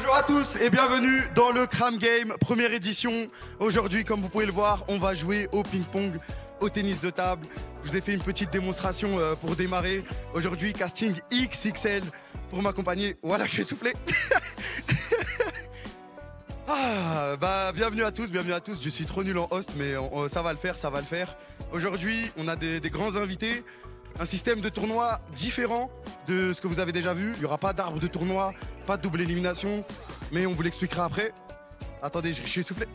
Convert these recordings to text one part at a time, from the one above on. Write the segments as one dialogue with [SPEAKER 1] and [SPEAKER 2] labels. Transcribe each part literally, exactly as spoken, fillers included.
[SPEAKER 1] Bonjour à tous et bienvenue dans le Cram Game, première édition. Aujourd'hui, comme vous pouvez le voir, on va jouer au ping-pong, au tennis de table. Je vous ai fait une petite démonstration pour démarrer. Aujourd'hui, casting X X L pour m'accompagner. Voilà, je suis essoufflé. Ah, bah, bienvenue à tous, bienvenue à tous. Je suis trop nul en host, mais on, on, ça va le faire, ça va le faire. Aujourd'hui, on a des, des grands invités. Un système de tournoi différent de ce que vous avez déjà vu. Il n'y aura pas d'arbre de tournoi, pas de double élimination, mais on vous l'expliquera après. Attendez, je, je suis essoufflé.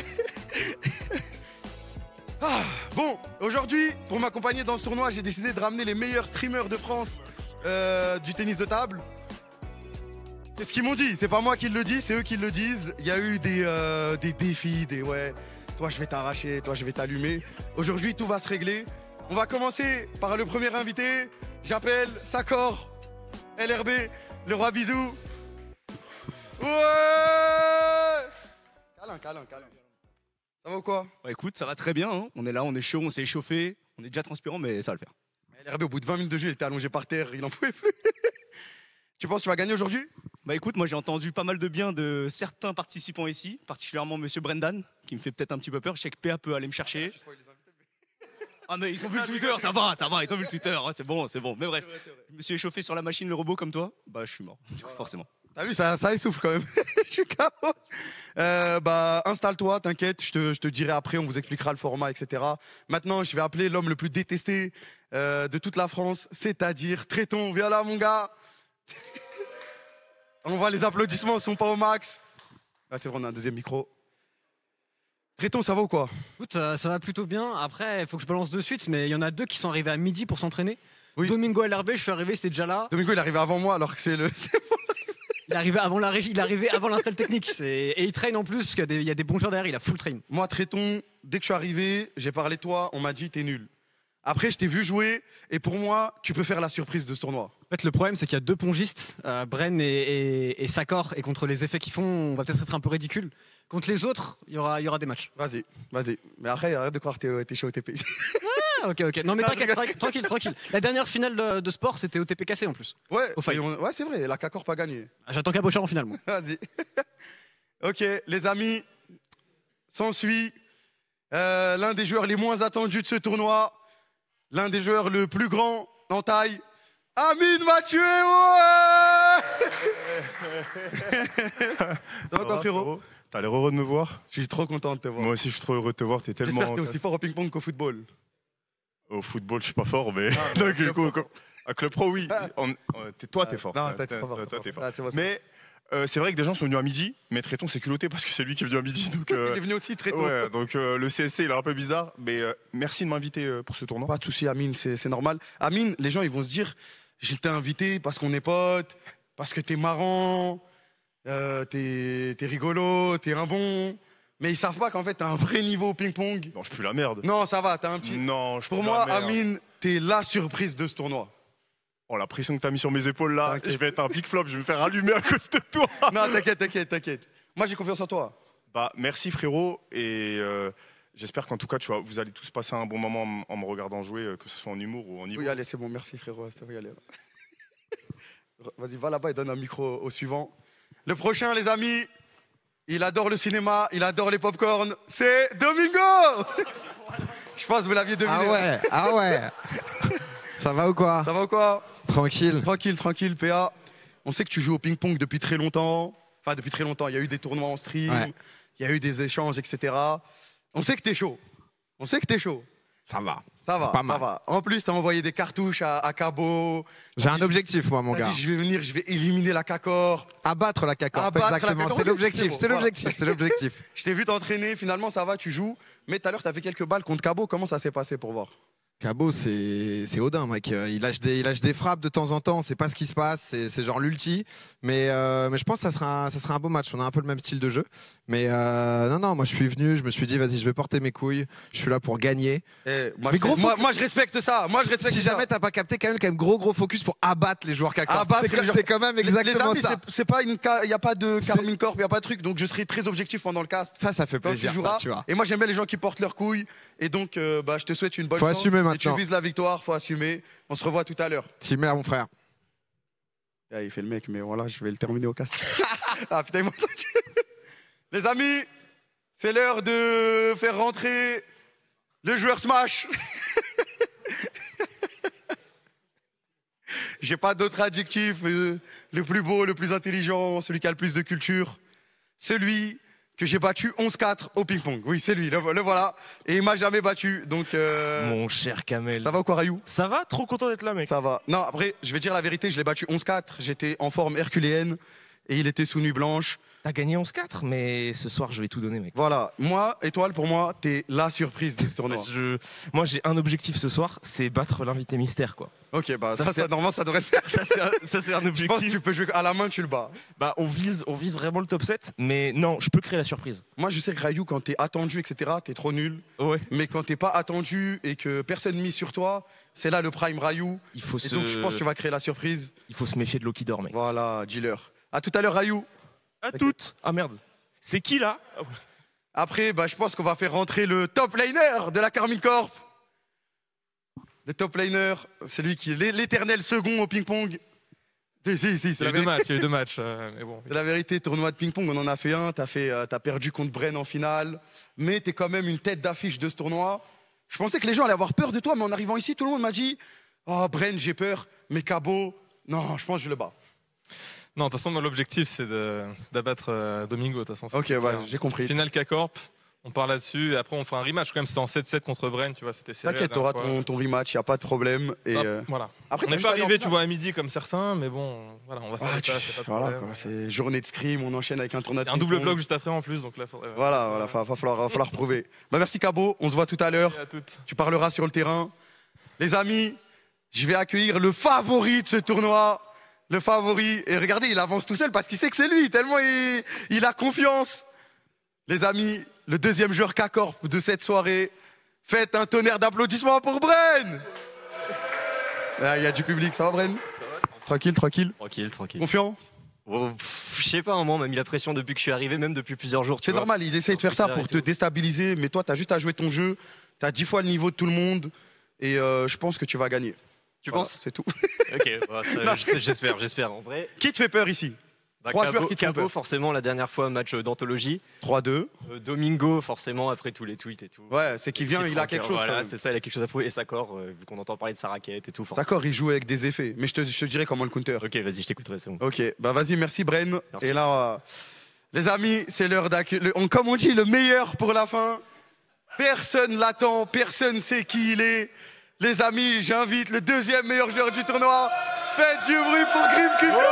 [SPEAKER 1] Ah, bon, aujourd'hui, pour m'accompagner dans ce tournoi, j'ai décidé de ramener les meilleurs streamers de France euh, du tennis de table. C'est ce qu'ils m'ont dit, c'est pas moi qui le dis, c'est eux qui le disent. Il y a eu des, euh, des défis, des ouais, toi je vais t'arracher, toi je vais t'allumer. Aujourd'hui, tout va se régler. On va commencer par le premier invité. J'appelle Sakor, L R B, le roi bisou. Ouais! Câlin, câlin, câlin. Ça va ou quoi?
[SPEAKER 2] Bah écoute, ça va très bien, hein. On est là, on est chaud, on s'est échauffé, on est déjà transpirant, mais ça va le faire.
[SPEAKER 1] L R B, au bout de vingt minutes de jeu, il était allongé par terre, il en pouvait plus. Tu penses que tu vas gagner aujourd'hui?
[SPEAKER 2] Bah écoute, moi j'ai entendu pas mal de bien de certains participants ici, particulièrement Monsieur Brendan, qui me fait peut-être un petit peu peur. Je sais que P A peut aller me chercher. Ah mais ils ont vu le Twitter, ça va, ça va, ils ont vu le Twitter, hein, c'est bon, c'est bon. Mais bref, je me suis échauffé sur la machine, le robot comme toi, bah je suis mort, du coup, forcément.
[SPEAKER 1] T'as vu, ça, ça essouffle quand même. Je suis K O. Euh, bah, installe-toi, t'inquiète, je te, je te dirai après, on vous expliquera le format, et cetera. Maintenant, je vais appeler l'homme le plus détesté euh, de toute la France, c'est-à-dire Tréton. Viens là, mon gars. On voit les applaudissements sont pas au max. Ah, c'est vrai, on a un deuxième micro. Tréton, ça va ou quoi?
[SPEAKER 3] Écoute, ça, ça va plutôt bien. Après, il faut que je balance de suite, mais il y en a deux qui sont arrivés à midi pour s'entraîner.
[SPEAKER 1] Oui.
[SPEAKER 3] Domingo L R B, je suis arrivé, c'était déjà là.
[SPEAKER 1] Domingo, il est arrivé avant moi, alors que c'est le.
[SPEAKER 3] Il est arrivé avant la régie, il est arrivé avant l'install technique. Et il traîne en plus, parce qu'il y a des, il y a des bons joueurs derrière, il a full train.
[SPEAKER 1] Moi, Tréton, dès que je suis arrivé, j'ai parlé de toi, on m'a dit t'es nul. Après, je t'ai vu jouer, et pour moi, tu peux faire la surprise de ce tournoi.
[SPEAKER 3] En fait, le problème, c'est qu'il y a deux pongistes, euh, Bren et, et, et Sakor, et contre les effets qu'ils font, on va peut-être être un peu ridicule. Contre les autres, il y aura, il y aura des matchs.
[SPEAKER 1] Vas-y, vas-y. Mais après, arrête de croire que t'es chez O T P.
[SPEAKER 3] Ah, ok, ok. Non, mais tranquille, tranquille, tranquille. La dernière finale de, de sport, c'était O T P cassé en plus.
[SPEAKER 1] Ouais,
[SPEAKER 3] Au
[SPEAKER 1] on... ouais c'est vrai, la K Corp a gagné.
[SPEAKER 3] Ah, j'attends Cabochard en finale, moi.
[SPEAKER 1] Vas-y. Ok, les amis, s'ensuit euh, l'un des joueurs les moins attendus de ce tournoi, l'un des joueurs le plus grand en taille, Amine m'a tué, ouais. Ça va quoi, frérot?
[SPEAKER 4] T'as l'air heureux de me voir?
[SPEAKER 1] Je suis trop content de te voir.
[SPEAKER 4] Moi aussi, je suis trop heureux de te voir. T'es tellement.
[SPEAKER 1] J'espère que t'es aussi fort au ping-pong qu'au football.
[SPEAKER 4] Au football, je suis pas fort, mais.
[SPEAKER 1] Ah,
[SPEAKER 4] Donc, du coup, à Club Pro, oui. On... Toi, t'es fort.
[SPEAKER 1] Non, toi, t'es fort.
[SPEAKER 4] Toi, t'es fort.
[SPEAKER 1] Ah, c'est bon,
[SPEAKER 4] mais euh, c'est vrai que des gens sont venus à midi, mais Tréton, c'est culotté parce que c'est lui qui est venu à midi. Donc, euh...
[SPEAKER 1] il est venu aussi très tôt.
[SPEAKER 4] Ouais, donc euh, le C S C, il est un peu bizarre, mais euh, merci de m'inviter euh, pour ce tournoi.
[SPEAKER 1] Pas de souci, Amine, c'est normal. Amine, les gens, ils vont se dire, je t'ai invité parce qu'on est potes, parce que t'es marrant, euh, t'es rigolo, t'es un bon. Mais ils savent pas qu'en fait, t'as un vrai niveau au ping-pong.
[SPEAKER 4] Non, je pue la merde.
[SPEAKER 1] Non, ça va, t'as un petit.
[SPEAKER 4] Non, je
[SPEAKER 1] Pour moi, Amine, t'es la surprise de ce tournoi.
[SPEAKER 4] Oh, la pression que t'as mis sur mes épaules là, je vais être un big flop, je vais me faire allumer à cause de toi.
[SPEAKER 1] Non, t'inquiète, t'inquiète, t'inquiète. Moi, j'ai confiance en toi.
[SPEAKER 4] Bah, merci frérot, et euh, j'espère qu'en tout cas, tu vois, vous allez tous passer un bon moment en me regardant jouer, que ce soit en humour ou en niveau.
[SPEAKER 1] Oui, allez, c'est bon, merci frérot, ça va y aller. Vas-y, va là-bas et donne un micro au suivant. Le prochain, les amis, il adore le cinéma, il adore les pop-corn, c'est Domingo. Je pense que vous l'aviez deviné.
[SPEAKER 5] Ah ouais, ah ouais. Ça va ou quoi?
[SPEAKER 1] Ça va ou quoi?
[SPEAKER 5] Tranquille.
[SPEAKER 1] Tranquille, tranquille, P A. On sait que tu joues au ping-pong depuis très longtemps. Enfin, depuis très longtemps. Il y a eu des tournois en stream,
[SPEAKER 5] ouais.
[SPEAKER 1] Il y a eu des échanges, et cetera. On sait que t'es chaud. On sait que t'es chaud.
[SPEAKER 5] Ça va.
[SPEAKER 1] Ça va,
[SPEAKER 5] pas
[SPEAKER 1] ça
[SPEAKER 5] mal.
[SPEAKER 1] va. En plus, t'as envoyé des cartouches à, à Cabo.
[SPEAKER 5] J'ai un objectif, moi, mon
[SPEAKER 1] T'as
[SPEAKER 5] gars.
[SPEAKER 1] dit, je vais venir, je vais éliminer la K-Corp.
[SPEAKER 5] Abattre la K-Corp,
[SPEAKER 1] Abattre la
[SPEAKER 5] exactement.
[SPEAKER 1] K-Corp.
[SPEAKER 5] C'est l'objectif,
[SPEAKER 1] bon,
[SPEAKER 5] c'est
[SPEAKER 1] voilà.
[SPEAKER 5] l'objectif, c'est l'objectif.
[SPEAKER 1] Je t'ai vu t'entraîner, finalement, ça va, tu joues. Mais tout à l'heure, t'as fait quelques balles contre Cabo. Comment ça s'est passé pour voir?
[SPEAKER 5] Cabo, c'est Odin, mec. Il lâche, des, il lâche des frappes de temps en temps. C'est pas ce qui se passe. C'est genre l'ulti. Mais, euh, mais je pense que ça sera, un, ça sera un beau match. On a un peu le même style de jeu. Mais euh, non, non, moi je suis venu. Je me suis dit, vas-y, je vais porter mes couilles. Je suis là pour gagner.
[SPEAKER 1] Eh, moi,
[SPEAKER 5] mais
[SPEAKER 1] je,
[SPEAKER 5] gros,
[SPEAKER 1] moi, moi, je respecte ça. Moi, je respecte
[SPEAKER 5] si
[SPEAKER 1] ça.
[SPEAKER 5] jamais t'as pas capté, quand même, quand même, gros, gros focus pour abattre les joueurs K-Corp. C'est quand même exactement
[SPEAKER 1] les amis,
[SPEAKER 5] ça.
[SPEAKER 1] C'est pas une, il y a pas de Carmine Corp, il y a pas de truc. Donc je serai très objectif pendant le cast.
[SPEAKER 5] Ça, ça fait plaisir. Ça, tu vois.
[SPEAKER 1] Et moi, j'aime bien les gens qui portent leurs couilles. Et donc, euh, bah, je te souhaite une bonne
[SPEAKER 5] Faut
[SPEAKER 1] chance.
[SPEAKER 5] assumer maintenant.
[SPEAKER 1] Et tu vises la victoire, faut assumer. On se revoit tout à l'heure.
[SPEAKER 5] Timer, mon frère.
[SPEAKER 1] Ah, il fait le mec, mais voilà, je vais le terminer au cast. Ah putain, ils m'ont entendu. Les amis, c'est l'heure de faire rentrer le joueur Smash. J'ai pas d'autre adjectif. euh, le plus beau, le plus intelligent, celui qui a le plus de culture. Celui que j'ai battu onze quatre au ping-pong. Oui, c'est lui, le, le voilà. Et il m'a jamais battu, donc... euh,
[SPEAKER 6] Mon cher Kamel.
[SPEAKER 1] Ça va ou quoi, Rayou?
[SPEAKER 6] Ça va? Trop content d'être là, mec.
[SPEAKER 1] Ça va. Non, après, je vais dire la vérité, je l'ai battu onze quatre. J'étais en forme herculéenne et il était sous nuit blanche.
[SPEAKER 6] T'as gagné onze quatre, mais ce soir, je vais tout donner, mec.
[SPEAKER 1] Voilà. Moi, Étoile, pour moi, t'es la surprise de ce tournoi.
[SPEAKER 6] Je... Moi, j'ai un objectif ce soir, c'est battre l'invité mystère, quoi.
[SPEAKER 1] Ok, bah
[SPEAKER 6] Ça,
[SPEAKER 1] ça, ça,
[SPEAKER 6] c'est-
[SPEAKER 1] normalement, ça devrait le faire.
[SPEAKER 6] Ça, c'est un, ça, c'est un
[SPEAKER 1] Je pense que
[SPEAKER 6] objectif.
[SPEAKER 1] tu peux jouer à la main, tu le bats.
[SPEAKER 6] Bah, on vise, on vise vraiment le top sept, mais non, je peux créer la surprise.
[SPEAKER 1] Moi, je sais que Rayou, quand t'es attendu, et cetera, t'es trop nul.
[SPEAKER 6] Ouais.
[SPEAKER 1] Mais quand t'es pas attendu et que personne mise sur toi, c'est là le prime Rayou.
[SPEAKER 6] Il faut
[SPEAKER 1] Et
[SPEAKER 6] se...
[SPEAKER 1] donc, je pense que tu vas créer la surprise.
[SPEAKER 6] Il faut se méfier de l'eau qui dort, mec.
[SPEAKER 1] Voilà, dealer. À tout à l'heure, Rayou.
[SPEAKER 6] À toutes. Ah merde. C'est qui, là?
[SPEAKER 1] Après, bah, je pense qu'on va faire rentrer le top laner de la Carmine Corp. Le top laner, c'est lui qui est l'é- l'éternel second au ping-pong. Si, si, si, c'est
[SPEAKER 7] Il y
[SPEAKER 1] la
[SPEAKER 7] a eu deux
[SPEAKER 1] vérité.
[SPEAKER 7] matchs, il y a eu deux matchs, euh, mais bon.
[SPEAKER 1] C'est la vérité, tournoi de ping-pong, on en a fait un. T'as fait, euh, t'as perdu contre Bren en finale, mais t'es quand même une tête d'affiche de ce tournoi. Je pensais que les gens allaient avoir peur de toi, mais en arrivant ici, tout le monde m'a dit "Oh Bren, j'ai peur, mais Cabo, non, je pense que je le bats."
[SPEAKER 7] Non, de toute façon, moi, l'objectif, c'est de- c'est d'abattre euh, Domingo, de toute façon. c'est
[SPEAKER 1] Ok,
[SPEAKER 7] très
[SPEAKER 1] ouais,
[SPEAKER 7] clair.
[SPEAKER 1] j'ai compris.
[SPEAKER 7] Finale K-Corp, on part là-dessus, et après, on fera un rematch quand même. C'était en sept sept contre Bren, tu vois, c'était serré.
[SPEAKER 1] T'inquiète,
[SPEAKER 7] la
[SPEAKER 1] t'auras
[SPEAKER 7] dernière
[SPEAKER 1] ton, ton rematch, y a pas de problème. Et
[SPEAKER 7] fois. Ça,
[SPEAKER 1] euh,
[SPEAKER 7] Voilà.
[SPEAKER 1] après,
[SPEAKER 7] On
[SPEAKER 1] t'as
[SPEAKER 7] n'est
[SPEAKER 1] juste
[SPEAKER 7] pas
[SPEAKER 1] à aller en
[SPEAKER 7] arrivé, tu
[SPEAKER 1] finale.
[SPEAKER 7] vois, à midi comme certains, mais bon, voilà, on va faire
[SPEAKER 1] Ah,
[SPEAKER 7] le
[SPEAKER 1] tu-
[SPEAKER 7] taf, y a pas de
[SPEAKER 1] voilà,
[SPEAKER 7] problème.
[SPEAKER 1] quoi, c'est journée de scrim, on enchaîne avec un tournoi de
[SPEAKER 7] Et un double
[SPEAKER 1] ping-pong.
[SPEAKER 7] bloc juste après en plus, donc là, faudrait.
[SPEAKER 1] Voilà, voilà, va, va falloir, va falloir prouver. Bah, merci Cabo, on se voit tout à l'heure.
[SPEAKER 7] Et à toutes.
[SPEAKER 1] Tu parleras sur le terrain. Les amis, je vais accueillir le favori de ce tournoi. Le favori. Et regardez, il avance tout seul parce qu'il sait que c'est lui, tellement il, il a confiance. Les amis, le deuxième joueur K-Corp de cette soirée. Faites un tonnerre d'applaudissements pour Bren. Ah, il y a du public, ça va Bren? Tranquille, tranquille.
[SPEAKER 8] Tranquille, tranquille.
[SPEAKER 1] Confiant?
[SPEAKER 8] Oh, pff, je sais pas, un moment, on m'a mis la pression depuis que je suis arrivé, même depuis plusieurs jours. tu
[SPEAKER 1] C'est
[SPEAKER 8] vois.
[SPEAKER 1] normal, ils essayent de faire ça pour te déstabiliser, mais toi, tu as juste à jouer ton jeu. Tu as dix fois le niveau de tout le monde. Et euh, je pense que tu vas gagner.
[SPEAKER 8] Tu
[SPEAKER 1] Voilà,
[SPEAKER 8] penses?
[SPEAKER 1] C'est tout.
[SPEAKER 8] Ok, bah, ça, je sais, j'espère, j'espère. En vrai,
[SPEAKER 1] Qui te fait peur ici?
[SPEAKER 8] bah,
[SPEAKER 1] Trois
[SPEAKER 8] Cabo,
[SPEAKER 1] joueurs qui te font
[SPEAKER 8] Cabo,
[SPEAKER 1] peur.
[SPEAKER 8] forcément, la dernière fois, match euh, d'anthologie.
[SPEAKER 1] trois deux.
[SPEAKER 8] Euh, Domingo, forcément, après tous les tweets et tout.
[SPEAKER 1] Ouais, c'est qu'il vient,
[SPEAKER 8] Petit
[SPEAKER 1] il a
[SPEAKER 8] rancœur,
[SPEAKER 1] quelque chose. quand
[SPEAKER 8] Voilà,
[SPEAKER 1] même.
[SPEAKER 8] c'est ça, il a quelque chose à prouver. Et Sakor, euh, vu qu'on entend parler de sa raquette et tout. forcément.
[SPEAKER 1] D'accord, il joue avec des effets. Mais je te, je te dirai comment le counter.
[SPEAKER 8] Ok, vas-y, je t'écouterai, c'est bon.
[SPEAKER 1] Ok, bah vas-y, merci Bren.
[SPEAKER 8] Merci.
[SPEAKER 1] Et là, euh, les amis, c'est l'heure d'accueillir. on- Comme on dit, le meilleur pour la fin. Personne l'attend, personne sait qui il est. Les amis, j'invite le deuxième meilleur joueur du tournoi. Faites du bruit pour Grim Cujo.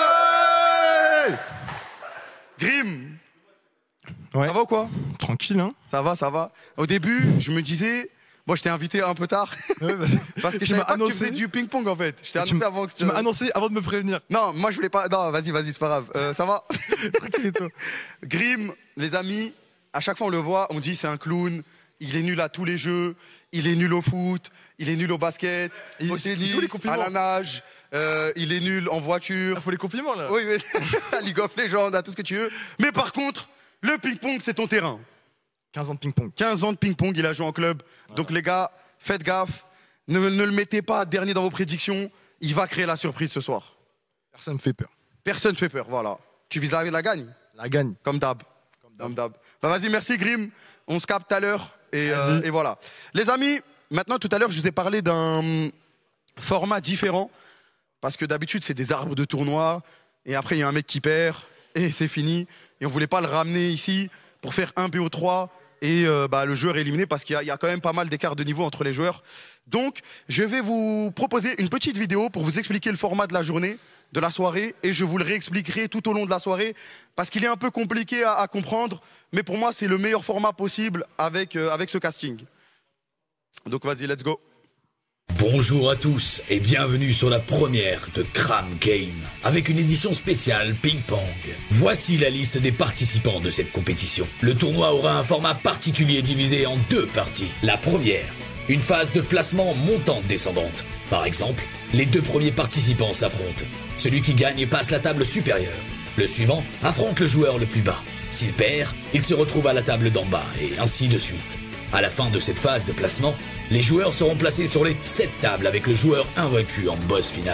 [SPEAKER 1] Grim,
[SPEAKER 7] Ouais.
[SPEAKER 1] ça va ou quoi?
[SPEAKER 7] Tranquille, hein.
[SPEAKER 1] Ça va, ça va. Au début, je me disais, moi je t'ai invité un peu tard
[SPEAKER 7] Ouais, bah,
[SPEAKER 1] parce que
[SPEAKER 7] Tu
[SPEAKER 1] je savais
[SPEAKER 7] m'as
[SPEAKER 1] pas que tu
[SPEAKER 7] annoncé.
[SPEAKER 1] faisais du ping-pong en fait. Je t'ai
[SPEAKER 7] Tu
[SPEAKER 1] annoncé
[SPEAKER 7] m-
[SPEAKER 1] avant que
[SPEAKER 7] tu m'as annoncé avant de me prévenir.
[SPEAKER 1] Non, moi je voulais pas. Non, vas-y, vas-y, c'est pas grave. Euh, ça va?
[SPEAKER 7] Tranquille et toi.
[SPEAKER 1] Grim, les amis, à chaque fois on le voit, on dit c'est un clown, il est nul à tous les jeux, il est nul au foot, il est nul au basket,
[SPEAKER 7] Il-
[SPEAKER 1] au
[SPEAKER 7] il faut les
[SPEAKER 1] tennis, à
[SPEAKER 7] compliments.
[SPEAKER 1] la nage, euh, il est nul en voiture.
[SPEAKER 7] Il faut les compliments là.
[SPEAKER 1] Oui, mais à League of Legends, à tout ce que tu veux. Mais par contre, le ping-pong, c'est ton terrain.
[SPEAKER 7] quinze ans de ping-pong.
[SPEAKER 1] quinze ans de ping-pong, il a joué en club. Donc les gars, faites gaffe, ne, ne le mettez pas dernier dans vos prédictions, il va créer la surprise ce soir.
[SPEAKER 7] Personne ne fait peur.
[SPEAKER 1] Personne ne fait peur, voilà. Tu vises la, la gagne,
[SPEAKER 7] La gagne.
[SPEAKER 1] comme d'hab. Comme d'hab. Bah vas-y, merci Grim. On se capte tout à l'heure. Et, euh,
[SPEAKER 7] Vas-y.
[SPEAKER 1] et voilà. Les amis, maintenant tout à l'heure, je vous ai parlé d'un format différent. Parce que d'habitude, c'est des arbres de tournoi. Et après, il y a un mec qui perd. Et c'est fini. Et on voulait pas le ramener ici pour faire un B O trois. Et euh, bah, le joueur est éliminé parce qu'il y, a- il y a quand même pas mal d'écart de niveau entre les joueurs. Donc, je vais vous proposer une petite vidéo pour vous expliquer le format de la journée, de la soirée, et je vous le réexpliquerai tout au long de la soirée, parce qu'il est un peu compliqué à, à comprendre, mais pour moi, c'est le meilleur format possible avec, euh, avec ce casting. Donc vas-y, let's go.
[SPEAKER 9] Bonjour à tous et bienvenue sur la première de Cram Game, avec une édition spéciale ping-pong. Voici la liste des participants de cette compétition. Le tournoi aura un format particulier divisé en deux parties. La première, une phase de placement montante-descendante. Par exemple, les deux premiers participants s'affrontent. Celui qui gagne passe la table supérieure. Le suivant affronte le joueur le plus bas. S'il perd, il se retrouve à la table d'en bas, et ainsi de suite. À la fin de cette phase de placement, les joueurs seront placés sur les sept tables avec le joueur invaincu en boss final.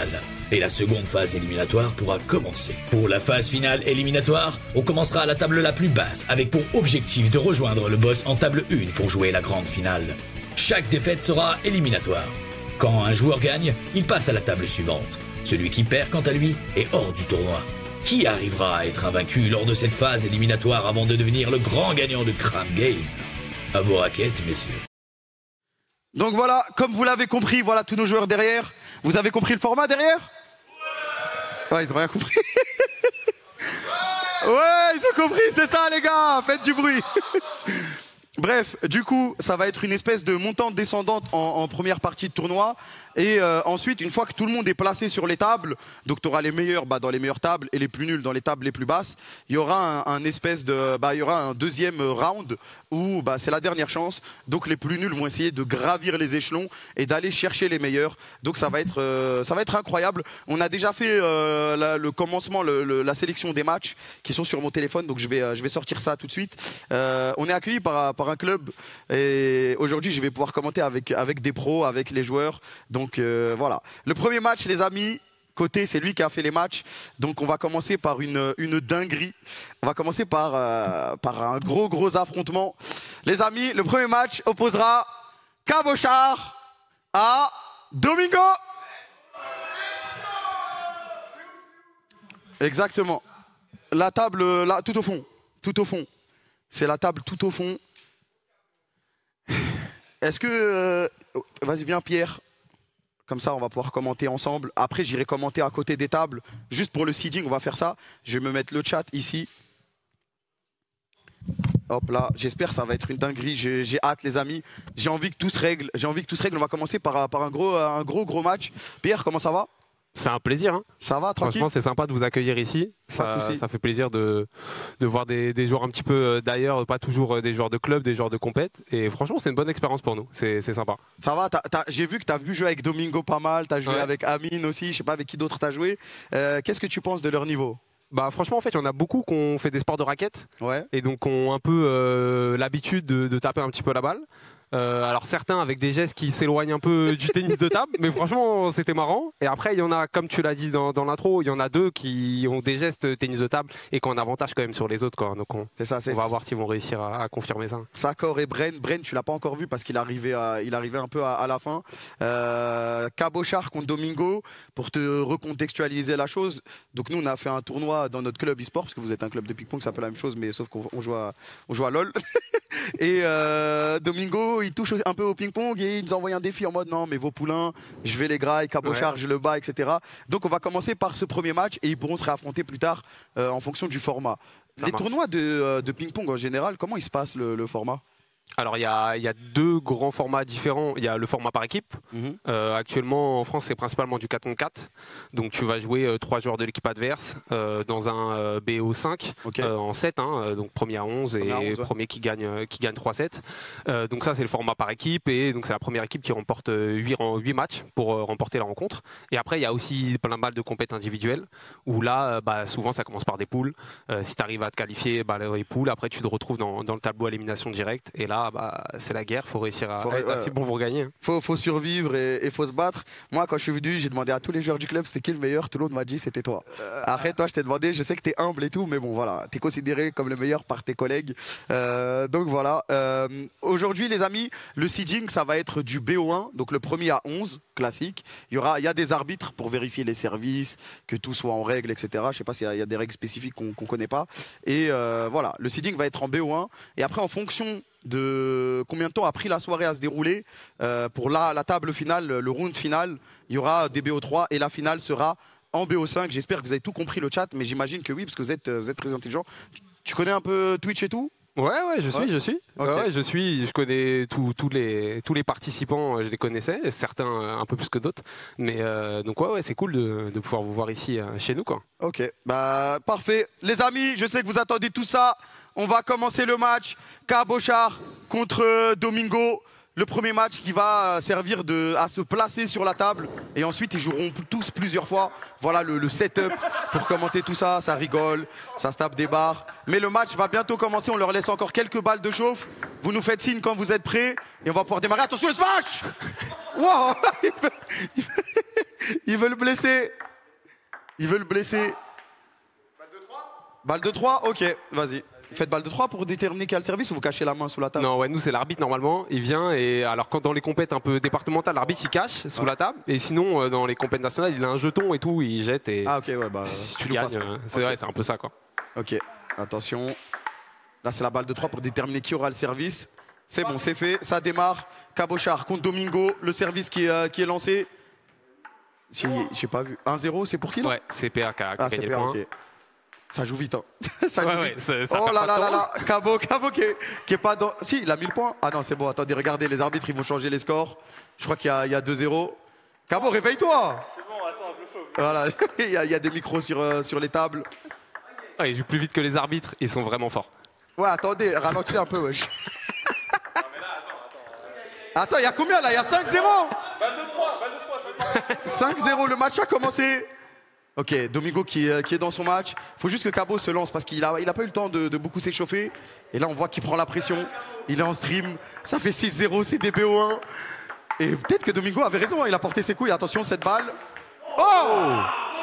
[SPEAKER 9] et la seconde phase éliminatoire pourra commencer. Pour la phase finale éliminatoire, on commencera à la table la plus basse avec pour objectif de rejoindre le boss en table un pour jouer la grande finale. Chaque défaite sera éliminatoire. Quand un joueur gagne, il passe à la table suivante. Celui qui perd, quant à lui, est hors du tournoi. Qui arrivera à être invaincu lors de cette phase éliminatoire avant de devenir le grand gagnant de Cram Game? À vos raquettes, messieurs.
[SPEAKER 1] Donc voilà, comme vous l'avez compris, voilà tous nos joueurs derrière. Vous avez compris le format derrière? Ouais, ils ont rien compris. Ouais, ils ont compris, c'est ça les gars, faites du bruit. Bref, du coup, ça va être une espèce de montante-descendante en, en première partie de tournoi. Et euh, ensuite, une fois que tout le monde est placé sur les tables, donc tu auras les meilleurs bah, dans les meilleures tables et les plus nuls dans les tables les plus basses, il y aura un, un espèce de, bah, il y aura un deuxième round où bah, c'est la dernière chance. Donc les plus nuls vont essayer de gravir les échelons et d'aller chercher les meilleurs. Donc ça va être, euh, ça va être incroyable. On a déjà fait euh, la, le commencement, le, le, la sélection des matchs qui sont sur mon téléphone. Donc je vais, euh, je vais sortir ça tout de suite. Euh, on est accueilli par, par un club et aujourd'hui je vais pouvoir commenter avec, avec des pros, avec les joueurs. Donc Donc euh, voilà. Le premier match, les amis, côté, c'est lui qui a fait les matchs. Donc on va commencer par une, une dinguerie. On va commencer par, euh, par un gros, gros affrontement. Les amis, le premier match opposera Cabochard à Domingo. Exactement. La table, là, tout au fond. Tout au fond. C'est la table tout au fond. Est-ce que... Euh, vas-y, viens Pierre. Comme ça, on va pouvoir commenter ensemble. Après, j'irai commenter à côté des tables. Juste pour le seeding, on va faire ça. Je vais me mettre le chat ici. Hop là, j'espère que ça va être une dinguerie. J'ai hâte, les amis. J'ai envie que tout se règle. J'ai envie que tout se règle. On va commencer par, par un, gros, un gros, gros match. Pierre, comment ça va?
[SPEAKER 10] C'est un plaisir. Hein.
[SPEAKER 1] Ça va, tranquille.
[SPEAKER 10] Franchement, c'est sympa de vous accueillir ici. Ça, ça fait plaisir de, de voir des, des joueurs un petit peu d'ailleurs, pas toujours des joueurs de club, des joueurs de compète. Et franchement, c'est une bonne expérience pour nous. C'est sympa.
[SPEAKER 1] Ça va, j'ai vu que tu as vu jouer avec Domingo pas mal. Tu as joué
[SPEAKER 10] ouais. avec
[SPEAKER 1] Amine aussi. Je sais pas avec qui d'autre tu as joué. Euh, Qu'est-ce que tu penses de leur niveau?
[SPEAKER 10] Bah franchement en fait il y en a beaucoup qui ont fait des sports de raquettes
[SPEAKER 1] ouais.
[SPEAKER 10] et donc ont un peu euh, l'habitude de, de taper un petit peu la balle. Euh, alors certains avec des gestes qui s'éloignent un peu du tennis de table, mais franchement c'était marrant. Et après il y en a, comme tu l'as dit dans, dans l'intro, il y en a deux qui ont des gestes tennis de table et qui ont un avantage quand même sur les autres, quoi. Donc on,
[SPEAKER 1] ça,
[SPEAKER 10] on va voir s'ils vont réussir à, à confirmer ça.
[SPEAKER 1] Sakor et Bren, Bren tu l'as pas encore vu parce qu'il arrivait, à, il arrivait un peu à, à la fin. Euh, Cabochard contre Domingo, pour te recontextualiser la chose. Donc nous on a fait un tournoi dans notre club e-sport, parce que vous êtes un club de ping-pong, c'est un peu la même chose, mais sauf qu'on joue à, on joue à LOL. Et euh, Domingo, il touche un peu au ping-pong et il nous envoie un défi en mode non, mais vos poulains, je vais les graille, Cabochard, ouais. je le bats, et cetera. Donc on va commencer par ce premier match et ils pourront se réaffronter plus tard euh, en fonction du format. Ça les marche. Tournois de, de ping-pong en général, comment il se passe le, le format?
[SPEAKER 10] Alors il y, a, il y a deux grands formats différents. Il y a le format par équipe. Mmh. Euh, actuellement en France c'est principalement du quatre contre quatre. Donc tu vas jouer euh, trois joueurs de l'équipe adverse euh, dans un euh, B O cinq okay. euh, en sept. Hein, donc premier à onze et onze, ouais. premier qui gagne, euh, qui gagne trois sept. Euh, donc ça c'est le format par équipe et donc c'est la première équipe qui remporte huit matchs pour euh, remporter la rencontre. Et après il y a aussi plein mal de compétitions individuelles où là euh, bah, souvent ça commence par des poules. Euh, si tu arrives à te qualifier bah, les poules, après tu te retrouves dans, dans le tableau à élimination directe et là bah, c'est la guerre, faut réussir à faut, être assez euh, bon pour gagner.
[SPEAKER 1] Faut, faut survivre et, et faut se battre. Moi, quand je suis venu, j'ai demandé à tous les joueurs du club c'était qui le meilleur. Tout le monde m'a dit c'était toi. Après, toi, je t'ai demandé, je sais que t'es humble et tout, mais bon, voilà, t'es considéré comme le meilleur par tes collègues. Euh, donc voilà. Euh, Aujourd'hui, les amis, le seeding, ça va être du B O un, donc le premier à onze, classique. Il y aura, il y a des arbitres pour vérifier les services, que tout soit en règle, et cetera. Je sais pas s'il y, y a des règles spécifiques qu'on qu'on connaît pas. Et euh, voilà, le seeding va être en B O un. Et après, en fonction de combien de temps a pris la soirée à se dérouler euh, pour la, la table finale, le round final, il y aura des B O trois et la finale sera en B O cinq. J'espère que vous avez tout compris le chat, mais j'imagine que oui, parce que vous êtes, vous êtes très intelligent. Tu connais un peu Twitch et tout?
[SPEAKER 10] Ouais, ouais, je suis,
[SPEAKER 1] ouais.
[SPEAKER 10] je suis. Okay. Ouais, je suis, je connais tous tous les, tous les participants, je les connaissais, certains un peu plus que d'autres. Mais euh, donc, ouais, ouais c'est cool de, de pouvoir vous voir ici euh, chez nous, quoi.
[SPEAKER 1] Ok, bah parfait. Les amis, je sais que vous attendez tout ça. On va commencer le match. Cabochard contre Domingo. Le premier match qui va servir de, à se placer sur la table. Et ensuite, ils joueront tous plusieurs fois. Voilà le, le setup pour commenter tout ça. Ça rigole, ça se tape des barres. Mais le match va bientôt commencer. On leur laisse encore quelques balles de chauffe. Vous nous faites signe quand vous êtes prêts. Et on va pouvoir démarrer. Attention, le smash! Wow! Il veut le blesser. Il veut le blesser. Balle de trois Balle de trois, ok, vas-y. Faites balle de trois pour déterminer qui a le service ou vous cachez la main sous la table?
[SPEAKER 10] Non, ouais, nous c'est l'arbitre normalement. Il vient et alors quand dans les compètes un peu départementales, l'arbitre il cache sous la table. Et sinon euh, dans les compètes nationales, il a un jeton et tout, il jette et.
[SPEAKER 1] Ah ok, ouais, bah.
[SPEAKER 10] Si tu
[SPEAKER 1] nous
[SPEAKER 10] gagnes,
[SPEAKER 1] passes.
[SPEAKER 10] euh, c'est
[SPEAKER 1] Ok.
[SPEAKER 10] vrai, c'est un peu ça quoi.
[SPEAKER 1] Ok, attention. Là, c'est la balle de trois pour déterminer qui aura le service. C'est bon, c'est fait, ça démarre. Cabochard contre Domingo, le service qui est, euh, qui est lancé. Si, j'ai pas vu. un zéro, c'est pour qui là?
[SPEAKER 10] Ouais, c'est P A qui a, qui a
[SPEAKER 1] Ah, c'est
[SPEAKER 10] gagné
[SPEAKER 1] P A,
[SPEAKER 10] le point.
[SPEAKER 1] ok. Ça joue vite, hein. Ça
[SPEAKER 10] Ouais,
[SPEAKER 1] joue
[SPEAKER 10] ouais,
[SPEAKER 1] vite.
[SPEAKER 10] ça- ça
[SPEAKER 1] oh
[SPEAKER 10] perd
[SPEAKER 1] là
[SPEAKER 10] pas
[SPEAKER 1] là
[SPEAKER 10] de
[SPEAKER 1] là
[SPEAKER 10] temps.
[SPEAKER 1] là, Cabo, Cabo qui est, qui est pas dans. Si, il a mis le point. Ah non, c'est bon, attendez, regardez, les arbitres, ils vont changer les scores. Je crois qu'il y a, il y a deux zéro. Cabo, réveille-toi.
[SPEAKER 7] C'est bon, attends, je le sauve.
[SPEAKER 1] Voilà, il y, a, il y a des micros sur, euh, sur les tables.
[SPEAKER 10] Ouais, ils jouent plus vite que les arbitres, ils sont vraiment forts.
[SPEAKER 1] Ouais, attendez, ralentissez un peu, wesh. Attends, il y a combien là? Il y a cinq zéro.
[SPEAKER 7] Balle de trois, balle de trois, je veux pas.
[SPEAKER 1] cinq zéro, le match a commencé. Ok, Domingo qui, euh, qui est dans son match. Il faut juste que Cabo se lance parce qu'il n'a il a pas eu le temps de, de beaucoup s'échauffer. Et là, on voit qu'il prend la pression. Il est en stream. Ça fait six zéro, c'est D B O un. Et peut-être que Domingo avait raison, hein, il a porté ses couilles. Attention, cette balle. Oh!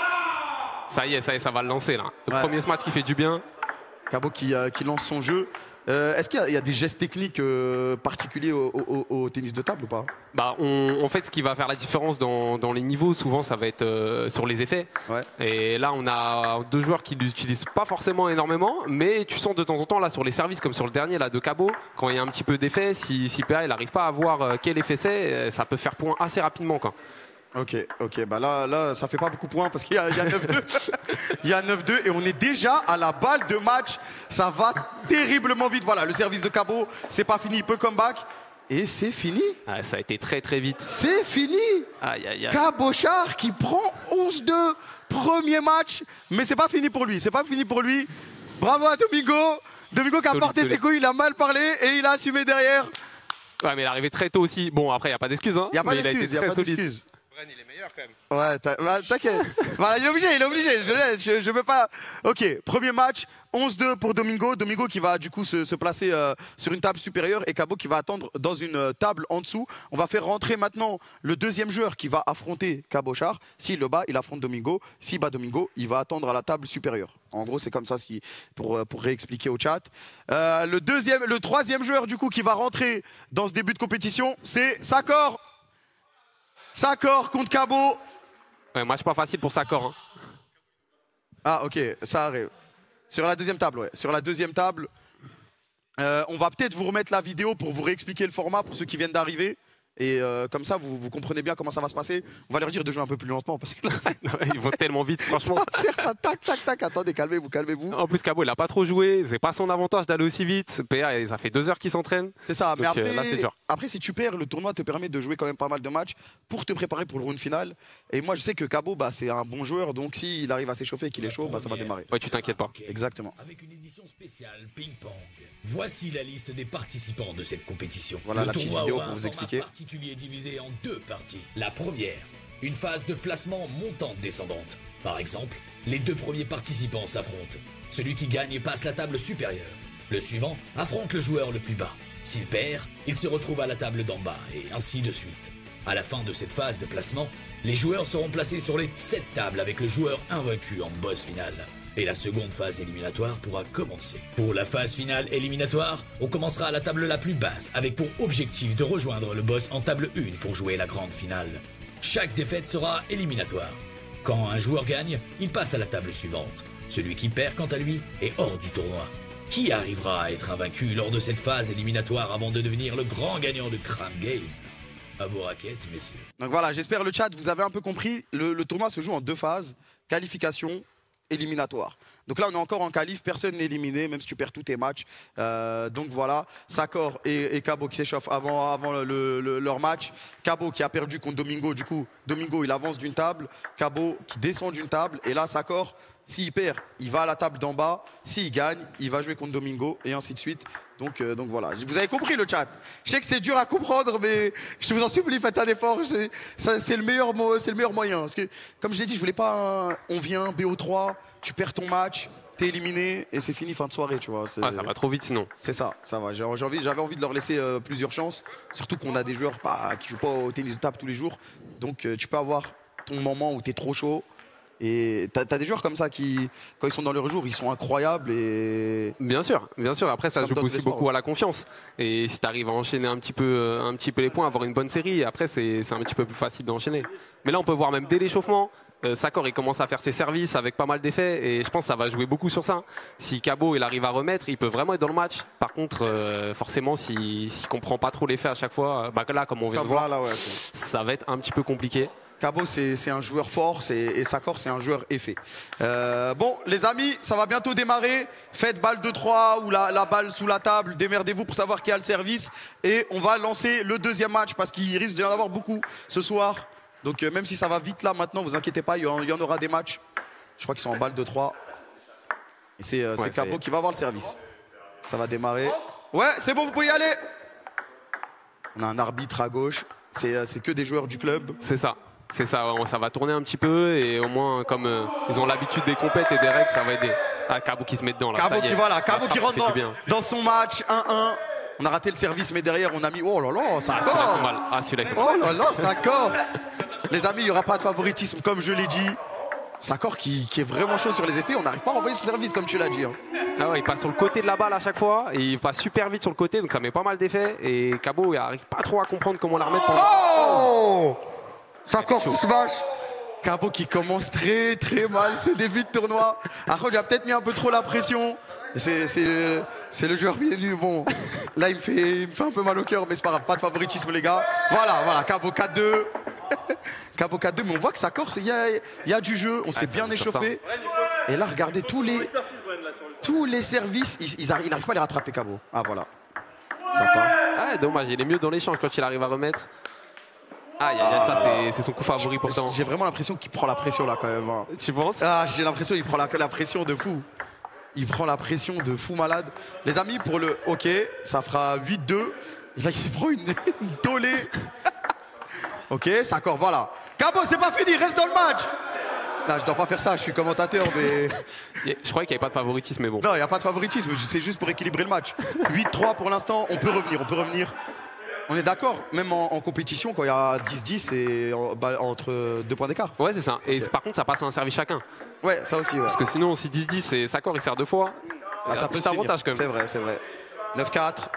[SPEAKER 10] Ça y est, ça y est, ça va le lancer là. Le
[SPEAKER 1] Ouais.
[SPEAKER 10] premier match qui fait du bien.
[SPEAKER 1] Cabo qui, euh, qui lance son jeu. Euh, Est-ce qu'il y, a- il y a des gestes techniques euh, particuliers au, au- au tennis de table ou pas?
[SPEAKER 10] Bah, on, en fait, ce qui va faire la différence dans, dans les niveaux, souvent, ça va être euh, sur les effets.
[SPEAKER 1] Ouais.
[SPEAKER 10] Et là, on a deux joueurs qui l'utilisent pas forcément énormément, mais tu sens de temps en temps, là, sur les services, comme sur le dernier, là, de Cabo, quand il y a un petit peu d'effet, si, si P A, il n'arrive pas à voir euh, quel effet c'est, euh, ça peut faire point assez rapidement, quoi.
[SPEAKER 1] Ok, ok, bah là, là, ça fait pas beaucoup de points parce qu'il y a, il y a neuf deux. Il y a neuf deux et on est déjà à la balle de match. Ça va terriblement vite. Voilà, le service de Cabo, c'est pas fini, il peut comeback. Et c'est fini.
[SPEAKER 10] Ouais, ça a été très très vite.
[SPEAKER 1] C'est fini.
[SPEAKER 10] Aïe, aïe, aïe.
[SPEAKER 1] Cabochard qui prend onze deux, premier match. Mais c'est pas fini pour lui, c'est pas fini pour lui. Bravo à Domingo. Domingo qui a
[SPEAKER 10] Solide,
[SPEAKER 1] porté
[SPEAKER 10] solide.
[SPEAKER 1] ses couilles, il a mal parlé et il a assumé derrière.
[SPEAKER 10] Ouais, mais il est arrivé très tôt aussi. Bon, après, il n'y a pas d'excuses. Hein,
[SPEAKER 1] Il n'y a pas
[SPEAKER 10] mais il a
[SPEAKER 1] d'excuse,
[SPEAKER 10] été
[SPEAKER 1] il n'y a
[SPEAKER 10] très
[SPEAKER 1] pas
[SPEAKER 10] solide.
[SPEAKER 1] d'excuse.
[SPEAKER 11] Bren, il est meilleur quand même.
[SPEAKER 1] Ouais, t'as- bah, t'inquiète. Voilà, il est obligé, il est obligé. Je, je, je veux pas. Ok, premier match, onze deux pour Domingo. Domingo qui va du coup se, se placer euh, sur une table supérieure et Cabo qui va attendre dans une euh, table en dessous. On va faire rentrer maintenant le deuxième joueur qui va affronter Cabochard. S'il le bat, il affronte Domingo. S'il bat Domingo, il va attendre à la table supérieure. En gros, c'est comme ça si, pour, euh, pour réexpliquer au chat. Euh, le, deuxième, le troisième joueur du coup qui va rentrer dans ce début de compétition, c'est Sakor. Sakor contre Cabo.
[SPEAKER 10] Ouais, match pas facile pour Sakor. Hein.
[SPEAKER 1] Ah ok, ça arrive. Sur la deuxième table, ouais. Sur la deuxième table, euh, on va peut-être vous remettre la vidéo pour vous réexpliquer le format pour ceux qui viennent d'arriver. Et euh, comme ça, vous, vous comprenez bien comment ça va se passer. On va leur dire de jouer un peu plus lentement parce que là, ça,
[SPEAKER 10] Ils vont tellement vite, franchement.
[SPEAKER 1] ça sert, ça tac, tac, tac. Attendez, calmez-vous, calmez-vous.
[SPEAKER 10] En plus, Cabo, il a pas trop joué. C'est pas son avantage d'aller aussi vite. P A, ça fait deux heures qu'il s'entraîne.
[SPEAKER 1] C'est ça, mais
[SPEAKER 10] Donc,
[SPEAKER 1] après,
[SPEAKER 10] euh, là, c'est dur.
[SPEAKER 1] après, si tu perds, le tournoi te permet de jouer quand même pas mal de matchs pour te préparer pour le round final. Et moi, je sais que Cabo, bah, c'est un bon joueur, donc s'il arrive à s'échauffer et qu'il est chaud, bah, ça va démarrer.
[SPEAKER 10] Ouais, tu t'inquiètes pas.
[SPEAKER 1] Exactement.
[SPEAKER 9] Avec une édition spéciale ping-pong. Voici la liste des participants de cette compétition.
[SPEAKER 1] Voilà
[SPEAKER 9] Le
[SPEAKER 1] la petite
[SPEAKER 9] tournoi
[SPEAKER 1] vidéo
[SPEAKER 9] aura
[SPEAKER 1] pour
[SPEAKER 9] un
[SPEAKER 1] vous
[SPEAKER 9] format
[SPEAKER 1] expliquer.
[SPEAKER 9] particulier divisé en deux parties. La première, une phase de placement montante-descendante. Par exemple, les deux premiers participants s'affrontent. Celui qui gagne passe la table supérieure. Le suivant affronte le joueur le plus bas. S'il perd, il se retrouve à la table d'en bas, et ainsi de suite. À la fin de cette phase de placement, les joueurs seront placés sur les sept tables avec le joueur invaincu en boss final. Et la seconde phase éliminatoire pourra commencer. Pour la phase finale éliminatoire, on commencera à la table la plus basse, avec pour objectif de rejoindre le boss en table un pour jouer la grande finale. Chaque défaite sera éliminatoire. Quand un joueur gagne, il passe à la table suivante. Celui qui perd, quant à lui, est hors du tournoi. Qui arrivera à être invaincu lors de cette phase éliminatoire avant de devenir le grand gagnant de Cram Game? À vos raquettes, messieurs.
[SPEAKER 1] Donc voilà, j'espère le chat, vous avez un peu compris. Le, le tournoi se joue en deux phases, qualification, éliminatoire. Donc là, on est encore en qualif, personne n'est éliminé, même si tu perds tous tes matchs. Euh, donc voilà, Sakor et, et Cabo qui s'échauffent avant, avant le, le- leur match. Cabo qui a perdu contre Domingo, du coup, Domingo il avance d'une table, Cabo qui descend d'une table, et là, Sakor, s'il perd, il va à la table d'en bas. S'il gagne, il va jouer contre Domingo, et ainsi de suite. Donc, euh, donc voilà, vous avez compris le chat. Je sais que c'est dur à comprendre, mais je vous en supplie, faites un effort. C'est ça, c'est le meilleur, mo- c'est le meilleur moyen. Parce que, comme je l'ai dit, je voulais pas. un- on vient B O trois, tu perds ton match, t'es éliminé et c'est fini fin de soirée, tu vois. c'est-
[SPEAKER 10] Ah, ça va trop vite sinon.
[SPEAKER 1] C'est ça, ça va. J'ai j'ai envie, j'avais envie de leur laisser euh, plusieurs chances, surtout qu'on a des joueurs bah, qui jouent pas au tennis de table tous les jours. Donc euh, tu peux avoir ton moment où t'es trop chaud.
[SPEAKER 11] Et t'as as des joueurs comme ça qui, quand ils sont dans leur jour, ils sont incroyables. Et...
[SPEAKER 10] Bien sûr, bien sûr. Après, ça, ça joue aussi beaucoup à la confiance. Et si tu arrives à enchaîner un petit peu, un petit peu les points, avoir une bonne série, après, c'est un petit peu plus facile d'enchaîner. Mais là, on peut voir même dès l'échauffement, euh, Sakor, il commence à faire ses services avec pas mal d'effets. Et je pense que ça va jouer beaucoup sur ça. Si Cabot, il arrive à remettre, il peut vraiment être dans le match. Par contre, euh, forcément, s'il si, si comprend pas trop l'effet à chaque fois, bah, là, comme on vient de voir, là, ouais, ça va être un petit peu compliqué.
[SPEAKER 11] Cabot, c'est un joueur fort et Sakor, c'est un joueur effet. Euh, bon, les amis, ça va bientôt démarrer. Faites balle de trois ou la, la balle sous la table. Démerdez-vous pour savoir qui a le service. Et on va lancer le deuxième match parce qu'il risque d'y en avoir beaucoup ce soir. Donc, euh, même si ça va vite là maintenant, vous inquiétez pas, il y, en, il y en aura des matchs. Je crois qu'ils sont en balle de trois. Et c'est euh, ouais, Cabot qui va avoir le service. Ça va démarrer. Ouais, c'est bon, vous pouvez y aller. On a un arbitre à gauche. C'est euh, que des joueurs du club.
[SPEAKER 10] C'est ça. C'est ça, ça va tourner un petit peu et au moins comme euh, ils ont l'habitude des compètes et des règles, ça va aider. Ah, Cabot qui se met dedans là.
[SPEAKER 11] Cabot qui, voilà, Cabot qui rentre dans, dans son match un un. On a raté le service mais derrière on a mis, oh là là, ça corps.
[SPEAKER 10] Ah, celui-là.
[SPEAKER 11] Oh là là, ça corps. Les amis, il n'y aura pas de favoritisme comme je l'ai dit. Sakor qui, qui est vraiment chaud sur les effets, on n'arrive pas à envoyer ce service comme tu l'as dit. Hein.
[SPEAKER 10] Ah ouais, il passe sur le côté de la balle à chaque fois et il passe super vite sur le côté donc ça met pas mal d'effets et Cabot il n'arrive pas trop à comprendre comment la remettre.
[SPEAKER 11] Oh, Sakor qui se vache. Cabot qui commence très très mal ce début de tournoi. Après, il a peut-être mis un peu trop la pression. C'est le joueur bien nu. Bon, là, il me, fait, il me fait un peu mal au cœur, mais c'est pas grave. Pas de favoritisme, les gars. Voilà, voilà, Cabot quatre deux. Cabot quatre deux, mais on voit que Sakor, il y a, y a du jeu. On s'est ah, bien échauffé. Et là, regardez tous les, tous les services. Il n'arrive pas à les rattraper, Cabot. Ah, voilà. Sympa.
[SPEAKER 10] Ah, dommage, il est mieux dans l'échange quand il arrive à remettre. Ah, y a, y a ça, c'est son coup favori pourtant.
[SPEAKER 11] J'ai vraiment l'impression qu'il prend la pression là quand même. Hein.
[SPEAKER 10] Tu penses?
[SPEAKER 11] Ah, j'ai l'impression qu'il prend la, la pression de fou. Il prend la pression de fou malade. Les amis, pour le OK, ça fera huit deux. Et là, il se prend une, une tollée. OK, Sakor, voilà. Cabot, c'est pas fini, reste dans le match. Là, je dois pas faire ça, je suis commentateur, mais...
[SPEAKER 10] Je croyais qu'il n'y avait pas de favoritisme, mais bon.
[SPEAKER 11] Non, il n'y a pas de favoritisme, c'est juste pour équilibrer le match. huit trois pour l'instant, on peut revenir, on peut revenir. On est d'accord, même en, en compétition, quand il y a dix dix et en, bah, entre deux points d'écart.
[SPEAKER 10] Ouais, c'est ça. Et par contre, ça passe à un service chacun.
[SPEAKER 11] Ouais, ça aussi. Ouais.
[SPEAKER 10] Parce que sinon, si dix dix et Sakor, il sert deux fois,
[SPEAKER 11] ah, ça peut
[SPEAKER 10] un avantage quand même.
[SPEAKER 11] C'est vrai, c'est vrai. neuf quatre.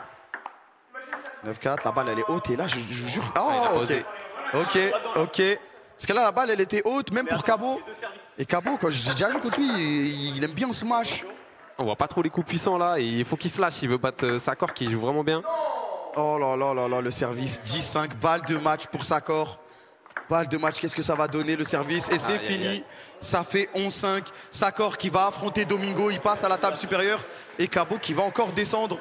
[SPEAKER 11] neuf quatre, la balle elle est haute et là, je, je vous jure. Oh, ah, ok. Ok, ok. Parce que là, la balle elle était haute, même pour Cabot. Et Cabot, quand j'ai déjà joué contre lui, il, il aime bien smash.
[SPEAKER 10] On voit pas trop les coups puissants là, et il faut qu'il se lâche. Il veut battre Sakor qui joue vraiment bien.
[SPEAKER 11] Oh là là là là, le service, dix cinq, balle de match pour Sakor. Balle de match, qu'est-ce que ça va donner le service? Et c'est ah, fini, aïe, aïe. Ça fait onze cinq. Sakor qui va affronter Domingo, il passe à la table supérieure. Et Cabot qui va encore descendre.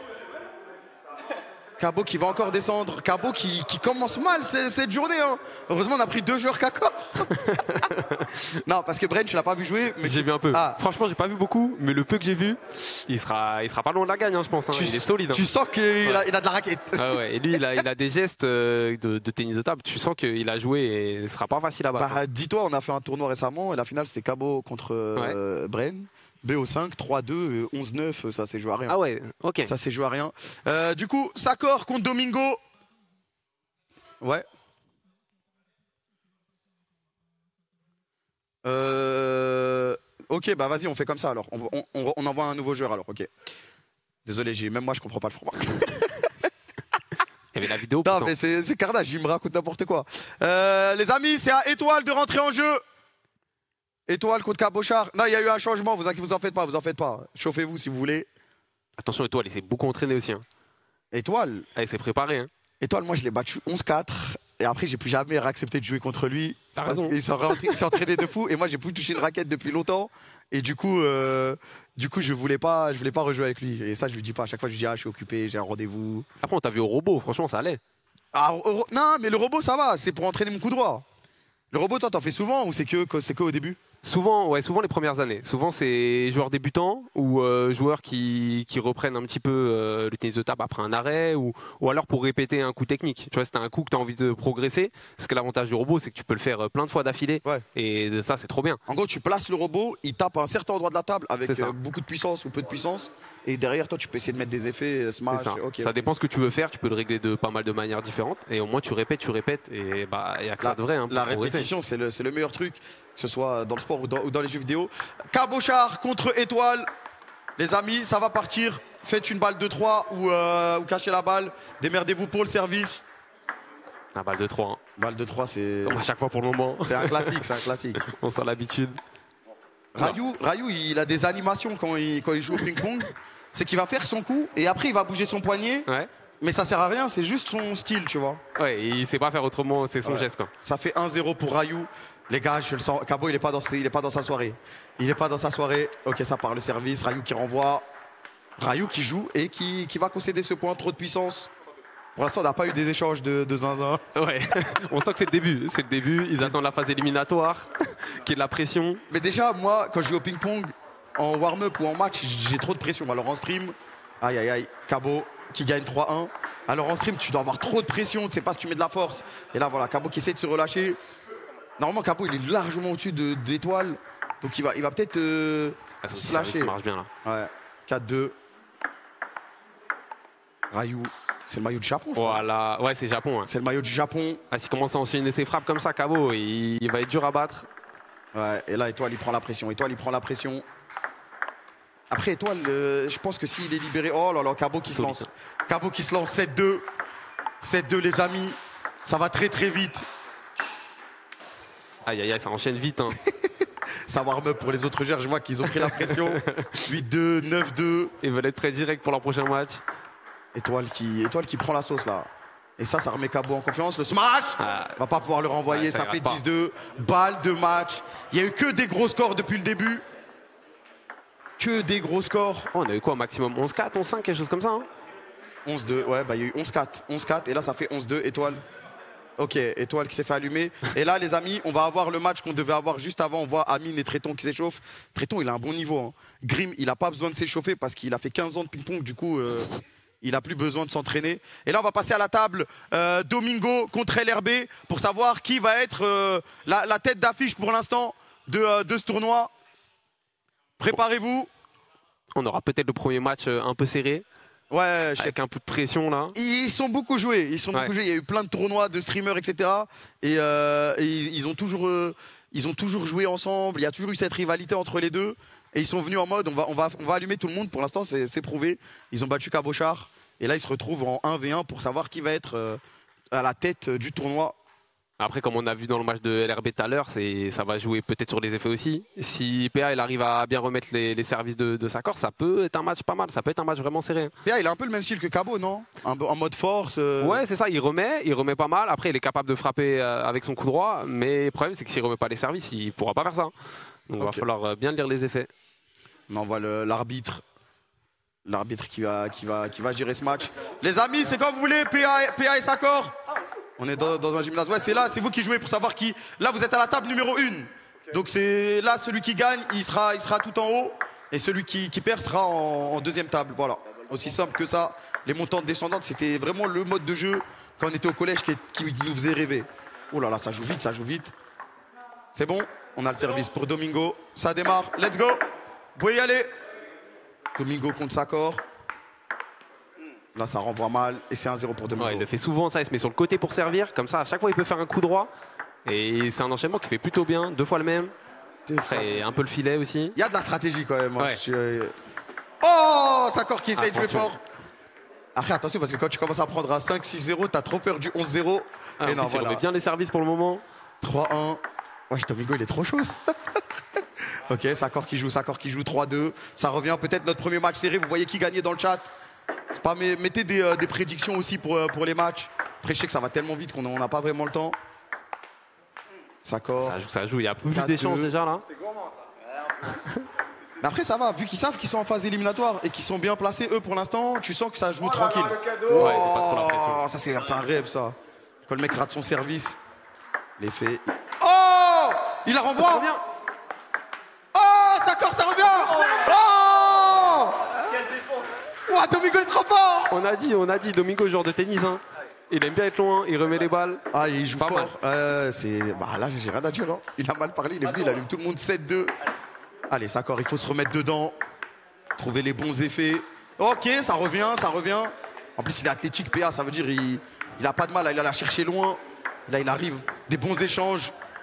[SPEAKER 11] Cabot qui va encore descendre. Cabot qui, qui commence mal cette journée. Hein. Heureusement, on a pris deux joueurs Kakor. Non, parce que Bren, tu l'as pas vu jouer.
[SPEAKER 10] J'ai vu un peu. Ah. Franchement, j'ai pas vu beaucoup, mais le peu que j'ai vu, il sera, il sera pas loin de la gagne, hein, je pense. Hein. Il est solide. Hein.
[SPEAKER 11] Tu sens qu'il ouais. a, il a de la raquette.
[SPEAKER 10] Ah ouais. Et lui, il a, il a des gestes de, de tennis de table. Tu sens qu'il a joué et ce sera pas facile à battre.
[SPEAKER 11] Bah, dis-toi, on a fait un tournoi récemment et la finale, c'était Cabot contre euh, ouais. Bren. B O cinq, trois deux, onze neuf, ça s'est joué à rien.
[SPEAKER 10] Ah ouais, ok.
[SPEAKER 11] Ça s'est joué à rien. Euh, du coup, Sakor contre Domingo. Ouais. Euh... Ok, bah vas-y, on fait comme ça alors. On, on, on, on envoie un nouveau joueur alors, ok. Désolé, même moi je comprends pas le format.
[SPEAKER 10] Il y avait la vidéo.
[SPEAKER 11] Non, mais c'est carnage, il me raconte n'importe quoi. Euh, les amis, c'est à Étoile de rentrer en jeu. Étoile contre Cabochard. Non, il y a eu un changement, vous, vous en faites pas, vous en faites pas. Chauffez-vous si vous voulez.
[SPEAKER 10] Attention, Étoile, il s'est beaucoup entraîné aussi. Hein.
[SPEAKER 11] Étoile
[SPEAKER 10] ah, il s'est préparé. Hein.
[SPEAKER 11] Étoile, moi je l'ai battu onze quatre. Et après, j'ai plus jamais accepté de jouer contre lui.
[SPEAKER 10] T'as raison.
[SPEAKER 11] Il s'est entraîné de fou. Et moi, j'ai plus touché une raquette depuis longtemps. Et du coup, euh, du coup je voulais pas, je voulais pas rejouer avec lui. Et ça, je lui dis pas. À chaque fois, je lui dis, ah, je suis occupé, j'ai un rendez-vous.
[SPEAKER 10] Après, on t'a vu au robot, franchement, ça allait.
[SPEAKER 11] Ah, au, non, mais le robot, ça va. C'est pour entraîner mon coup droit. Le robot, toi, t'en fais souvent ou c'est que, c'est que au début?
[SPEAKER 10] Souvent, ouais, souvent les premières années. Souvent, c'est joueurs débutants ou euh, joueurs qui, qui reprennent un petit peu euh, le tennis de table après un arrêt ou, ou alors pour répéter un coup technique. Tu vois, c'est un coup que tu as envie de progresser. Parce que l'avantage du robot, c'est que tu peux le faire plein de fois d'affilée.
[SPEAKER 11] Ouais.
[SPEAKER 10] Et ça, c'est trop bien.
[SPEAKER 11] En gros, tu places le robot, il tape à un certain endroit de la table avec euh, beaucoup de puissance ou peu de puissance. Et derrière toi, tu peux essayer de mettre des effets smash.
[SPEAKER 10] Ça,
[SPEAKER 11] okay,
[SPEAKER 10] ça
[SPEAKER 11] okay.
[SPEAKER 10] dépend ce que tu veux faire. Tu peux le régler de pas mal de manières différentes. Et au moins, tu répètes, tu répètes. Et bah, il y a que ça de vrai. Hein,
[SPEAKER 11] la répétition, c'est le, le meilleur truc. que ce soit dans le sport ou dans, ou dans les jeux vidéo. Cabochard contre Étoile. Les amis, ça va partir. Faites une balle de trois ou, euh, ou cachez la balle. Démerdez-vous pour le service.
[SPEAKER 10] La balle de trois. Hein.
[SPEAKER 11] Balle de trois, c'est...
[SPEAKER 10] Comme à chaque fois pour le moment.
[SPEAKER 11] C'est un classique, c'est un classique.
[SPEAKER 10] On sent l'habitude.
[SPEAKER 11] Rayou, Rayou, il a des animations quand il, quand il joue au ping-pong. C'est qu'il va faire son coup et après il va bouger son poignet.
[SPEAKER 10] Ouais.
[SPEAKER 11] Mais ça sert à rien, c'est juste son style, tu vois.
[SPEAKER 10] Ouais, il sait pas faire autrement, c'est son
[SPEAKER 11] Ouais.
[SPEAKER 10] geste quoi.
[SPEAKER 11] Ça fait un zéro pour Rayou. Les gars, je le sens. Cabo, il est pas dans, il est pas dans sa soirée. Il est pas dans sa soirée. Ok, ça part le service. Rayou qui renvoie. Rayou qui joue et qui, qui va concéder ce point. Trop de puissance. Pour l'instant, on n'a pas eu des échanges de, de zinzin.
[SPEAKER 10] Ouais, on sent que c'est le début. C'est le début. Ils attendent la phase éliminatoire, qu'il y ait de la pression.
[SPEAKER 11] Mais déjà, moi, quand je joue au ping-pong, en warm-up ou en match, j'ai trop de pression. Alors en stream, aïe aïe aïe, Cabo qui gagne trois un. Alors en stream, tu dois avoir trop de pression, tu sais pas si tu mets de la force. Et là, voilà, Cabo qui essaie de se relâcher. Normalement, Cabo, il est largement au-dessus de- d'Étoile. Donc il va, il va peut-être euh,
[SPEAKER 10] Ah, son
[SPEAKER 11] se
[SPEAKER 10] service,
[SPEAKER 11] lâcher.
[SPEAKER 10] ça marche bien là.
[SPEAKER 11] Ouais, quatre deux. Rayou, c'est le maillot du Japon. je crois.
[SPEAKER 10] Voilà, ouais, c'est Japon. Hein.
[SPEAKER 11] C'est le maillot du Japon.
[SPEAKER 10] Ah, s'il commence à enchaîner ses frappes comme ça, Cabo, il, il va être dur à battre.
[SPEAKER 11] Ouais, et là, Étoile, il prend la pression. Étoile, il prend la pression. Après, Étoile, euh, je pense que s'il est libéré. Oh là là, Cabo qui se
[SPEAKER 10] Solide.
[SPEAKER 11] lance. Cabo qui se lance, sept deux. sept deux, les amis. Ça va très très vite.
[SPEAKER 10] Aïe aïe aïe, ça enchaîne vite. Hein.
[SPEAKER 11] Ça warm-up pour les autres joueurs. Je vois qu'ils ont pris la pression. huit deux, neuf deux.
[SPEAKER 10] Ils veulent être prêts direct pour leur prochain match.
[SPEAKER 11] Étoile qui, Étoile qui prend la sauce là. Et ça, ça remet Cabo en confiance. Le smash
[SPEAKER 10] Ah.
[SPEAKER 11] va pas pouvoir le renvoyer.
[SPEAKER 10] Ouais, ça
[SPEAKER 11] ça
[SPEAKER 10] ira
[SPEAKER 11] fait
[SPEAKER 10] pas.
[SPEAKER 11] dix deux. Balle de match. Il y a eu que des gros scores depuis le début. Que des gros scores.
[SPEAKER 10] Oh, on a eu quoi au maximum onze quatre, onze cinq, quelque chose comme ça. Hein.
[SPEAKER 11] onze deux, ouais, bah il y a eu onze quatre. onze quatre et là ça fait onze deux, Étoile. Ok, Étoile qui s'est fait allumer. Et là les amis, on va avoir le match qu'on devait avoir juste avant. On voit Amine et Tréton qui s'échauffent. Tréton il a un bon niveau. Hein. Grim il a pas besoin de s'échauffer parce qu'il a fait quinze ans de ping-pong. Du coup euh, il a plus besoin de s'entraîner. Et là on va passer à la table euh, Domingo contre L R B pour savoir qui va être euh, la, la tête d'affiche pour l'instant de, euh, de ce tournoi. Préparez-vous.
[SPEAKER 10] On aura peut-être le premier match euh, un peu serré.
[SPEAKER 11] Ouais, je sais.
[SPEAKER 10] Avec un peu de pression là.
[SPEAKER 11] Ils sont beaucoup joués, ils sont
[SPEAKER 10] Ouais.
[SPEAKER 11] beaucoup joués. Il y a eu plein de tournois de streamers, et cetera. Et, euh, et ils ont toujours, euh, ils ont toujours joué ensemble. Il y a toujours eu cette rivalité entre les deux. Et ils sont venus en mode, on va, on va, on va allumer tout le monde. Pour l'instant, c'est c'est prouvé. Ils ont battu Cabochard. Et là, ils se retrouvent en un v un pour savoir qui va être euh, à la tête du tournoi.
[SPEAKER 10] Après, comme on a vu dans le match de L R B tout à l'heure, c'est- ça va jouer peut-être sur les effets aussi. Si P A il arrive à bien remettre les, les services de, de sa corps, ça peut être un match pas mal. Ça peut être un match vraiment serré.
[SPEAKER 11] P A, il a un peu le même style que Cabo, non? Un peu en mode force. euh,
[SPEAKER 10] Ouais, c'est ça, il remet, il remet pas mal. Après, il est capable de frapper euh, avec son coup droit, mais le problème, c'est que s'il remet pas les services, il pourra pas faire ça. Donc, il va
[SPEAKER 11] Ok.
[SPEAKER 10] falloir euh, bien lire les effets.
[SPEAKER 11] Mais on voit le- l'arbitre. L'arbitre qui va, qui, va, qui va gérer ce match. Les amis, c'est quand vous voulez, P A, P A et Sakor. On est dans, dans un gymnase. Ouais, c'est là, c'est vous qui jouez pour savoir qui. Là, vous êtes à la table numéro une. Donc c'est là, celui qui gagne, il sera, il sera tout en haut. Et celui qui, qui perd sera en, en deuxième table. Voilà. Aussi simple que ça. Les montantes descendantes, c'était vraiment le mode de jeu quand on était au collège qui, qui nous faisait rêver. Oh là là, ça joue vite, ça joue vite. C'est bon, on a le service pour Domingo. Ça démarre, let's go. Vous pouvez y aller. Domingo contre Sakor. Là, ça renvoie mal et c'est un zéro pour Domingo.
[SPEAKER 10] Ouais, il le fait souvent, ça, il se met sur le côté pour servir. Comme ça, à chaque fois, il peut faire un coup droit. Et c'est un enchaînement qui fait plutôt bien. Deux fois le même. Après, un peu le filet aussi.
[SPEAKER 11] Il y a de la stratégie quand même. hein.
[SPEAKER 10] Ouais.
[SPEAKER 11] Je- Oh, Sakor qui essaye de jouer
[SPEAKER 10] Attention.
[SPEAKER 11] fort. Après, attention, parce que quand tu commences à prendre un cinq six zéro, t'as trop peur du onze zéro.
[SPEAKER 10] Ah,
[SPEAKER 11] et non,
[SPEAKER 10] en plus, il
[SPEAKER 11] voilà.
[SPEAKER 10] remet bien les services pour le moment.
[SPEAKER 11] trois un. Ouais, Domingo, il est trop chaud. Ok, Sakor qui joue, Sakor qui joue trois deux. Ça revient peut-être notre premier match serré. Vous voyez qui gagnait dans le chat. C'est pas, mais mettez des, euh, des prédictions aussi pour, euh, pour les matchs. Après, je sais que ça va tellement vite qu'on n'a pas vraiment le temps. Sakor.
[SPEAKER 10] Ça joue, ça joue. Il y a plus
[SPEAKER 11] quatre
[SPEAKER 10] d'échanges
[SPEAKER 11] deux.
[SPEAKER 10] déjà là.
[SPEAKER 11] Mais après, ça va, vu qu'ils savent qu'ils sont en phase éliminatoire et qu'ils sont bien placés, eux, pour l'instant, tu sens que ça joue tranquille.
[SPEAKER 10] Ouais, c'est pas trop la pression.
[SPEAKER 11] Oh, ça, c'est c'est un rêve, ça. Quand le mec rate son service, l'effet. Oh, il la renvoie.
[SPEAKER 10] Ça revient.
[SPEAKER 11] Oh, Sakor, ça revient. Oh, Ouah, Domingo est trop fort.
[SPEAKER 10] On a dit, on a dit, Domingo, joueur de tennis. Hein. Il aime bien être loin, il remet les balles.
[SPEAKER 11] Ah, il joue
[SPEAKER 10] Pas
[SPEAKER 11] fort.
[SPEAKER 10] mal.
[SPEAKER 11] Euh, c'est... Bah, là, j'ai rien à dire. hein. Il a mal parlé, il est venu, il allume tout le monde sept deux. Allez, Sakor, il faut se remettre dedans. Trouver les bons effets. Ok, ça revient, ça revient. En plus, il est athlétique, P A, ça veut dire il, il a pas de mal, là, il a la chercher loin. Là, il arrive. Des bons échanges.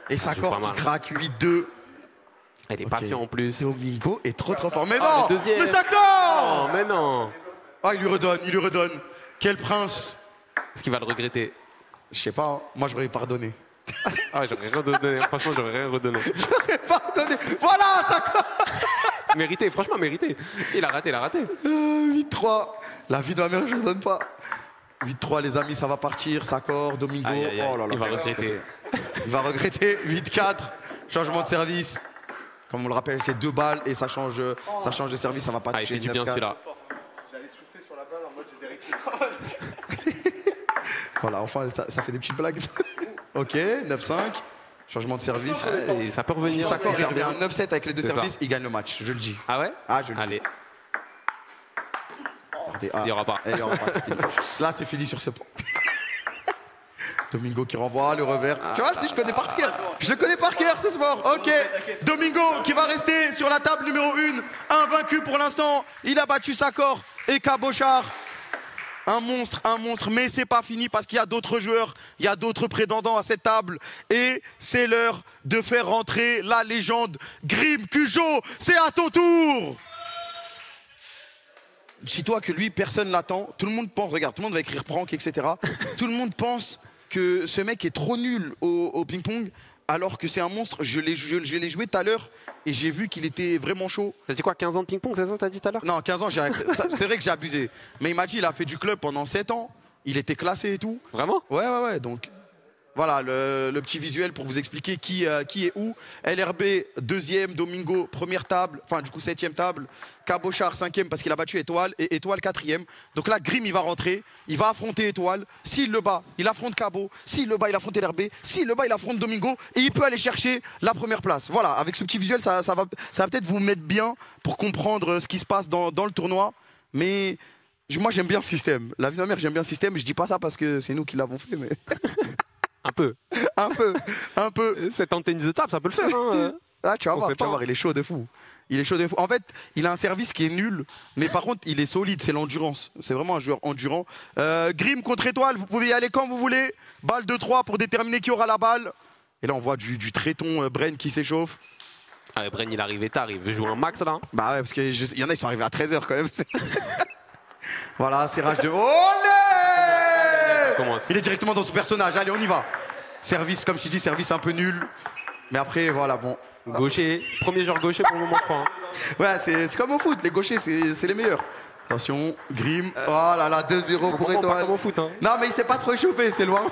[SPEAKER 11] Et Sakor qui craque huit deux.
[SPEAKER 10] Elle est patient en plus.
[SPEAKER 11] Domingo est trop trop fort. Mais
[SPEAKER 10] Ah,
[SPEAKER 11] non,
[SPEAKER 10] le deuxième.
[SPEAKER 11] mais Sakor.
[SPEAKER 10] Oh, mais non.
[SPEAKER 11] Ah, il lui redonne, il lui redonne. Quel prince.
[SPEAKER 10] Est-ce qu'il va le regretter?
[SPEAKER 11] Je sais pas, hein. Moi j'aurais pardonné.
[SPEAKER 10] Ah, j'aurais rien redonné. Franchement, j'aurais rien redonné.
[SPEAKER 11] J'aurais pardonné. Voilà, Sakor.
[SPEAKER 10] Mérité, franchement mérité. Il a raté, il a raté.
[SPEAKER 11] Euh, huit trois. La vie de ma mère, je ne donne pas. huit trois, les amis, ça va partir. Sakor, Domingo.
[SPEAKER 10] Aïe, aïe, aïe.
[SPEAKER 11] Oh là là,
[SPEAKER 10] Il va
[SPEAKER 11] ça
[SPEAKER 10] regretter.
[SPEAKER 11] Il va regretter. huit quatre. Changement de service. Comme on le rappelle, c'est deux balles et ça change, ça change de service. Ça va pas
[SPEAKER 10] Ah, il
[SPEAKER 11] toucher
[SPEAKER 10] fait du bien celui-là.
[SPEAKER 1] J'allais souffler sur la balle en mode j'ai des récup.
[SPEAKER 11] Voilà, enfin, ça, ça fait des petites blagues. Ok, neuf cinq. Changement de service.
[SPEAKER 10] Et ça peut revenir.
[SPEAKER 11] Si Sakor il revient à neuf sept avec les deux
[SPEAKER 10] C'est ça.
[SPEAKER 11] services, il gagne le match, je le dis.
[SPEAKER 10] Ah ouais?
[SPEAKER 11] Ah, je le dis.
[SPEAKER 10] Allez,
[SPEAKER 11] Regardez, ah.
[SPEAKER 10] il n'y aura pas.
[SPEAKER 11] Eh, il y aura pas, c'est fini. Là, c'est fini sur ce point. Domingo qui renvoie, le revers. Tu vois, je dis, je connais par cœur. Je le connais par cœur ce sport. Ok. Domingo qui va rester sur la table numéro un. Invaincu pour l'instant. Il a battu Sakor et Cabochard. Un monstre, un monstre. Mais c'est pas fini parce qu'il y a d'autres joueurs. Il y a d'autres prétendants à cette table. Et c'est l'heure de faire rentrer la légende Grim Cujo. C'est à ton tour. Dis-toi que lui, personne l'attend. Tout le monde pense, regarde, tout le monde va écrire prank, et cetera. Tout le monde pense que ce mec est trop nul au, au ping-pong, alors que c'est un monstre. Je l'ai je, je l'ai joué tout à l'heure et j'ai vu qu'il était vraiment chaud.
[SPEAKER 10] T'as dit quoi, quinze ans de ping-pong, c'est ça que t'as dit tout à l'heure?
[SPEAKER 11] Non, quinze ans, j'ai arrêté. Ça, c'est vrai que j'ai abusé. Mais il m'a dit, il a fait du club pendant sept ans. Il était classé et tout.
[SPEAKER 10] Vraiment?
[SPEAKER 11] Ouais, ouais, ouais. Donc, voilà le, le petit visuel pour vous expliquer qui, euh, qui est où. L R B, deuxième. Domingo, première table. Enfin, du coup, septième table. Cabochard, cinquième, parce qu'il a battu Étoile. Et Étoile, quatrième. Donc là, Grim, il va rentrer. Il va affronter Étoile. S'il le bat, il affronte Cabo. S'il le bat, il affronte L R B. S'il le bat, il affronte Domingo. Et il peut aller chercher la première place. Voilà, avec ce petit visuel, ça, ça va, ça va peut-être vous mettre bien pour comprendre ce qui se passe dans, dans le tournoi. Mais moi, j'aime bien ce système. La vie de ma mère, j'aime bien le système. Je dis pas ça parce que c'est nous qui l'avons fait, mais...
[SPEAKER 10] Un peu.
[SPEAKER 11] Un peu, un peu.
[SPEAKER 10] Cette antenne de table, ça peut le faire. Hein.
[SPEAKER 11] Ah, tu vas
[SPEAKER 10] On
[SPEAKER 11] voir,
[SPEAKER 10] sait
[SPEAKER 11] tu vas
[SPEAKER 10] pas.
[SPEAKER 11] voir, il est chaud de fou. Il est chaud de fou. En fait, il a un service qui est nul, mais par contre, il est solide, c'est l'endurance. C'est vraiment un joueur endurant. Euh, Grim contre Étoile, vous pouvez y aller quand vous voulez. Balle de trois pour déterminer qui aura la balle. Et là, on voit du, du tréton euh, Bren qui s'échauffe.
[SPEAKER 10] Allez, Bren, il est arrivé tard, il veut jouer un max là.
[SPEAKER 11] Bah ouais, parce qu'il y en a, ils sont arrivés à treize heures quand même. Voilà, c'est rage de... Olé
[SPEAKER 10] Commence.
[SPEAKER 11] Il est directement dans son personnage. Allez, on y va. Service, comme je dis, service un peu nul. Mais après, voilà, bon.
[SPEAKER 10] Gaucher, premier joueur gaucher pour le moment, je crois. Hein.
[SPEAKER 11] Ouais, c'est c'est comme au foot, les gauchers, c'est c'est les meilleurs. Attention, Grim. Oh là là, deux zéro pour
[SPEAKER 10] Vraiment pas
[SPEAKER 11] Étoile.
[SPEAKER 10] comme au foot, hein.
[SPEAKER 11] Non, mais il s'est pas trop échauffé, c'est loin.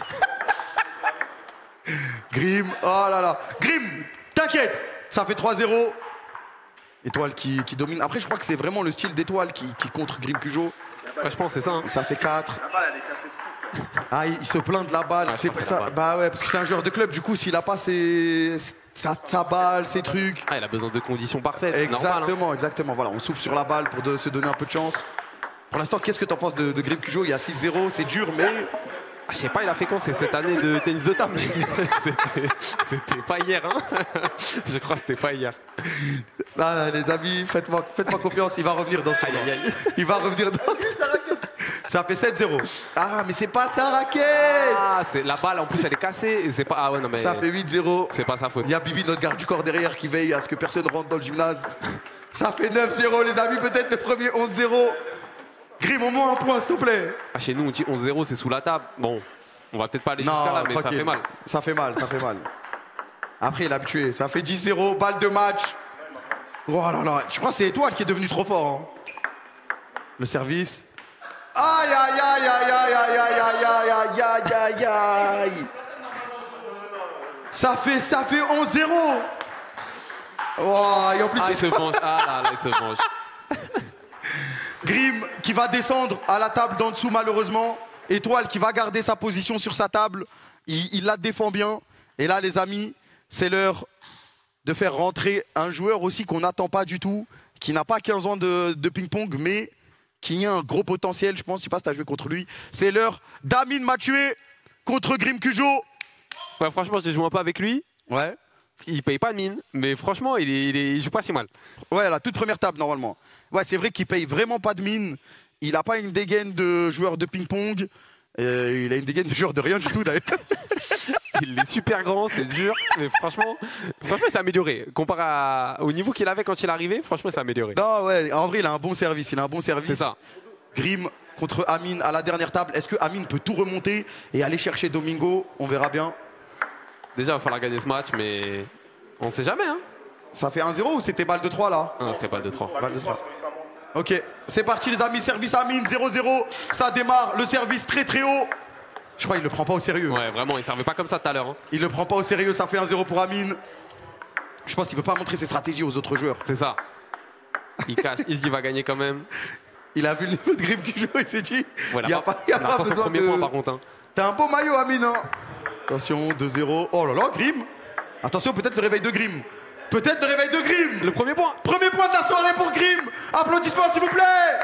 [SPEAKER 11] Grim, oh là là. Grim, t'inquiète, ça fait trois zéro. Étoile qui, qui domine. Après, je crois que c'est vraiment le style d'Étoile qui, qui contre Grim Cujo.
[SPEAKER 10] Ouais, je pense que c'est ça. Hein.
[SPEAKER 11] Ça fait quatre.
[SPEAKER 1] La balle, elle est cassée de fou.
[SPEAKER 11] Ah, il, il se plaint de la balle.
[SPEAKER 10] Ouais, je
[SPEAKER 11] c'est
[SPEAKER 10] pense
[SPEAKER 11] pour
[SPEAKER 10] que c'est
[SPEAKER 11] ça.
[SPEAKER 10] la balle.
[SPEAKER 11] Bah ouais, parce que c'est un joueur de club. Du coup, s'il a pas ses, sa, sa balle, ses trucs.
[SPEAKER 10] Ah, il a besoin de conditions parfaites. Normal, hein.
[SPEAKER 11] Exactement, exactement. Voilà, on souffle sur la balle pour de- se donner un peu de chance. Pour l'instant, qu'est-ce que t'en penses de, de Grim Cujo? Il y a six zéro, c'est dur, mais.
[SPEAKER 10] Ah, je sais pas, il a fait quand? C'est cette année de tennis de table. C'était- C'était pas hier, hein. Je crois que c'était pas hier.
[SPEAKER 11] Là, les amis, faites-moi faites-moi confiance, il va revenir dans ce tournoi. Il va revenir dans. Ça fait sept zéro. Ah, mais c'est pas sa raquette.
[SPEAKER 10] Ah, c'est la balle en plus elle est cassée. Et c'est pas. Ah ouais, non mais.
[SPEAKER 11] Ça fait huit zéro.
[SPEAKER 10] C'est pas sa faute.
[SPEAKER 11] Il y a Bibi, notre garde du corps derrière, qui veille à ce que personne rentre dans le gymnase. Ça fait neuf zéro, les amis, peut-être le premier onze zéro. Grim, au moins un point, s'il te plaît.
[SPEAKER 10] Ah, chez nous, on dit onze zéro, c'est sous la table. Bon, on va peut-être pas aller jusqu'à là, mais ça
[SPEAKER 11] tranquille.
[SPEAKER 10] fait mal.
[SPEAKER 11] Ça fait mal, ça fait mal. Après, il a habitué. Ça fait dix zéro, balle de match. Oh là là, je crois que c'est Étoile qui est devenu trop fort. Hein. Le service. Aïe, aïe, aïe, aïe, aïe, aïe, aïe, aïe, aïe, aïe, aïe, aïe. Ça fait, ça fait onze zéro. Oh, et en plus,
[SPEAKER 10] Ah, il
[SPEAKER 11] c'est
[SPEAKER 10] se venge. Ah là, là, il se venge.
[SPEAKER 11] Grim qui va descendre à la table d'en dessous malheureusement. Étoile qui va garder sa position sur sa table. Il, il la défend bien. Et là les amis, c'est l'heure de faire rentrer un joueur aussi qu'on n'attend pas du tout, qui n'a pas quinze ans de, de ping-pong, mais qui a un gros potentiel, je pense. Je sais pas si tu as joué contre lui. C'est l'heure d'Amine Mathieu contre Grim Cujo.
[SPEAKER 10] Ouais, franchement, j'ai joué un peu avec lui.
[SPEAKER 11] Ouais.
[SPEAKER 10] Il paye pas de mine, mais franchement, il, est, il, est, il joue pas si mal.
[SPEAKER 11] Ouais, la toute première table normalement. Ouais, c'est vrai qu'il paye vraiment pas de mine. Il a pas une dégaine de joueur de ping-pong. Euh, il a une dégaine de joueur de rien du tout d'ailleurs.
[SPEAKER 10] il est super grand, c'est dur. Mais franchement, franchement, c'est amélioré. Comparé à- au niveau qu'il avait quand il est arrivé, franchement, c'est amélioré.
[SPEAKER 11] Non, ouais, en vrai, il a un bon service. Il a un bon service.
[SPEAKER 10] C'est ça.
[SPEAKER 11] Grim contre Amine à la dernière table. Est-ce que Amine peut tout remonter et aller chercher Domingo? On verra bien.
[SPEAKER 10] Déjà, il va falloir gagner ce match, mais on sait jamais. Hein.
[SPEAKER 11] Ça fait un zéro ou c'était balle de trois là?
[SPEAKER 10] Non, c'était pas de trois.
[SPEAKER 11] Balle de trois. Ok, c'est parti les amis. Service Amine, zéro zéro. Ça démarre. Le service très très haut. Je crois qu'il le prend pas au sérieux.
[SPEAKER 10] Ouais, vraiment, il servait pas comme ça tout à l'heure. Hein.
[SPEAKER 11] Il le prend pas au sérieux. Ça fait un zéro pour Amine. Je pense qu'il veut pas montrer ses stratégies aux autres joueurs.
[SPEAKER 10] C'est ça. Il cache, il se dit il va gagner quand même.
[SPEAKER 11] Il a vu le niveau de Grim qui joue, il s'est dit.
[SPEAKER 10] Voilà,
[SPEAKER 11] il n'y a pas, y a
[SPEAKER 10] on a
[SPEAKER 11] pas
[SPEAKER 10] pas son
[SPEAKER 11] besoin
[SPEAKER 10] premier
[SPEAKER 11] de...
[SPEAKER 10] point par contre. Hein.
[SPEAKER 11] T'as un beau maillot, Amine. Hein. Attention, deux zéro. Oh là là, Grim. Attention, peut-être le réveil de Grim. Peut-être le réveil de Grim.
[SPEAKER 10] Le premier point.
[SPEAKER 11] Premier point de la soirée pour Grim. Applaudissements, s'il vous plaît.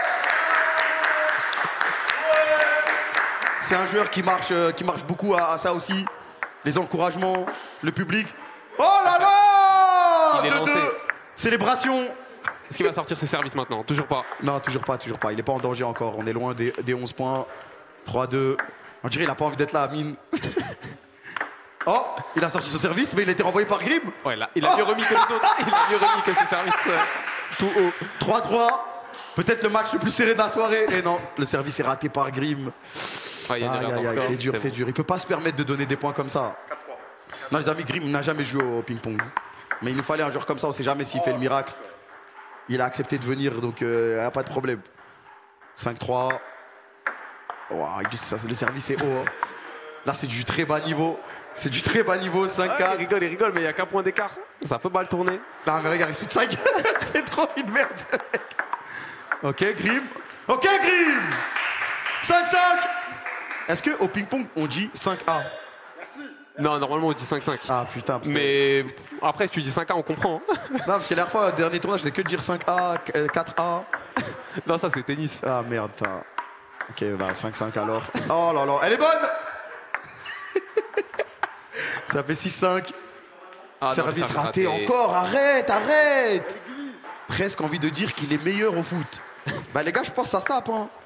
[SPEAKER 11] C'est un joueur qui marche, euh, qui marche beaucoup à, à ça aussi. Les encouragements, le public. Oh là là.
[SPEAKER 10] Il est
[SPEAKER 11] deux
[SPEAKER 10] lancé.
[SPEAKER 11] deux. Célébration.
[SPEAKER 10] Est-ce qu'il va sortir ses services maintenant? Toujours pas.
[SPEAKER 11] Non, toujours pas, toujours pas. Il est pas en danger encore. On est loin des, des onze points. trois deux. On dirait qu'il a pas envie d'être là, Amine. Oh, il a sorti son service, mais il a été renvoyé par Grim.
[SPEAKER 10] Ouais, là, il a mieux remis que les autres. Il a mieux remis que ses services euh, tout haut.
[SPEAKER 11] trois trois. Peut-être le match le plus serré de la soirée. Et non, le service est raté par Grim.
[SPEAKER 10] Ah, il y a
[SPEAKER 11] Aïe,
[SPEAKER 10] déjà
[SPEAKER 11] aïe,
[SPEAKER 10] dans
[SPEAKER 11] aïe,
[SPEAKER 10] le score,
[SPEAKER 11] c'est dur,
[SPEAKER 10] c'est
[SPEAKER 11] c'est
[SPEAKER 10] bon.
[SPEAKER 11] dur. Il peut pas se permettre de donner des points comme ça. Non, les amis, Grim n'a jamais joué au ping-pong. Mais il nous fallait un joueur comme ça, on sait jamais s'il fait le miracle. Il a accepté de venir, donc il euh, n'y a pas de problème. cinq trois. Wow, ça, le service est haut. Hein. Là, c'est du très bas niveau. C'est du très bas niveau, cinq quatre.
[SPEAKER 10] Ouais, il rigole, il rigole, mais il n'y a qu'un point d'écart. Ça peut mal tourner.
[SPEAKER 11] Non, mais regarde, il se fait cinq. C'est trop une merde, ce mec. Ok, Grim. Ok, Grim. cinq cinq. Est-ce qu'au ping-pong, on dit cinq A?
[SPEAKER 10] Non, normalement, on dit cinq cinq.
[SPEAKER 11] Ah putain. putain.
[SPEAKER 10] Mais après, si tu dis cinq A, on comprend. hein.
[SPEAKER 11] Non, parce que la dernière fois, dernier tournage, je faisais que de dire cinq A, quatre A.
[SPEAKER 10] Non, ça, c'est tennis.
[SPEAKER 11] Ah merde, putain. Ok, bah cinq cinq alors. Oh là là, elle est bonne. Ça fait six cinq.
[SPEAKER 10] Ah, non,
[SPEAKER 11] Service
[SPEAKER 10] ça
[SPEAKER 11] raté encore, arrête, arrête. Presque envie de dire qu'il est meilleur au foot. Bah les gars, je pense que ça se tape. Hein.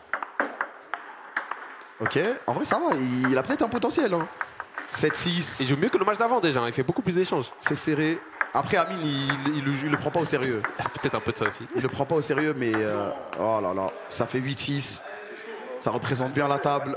[SPEAKER 11] Ok, en vrai ça va, il a peut-être un potentiel. Hein. sept six.
[SPEAKER 10] Il joue mieux que le match d'avant déjà, il fait beaucoup plus d'échanges.
[SPEAKER 11] C'est serré. Après Amine, il, il, il le prend pas au sérieux.
[SPEAKER 10] Peut-être un peu de ça aussi.
[SPEAKER 11] Il le prend pas au sérieux, mais euh, oh là là, ça fait huit six. Ça représente bien la table.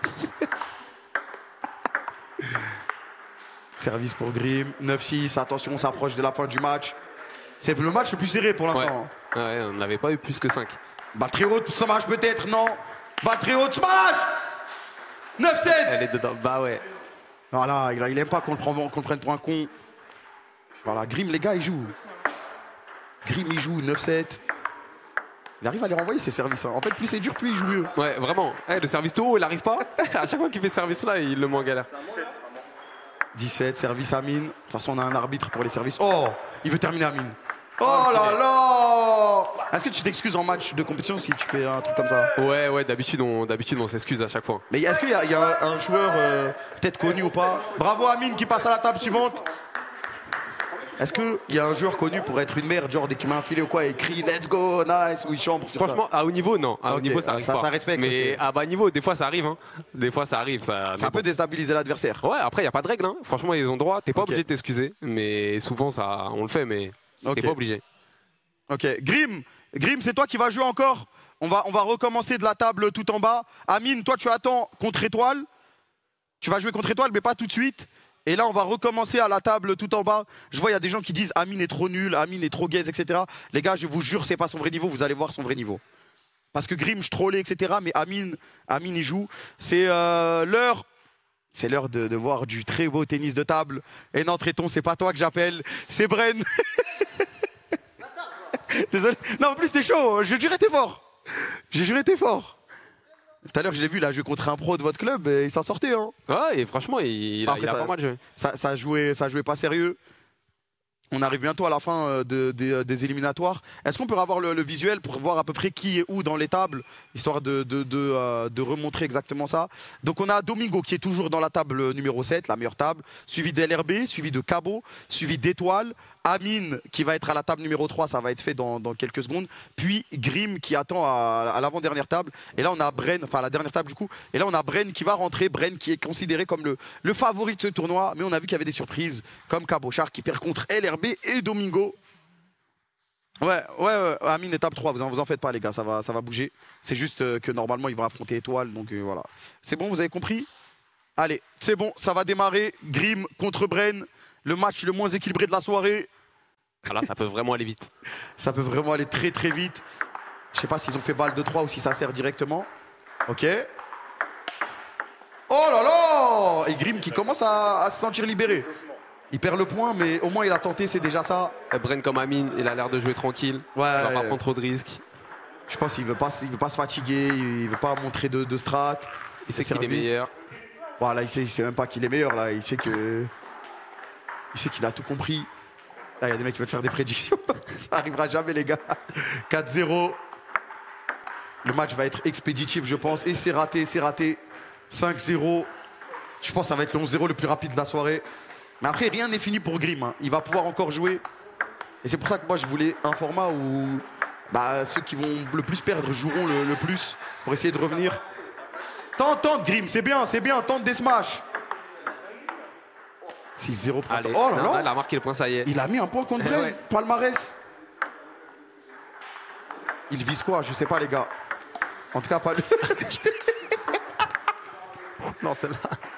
[SPEAKER 11] Service pour Grim, neuf six. Attention, on s'approche de la fin du match. C'est le match le plus serré pour l'instant.
[SPEAKER 10] Ouais. ouais, on n'avait pas eu plus que cinq.
[SPEAKER 11] Balle très haute, smash peut-être, non. Balle très haute, smash. neuf sept.
[SPEAKER 10] Elle est dedans, bah ouais.
[SPEAKER 11] Voilà, il, il aime pas qu'on le, prenne, qu'on le prenne pour un con. Voilà, Grim, les gars, il joue. Grim, il joue, neuf sept. Il arrive à les renvoyer ses services. Hein. En fait, plus c'est dur, plus il joue mieux.
[SPEAKER 10] Ouais, vraiment. Eh, le service tout haut, il arrive pas. À chaque fois qu'il fait ce service-là, il le met en galère.
[SPEAKER 11] dix-sept, service Amine. De toute façon, on a un arbitre pour les services. Oh, il veut terminer Amine. Oh là là. Est-ce que tu t'excuses en match de compétition si tu fais un truc comme ça?
[SPEAKER 10] Ouais, ouais, d'habitude, on, d'habitude, on s'excuse à chaque fois.
[SPEAKER 11] Mais est-ce qu'il y a, il y a un joueur euh, peut-être connu ou pas? Bravo Amine qui passe à la table suivante. Est-ce qu'il y a un joueur connu pour être une merde, genre dès qu'il met un filet ou quoi, il crie let's go, nice, ou il chante?
[SPEAKER 10] Franchement, à haut niveau, non. À haut
[SPEAKER 11] Ok,
[SPEAKER 10] niveau, ça arrive
[SPEAKER 11] ça-
[SPEAKER 10] pas.
[SPEAKER 11] ça respecte,
[SPEAKER 10] Mais
[SPEAKER 11] ok.
[SPEAKER 10] à bas niveau, des fois, ça arrive. Hein. Des fois, ça arrive. Ça,
[SPEAKER 11] Ça
[SPEAKER 10] mais
[SPEAKER 11] peut
[SPEAKER 10] bon.
[SPEAKER 11] déstabiliser l'adversaire.
[SPEAKER 10] Ouais, après, il n'y a pas de règle. Hein. Franchement, ils ont droit. T'es pas
[SPEAKER 11] Ok.
[SPEAKER 10] obligé de t'excuser. Mais souvent, ça, on le fait, mais
[SPEAKER 11] Ok.
[SPEAKER 10] t'es pas obligé.
[SPEAKER 11] Ok, Grim, Grim, c'est toi qui vas jouer encore. On va, on va recommencer de la table tout en bas. Amine, toi, tu attends contre Étoile. Tu vas jouer contre Étoile, mais pas tout de suite. Et là, on va recommencer à la table tout en bas. Je vois, il y a des gens qui disent Amine est trop nul, Amine est trop gaze, et cetera. Les gars, je vous jure, c'est pas son vrai niveau. Vous allez voir son vrai niveau. Parce que Grim, je trollais, et cetera. Mais Amine, Amine, il joue. C'est euh, l'heure. C'est l'heure de, de voir du très beau tennis de table. Et non, Tréton, c'est pas toi que j'appelle, c'est Bren. Désolé. Non, en plus, t'es chaud. Je jurais, t'es fort. J'ai juré, t'es fort. Tout à l'heure, je l'ai vu, là, jouer contre un pro de votre club et il s'en sortait. Hein.
[SPEAKER 10] Ouais, et franchement, il, il a,
[SPEAKER 11] Après,
[SPEAKER 10] il a
[SPEAKER 11] ça-
[SPEAKER 10] pas mal joué.
[SPEAKER 11] Ça, ça, jouait, ça jouait pas sérieux. On arrive bientôt à la fin euh, de- des- des éliminatoires. Est-ce qu'on peut avoir le, le visuel pour voir à peu près qui est où dans les tables, histoire de, de, de, euh, de remontrer exactement ça? Donc on a Domingo qui est toujours dans la table numéro sept, la meilleure table, suivi d'L R B, suivi de Cabo, suivi d'Étoile, Amine qui va être à la table numéro trois, ça va être fait dans, dans quelques secondes. Puis Grim qui attend à, à l'avant-dernière table. Et là on a Bren, enfin à la dernière table du coup. Et là on a Bren qui va rentrer. Bren qui est considéré comme le, le favori de ce tournoi. Mais on a vu qu'il y avait des surprises comme Cabochard qui perd contre L R B et Domingo. Ouais, ouais, ouais, Amine étape trois, vous en, vous en faites pas les gars, ça va, ça va bouger. C'est juste euh, que normalement ils vont affronter Étoile, donc euh, voilà. C'est bon, vous avez compris? Allez, c'est bon, ça va démarrer. Grim contre Bren, le match le moins équilibré de la soirée.
[SPEAKER 10] Ah là, ça peut vraiment aller vite.
[SPEAKER 11] Ça peut vraiment aller très très vite. Je sais pas s'ils ont fait balle de trois ou si ça sert directement. Ok. Oh là là! Et Grim qui commence à, à se sentir libéré. Il perd le point, mais au moins il a tenté, c'est déjà ça.
[SPEAKER 10] Bren comme Amine, il a l'air de jouer tranquille.
[SPEAKER 11] Ouais.
[SPEAKER 10] Il va pas prendre trop de risques.
[SPEAKER 11] Je pense qu'il veut pas, il veut pas se fatiguer, il veut pas montrer de, de strat.
[SPEAKER 10] Il sait qu'il est meilleur.
[SPEAKER 11] Voilà, il sait, il sait même pas qu'il est meilleur là. Il sait que, il sait qu'il a tout compris. Là, il y a des mecs qui veulent faire des prédictions. Ça arrivera jamais les gars. quatre zéro. Le match va être expéditif, je pense. Et c'est raté, c'est raté. cinq zéro. Je pense que ça va être le onze zéro le plus rapide de la soirée. Mais après, rien n'est fini pour Grim. Hein. Il va pouvoir encore jouer. Et c'est pour ça que moi, je voulais un format où bah, ceux qui vont le plus perdre joueront le, le plus pour essayer de revenir. Tente, tente, Grim, c'est bien, c'est bien. Tente des smash. six zéro pour
[SPEAKER 10] Allez,
[SPEAKER 11] Oh là
[SPEAKER 10] non,
[SPEAKER 11] là.
[SPEAKER 10] il a marqué le point, ça y est.
[SPEAKER 11] Il a mis un point contre Bren. Ouais. Palmarès. Il vise quoi? Je sais pas, les gars. En tout cas, pas le.
[SPEAKER 10] Non, celle-là.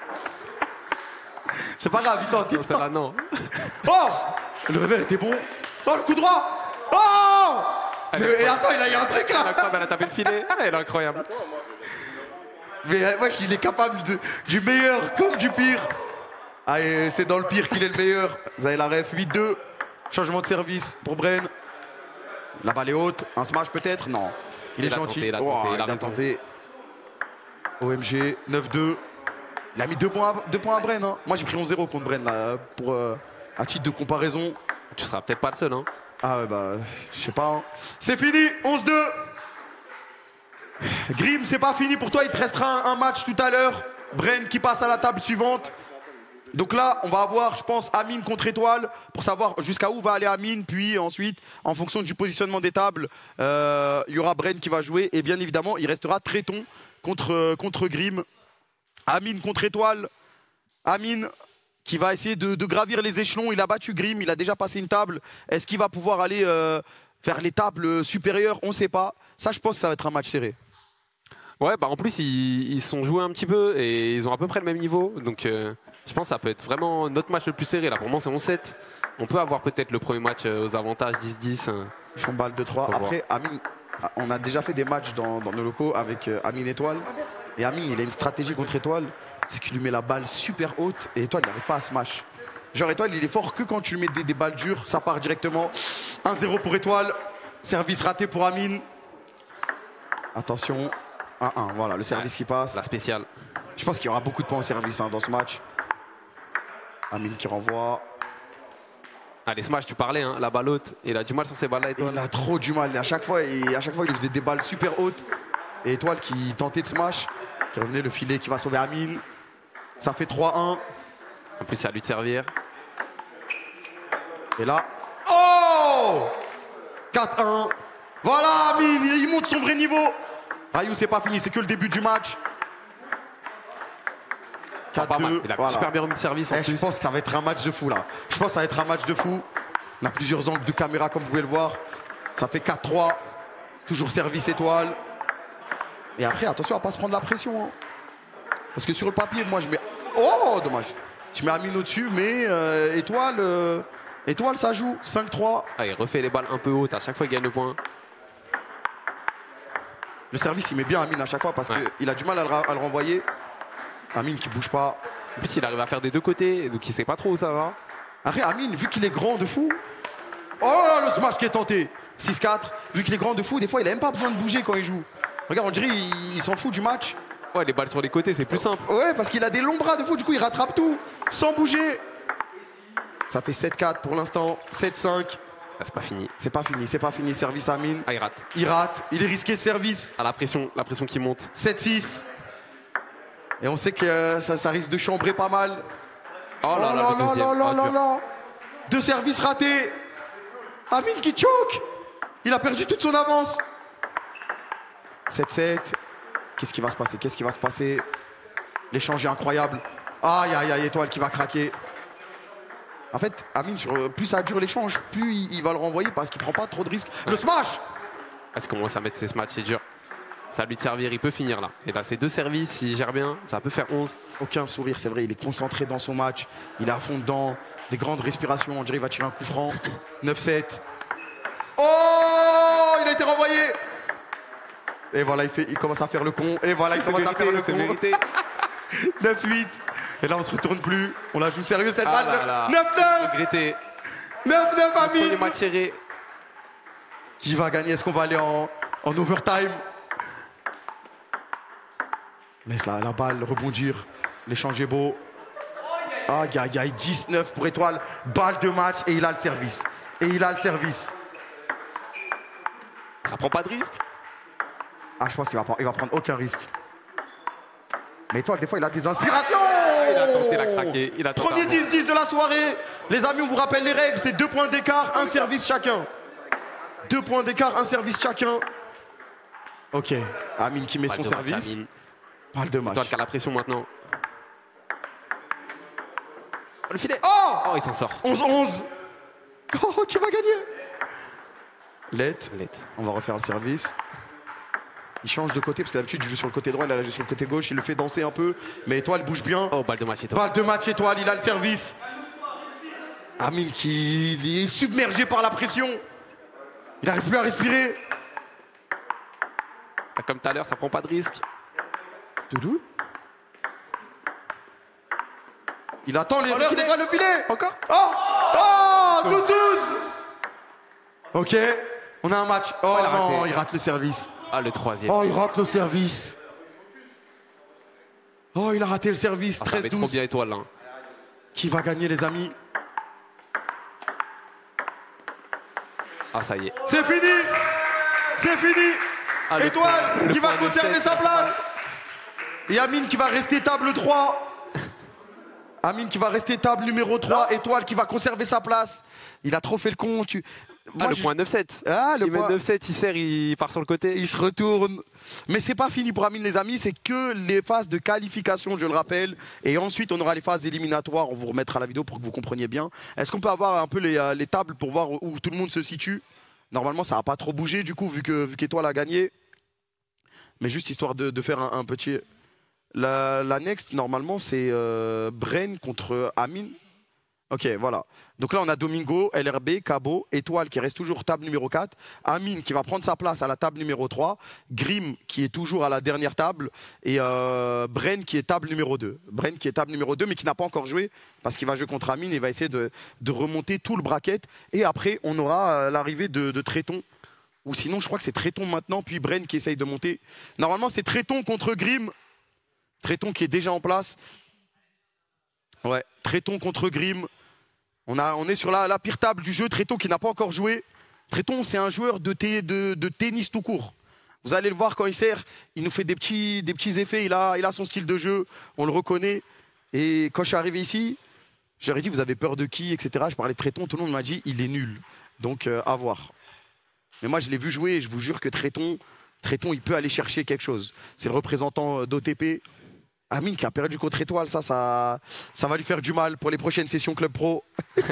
[SPEAKER 11] C'est pas grave, il tente.
[SPEAKER 10] Non, celle-là, non.
[SPEAKER 11] Oh! Le réveil était bon. Oh, le coup droit! Oh! Mais, et attends, il a, il y a un truc là!
[SPEAKER 10] Elle a tapé le filet. Elle est incroyable.
[SPEAKER 11] Mais ouais, il est capable de, du meilleur comme du pire. Ah, c'est dans le pire qu'il est le meilleur. Vous avez la ref. huit deux. Changement de service pour Bren. La balle est haute. Un smash peut-être? Non. Il, il est gentil.
[SPEAKER 10] Tenté, il a,
[SPEAKER 11] oh,
[SPEAKER 10] tenté, il
[SPEAKER 11] il
[SPEAKER 10] a
[SPEAKER 11] a tenté. O M G, neuf deux. Il a mis deux points à, deux points à Bren. Hein. Moi, j'ai pris onze zéro contre Bren là, pour euh, un titre de comparaison.
[SPEAKER 10] Tu seras peut-être pas le seul. Hein.
[SPEAKER 11] Ah ouais, bah, je sais pas. Hein. C'est fini, onze deux. Grim, c'est pas fini pour toi. Il te restera un, un match tout à l'heure. Bren qui passe à la table suivante. Donc là, on va avoir, je pense, Amine contre Étoile pour savoir jusqu'à où va aller Amine. Puis ensuite, en fonction du positionnement des tables, euh, il y aura Bren qui va jouer. Et bien évidemment, il restera Tréton contre, contre Grim. Amine contre Étoile. Amine qui va essayer de, de gravir les échelons. Il a battu Grim, il a déjà passé une table. Est-ce qu'il va pouvoir aller euh, vers les tables supérieures? On ne sait pas. Ça, je pense que ça va être un match serré.
[SPEAKER 10] Ouais, bah en plus, ils, ils sont joués un petit peu et ils ont à peu près le même niveau. Donc, euh, je pense que ça peut être vraiment notre match le plus serré. Là, pour moi, c'est onze sept. On peut avoir peut-être le premier match aux avantages dix dix.
[SPEAKER 11] Ils font balle de trois. Après, Amine, on a déjà fait des matchs dans, dans nos locaux avec Amine Étoile. Et Amine, il a une stratégie contre Étoile. C'est qu'il lui met la balle super haute et Étoile, il n'arrive pas à smash. Genre, Étoile, il est fort que quand tu lui mets des, des balles dures, ça part directement. un zéro pour Étoile. Service raté pour Amine. Attention. un un, voilà, le service ouais, qui passe.
[SPEAKER 10] La spéciale.
[SPEAKER 11] Je pense qu'il y aura beaucoup de points au service hein, dans ce match. Amine qui renvoie.
[SPEAKER 10] Allez, smash, tu parlais, hein, la balle haute. Il a du mal sur ces balles-là, Étoile.
[SPEAKER 11] Il a trop du mal. Et à chaque fois, et à chaque fois, il faisait des balles super hautes. Et Étoile qui tentait de smash. Qui revenait le filet qui va sauver Amine. Ça fait trois un.
[SPEAKER 10] En plus, c'est à lui de servir.
[SPEAKER 11] Et là. Oh quatre un. Voilà, Amine, il monte son vrai niveau. Rayou, c'est pas fini, c'est que le début du match.
[SPEAKER 10] quatre deux. Il a voilà. super bien remis de service en
[SPEAKER 11] eh,
[SPEAKER 10] plus.
[SPEAKER 11] Je pense que ça va être un match de fou là. Je pense que ça va être un match de fou. On a plusieurs angles de caméra comme vous pouvez le voir. Ça fait quatre trois. Toujours service Étoile. Et après, attention à pas se prendre la pression. Hein. Parce que sur le papier, moi je mets... Oh, dommage. Je mets Amine au-dessus, mais euh, Étoile, euh, Étoile, ça joue. cinq trois.
[SPEAKER 10] Ah, il refait les balles un peu hautes. À chaque fois, il gagne le point.
[SPEAKER 11] Le service, il met bien Amine à chaque fois parce ouais. qu'il a du mal à le, à le renvoyer. Amine qui bouge pas.
[SPEAKER 10] En plus, il arrive à faire des deux côtés, donc il sait pas trop où ça va.
[SPEAKER 11] Après, Amine, vu qu'il est grand de fou... Oh là, le smash qui est tenté. six quatre. Vu qu'il est grand de fou, des fois, il a même pas besoin de bouger quand il joue. Regarde, on dirait il, il s'en fout du match.
[SPEAKER 10] Ouais, les balles sur les côtés, c'est plus simple.
[SPEAKER 11] Ouais, parce qu'il a des longs bras de fou, du coup, il rattrape tout sans bouger. Ça fait sept quatre pour l'instant. sept cinq.
[SPEAKER 10] Ah, c'est pas fini.
[SPEAKER 11] C'est pas fini, c'est pas fini. Service Amine.
[SPEAKER 10] Ah, il rate.
[SPEAKER 11] Il rate. Il est risqué service.
[SPEAKER 10] Ah, la pression, la pression qui monte.
[SPEAKER 11] sept six. Et on sait que euh, ça, ça risque de chambrer pas mal.
[SPEAKER 10] Oh là là,
[SPEAKER 11] là là là là là là. Deux services ratés. Amine qui choque. Il a perdu toute son avance. sept sept. Qu'est-ce qui va se passer? Qu'est-ce qui va se passer? L'échange est incroyable. Aïe, aïe, aïe, Étoile qui va craquer. En fait, Amine, sur, plus ça dure l'échange, plus il, il va le renvoyer parce qu'il prend pas trop de risques. Ouais. Le smash!
[SPEAKER 10] Ah, c'est commence à mettre ses smash, c'est dur. Ça à lui de servir, il peut finir là. Et là, c'est deux services, s'il gère bien, ça peut faire onze.
[SPEAKER 11] Aucun sourire, c'est vrai, il est concentré dans son match. Il est à fond dedans, des grandes respirations, on dirait qu'il va tirer un coup franc. neuf sept. Oh! Il a été renvoyé! Et voilà, il, fait, il commence à faire le con. Et voilà, il commence mérité, à faire le con. neuf huit. Et là, on se retourne plus. On la joue sérieux cette
[SPEAKER 10] ah
[SPEAKER 11] balle. neuf neuf. neuf neuf, Amine. Qui va gagner? Est-ce qu'on va aller en, en overtime? Laisse la, la balle rebondir. L'échange est beau. Aïe, aïe, aïe. dix neuf pour Étoile. Balle de match et il a le service. Et il a le service.
[SPEAKER 10] Ça prend pas de risque?
[SPEAKER 11] Ah, je pense qu'il va, il va prendre aucun risque. Mais Étoile, des fois, il a des inspirations.
[SPEAKER 10] Il a tenté, il a craqué. Il a
[SPEAKER 11] Premier dix dix de la soirée. Les amis, on vous rappelle les règles. C'est deux points d'écart, un service chacun. Deux points d'écart, un service chacun. Ok. Amine qui met Balle son service. Balle de match.
[SPEAKER 10] Étoile qui a la pression maintenant. Oh, le filet.
[SPEAKER 11] Oh,
[SPEAKER 10] oh il s'en sort.
[SPEAKER 11] onze onze. Oh, qui va gagner? Let.
[SPEAKER 10] Let.
[SPEAKER 11] On va refaire le service. Il change de côté parce que d'habitude il joue sur le côté droit, il a joué sur le côté gauche, il le fait danser un peu. Mais Étoile bouge bien.
[SPEAKER 10] Oh, balle de match Étoile.
[SPEAKER 11] Balle de match Étoile, il a le service. Amine qui il est submergé par la pression. Il n'arrive plus à respirer.
[SPEAKER 10] Comme tout à l'heure, ça prend pas de risque.
[SPEAKER 11] Doudou. Il attend l'erreur, il va le filet. Encore. Oh, oh, douze douze. Ok, on a un match. Oh, oh non, il rate le service.
[SPEAKER 10] Ah, le troisième.
[SPEAKER 11] Oh, il rate le service. Oh, il a raté le service.
[SPEAKER 10] Ah,
[SPEAKER 11] treize douze.
[SPEAKER 10] trop bien Étoile là.
[SPEAKER 11] Qui va gagner, les amis?
[SPEAKER 10] Ah, ça y est.
[SPEAKER 11] C'est fini. C'est fini. Ah, Étoile le qui va conserver sa place. Et Amine qui va rester table trois. Amine qui va rester table numéro trois. Étoile qui va conserver sa place. Il a trop fait le con. Tu...
[SPEAKER 10] Moi, ah, le je... point neuf sept.
[SPEAKER 11] Ah, le
[SPEAKER 10] il
[SPEAKER 11] point...
[SPEAKER 10] met neuf sept, il serre, il part sur le côté.
[SPEAKER 11] Il se retourne. Mais c'est pas fini pour Amine, les amis. C'est que les phases de qualification, je le rappelle. Et ensuite, on aura les phases éliminatoires. On vous remettra la vidéo pour que vous compreniez bien. Est-ce qu'on peut avoir un peu les, les tables pour voir où tout le monde se situe? Normalement, ça n'a pas trop bougé, du coup, vu que vu qu'Étoile a gagné. Mais juste histoire de, de faire un, un petit... La, la next, normalement, c'est euh, Bren contre Amine. Ok, voilà. Donc là, on a Domingo, L R B, Cabo, Étoile qui reste toujours table numéro quatre, Amine qui va prendre sa place à la table numéro trois, Grim qui est toujours à la dernière table et euh, Bren qui est table numéro deux. Bren qui est table numéro deux mais qui n'a pas encore joué parce qu'il va jouer contre Amine et va essayer de, de remonter tout le bracket. Et après, on aura euh, l'arrivée de, de Tréton. Ou sinon, je crois que c'est Tréton maintenant, puis Bren qui essaye de monter. Normalement, c'est Tréton contre Grim. Tréton qui est déjà en place. Ouais, Tréton contre Grim. On, a, on est sur la, la pire table du jeu. Tréton qui n'a pas encore joué. Tréton, c'est un joueur de, té, de, de tennis tout court. Vous allez le voir quand il sert. Il nous fait des petits, des petits effets. Il a, il a son style de jeu. On le reconnaît. Et quand je suis arrivé ici, j'aurais dit, vous avez peur de qui, et cetera. Je parlais de Tréton. Tout le monde m'a dit, il est nul. Donc, euh, à voir. Mais moi, je l'ai vu jouer. Et je vous jure que Tréton, Tréton, il peut aller chercher quelque chose. C'est le représentant d'O T P. Amine qui a perdu contre Étoile, ça, ça, ça va lui faire du mal pour les prochaines sessions Club Pro.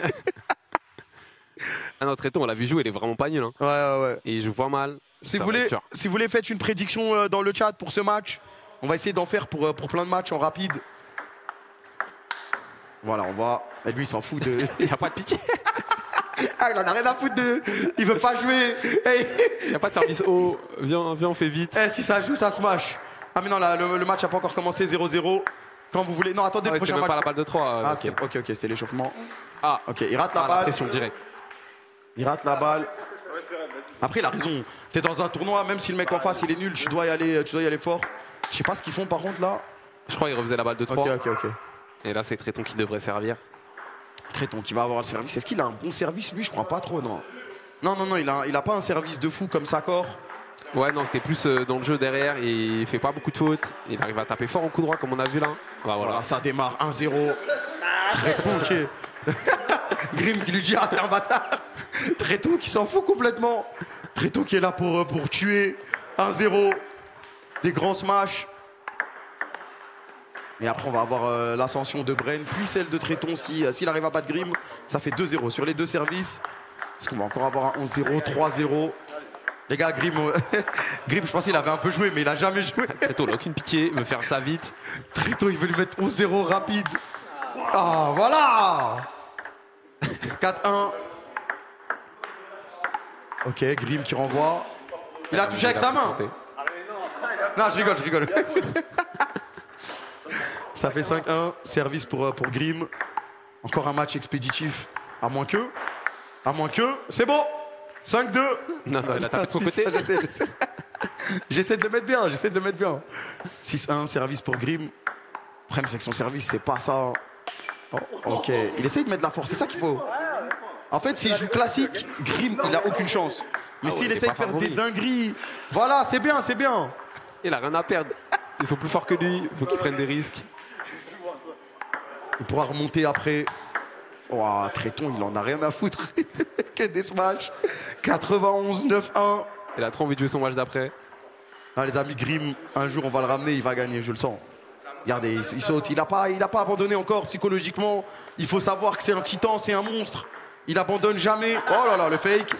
[SPEAKER 10] Ah non, Tréton, on l'a vu jouer, il est vraiment pas nul. Hein.
[SPEAKER 11] Ouais, ouais, ouais.
[SPEAKER 10] Et il joue pas mal.
[SPEAKER 11] Si vous, voulez, si vous voulez, faites une prédiction dans le chat pour ce match. On va essayer d'en faire pour, pour plein de matchs en rapide. Voilà, on va... Et lui, il s'en fout de...
[SPEAKER 10] Il n'y a pas de pitié.
[SPEAKER 11] Ah, il en a rien à foutre de... Il veut pas jouer. Hey.
[SPEAKER 10] Il n'y a pas de service haut. Viens, viens, on fait vite.
[SPEAKER 11] Eh, si ça joue, ça smash. Ah mais non, là, le, le match n'a pas encore commencé, zéro zéro. Quand vous voulez... Non, attendez,
[SPEAKER 10] ah,
[SPEAKER 11] le prochain
[SPEAKER 10] même
[SPEAKER 11] match...
[SPEAKER 10] pas la balle de trois.
[SPEAKER 11] Ah,
[SPEAKER 10] okay.
[SPEAKER 11] ok, ok, c'était l'échauffement.
[SPEAKER 10] Ah,
[SPEAKER 11] ok, il rate la
[SPEAKER 10] ah,
[SPEAKER 11] balle.
[SPEAKER 10] La pression directe.
[SPEAKER 11] Il rate la balle. Après, il a raison. T'es dans un tournoi, même si le mec en face, il est nul, tu dois y aller, tu dois y aller fort. Je sais pas ce qu'ils font, par contre, là.
[SPEAKER 10] Je crois qu'il refaisait la balle de trois.
[SPEAKER 11] Ok, ok, ok.
[SPEAKER 10] Et là, c'est Tréton qui devrait servir.
[SPEAKER 11] Tréton qui va avoir le service. Est-ce qu'il a un bon service, lui? Je crois pas trop, non. Non, non, non, il a, il a pas un service de fou comme Sakor.
[SPEAKER 10] Ouais, non, c'était plus euh, dans le jeu derrière. Il fait pas beaucoup de fautes. Il arrive à taper fort en coup droit, comme on a vu là.
[SPEAKER 11] Bah, voilà. Voilà, ça démarre un zéro. Très tranquille. Grim qui lui dit ah t'es un bâtard. Tréton qui s'en fout complètement. Tréton qui est là pour, pour tuer. un zéro. Des grands smash. Et après on va avoir euh, l'ascension de Bren, puis celle de Tréton. Si, euh, s'il arrive à battre Grim, ça fait deux zéro sur les deux services. Est-ce qu'on va encore avoir un onze zéro, trois zéro? Les gars, Grim, euh, Grim, je pense qu'il avait un peu joué, mais il a jamais joué.
[SPEAKER 10] Tréton, il n'a aucune pitié, il veut faire ça vite.
[SPEAKER 11] Tréton, il veut lui mettre onze zéro rapide. Ah, voilà. quatre un. Ok, Grim qui renvoie. Il a touché avec sa main. Non, je rigole, je rigole. Ça fait cinq un. Service pour, pour Grim. Encore un match expéditif. À moins que. À moins que. C'est bon. cinq deux.
[SPEAKER 10] Non, non, il a tapé de son côté.
[SPEAKER 11] J'essaie de le mettre bien, j'essaie de le mettre bien. six un, service pour Grim. Le problème, c'est que son service, c'est pas ça. Oh, ok, il essaie de mettre de la force, c'est ça qu'il faut. En fait, s'il joue classique, Grim, il a aucune chance. Mais
[SPEAKER 10] Ah
[SPEAKER 11] s'il
[SPEAKER 10] ouais, il est
[SPEAKER 11] essaie de
[SPEAKER 10] pas
[SPEAKER 11] faire
[SPEAKER 10] favori.
[SPEAKER 11] des dingueries, voilà, c'est bien, c'est bien.
[SPEAKER 10] Il a rien à perdre. Ils sont plus forts que lui, il faut qu'il prenne des risques.
[SPEAKER 11] Il pourra remonter après. Ouah, Tréton, il en a rien à foutre. Que des smash. quatre-vingt-onze neuf un.
[SPEAKER 10] Il a trop envie de jouer son match d'après.
[SPEAKER 11] Ah, les amis, Grim, un jour on va le ramener, il va gagner, je le sens. Regardez, il, il saute, il n'a pas, il a pas abandonné encore psychologiquement. Il faut savoir que c'est un titan, c'est un monstre. Il abandonne jamais. Oh là là, le fake.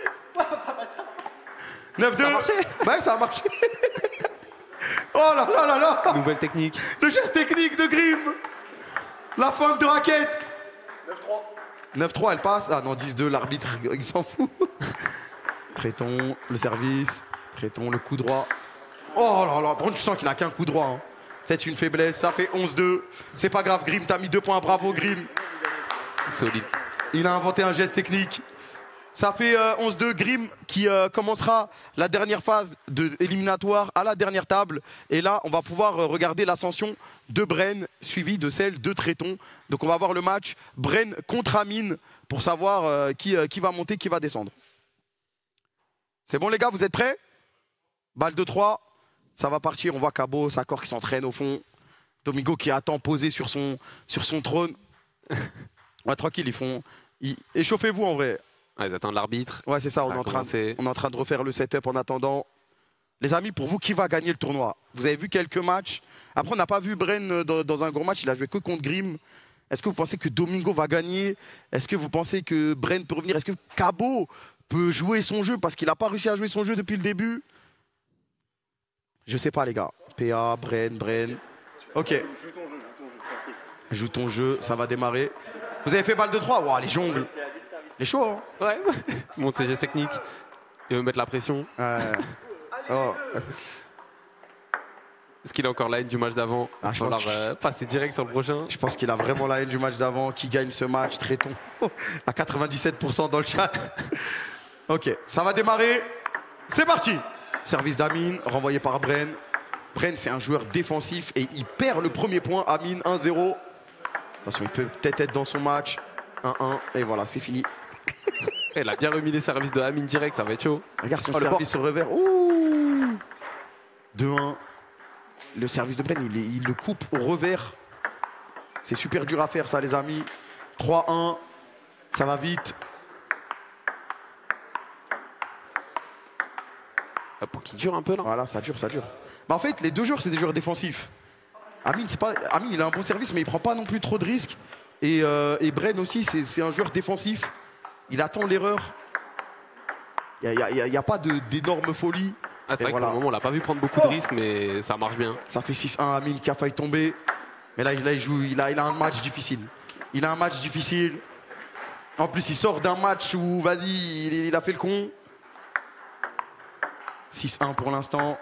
[SPEAKER 11] neuf deux. Ça a marché. Bah, ça a marché. Oh là là là là.
[SPEAKER 10] Nouvelle technique.
[SPEAKER 11] Le geste technique de Grim. La feinte de raquette. neuf trois. neuf trois, elle passe. Ah non, dix deux, l'arbitre, il s'en fout. Tréton, le service. Tréton, le coup droit. Oh là là, par contre, tu sens qu'il n'a qu'un coup droit. Hein. Peut-être une faiblesse, ça fait onze deux. C'est pas grave, Grim, t'as mis deux points, bravo Grim.
[SPEAKER 10] Solide.
[SPEAKER 11] Il a inventé un geste technique. Ça fait euh, onze deux, Grim qui euh, commencera la dernière phase de éliminatoire à la dernière table. Et là, on va pouvoir euh, regarder l'ascension de Bren, suivie de celle de Tréton. Donc on va voir le match Bren contre Amine pour savoir euh, qui, euh, qui va monter, qui va descendre. C'est bon les gars, vous êtes prêts? Balle de trois, ça va partir. On voit Cabo, Sakor qui s'entraîne au fond. Domingo qui attend posé sur son, sur son trône. Ouais, tranquille, ils font... Ils... Échauffez-vous en vrai.
[SPEAKER 10] Ouais, ils attendent l'arbitre.
[SPEAKER 11] Ouais, c'est ça,
[SPEAKER 10] Ça
[SPEAKER 11] on,
[SPEAKER 10] a
[SPEAKER 11] est en train,
[SPEAKER 10] commencé.
[SPEAKER 11] on est en train de refaire le setup en attendant. Les amis, pour vous, qui va gagner le tournoi? Vous avez vu quelques matchs. Après, on n'a pas vu Bren dans, dans un gros match, il a joué que contre Grim. Est-ce que vous pensez que Domingo va gagner? Est-ce que vous pensez que Bren peut revenir? Est-ce que Cabo peut jouer son jeu parce qu'il n'a pas réussi à jouer son jeu depuis le début? Je sais pas les gars. P A, Bren, Bren. Ok. Joue ton jeu, ça va démarrer. Vous avez fait balle de trois? Wow, les jongles. Les chauds, hein?
[SPEAKER 10] Ouais. Il monte ses gestes techniques. Il veut mettre la pression.
[SPEAKER 11] Euh... Oh.
[SPEAKER 10] Est-ce qu'il a encore la haine du match d'avant?
[SPEAKER 11] Ah, je
[SPEAKER 10] Il va
[SPEAKER 11] pense
[SPEAKER 10] falloir euh, passer direct sur le prochain.
[SPEAKER 11] Je pense qu'il a vraiment la haine du match d'avant. Qui gagne ce match? Tréton. À quatre-vingt-dix-sept pour cent dans le chat. Ok, ça va démarrer. C'est parti. Service d'Amine, renvoyé par Bren. Bren, c'est un joueur défensif et il perd le premier point. Amine, un zéro. Attention, il peut peut-être être dans son match. un un. Et voilà, c'est fini.
[SPEAKER 10] Il a bien remis les services de Amine direct, ça va être chaud.
[SPEAKER 11] Regarde son
[SPEAKER 10] Oh, le
[SPEAKER 11] service sur revers. Ouh. deux un. Le service de Bren, il, est- il le coupe au revers. C'est super dur à faire ça, les amis. trois un. Ça va vite.
[SPEAKER 10] Ah, pour qu'il dure un peu là.
[SPEAKER 11] Voilà, ça dure, ça dure. Bah, en fait, les deux joueurs, c'est des joueurs défensifs. Amine, c'est pas... Amine, il a un bon service, mais il prend pas non plus trop de risques. Et, euh, et Bren aussi, c'est c'est un joueur défensif. Il attend l'erreur. Il n'y a, y a- y a pas de- d'énorme folie.
[SPEAKER 10] Ah, c'est
[SPEAKER 11] Et
[SPEAKER 10] vrai
[SPEAKER 11] voilà.
[SPEAKER 10] que pour le moment, on l'a pas vu prendre beaucoup de risques, mais ça marche bien.
[SPEAKER 11] Ça fait six un, Amine qui a failli tomber. Mais là, il, là, il joue, il, a, il a un match difficile. Il a un match difficile. En plus, il sort d'un match où, vas-y, il, il a fait le con. six un pour l'instant.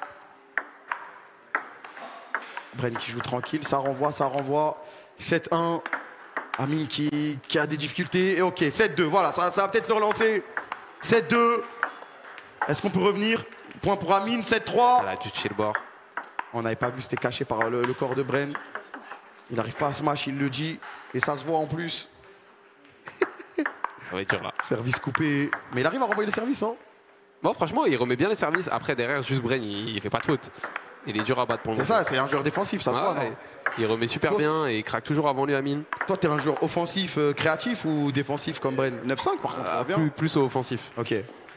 [SPEAKER 11] Bren qui joue tranquille, ça renvoie, ça renvoie. sept un. Amine qui, qui a des difficultés. Et ok, sept deux, voilà, ça, ça va peut-être le relancer. sept deux. Est-ce qu'on peut revenir? Point pour Amine, sept trois.
[SPEAKER 10] Elle a dû toucher le bord.
[SPEAKER 11] On n'avait pas vu, c'était caché par le, le corps de Bren. Il n'arrive pas à smash, il le dit. Et ça se voit en plus.
[SPEAKER 10] Ça va être dur là.
[SPEAKER 11] Service coupé. Mais il arrive à renvoyer le service, hein?
[SPEAKER 10] Bon, franchement, il remet bien les services. Après, derrière, juste Bren, il, il fait pas de faute. Il est dur à battre pour le
[SPEAKER 11] C'est
[SPEAKER 10] moment.
[SPEAKER 11] ça, c'est un joueur défensif, ça se
[SPEAKER 10] Ah,
[SPEAKER 11] voit.
[SPEAKER 10] ouais.
[SPEAKER 11] non
[SPEAKER 10] Il remet super bien et il craque toujours avant lui Amine.
[SPEAKER 11] Toi, t'es un joueur offensif, euh, créatif ou défensif comme Bren? neuf cinq par contre.
[SPEAKER 10] Euh, plus, plus offensif.
[SPEAKER 11] Ok.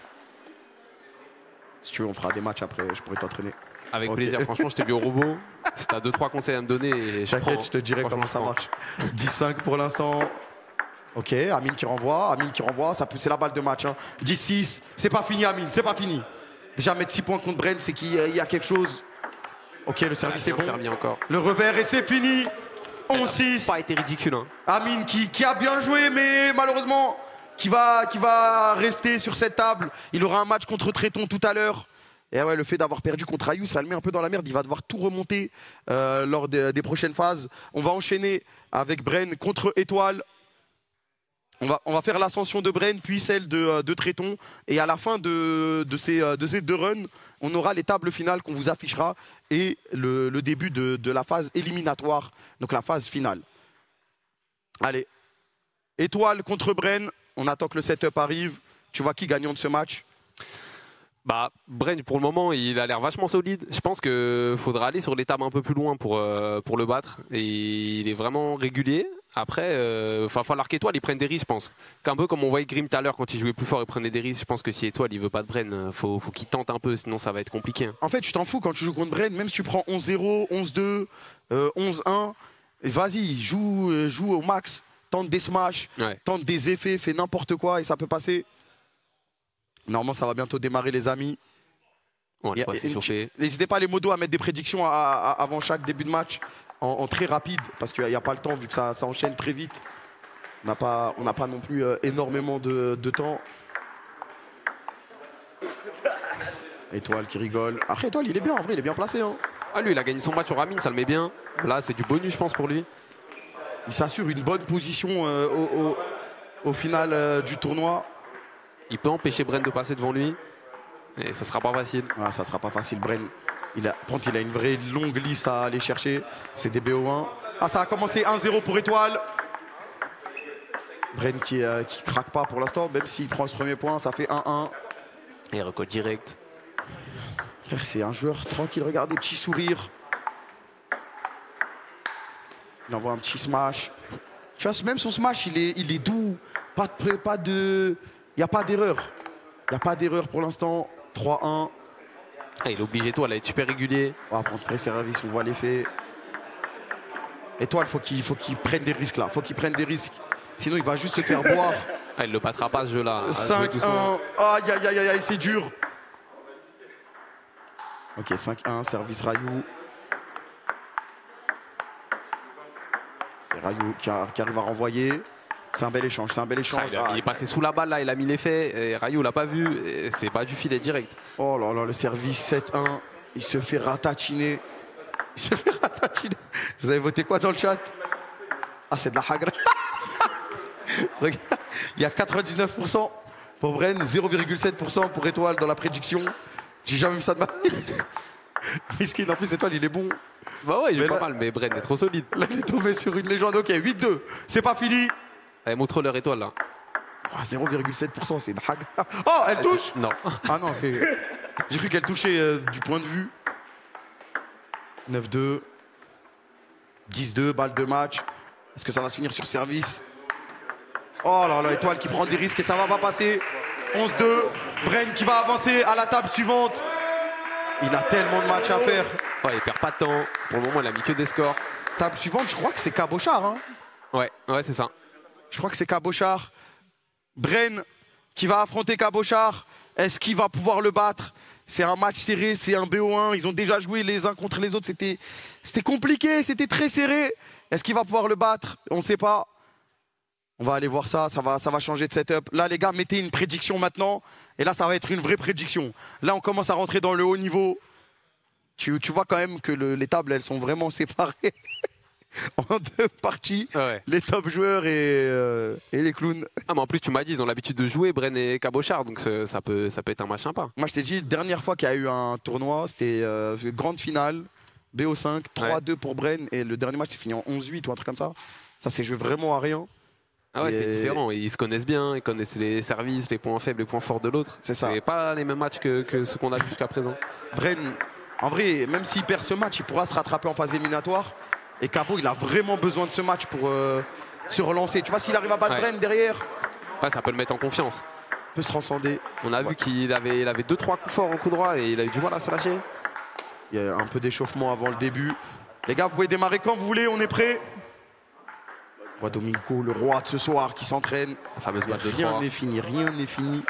[SPEAKER 11] Si tu veux, on fera des matchs après, je pourrais t'entraîner.
[SPEAKER 10] Avec
[SPEAKER 11] Okay.
[SPEAKER 10] plaisir, franchement, je t'ai vu au robot. Si t'as deux trois conseils à me donner, et je
[SPEAKER 11] T'inquiète,
[SPEAKER 10] prends,
[SPEAKER 11] je te dirai comment ça marche. dix cinq pour l'instant. Ok, Amine qui renvoie, Amine qui renvoie, ça peut, c'est la balle de match. Hein. dix six, c'est pas fini Amine, c'est pas fini. Déjà mettre six points contre Bren, c'est qu'il y a quelque chose. Ok, le service est bon.
[SPEAKER 10] Encore.
[SPEAKER 11] Le revers et c'est fini. onze six.
[SPEAKER 10] Pas été ridicule. Hein.
[SPEAKER 11] Amine qui, qui a bien joué, mais malheureusement, qui va, qui va rester sur cette table. Il aura un match contre Tréton tout à l'heure. Et ouais, le fait d'avoir perdu contre Ayou, ça le met un peu dans la merde. Il va devoir tout remonter euh, lors des, des prochaines phases. On va enchaîner avec Bren contre Étoile. On va, on va faire l'ascension de Bren, puis celle de, de Tréton. Et à la fin de, de, ces, de ces deux runs, on aura les tables finales qu'on vous affichera et le, le début de, de la phase éliminatoire, donc la phase finale. Allez, Étoile contre Bren. On attend que le setup arrive. Tu vois qui gagnant de ce match?
[SPEAKER 10] Bah, Bren, pour le moment, il a l'air vachement solide. Je pense qu'il faudra aller sur l'étape un peu plus loin pour, euh, pour le battre. Et il est vraiment régulier. Après, il euh, va falloir qu'Étoile, il prenne des risques, je pense. Un peu comme on voyait Grim tout à l'heure, quand il jouait plus fort, il prenait des risques. Je pense que si Étoile, il veut pas de Bren, il faut, faut qu'il tente un peu, sinon ça va être compliqué. Hein.
[SPEAKER 11] En fait, tu t'en fous quand tu joues contre Bren, même si tu prends onze zéro, onze deux, euh, onze un, vas-y, joue, euh, joue au max, tente des smash,
[SPEAKER 10] ouais.
[SPEAKER 11] tente des effets, fais n'importe quoi et ça peut passer. Normalement, ça va bientôt démarrer, les amis.
[SPEAKER 10] On va s'échauffer.
[SPEAKER 11] N'hésitez pas, les modos, à mettre des prédictions à, à, avant chaque début de match en, en très rapide, parce qu'il n'y a, a pas le temps, vu que ça, ça enchaîne très vite. On n'a pas, on n'a pas non plus euh, énormément de, de temps. Étoile qui rigole. Après, Étoile, il est bien, en vrai, il est bien placé. Hein.
[SPEAKER 10] Ah, lui, il a gagné son match sur Amine, ça le met bien. Là, c'est du bonus, je pense, pour lui.
[SPEAKER 11] Il s'assure une bonne position euh, au, au, au final euh, du tournoi.
[SPEAKER 10] Il peut empêcher Bren de passer devant lui. Et ça sera pas facile.
[SPEAKER 11] Ah, ça sera pas facile, Bren. Il a, il a une vraie longue liste à aller chercher. C'est des B O un. Ah, ça a commencé un zéro pour Étoile. Bren qui, euh, qui craque pas pour l'instant, même s'il prend ce premier point, ça fait un un.
[SPEAKER 10] Et recolle direct.
[SPEAKER 11] C'est un joueur tranquille, regardez, petit sourire. Il envoie un petit smash. Tu vois, même son smash, il est, il est doux. Pas de... Pas de... Il n'y a pas d'erreur. Il n'y a pas d'erreur pour l'instant. trois un.
[SPEAKER 10] Ah, il est obligé, Étoile, à être super régulier.
[SPEAKER 11] On va prendre pré-service, on voit l'effet. Étoile, faut qu'il faut qu'il prenne des risques là. Faut qu'il prenne des risques. Sinon, il va juste se faire boire.
[SPEAKER 10] Ah, il ne le battra pas ce jeu-là.
[SPEAKER 11] cinq un. Aïe, aïe, aïe, aïe, c'est dur. Ok, cinq un, service Rayou. Et Rayou qui, a, qui arrive à renvoyer. C'est un bel échange, c'est un bel échange.
[SPEAKER 10] Ah, il, a, il est passé sous la balle là, il a mis l'effet. Et Rayou l'a pas vu. C'est pas du filet direct.
[SPEAKER 11] Oh là là, le service sept un. Il se fait ratatiner. Il se fait ratatiner. Vous avez voté quoi dans le chat? Ah, c'est de la hagra. Regarde, il y a quatre-vingt-dix-neuf pour cent pour Bren, zéro virgule sept pour cent pour Étoile dans la prédiction. J'ai jamais vu ça de ma vie. Miskin, en plus, Étoile, il est bon.
[SPEAKER 10] Bah ouais, il joue
[SPEAKER 11] mais
[SPEAKER 10] pas
[SPEAKER 11] là,
[SPEAKER 10] mal, mais Bren est trop solide.
[SPEAKER 11] Là, il est tombé sur une légende. Ok, huit deux. C'est pas fini.
[SPEAKER 10] Elle montre leur Étoile là.
[SPEAKER 11] Oh, zéro virgule sept pour cent, c'est une hagra. Oh, elle touche.
[SPEAKER 10] Non.
[SPEAKER 11] Ah non, fait... j'ai cru qu'elle touchait euh, du point de vue. neuf deux. dix deux, balle de match. Est-ce que ça va se finir sur service? Oh là là, Étoile qui prend des risques et ça va pas passer. onze deux. Bren qui va avancer à la table suivante. Il a tellement de matchs à faire.
[SPEAKER 10] Ouais, il perd pas de temps. Pour le moment, il a mis que des scores.
[SPEAKER 11] Table suivante, je crois que c'est Cabochard. Hein.
[SPEAKER 10] Ouais, ouais, c'est ça.
[SPEAKER 11] Je crois que c'est Cabochard. Bren qui va affronter Cabochard. Est-ce qu'il va pouvoir le battre? C'est un match serré, c'est un B O un. Ils ont déjà joué les uns contre les autres. C'était, c'était compliqué, c'était très serré. Est-ce qu'il va pouvoir le battre? On ne sait pas. On va aller voir ça, ça va, ça va changer de setup. Là, les gars, mettez une prédiction maintenant. Et là, ça va être une vraie prédiction. Là, on commence à rentrer dans le haut niveau. Tu, tu vois quand même que le, les tables, elles sont vraiment séparées en deux parties.
[SPEAKER 10] Ouais.
[SPEAKER 11] Les top joueurs et, euh, et les clowns.
[SPEAKER 10] Ah, mais en plus, tu m'as dit, ils ont l'habitude de jouer, Bren et Cabochard. Donc ça peut, ça peut être un match sympa.
[SPEAKER 11] Moi, je t'ai dit, dernière fois qu'il y a eu un tournoi, c'était euh, grande finale, B O cinq, trois deux ouais. pour Bren. Et le dernier match, c'est fini en onze huit ou un truc comme ça. Ça s'est joué vraiment à rien.
[SPEAKER 10] Ah ouais,
[SPEAKER 11] et...
[SPEAKER 10] c'est différent. Ils se connaissent bien, ils connaissent les services, les points faibles, les points forts de l'autre.
[SPEAKER 11] C'est ça.
[SPEAKER 10] C'est pas les mêmes matchs que, que ceux qu'on a jusqu'à présent.
[SPEAKER 11] Bren, en vrai, même s'il perd ce match, il pourra se rattraper en phase éliminatoire. Et Cabot, il a vraiment besoin de ce match pour euh, se relancer. Tu vois, s'il arrive à battre
[SPEAKER 10] Ouais.
[SPEAKER 11] Bren derrière,
[SPEAKER 10] Ouais, ça peut le mettre en confiance.
[SPEAKER 11] il peut se transcender.
[SPEAKER 10] On a vu qu'il avait, il avait deux trois coups forts en coup droit et il a eu du mal à se lâcher.
[SPEAKER 11] Il y a un peu d'échauffement avant le début. Les gars, vous pouvez démarrer quand vous voulez, on est prêts. On voit Domingo, le roi de ce soir, qui s'entraîne.
[SPEAKER 10] La fameuse balle de
[SPEAKER 11] Rien
[SPEAKER 10] trois.
[SPEAKER 11] n'est fini, rien n'est fini.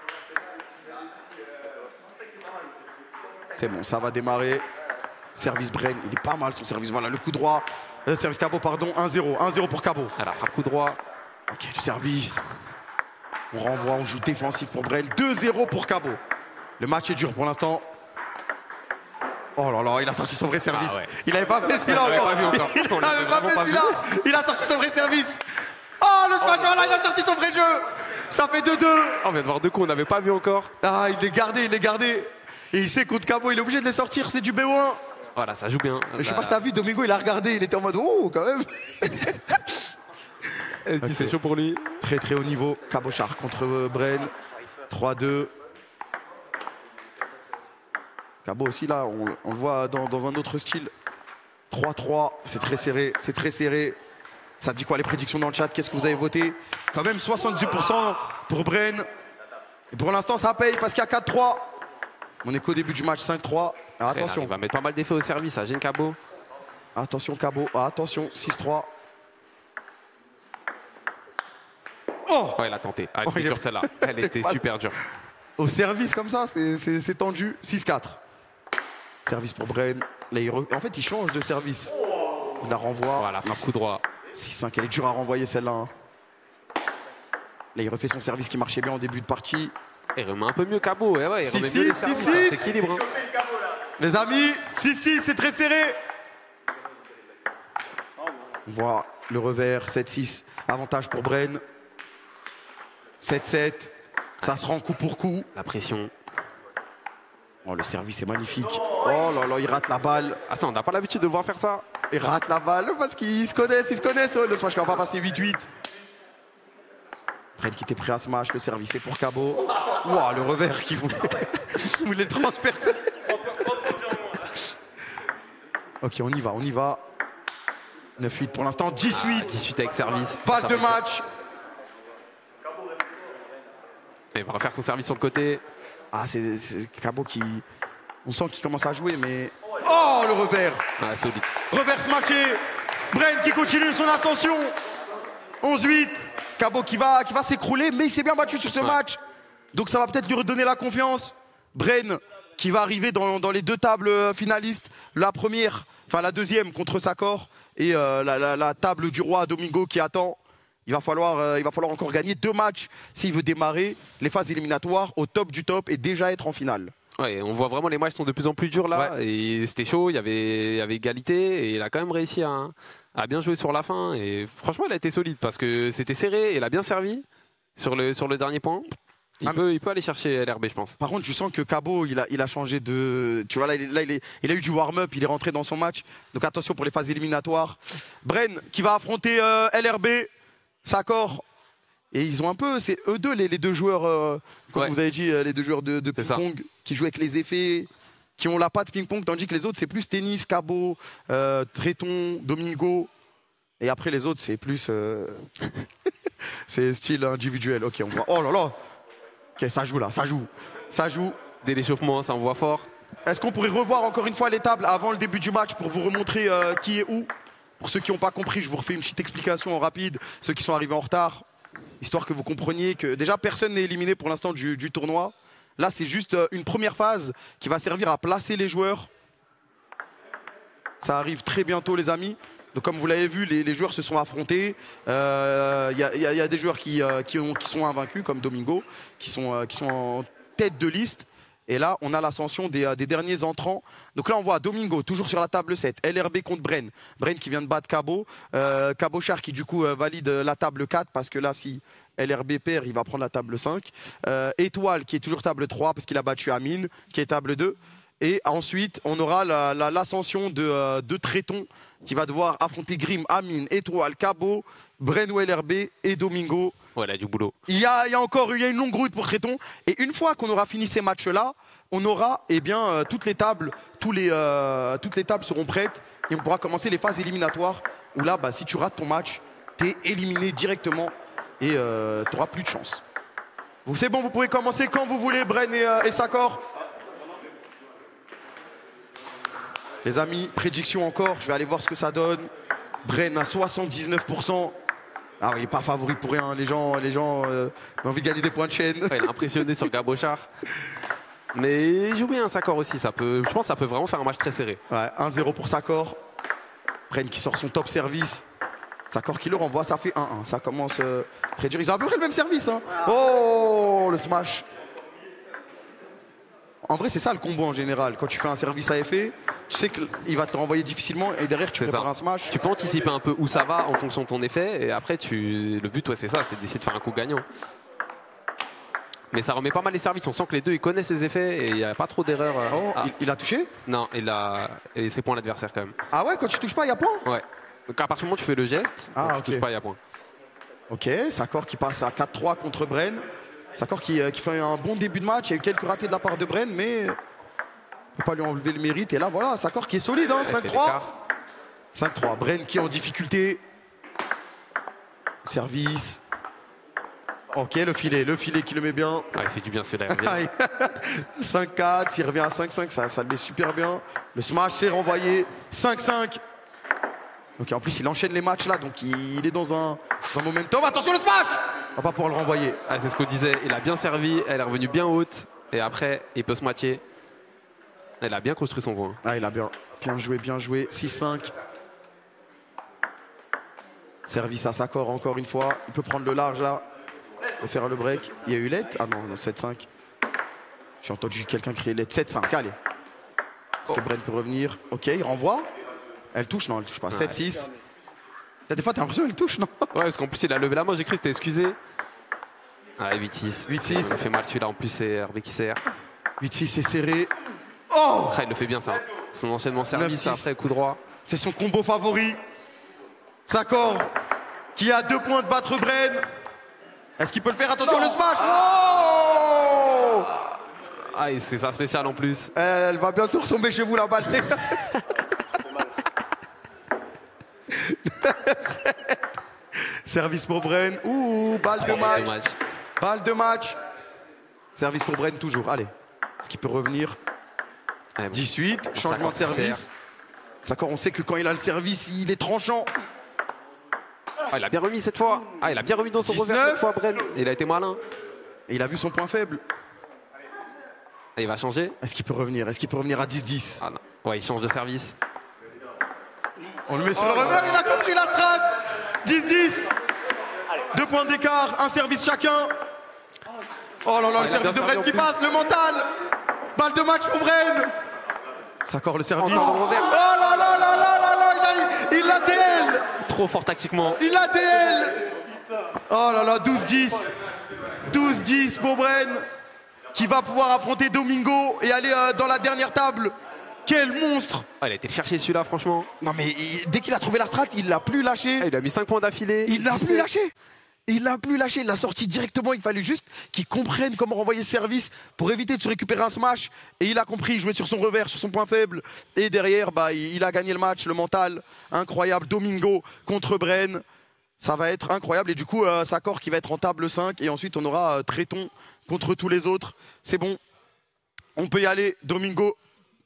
[SPEAKER 11] C'est bon, ça va démarrer. Service Bren, il est pas mal son service. Voilà, le coup droit. Euh, service Cabot, pardon, un zéro. un zéro pour Cabot.
[SPEAKER 10] Elle a frappe coup droit.
[SPEAKER 11] Ok, le service. On renvoie, on joue défensif pour Bren. deux zéro pour Cabot. Le match est dur pour l'instant. Oh là là, il a sorti son vrai service.
[SPEAKER 10] Ah ouais.
[SPEAKER 11] Il n'avait pas fait celui-là
[SPEAKER 10] On l'avait
[SPEAKER 11] encore.
[SPEAKER 10] pas vu encore.
[SPEAKER 11] Il
[SPEAKER 10] On l'avait
[SPEAKER 11] n'avait pas
[SPEAKER 10] vraiment
[SPEAKER 11] fait
[SPEAKER 10] pas
[SPEAKER 11] celui-là. Il a sorti son vrai service. Oh, le smash, voilà, il a sorti son vrai jeu. Ça fait deux deux.
[SPEAKER 10] Oh, on vient de voir deux coups, on n'avait pas vu encore.
[SPEAKER 11] Ah, il les gardé, il les gardé. Et il sait contre Cabot, il est obligé de les sortir, c'est du B O un.
[SPEAKER 10] Voilà, ça joue bien.
[SPEAKER 11] Je sais pas si t'as vu, Domingo, il a regardé, il était en mode oh, quand même.
[SPEAKER 10] Okay. C'est chaud pour lui.
[SPEAKER 11] Très très haut niveau. Cabochard contre euh, Bren. trois deux. Cabot aussi là, on, on le voit dans, dans un autre style. trois trois, c'est très serré, c'est très serré. Ça dit quoi les prédictions dans le chat? Qu'est-ce que vous avez voté? Quand même soixante-dix pour cent pour Bren. Et pour l'instant ça paye parce qu'il y a quatre trois. On est qu'au début du match, cinq trois. Alors, attention.
[SPEAKER 10] Il va mettre pas mal d'effets au service, ça gêne Cabot.
[SPEAKER 11] Attention Cabot, ah, attention, six trois. Oh,
[SPEAKER 10] oh, il a tenté. Ah, elle
[SPEAKER 11] oh,
[SPEAKER 10] était dure celle-là. Elle était super dure.
[SPEAKER 11] Au service comme ça, c'est tendu. six quatre. Service pour Bren. Là, il re... En fait, il change de service. Il la renvoie.
[SPEAKER 10] Voilà, un coup droit.
[SPEAKER 11] six cinq, elle est dure à renvoyer celle-là. Hein. Là, il refait son service qui marchait bien en début de partie.
[SPEAKER 10] Il remet un peu mieux Cabot. Ouais, ouais, il
[SPEAKER 11] six,
[SPEAKER 10] remet
[SPEAKER 11] six,
[SPEAKER 10] mieux les
[SPEAKER 11] six,
[SPEAKER 10] services.
[SPEAKER 11] six.
[SPEAKER 10] Ça s'équilibre. Hein.
[SPEAKER 11] Les amis, six six, c'est très serré. On voit le revers, sept six. Avantage pour Bren. sept sept. Ça se rend coup pour coup.
[SPEAKER 10] La pression.
[SPEAKER 11] Oh, le service est magnifique. Oh là là, il rate la balle.
[SPEAKER 10] Ah ça, on n'a pas l'habitude de le voir faire ça.
[SPEAKER 11] Il rate la balle parce qu'ils se connaissent, ils se connaissent. Ouais, le smash qui va pas passer huit huit. Bren qui était prêt à smash, le service est pour Cabot. Wow, le revers qui voulait, qui voulait le transpercer. Ok, on y va, on y va. neuf huit pour l'instant, dix huit.
[SPEAKER 10] Ah, dix huit avec service.
[SPEAKER 11] Balle de match.
[SPEAKER 10] Il va refaire son service sur le côté.
[SPEAKER 11] Ah, c'est Cabot qui... On sent qu'il commence à jouer, mais... Oh, le revers.
[SPEAKER 10] Ah, solide.
[SPEAKER 11] Revers smashé. Bren qui continue son ascension. onze huit. Cabot qui va, qui va s'écrouler, mais il s'est bien battu sur ce ouais. match. Donc ça va peut-être lui redonner la confiance. Bren qui va arriver dans, dans les deux tables finalistes. La première, enfin la deuxième contre Sakor. Et euh, la, la, la table du roi Domingo qui attend. Il va falloir, euh, il va falloir encore gagner deux matchs s'il veut démarrer les phases éliminatoires au top du top et déjà être en finale.
[SPEAKER 10] Ouais, on voit vraiment les matchs sont de plus en plus durs là. Ouais. Et c'était chaud, il y avait, il y avait égalité et il a quand même réussi à, à bien jouer sur la fin. Et franchement, il a été solide parce que c'était serré et il a bien servi sur le, sur le dernier point. Il, ah, peut, il peut aller chercher L R B, je pense.
[SPEAKER 11] Par contre, tu sens que Cabot, il a, il a changé de... Tu vois, là, il, là, il, est, il a eu du warm-up, il est rentré dans son match. Donc attention pour les phases éliminatoires. Bren qui va affronter euh, L R B, Sakor. Et ils ont un peu... C'est eux deux, les, les deux joueurs, euh, comme ouais. vous avez dit, les deux joueurs de, de ping-pong, qui jouent avec les effets, qui ont la patte ping-pong, tandis que les autres, c'est plus tennis, Cabot, euh, Tréton, Domingo. Et après, les autres, c'est plus... Euh... c'est style individuel. Ok, on voit... Oh là là. Ok, ça joue là, ça joue. Ça joue.
[SPEAKER 10] Dès l'échauffement, ça envoie fort.
[SPEAKER 11] Est-ce qu'on pourrait revoir encore une fois les tables avant le début du match pour vous remontrer euh, qui est où? Pour ceux qui n'ont pas compris, je vous refais une petite explication en rapide. Ceux qui sont arrivés en retard, histoire que vous compreniez que déjà personne n'est éliminé pour l'instant du, du tournoi. Là, c'est juste une première phase qui va servir à placer les joueurs. Ça arrive très bientôt, les amis. Donc, comme vous l'avez vu, les, les joueurs se sont affrontés. Il euh, y, y, y a des joueurs qui, euh, qui, ont, qui sont invaincus, comme Domingo, qui sont, euh, qui sont en tête de liste. Et là, on a l'ascension des, des derniers entrants. Donc là, on voit Domingo, toujours sur la table sept. L R B contre Bren. Bren qui vient de battre Cabot. Euh, Cabochard qui, du coup, euh, valide la table quatre. Parce que là, si L R B perd, il va prendre la table cinq. Euh, Étoile qui est toujours table trois parce qu'il a battu Amine, qui est table deux. Et ensuite, on aura l'ascension la, la, de, euh, de Tréton qui va devoir affronter Grim, Amine, Étoile, Cabo, Brenwell R B et Domingo.
[SPEAKER 10] Ouais, là, du boulot.
[SPEAKER 11] Il y a, il y a encore il y a une longue route pour Tréton. Et une fois qu'on aura fini ces matchs-là, on aura eh bien, euh, toutes les tables, tous les, euh, toutes les tables seront prêtes et on pourra commencer les phases éliminatoires où là, bah, si tu rates ton match, tu es éliminé directement et euh, tu n'auras plus de chance. C'est bon, vous pouvez commencer quand vous voulez, Bren et, euh, et Sakor. Les amis, prédiction encore, je vais aller voir ce que ça donne. Bren à soixante-dix-neuf pour cent. Ah oui, il n'est pas favori pour rien, les gens, les gens euh, ont envie de gagner des points de chaîne.
[SPEAKER 10] Ouais, il est impressionné sur Gabochard. Mais il joue bien Sakor aussi, ça peut, je pense que ça peut vraiment faire un match très serré.
[SPEAKER 11] Ouais, un zéro pour Sakor. Bren qui sort son top service. Sakor qui le renvoie, ça fait un un. Ça commence euh, très dur. Ils ont à peu près le même service. Hein. Oh, le smash. En vrai, c'est ça le combo en général. Quand tu fais un service à effet, tu sais qu'il va te le renvoyer difficilement et derrière, tu prépares un smash.
[SPEAKER 10] Tu peux anticiper un peu où ça va en fonction de ton effet. Et après, tu... le but, ouais, c'est ça, c'est d'essayer de faire un coup gagnant. Mais ça remet pas mal les services. On sent que les deux, ils connaissent les effets et il n'y a pas trop d'erreurs.
[SPEAKER 11] Oh,
[SPEAKER 10] ah.
[SPEAKER 11] il, il a touché?
[SPEAKER 10] Non, il a laissé point à l'adversaire quand même.
[SPEAKER 11] Ah ouais, quand tu touches pas, il y a point?
[SPEAKER 10] Ouais. Donc à partir du moment où tu fais le geste,
[SPEAKER 11] ah,
[SPEAKER 10] tu
[SPEAKER 11] okay.
[SPEAKER 10] touches pas, il y a point.
[SPEAKER 11] Ok, Sakor qui passe à quatre trois contre Bren. Sakor qui, euh, qui fait un bon début de match. Il y a eu quelques ratés de la part de Bren, mais on ne peut pas lui enlever le mérite. Et là, voilà, Sakor qui est solide, hein, cinq trois. cinq trois. Bren qui est en difficulté. Service. Ok, le filet, le filet qui le met bien.
[SPEAKER 10] Ah, il fait du bien celui-là.
[SPEAKER 11] cinq quatre, s'il revient à cinq cinq, ça, ça le met super bien. Le smash s'est renvoyé. cinq cinq. Donc en plus, il enchaîne les matchs là, donc il, il est dans un, dans un momentum. Attention, le smash! On va pas pouvoir le renvoyer.
[SPEAKER 10] Ah, c'est ce qu'on disait. Il a bien servi, elle est revenue bien haute. Et après, il peut se moitié. Elle a bien construit son point.
[SPEAKER 11] Ah, il a bien, bien joué, bien joué. six cinq. Service à Sakor encore une fois. Il peut prendre le large là. Et faire le break. Il y a eu let. Ah non, non sept cinq. J'ai entendu quelqu'un crier let. sept cinq, allez. Est-ce que Bren peut revenir? Ok, il renvoie. Elle touche? Non, elle touche pas. Ouais. sept six. Des fois, t'as l'impression qu'elle touche, non?
[SPEAKER 10] Ouais, parce qu'en plus, il a levé la main. J'ai cru que c'était excusé. Ah, huit six.
[SPEAKER 11] huit six.
[SPEAKER 10] Il fait mal celui-là. En plus, c'est R B qui sert.
[SPEAKER 11] huit six, c'est serré. Oh!
[SPEAKER 10] Ah, il le fait bien, ça. Son enchaînement service, après, coup droit.
[SPEAKER 11] C'est son combo favori. Sakor, qui a deux points de battre Bren. Est-ce qu'il peut le faire? Attention, non. Le smash! Oh!
[SPEAKER 10] Ah, et c'est sa spéciale en plus.
[SPEAKER 11] Elle va bientôt retomber chez vous, la balle. Service pour Bren. Ouh, balle de match. match. Balle de match. Service pour Bren toujours. Allez. Est-ce qu'il peut revenir?
[SPEAKER 10] Ouais, bon.
[SPEAKER 11] dix-huit. Changement de service. Sakor, on sait que quand il a le service, il est tranchant.
[SPEAKER 10] Ah, il a bien remis cette fois. Ah, il a bien remis dans son
[SPEAKER 11] dix-neuf.
[SPEAKER 10] revers cette fois, Bren. Il a été malin.
[SPEAKER 11] Et il a vu son point faible.
[SPEAKER 10] Et il va changer.
[SPEAKER 11] Est-ce qu'il peut revenir? Est-ce qu'il peut revenir à dix dix?
[SPEAKER 10] Ah non. Ouais, il change de service.
[SPEAKER 11] On le met sur oh, le revers, il a compris la strat. dix dix. Deux points d'écart, un service chacun. Oh là là, ah, le service de Bren qui passe, le mental. Balle de match pour Bren. Sakor le service.
[SPEAKER 10] Encore le revers.
[SPEAKER 11] Oh là là là là là là, il l'a D L.
[SPEAKER 10] Trop fort tactiquement.
[SPEAKER 11] Il l'a D L. Oh là là, douze dix. douze dix pour Bren, qui va pouvoir affronter Domingo et aller euh, dans la dernière table. Quel monstre!
[SPEAKER 10] Ah, il a été le chercher celui-là, franchement.
[SPEAKER 11] Non mais il, dès qu'il a trouvé la strat, il l'a plus lâché.
[SPEAKER 10] Ah, il a mis cinq points d'affilée.
[SPEAKER 11] Il l'a plus lâché. Il l'a plus lâché. Il l'a sorti directement. Il fallait juste qu'il comprenne comment renvoyer ce service pour éviter de se récupérer un smash. Et il a compris. Il jouait sur son revers, sur son point faible. Et derrière, bah, il, il a gagné le match. Le mental incroyable. Domingo contre Bren. Ça va être incroyable. Et du coup, euh, Sakor qui va être en table cinq. Et ensuite, on aura euh, Tréton contre tous les autres. C'est bon. On peut y aller. Domingo.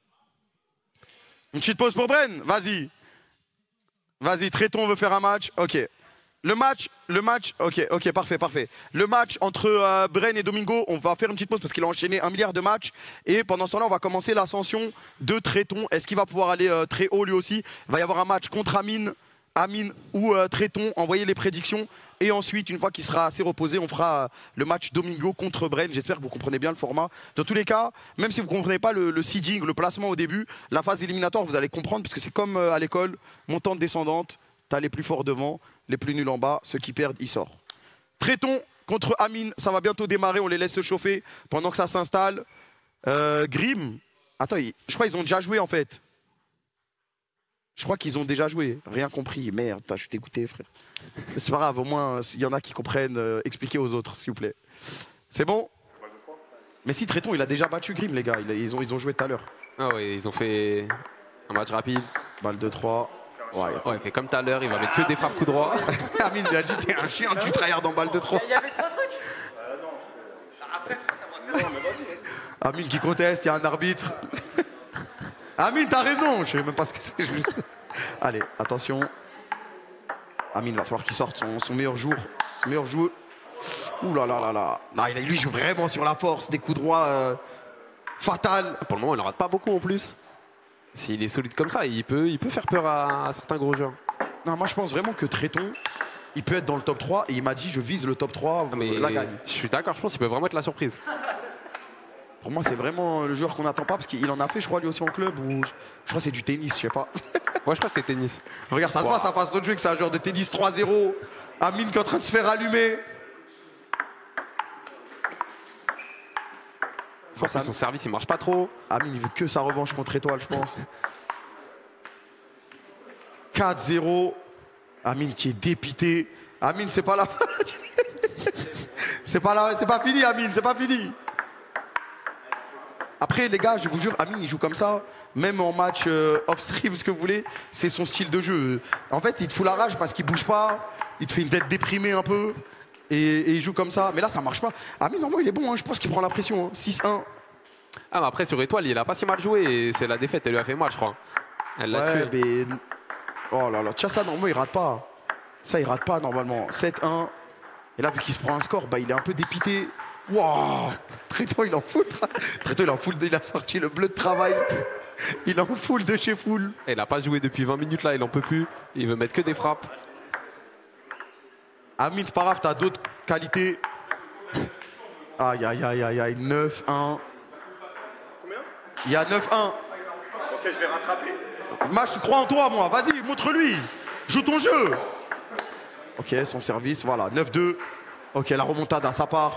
[SPEAKER 11] Une petite pause pour Bren. Vas-y. Vas-y, Tréton veut faire un match. Ok. Le match, le match, ok, ok, parfait, parfait. Le match entre euh, Bren et Domingo, on va faire une petite pause parce qu'il a enchaîné un milliard de matchs. Et pendant ce temps-là, on va commencer l'ascension de Tréton. Est-ce qu'il va pouvoir aller euh, très haut lui aussi? Il va y avoir un match contre Amine, Amine ou euh, Tréton. Envoyez les prédictions. Et ensuite, une fois qu'il sera assez reposé, on fera euh, le match Domingo contre Bren. J'espère que vous comprenez bien le format. Dans tous les cas, même si vous ne comprenez pas le, le seeding, le placement au début, la phase éliminatoire, vous allez comprendre parce que c'est comme euh, à l'école, montante, descendante. T'as les plus forts devant, les plus nuls en bas. Ceux qui perdent, ils sortent. Tréton contre Amine, ça va bientôt démarrer. On les laisse se chauffer pendant que ça s'installe. Euh, Grim, Attends, ils- je crois qu'ils ont déjà joué en fait. Je crois qu'ils ont déjà joué. Rien compris. Merde, je suis dégoûté, frère. Mais c'est pas grave, au moins, il y en a qui comprennent. Euh, expliquez aux autres, s'il vous plaît. C'est bon? Mais si, Tréton, il a déjà battu Grim, les gars. Il a- Ils ont, ils ont joué tout à l'heure.
[SPEAKER 10] Ah ouais, ils ont fait un match rapide.
[SPEAKER 11] Balle de trois. Ouais.
[SPEAKER 10] Ouais, il fait comme tout à l'heure, il va mettre que des frappes coup droit.
[SPEAKER 11] Amine lui a dit t'es un chien, tu tryhard en balle de trois.
[SPEAKER 12] Il y avait trois trucs.
[SPEAKER 11] Amine qui conteste, il y a un arbitre. Amine, t'as raison. Je sais même pas ce que c'est. Juste... Allez, attention. Amine, va falloir qu'il sorte son, son meilleur jour. Son meilleur joueur. Ouh là là là là. Non, il, lui, il joue vraiment sur la force, des coups droits euh, fatals.
[SPEAKER 10] Pour le moment, il n'en rate pas beaucoup en plus. S'il est solide comme ça, il peut, il peut faire peur à, à certains gros joueurs.
[SPEAKER 11] Non, moi je pense vraiment que Tréton, il peut être dans le top trois. Et il m'a dit, je vise le top trois,
[SPEAKER 10] mais
[SPEAKER 11] la gagne.
[SPEAKER 10] Je suis d'accord, je pense qu'il peut vraiment être la surprise.
[SPEAKER 11] Pour moi, c'est vraiment le joueur qu'on n'attend pas parce qu'il en a fait, je crois, lui aussi en club. Ou je crois que c'est du tennis, je sais pas.
[SPEAKER 10] Moi, je crois que c'était tennis.
[SPEAKER 11] Regarde, ça se
[SPEAKER 10] Wow.
[SPEAKER 11] voit, ça passe d'autres jeux que c'est un joueur de tennis trois zéro. Amine qui est en train de se faire allumer.
[SPEAKER 10] Je pense que son service, il marche pas trop.
[SPEAKER 11] Amine, il veut que sa revanche contre Étoile, je pense. quatre zéro. Amine qui est dépité. Amine, c'est pas là. c'est pas là, c'est pas fini, Amine, c'est pas fini. Après, les gars, je vous jure, Amine, il joue comme ça, même en match euh, off-stream, ce que vous voulez, c'est son style de jeu. En fait, il te fout la rage parce qu'il bouge pas, il te fait une tête déprimée un peu, et, et il joue comme ça. Mais là, ça marche pas. Amine, normalement, il est bon, hein, je pense qu'il prend la pression. Hein. six un.
[SPEAKER 10] Ah, mais après, sur Étoile, il a pas si mal joué et c'est la défaite, elle lui a fait mal, je crois. Elle l'a
[SPEAKER 11] Ouais,
[SPEAKER 10] tué.
[SPEAKER 11] mais... Oh là là, tiens, ça, normalement, il rate pas. Ça, il rate pas, normalement. sept un. Et là, vu qu'il se prend un score, bah, il est un peu dépité. Waouh, Tréton, il en fout. Tréton, il en fout. Il a sorti le bleu de travail. Il en fout de chez Foul.
[SPEAKER 10] Il a pas joué depuis vingt minutes là, il en peut plus. Il veut mettre que des frappes.
[SPEAKER 11] Amine, c'est pas grave, t'as d'autres qualités. Aïe, aïe, aïe, aïe, aïe. neuf un. Il y a neuf un.
[SPEAKER 4] Ok, je vais rattraper.
[SPEAKER 11] Match, tu crois en toi, moi. Vas-y, montre-lui. Joue ton jeu. Ok, son service, voilà. neuf deux. Ok, la remontada à sa part.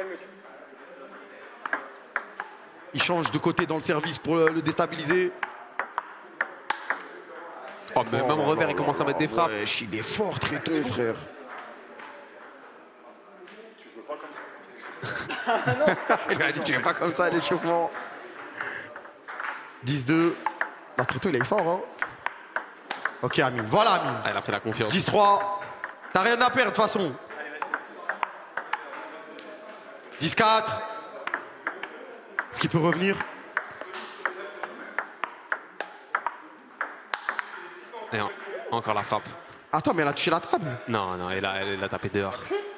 [SPEAKER 11] Il change de côté dans le service pour le, le déstabiliser.
[SPEAKER 10] Oh, mais même revers, il commence à mettre des frappes.
[SPEAKER 11] Ouais, il est fort, Tréton, frère.
[SPEAKER 4] Tu joues pas comme ça.
[SPEAKER 11] Il a dit tu es pas comme ça, l'échauffement. dix deux. Bah, Tréton, il est fort, hein. Ok, Amine. Voilà, Amine.
[SPEAKER 10] Ah, il a pris la confiance.
[SPEAKER 11] dix trois. T'as rien à perdre, de toute façon. dix quatre. Est-ce qu'il peut revenir?
[SPEAKER 10] Et en- encore la frappe.
[SPEAKER 11] Attends, mais elle a touché la table.
[SPEAKER 10] Non, non, elle a, elle a tapé dehors.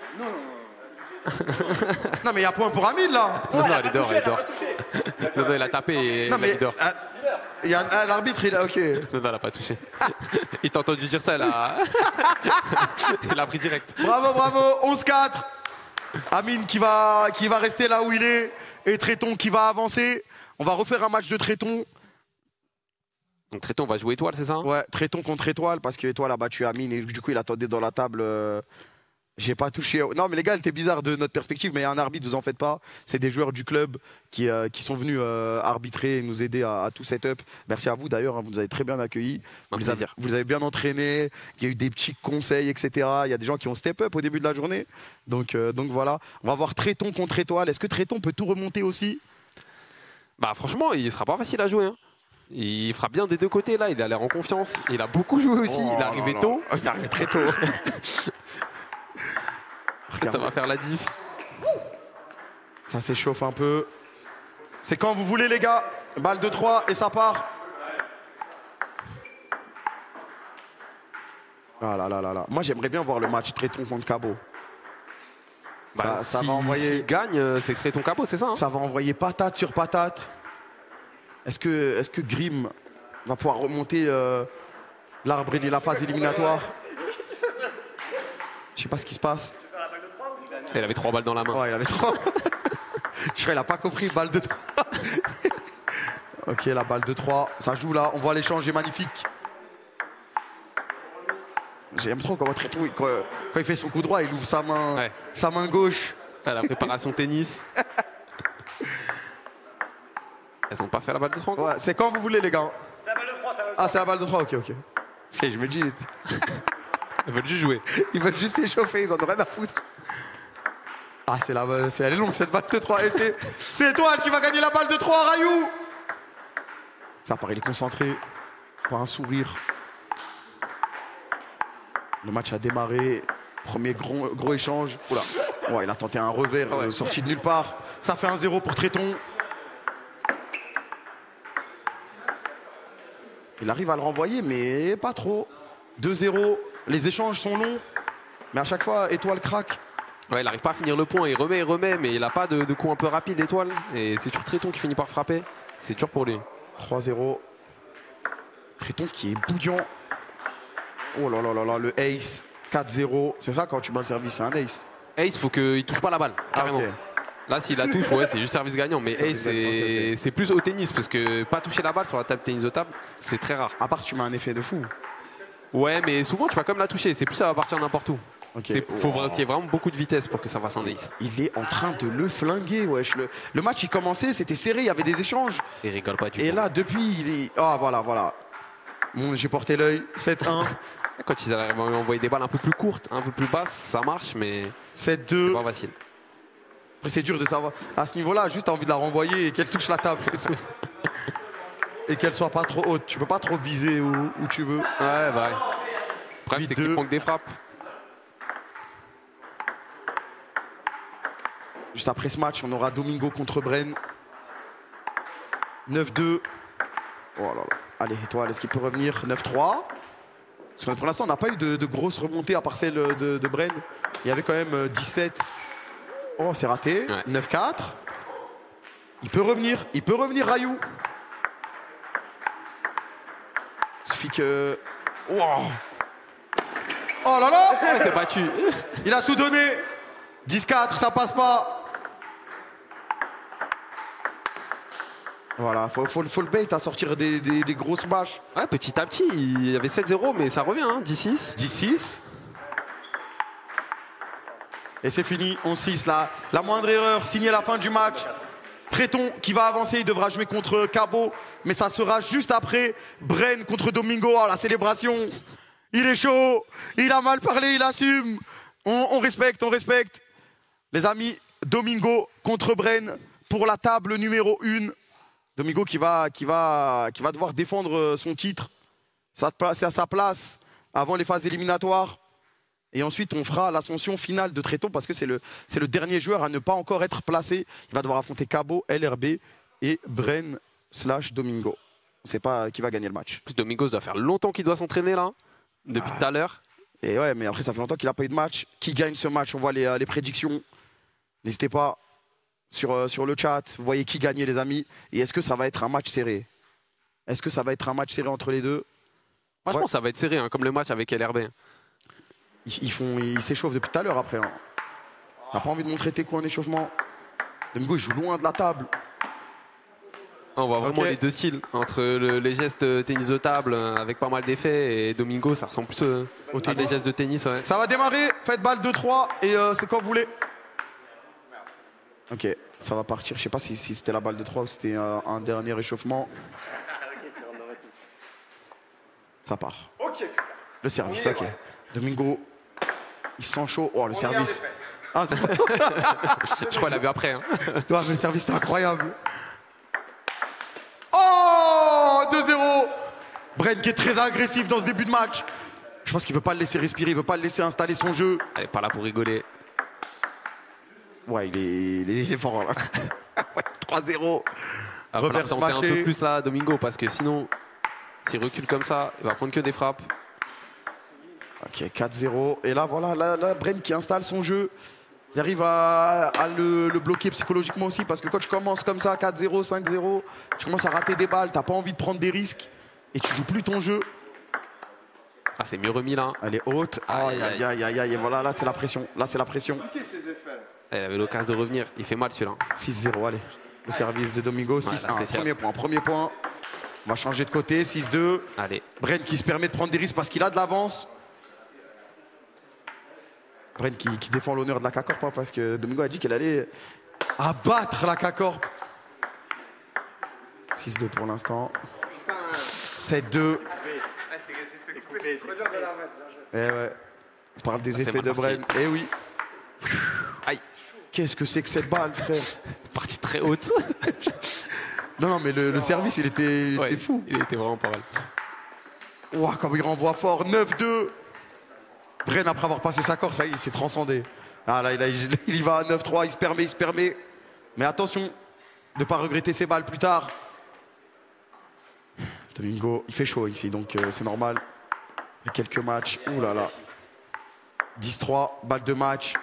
[SPEAKER 11] Non, mais il y a point pour Amine, là.
[SPEAKER 10] Non, non, elle est dehors, elle est dehors. Non, non, elle a tapé et
[SPEAKER 11] Non,
[SPEAKER 10] elle a mis
[SPEAKER 11] mais
[SPEAKER 10] dehors.
[SPEAKER 11] ah, il y a un- ah, l'arbitre, il a. Ok.
[SPEAKER 10] Non, non, elle a pas touché. Il t'a entendu dire ça, elle a... elle a pris direct.
[SPEAKER 11] Bravo, bravo. onze quatre. Amine qui va, qui va rester là où il est. Et Tréton qui va avancer. On va refaire un match de Tréton.
[SPEAKER 10] Donc Tréton va jouer Étoile, c'est ça?
[SPEAKER 11] Ouais, Tréton contre Étoile, parce que Étoile a battu Amine et du coup il attendait dans la table. euh, J'ai pas touché. Non, mais les gars, c'était bizarre de notre perspective, mais il y a un arbitre, vous en faites pas. C'est des joueurs du club qui, euh, qui sont venus euh, arbitrer et nous aider à, à tout setup. Merci à vous d'ailleurs, hein, vous nous avez très bien accueillis.
[SPEAKER 10] Un
[SPEAKER 11] Vous les avez,
[SPEAKER 10] plaisir.
[SPEAKER 11] vous les avez bien entraînés. Il y a eu des petits conseils, et cetera. Il y a des gens qui ont step up au début de la journée. Donc, euh, donc voilà. On va voir Tréton contre Étoile. Est-ce que Tréton peut tout remonter aussi?
[SPEAKER 10] Bah franchement, il sera pas facile à jouer. Hein. Il fera bien des deux côtés là, il a l'air en confiance. Il a beaucoup joué aussi,
[SPEAKER 11] Oh
[SPEAKER 10] il est
[SPEAKER 11] là
[SPEAKER 10] arrivé
[SPEAKER 11] là.
[SPEAKER 10] tôt.
[SPEAKER 11] Il est arrivé très tôt.
[SPEAKER 10] Ça va faire la diff.
[SPEAKER 11] Ça s'échauffe un peu. C'est quand vous voulez, les gars. Balle de trois et ça part. Ah là là là là. Moi, j'aimerais bien voir le match Tréton contre Cabot.
[SPEAKER 10] Bah,
[SPEAKER 11] ça, ça
[SPEAKER 10] si-
[SPEAKER 11] va envoyer.
[SPEAKER 10] s'il gagne, euh, c'est c'est ton capot, c'est ça hein?
[SPEAKER 11] Ça va envoyer patate sur patate. Est-ce que, est-ce que Grim va pouvoir remonter euh, l'arbre et la phase éliminatoire? Je sais pas ce qui se passe.
[SPEAKER 10] Il avait trois balles dans la main.
[SPEAKER 11] Ouais, il avait trois. Je crois qu'il a pas compris. Balle de trois. Ok, la balle de trois. Ça joue là. On voit l'échange est magnifique. J'aime trop comment Tréton, quand, quand il fait son coup droit, il ouvre sa main,
[SPEAKER 10] Ouais.
[SPEAKER 11] sa main gauche.
[SPEAKER 10] À la préparation tennis. Elles ont pas fait la balle de trois encore.
[SPEAKER 11] Ouais, c'est quand vous voulez, les gars.
[SPEAKER 12] C'est la balle de trois, c'est la balle de
[SPEAKER 11] Ah, c'est la balle de trois, ok, ok. Et je me dis.
[SPEAKER 10] Ils veulent juste jouer.
[SPEAKER 11] Ils veulent juste s'échauffer, ils en ont rien à foutre. Ah, c'est la c'est elle est longue cette balle de trois. Et c'est c'est Étoile qui va gagner la balle de trois, Rayou. Ça paraît, il est concentré. Pas un sourire. Le match a démarré. Premier gros, gros échange. Oula. Ouais, il a tenté un revers euh, sorti de nulle part. Ça fait un zéro pour Tréton. Il arrive à le renvoyer, mais pas trop. deux zéro. Les échanges sont longs. Mais à chaque fois, Étoile craque.
[SPEAKER 10] Ouais, il n'arrive pas à finir le point. Il remet, il remet, mais il n'a pas de, de coup un peu rapide, Étoile. Et c'est toujours Tréton qui finit par frapper. C'est dur pour lui.
[SPEAKER 11] trois zéro. Tréton qui est bouillant. Oh là là là là, le ace. quatre zéro. C'est ça quand tu bats un service, c'est un ace.
[SPEAKER 10] Ace, faut qu'il ne touche pas la balle, carrément.
[SPEAKER 11] Ah, okay.
[SPEAKER 10] Là, s'il la touche, ouais, c'est juste service gagnant. Mais Ace, c'est okay. plus au tennis, parce que pas toucher la balle sur la table tennis de table, c'est très rare.
[SPEAKER 11] À part si tu mets un effet de fou.
[SPEAKER 10] Ouais, mais souvent, tu vas quand même la toucher. C'est plus ça va partir n'importe où. Il
[SPEAKER 11] okay.
[SPEAKER 10] faut wow. qu'il y ait vraiment beaucoup de vitesse pour que ça fasse un ace.
[SPEAKER 11] Il est en train de le flinguer, wesh. Le, le match, il commençait, c'était serré, il y avait des échanges.
[SPEAKER 10] Il rigole pas du
[SPEAKER 11] Et
[SPEAKER 10] tout.
[SPEAKER 11] là, depuis, il est... Ah, voilà, voilà. Bon, j'ai porté l'œil. sept un.
[SPEAKER 10] Quand ils arrivent à envoyer des balles un peu plus courtes, un peu plus basses, ça marche, mais
[SPEAKER 11] sept deux.
[SPEAKER 10] C'est pas facile.
[SPEAKER 11] Après, c'est dur de savoir. À ce niveau-là, juste envie de la renvoyer et qu'elle touche la table. Et qu'elle soit pas trop haute. Tu peux pas trop viser où, où tu veux.
[SPEAKER 10] Ouais, bah ouais. Le problème, c'est qu'il manque des frappes.
[SPEAKER 11] Juste après ce match, on aura Domingo contre Bren. neuf deux. Oh là là. Allez, Étoile, est-ce qu'il peut revenir? neuf trois. Parce que pour l'instant, on n'a pas eu de, de grosses remontées à part celle de, de Bren. Il y avait quand même dix-sept. Oh, c'est raté. Ouais. neuf quatre. Il peut revenir. Il peut revenir, Rayou. Il suffit que... Oh, oh là là.
[SPEAKER 10] Ouais, c'est battu.
[SPEAKER 11] Il a tout donné. dix quatre, ça passe pas. Voilà, faut, faut, faut le bait à sortir des, des, des grosses bâches.
[SPEAKER 10] Ouais, petit à petit, il y avait sept zéro, mais ça revient, hein, dix six.
[SPEAKER 11] dix six. Et c'est fini, on six là. La moindre erreur, signer la fin du match. Tréton qui va avancer, il devra jouer contre Cabo, mais ça sera juste après Bren contre Domingo. Oh, la célébration. Il est chaud, il a mal parlé, il assume. On, on respecte, on respecte. Les amis, Domingo contre Bren pour la table numéro un. Domingo qui va, qui, va, qui va devoir défendre son titre. C'est à sa place avant les phases éliminatoires. Et ensuite, on fera l'ascension finale de Tréton parce que c'est le, c'est le dernier joueur à ne pas encore être placé. Il va devoir affronter Cabo, L R B et Bren slash Domingo. On ne sait pas qui va gagner le match.
[SPEAKER 10] Domingo, ça doit faire longtemps qu'il doit s'entraîner là, depuis ah. tout à l'heure.
[SPEAKER 11] Et ouais, mais après, ça fait longtemps qu'il n'a pas eu de match. Qui gagne ce match? On voit les, les prédictions. N'hésitez pas. Sur, euh, sur le chat, vous voyez qui gagnait, les amis. Et est-ce que ça va être un match serré? Est-ce que ça va être un match serré entre les deux?
[SPEAKER 10] Moi, je ouais. pense que ça va être serré, hein, comme le match avec L R B.
[SPEAKER 11] Ils, ils font, ils s'échauffent depuis tout à l'heure après. Hein. T'as pas envie de montrer tes coups en échauffement? Domingo, il joue loin de la table.
[SPEAKER 10] On voit vraiment okay. les deux styles, entre le, les gestes tennis de table avec pas mal d'effets et Domingo, ça ressemble plus euh, à des gestes de tennis. Ouais.
[SPEAKER 11] Ça va démarrer, faites balle deux trois et euh, c'est quand vous voulez. Ok, ça va partir. Je sais pas si, si c'était la balle de trois ou c'était un, un dernier échauffement. Ça part.
[SPEAKER 12] Ok.
[SPEAKER 11] Le service, ok. Domingo, il sent chaud. Oh, le On service. Ah, c'est pas...
[SPEAKER 10] Je crois qu'il l'a vu après. Hein.
[SPEAKER 11] Ouais, mais le service, c'était incroyable. Oh, deux zéro. Bren qui est très agressif dans ce début de match. Je pense qu'il veut pas le laisser respirer, il veut pas le laisser installer son jeu.
[SPEAKER 10] Elle est pas là pour rigoler.
[SPEAKER 11] Ouais, il est, il est, il est fort là. Ouais, trois zéro.
[SPEAKER 10] Il va falloir tenter un peu plus là, Domingo, parce que sinon, s'il recule comme ça, il va prendre que des frappes.
[SPEAKER 11] Ok, quatre zéro. Et là, voilà, là, là, Bren qui installe son jeu. Il arrive à, à le, le bloquer psychologiquement aussi, parce que quand tu commences comme ça, quatre zéro, cinq zéro, tu commences à rater des balles, t'as pas envie de prendre des risques, et tu joues plus ton jeu.
[SPEAKER 10] Ah, c'est mieux remis là.
[SPEAKER 11] Elle est haute. Aïe, aïe, aïe, aïe, aïe. Voilà, là, c'est la pression. Là, c'est la pression.
[SPEAKER 10] Il avait l'occasion de revenir. Il fait mal celui-là.
[SPEAKER 11] six zéro, allez. Le service de Domingo. six un. Ouais, premier point. Premier point. On va changer de côté. six deux.
[SPEAKER 10] Allez.
[SPEAKER 11] Bren qui se permet de prendre des risques parce qu'il a de l'avance. Bren qui, qui défend l'honneur de la K-Corp, hein, parce que Domingo a dit qu'elle allait abattre la K-Corp. six deux pour l'instant. sept deux. Eh ouais. On parle des effets de Bren. Eh oui. Aïe. Qu'est-ce que c'est que cette balle, frère?
[SPEAKER 10] Partie très haute.
[SPEAKER 11] Non, non, mais le, le service, il était, il
[SPEAKER 10] ouais,
[SPEAKER 11] était fou.
[SPEAKER 10] Il était vraiment pas mal.
[SPEAKER 11] Ouah, comme il renvoie fort. neuf deux. Bren, après avoir passé sa corde, ça y est, il s'est transcendé. Ah là, là, il, il y va à neuf trois, il se permet, il se permet. Mais attention de ne pas regretter ses balles plus tard. Domingo, il fait chaud ici, donc euh, c'est normal. Il y a quelques matchs. Ouh là là. dix trois, balle de match.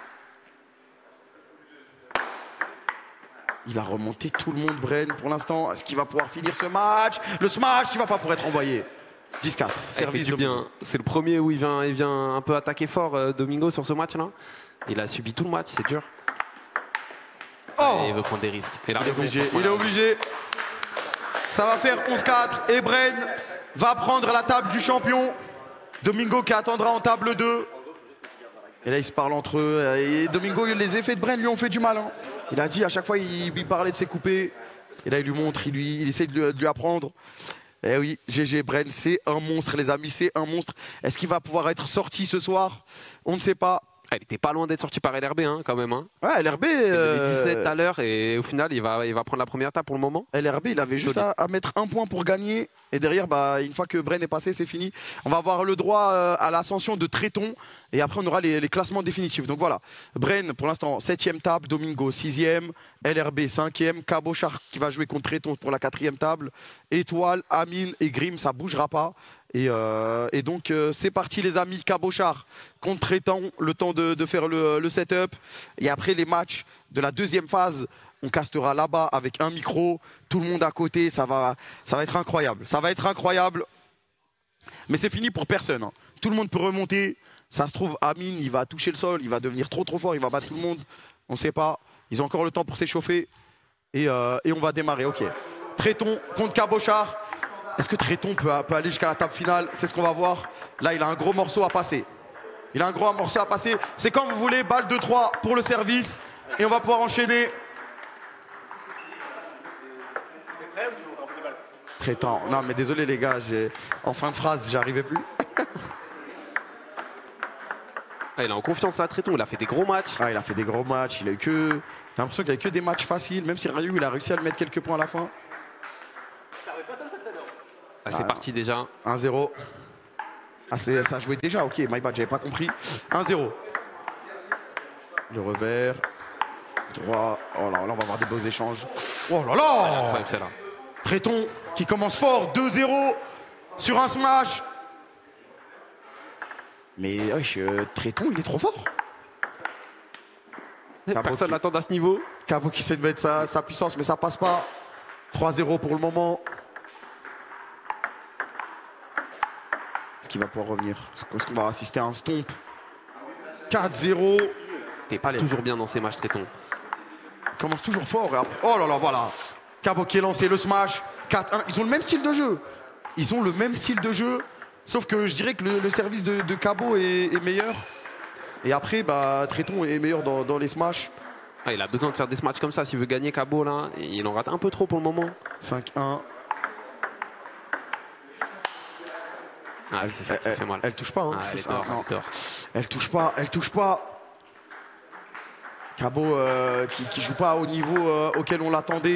[SPEAKER 11] Il a remonté tout le monde, Bren, pour l'instant. Est-ce qu'il va pouvoir finir ce match? Le smash, il va pas pour être envoyé. dix quatre, service
[SPEAKER 10] du bien. C'est le premier où il vient, il vient un peu attaquer fort, euh, Domingo, sur ce match-là. Il a subi tout le match, c'est dur.
[SPEAKER 11] Oh,
[SPEAKER 10] et il veut prendre des risques.
[SPEAKER 11] Il, il est obligé, il est obligé. Ça va faire onze quatre et Bren va prendre la table du champion. Domingo qui attendra en table deux. Et là, ils se parlent entre eux. Et Domingo, les effets de Bren lui ont fait du mal. Hein. Il a dit à chaque fois, il, il parlait de ses coupés. Et là, il lui montre, il, lui, il essaie de lui, de lui apprendre. Eh oui, G G Bren, c'est un monstre, les amis, c'est un monstre. Est-ce qu'il va pouvoir être sorti ce soir? On ne sait pas.
[SPEAKER 10] Il était pas loin d'être sorti par L R B, hein, quand même. Hein.
[SPEAKER 11] Ouais, L R B.
[SPEAKER 10] Il
[SPEAKER 11] euh...
[SPEAKER 10] dix-sept à l'heure et au final, il va, il va prendre la première table pour le moment.
[SPEAKER 11] L R B, il avait juste à, à mettre un point pour gagner. Et derrière, bah, une fois que Bren est passé, c'est fini. On va avoir le droit euh, à l'ascension de Tréton. Et après, on aura les, les classements définitifs. Donc voilà. Bren, pour l'instant, septième table. Domingo, sixième. L R B, cinquième. Cabochard qui va jouer contre Tréton pour la quatrième table. Étoile, Amine et Grim, ça bougera pas. Et, euh, et donc euh, c'est parti les amis, Cabochard contre Tréton, le temps de, de faire le, le setup. Et après les matchs de la deuxième phase, on castera là-bas avec un micro, tout le monde à côté, ça va, ça va être incroyable. Ça va être incroyable. Mais c'est fini pour personne. Hein. Tout le monde peut remonter. Ça se trouve, Amine, il va toucher le sol, il va devenir trop trop fort, il va battre tout le monde. On ne sait pas. Ils ont encore le temps pour s'échauffer. Et, euh, et on va démarrer, ok. Tréton contre Cabochard. Est-ce que Tréton peut, peut aller jusqu'à la table finale? C'est ce qu'on va voir. Là, il a un gros morceau à passer. Il a un gros morceau à passer. C'est quand vous voulez, balle de trois pour le service. Et on va pouvoir enchaîner. Tréton. Non, mais désolé les gars, en fin de phrase, j'arrivais plus.
[SPEAKER 10] Ah, il est en confiance là, Tréton. Il a fait des gros matchs.
[SPEAKER 11] Ah, il a fait des gros matchs. Il a eu que... J'ai l'impression qu'il a eu que des matchs faciles. Même si Ryu, il a réussi à le mettre quelques points à la fin.
[SPEAKER 10] Ah, c'est ah, parti déjà.
[SPEAKER 11] un zéro. Ah, ça a joué déjà, ok, my bad, j'avais pas compris. un zéro. Le revers. Droit. Oh là, là, on va avoir des beaux échanges. Oh là là,
[SPEAKER 10] ouais, là.
[SPEAKER 11] Tréton qui commence fort, deux zéro sur un smash. Mais wesh, euh, Tréton, il est trop fort.
[SPEAKER 10] Personne n'attend à ce niveau.
[SPEAKER 11] Cabo qui essaie de mettre sa, sa puissance, mais ça passe pas. trois zéro pour le moment. Qui va pouvoir revenir. Est-ce qu'on va assister à un stomp? quatre zéro.
[SPEAKER 10] T'es pas toujours bien dans ces matchs, Tréton.
[SPEAKER 11] Il commence toujours fort. Et après... Oh là là, voilà. Cabo qui est lancé, le smash. quatre un. Ils ont le même style de jeu. Ils ont le même style de jeu. Sauf que je dirais que le, le service de, de Cabo est, est meilleur. Et après, bah, Tréton est meilleur dans, dans les smashs.
[SPEAKER 10] Ah, il a besoin de faire des smash comme ça s'il veut gagner Cabo là. Il en rate un peu trop pour le moment.
[SPEAKER 11] cinq un.
[SPEAKER 10] Ah, c'est ça qui
[SPEAKER 11] elle,
[SPEAKER 10] fait mal.
[SPEAKER 11] Elle touche pas, hein.
[SPEAKER 10] Ah, elle,
[SPEAKER 11] ça,
[SPEAKER 10] dehors,
[SPEAKER 11] non.
[SPEAKER 10] elle,
[SPEAKER 11] elle touche pas, elle touche pas. Cabo euh, qui, qui joue pas au niveau euh, auquel on l'attendait.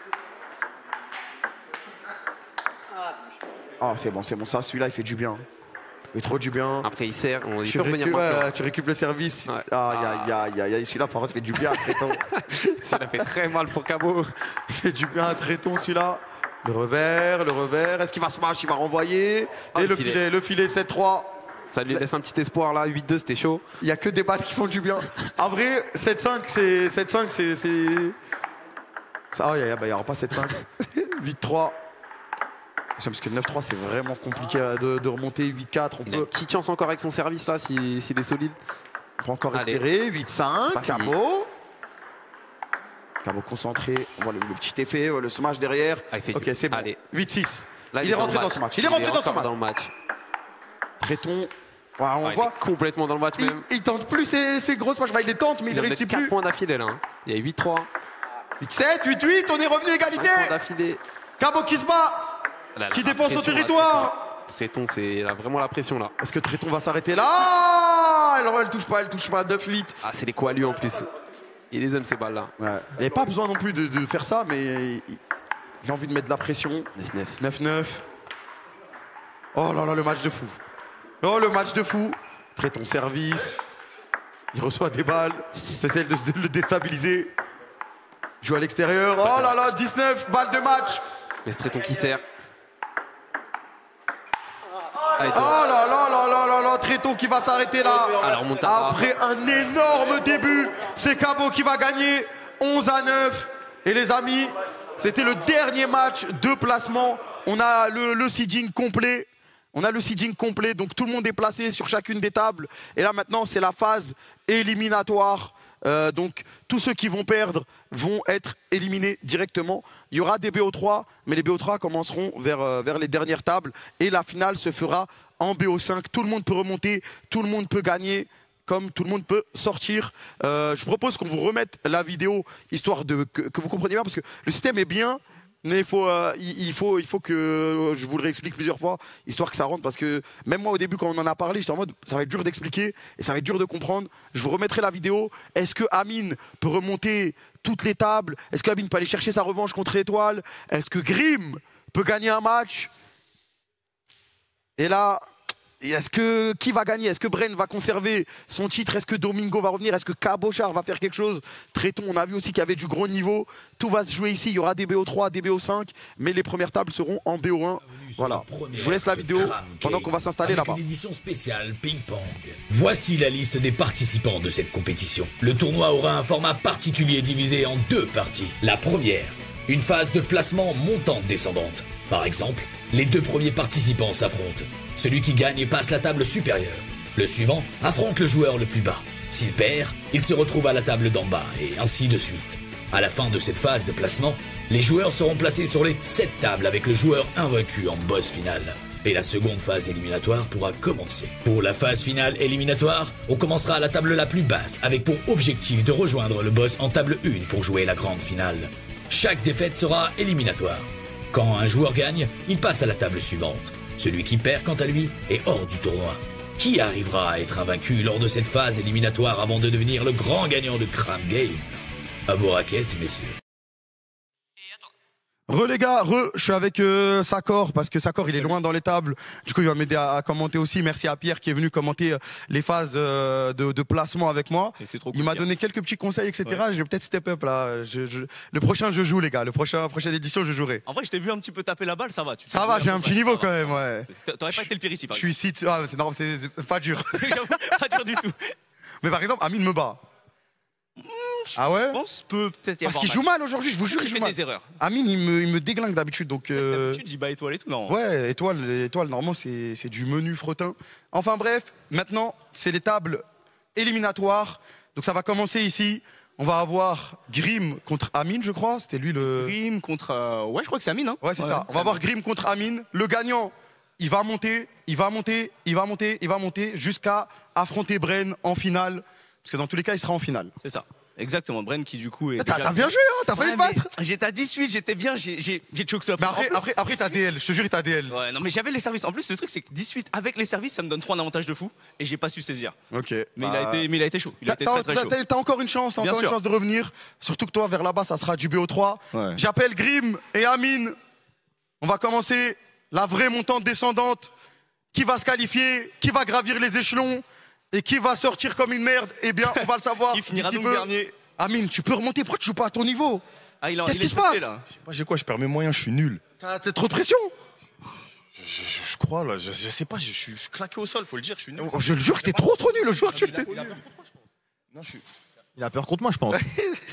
[SPEAKER 11] Ah, c'est bon, c'est bon, ça, celui-là, il fait du bien. Il fait trop du bien.
[SPEAKER 10] Après, il sert, on, il
[SPEAKER 11] tu,
[SPEAKER 10] peut
[SPEAKER 11] récup,
[SPEAKER 10] revenir
[SPEAKER 11] ouais, tu récupères le service. Ouais. Ah, ah. Y a, y a, y a, celui-là, par contre, il fait du bien à Tréton.
[SPEAKER 10] Ça a fait très mal pour Cabo.
[SPEAKER 11] Il fait du bien à Tréton, celui-là. Le revers, le revers. Est-ce qu'il va smash? Il va renvoyer. Ah, et le filet, filet le filet sept trois.
[SPEAKER 10] Ça lui laisse un petit espoir là. huit deux, c'était chaud.
[SPEAKER 11] Il n'y a que des balles qui font du bien. En vrai, sept cinq, c'est. sept cinq, c'est. Ça, oh, il n'y aura pas sept cinq. huit trois. Parce que neuf trois, c'est vraiment compliqué de, de remonter. huit quatre, on
[SPEAKER 10] il
[SPEAKER 11] peut.
[SPEAKER 10] A une petite chance encore avec son service là, s'il si, si est solide.
[SPEAKER 11] On peut encore espérer. huit cinq, Cabo. Cabo concentré, on voit le, le petit effet, le smash derrière. Ah, ok, c'est bon. huit six. Il, il est rentré dans, dans ce match. Il est rentré dans,
[SPEAKER 10] dans,
[SPEAKER 11] dans
[SPEAKER 10] le match.
[SPEAKER 11] Tréton, ouais, on
[SPEAKER 10] ouais,
[SPEAKER 11] voit
[SPEAKER 10] complètement dans le match
[SPEAKER 11] il,
[SPEAKER 10] même.
[SPEAKER 11] Il tente plus ses, ses grosses matchs. Bah, il les tente, mais il ne réussit plus.
[SPEAKER 10] quatre points d'affilée là. Hein. Il y a huit trois.
[SPEAKER 11] huit sept, huit huit, on est revenu égalité.
[SPEAKER 10] cinq points d'affilée.
[SPEAKER 11] Cabo qui se bat,
[SPEAKER 10] Là,
[SPEAKER 11] qui
[SPEAKER 10] la
[SPEAKER 11] défend son
[SPEAKER 10] pression, là,
[SPEAKER 11] territoire.
[SPEAKER 10] Tréton, c'est il a vraiment la pression là.
[SPEAKER 11] Est-ce que Tréton va s'arrêter là? Ah, alors elle touche pas, elle touche pas. neuf huit.
[SPEAKER 10] Ah, c'est les coups à lui en plus. Il les aime ces balles là.
[SPEAKER 11] Ouais. Il n'y avait pas besoin non plus de, de faire ça, mais il, il a envie de mettre de la pression.
[SPEAKER 8] neuf neuf.
[SPEAKER 11] neuf neuf. Oh là là, le match de fou. Oh, le match de fou. Tréton service. Il reçoit des balles. C'est celle de, de le déstabiliser. Il joue à l'extérieur. Oh là là, dix-neuf balles de match.
[SPEAKER 10] Mais c'est Tréton qui sert.
[SPEAKER 11] Oh là là là là là là, Tréton qui va s'arrêter là.
[SPEAKER 10] Alors, Montara.
[SPEAKER 11] Après un énorme début, c'est Cabo qui va gagner onze à neuf. Et les amis, c'était le dernier match de placement. On a le, le seeding complet. On a le seeding complet, donc tout le monde est placé sur chacune des tables. Et là maintenant, c'est la phase éliminatoire. Euh, donc tous ceux qui vont perdre vont être éliminés directement. Il y aura des B O trois, mais les B O trois commenceront vers, euh, vers les dernières tables. Et la finale se fera en B O cinq. Tout le monde peut remonter, tout le monde peut gagner, comme tout le monde peut sortir. Euh, je propose qu'on vous remette la vidéo, histoire de, que, que vous compreniez bien, parce que le système est bien. Mais il faut, euh, il, faut, il faut que je vous le réexplique plusieurs fois, histoire que ça rentre, parce que même moi au début quand on en a parlé, j'étais en mode ça va être dur d'expliquer et ça va être dur de comprendre. Je vous remettrai la vidéo. Est-ce que Amine peut remonter toutes les tables? Est-ce que Amine peut aller chercher sa revanche contre Étoile? Est-ce que Grim peut gagner un match? Et là, est-ce que qui va gagner? Est-ce que Bren va conserver son titre? Est-ce que Domingo va revenir? Est-ce que Cabochard va faire quelque chose? Tréton, on a vu aussi qu'il y avait du gros niveau. Tout va se jouer ici. Il y aura des B O trois, des B O cinq, mais les premières tables seront en B O un. Voilà. Je vous laisse la vidéo pendant qu'on va s'installer là-bas.
[SPEAKER 9] Une édition spéciale ping-pong. Voici la liste des participants de cette compétition. Le tournoi aura un format particulier divisé en deux parties. La première, une phase de placement montante-descendante. Par exemple, les deux premiers participants s'affrontent. Celui qui gagne passe la table supérieure. Le suivant affronte le joueur le plus bas. S'il perd, il se retrouve à la table d'en bas, et ainsi de suite. À la fin de cette phase de placement, les joueurs seront placés sur les sept tables avec le joueur invaincu en boss finale. Et la seconde phase éliminatoire pourra commencer. Pour la phase finale éliminatoire, on commencera à la table la plus basse, avec pour objectif de rejoindre le boss en table un pour jouer la grande finale. Chaque défaite sera éliminatoire. Quand un joueur gagne, il passe à la table suivante. Celui qui perd, quant à lui, est hors du tournoi. Qui arrivera à être invaincu lors de cette phase éliminatoire avant de devenir le grand gagnant de Cram Game? À vos raquettes, messieurs.
[SPEAKER 1] Re les gars, re, je suis avec euh, Sakor parce que Sakor il est loin dans les tables. Du coup il va m'aider à, à commenter aussi. Merci à Pierre qui est venu commenter euh, les phases euh, de, de placement avec moi.
[SPEAKER 2] Trop
[SPEAKER 1] il m'a donné quelques petits conseils, et cetera. Ouais. Je vais peut-être step up là. Je, je... Le prochain je joue les gars. Le prochain prochaine édition je jouerai.
[SPEAKER 2] En vrai je t'ai vu un petit peu taper la balle, ça va. Tu
[SPEAKER 1] ça va, j'ai un petit ouais, niveau quand même. Ouais.
[SPEAKER 2] T'aurais pas été le pire ici. Par
[SPEAKER 1] je suis ici, ah, c'est normal, c'est pas dur.
[SPEAKER 2] Pas dur du tout.
[SPEAKER 1] Mais par exemple Amine me bat.
[SPEAKER 2] Mmh,
[SPEAKER 1] ah ouais?
[SPEAKER 2] Je pense peut peut-être y avoir.
[SPEAKER 1] Parce qu'il joue mal aujourd'hui, je vous jure, il joue mal.
[SPEAKER 2] des erreurs.
[SPEAKER 1] Amine, il me, il me déglingue d'habitude, donc. Euh...
[SPEAKER 2] D'habitude, il bat étoile et tout, non?
[SPEAKER 1] Ouais, étoile, étoile, normalement, c'est du menu fretin. Enfin bref, maintenant, c'est les tables éliminatoires. Donc ça va commencer ici. On va avoir Grim contre Amine, je crois. C'était lui le.
[SPEAKER 2] Grim contre. Euh... Ouais, je crois que c'est Amine. Hein.
[SPEAKER 1] Ouais, c'est ouais, ça. On va avoir Grim contre Amine. Le gagnant, il va monter, il va monter, il va monter, il va monter jusqu'à affronter Bren en finale. Parce que dans tous les cas, il sera en finale.
[SPEAKER 2] C'est ça. Exactement, Bren qui du coup est.
[SPEAKER 1] T'as déjà... bien joué, hein, t'as failli le battre.
[SPEAKER 2] J'étais à dix-huit, j'étais bien, j'ai choke ça.
[SPEAKER 1] Mais après, plus, après, après t'as D L, je te jure, t'as D L.
[SPEAKER 2] Ouais, non, mais j'avais les services. En plus, le truc, c'est que dix-huit avec les services, ça me donne trop un avantage de fou et j'ai pas su saisir.
[SPEAKER 1] Ok.
[SPEAKER 2] Mais, bah... il, a été, mais il a été chaud. Il a été très, très chaud.
[SPEAKER 1] T'as encore une chance, encore une chance de revenir. Surtout que toi, vers là-bas, ça sera du B O trois. Ouais. J'appelle Grim et Amine. On va commencer la vraie montante descendante. Qui va se qualifier? Qui va gravir les échelons? Et qui va sortir comme une merde? Eh bien, on va le savoir.
[SPEAKER 2] Qui finira donc dernier?
[SPEAKER 1] Amine, tu peux remonter, pourquoi tu joues pas à ton niveau?
[SPEAKER 2] Ah,
[SPEAKER 1] qu'est-ce qui se passe là?
[SPEAKER 4] J'ai quoi, je perds mes moyens, je suis nul.
[SPEAKER 1] T'as trop de pression?
[SPEAKER 4] je, je, je crois là, je, je sais pas, je, je, je suis claqué au sol, faut le dire, je suis nul.
[SPEAKER 1] Oh, je le jure que t'es trop trop nul, le joueur.
[SPEAKER 12] Il, il, a non, je suis... il a peur contre moi, je pense.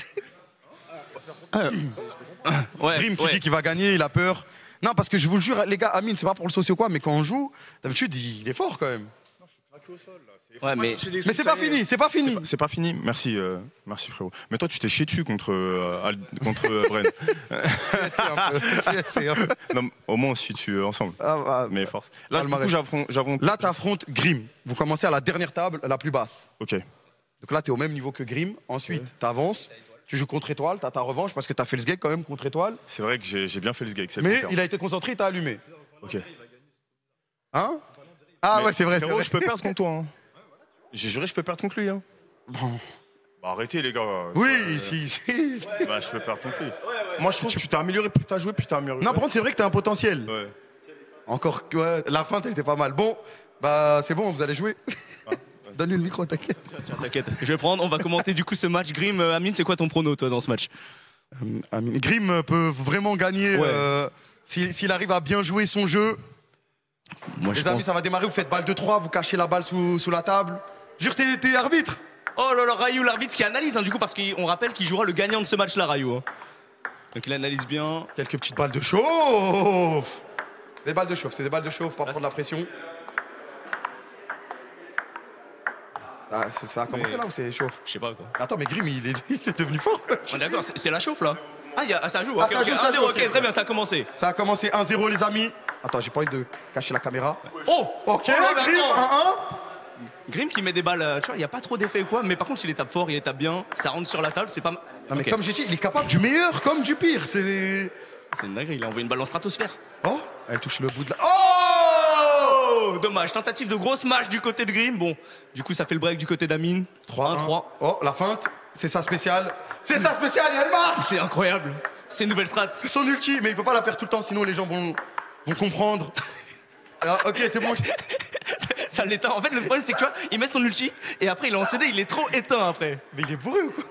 [SPEAKER 1] Ouais, Grim qui ouais. dit qu'il va gagner, il a peur. Non, parce que je vous le jure, les gars, Amine, c'est pas pour le saucer ou quoi, mais quand on joue, d'habitude, il, il est fort quand même. Non, je suis claqué au sol là.
[SPEAKER 2] Ouais, mais
[SPEAKER 1] mais c'est pas fini, c'est pas fini.
[SPEAKER 4] C'est pas, pas fini. Merci, euh, merci frérot. Mais toi, tu t'es chié dessus contre euh, contre euh, Bren.
[SPEAKER 1] C'est un peu. C'est un peu.
[SPEAKER 4] Non, au moins si tu es ensemble. Ah, bah, mais force. Là, du coup, j'affronte.
[SPEAKER 1] Là, t'affrontes Grim. Vous commencez à la dernière table, la plus basse.
[SPEAKER 4] Ok.
[SPEAKER 1] Donc là, t'es au même niveau que Grim. Ensuite, ouais. t'avances.
[SPEAKER 11] Tu joues contre Étoile, t'as ta revanche parce que t'as fait le sgeg quand même contre Étoile.
[SPEAKER 4] C'est vrai que j'ai j'ai bien fait le sgeg. c'est le
[SPEAKER 11] Mais
[SPEAKER 4] contraire.
[SPEAKER 11] il a été concentré, t'as allumé.
[SPEAKER 4] Ok.
[SPEAKER 11] Hein Ah
[SPEAKER 4] Mais
[SPEAKER 11] ouais, c'est vrai, c'est
[SPEAKER 4] frérot,
[SPEAKER 11] vrai.
[SPEAKER 4] je peux perdre contre toi. Hein. J'ai juré, je peux perdre contre lui. Hein.
[SPEAKER 11] Bon.
[SPEAKER 4] Bah, arrêtez, les gars.
[SPEAKER 11] Oui,
[SPEAKER 4] Euh,
[SPEAKER 11] si, si.
[SPEAKER 4] Bah, je peux perdre contre lui. Moi, je trouve que tu t'es amélioré, plus t'as joué, plus t'as amélioré.
[SPEAKER 11] Non, par contre, c'est vrai que t'as un potentiel.
[SPEAKER 4] Ouais.
[SPEAKER 11] Encore que ouais, la feinte, elle était pas mal. Bon, bah c'est bon, vous allez jouer. Donne-lui le micro, t'inquiète.
[SPEAKER 2] Tiens, tiens, t'inquiète. Je vais prendre, on va commenter du coup ce match. Grim, euh, Amine, c'est quoi ton prono toi dans ce match?
[SPEAKER 11] Euh, Amine- Grim peut vraiment gagner
[SPEAKER 2] Ouais.
[SPEAKER 11] euh, s'il s'il arrive à bien jouer son jeu.
[SPEAKER 2] Moi,
[SPEAKER 11] Les
[SPEAKER 2] je
[SPEAKER 11] amis,
[SPEAKER 2] pense-
[SPEAKER 11] ça va démarrer, vous faites balle de trois, vous cachez la balle sous, sous la table. Jure, t'es t'es arbitre.
[SPEAKER 2] Oh là là, Rayou, l'arbitre qui analyse, hein, du coup, parce qu'on rappelle qu'il jouera le gagnant de ce match-là, Rayou. hein. Donc il analyse bien.
[SPEAKER 11] Quelques petites balles de chauffe. Des balles de chauffe, c'est des balles de chauffe, pas prendre la pression. Ça, c'est- ça a commencé
[SPEAKER 2] Mais-
[SPEAKER 11] là ou c'est chauffe?
[SPEAKER 2] Je sais pas quoi.
[SPEAKER 11] Attends, mais Grim, il est, il est devenu fort.
[SPEAKER 2] On est d'accord, c'est c'est la chauffe là. Ah, y a, ah, ça joue,
[SPEAKER 11] Ah,
[SPEAKER 2] ok,
[SPEAKER 11] ça
[SPEAKER 2] ok.
[SPEAKER 11] joue, ça
[SPEAKER 2] un zéro,
[SPEAKER 11] joue,
[SPEAKER 2] ok,
[SPEAKER 11] ok.
[SPEAKER 2] très bien, ça a commencé.
[SPEAKER 11] Ça a commencé un zéro, les amis. Attends, j'ai pas envie de cacher la caméra.
[SPEAKER 2] Oh
[SPEAKER 11] Ok,
[SPEAKER 2] Oh là, mais
[SPEAKER 11] Grim,
[SPEAKER 2] attends.
[SPEAKER 11] un un.
[SPEAKER 2] Grim qui met des balles, euh, tu vois, il n'y a pas trop d'effet ou quoi, mais par contre, il les tape fort, il les tape bien, ça rentre sur la table, c'est pas mal.
[SPEAKER 11] Non, mais
[SPEAKER 2] Ok.
[SPEAKER 11] comme j'ai dit, il est capable du meilleur comme du pire. C'est.
[SPEAKER 2] C'est une dinguerie, il a envoyé une balle en stratosphère.
[SPEAKER 11] Oh, elle touche le bout de la.
[SPEAKER 2] Oh Dommage, tentative de grosse match du côté de Grim. Bon, du coup, ça fait le break du côté d'Amine.
[SPEAKER 11] trois
[SPEAKER 2] un trois.
[SPEAKER 11] Oh, la feinte, c'est sa spéciale. C'est sa spéciale, il y a une marque.
[SPEAKER 2] C'est incroyable. C'est une nouvelle strat.
[SPEAKER 11] C'est son ulti, mais il peut pas la faire tout le temps, sinon les gens vont, vont comprendre. Ah, ok, c'est bon.
[SPEAKER 2] Ça l'éteint. En fait, le problème, c'est que tu vois, il met son ulti et après, il est en C D, il est trop éteint après.
[SPEAKER 11] Mais il est bourré ou quoi?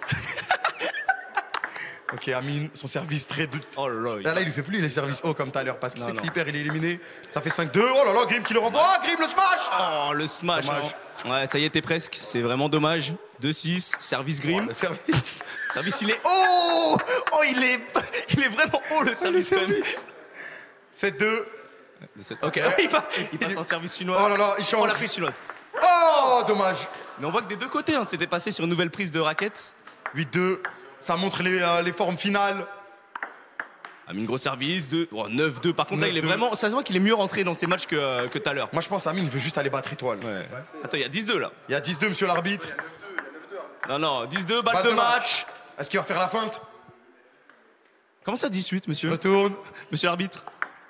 [SPEAKER 11] Ok, Amine, son service très doute.
[SPEAKER 2] Oh là là. il-
[SPEAKER 11] Là, là, il lui fait plus les services hauts comme tout à l'heure parce qu'il
[SPEAKER 2] Non,
[SPEAKER 11] sait que
[SPEAKER 2] non.
[SPEAKER 11] c'est hyper, il est éliminé. Ça fait cinq deux. Oh là là, Grim qui le renvoie. Oh, Grim le smash.
[SPEAKER 2] Oh, le smash.
[SPEAKER 11] Dommage.
[SPEAKER 2] hein. Ouais, ça y est, t'es presque. C'est vraiment dommage. deux six, service Grim.
[SPEAKER 11] Le service.
[SPEAKER 2] Service, il est haut. Oh, il est, il est vraiment haut le service quand même.
[SPEAKER 11] sept deux.
[SPEAKER 2] Ok, il, va- il passe en service chinois.
[SPEAKER 11] Oh là là, il change.
[SPEAKER 2] Oh, la prise chinoise.
[SPEAKER 11] Oh, dommage.
[SPEAKER 2] Mais on voit que des deux côtés, hein, c'était passé sur une nouvelle prise de raquette.
[SPEAKER 11] huit deux. Ça montre les, euh, les formes finales.
[SPEAKER 2] Amine, gros service. deux, oh, neuf deux. Par contre, là, il est
[SPEAKER 11] neuf deux.
[SPEAKER 2] vraiment. Ça se voit qu'il est mieux rentré dans ces matchs que, euh, que tout à l'heure.
[SPEAKER 11] Moi, je pense Amine veut juste aller battre Étoile.
[SPEAKER 2] Ouais. Attends, il y a dix deux là.
[SPEAKER 11] Il y a dix deux, monsieur l'arbitre.
[SPEAKER 2] Non, non, dix deux, balle,
[SPEAKER 11] Balle
[SPEAKER 2] de
[SPEAKER 11] de
[SPEAKER 2] match.
[SPEAKER 11] Est-ce qu'il va faire la feinte?
[SPEAKER 2] Comment ça, dix-huit, monsieur
[SPEAKER 11] Retourne.
[SPEAKER 2] Monsieur l'arbitre.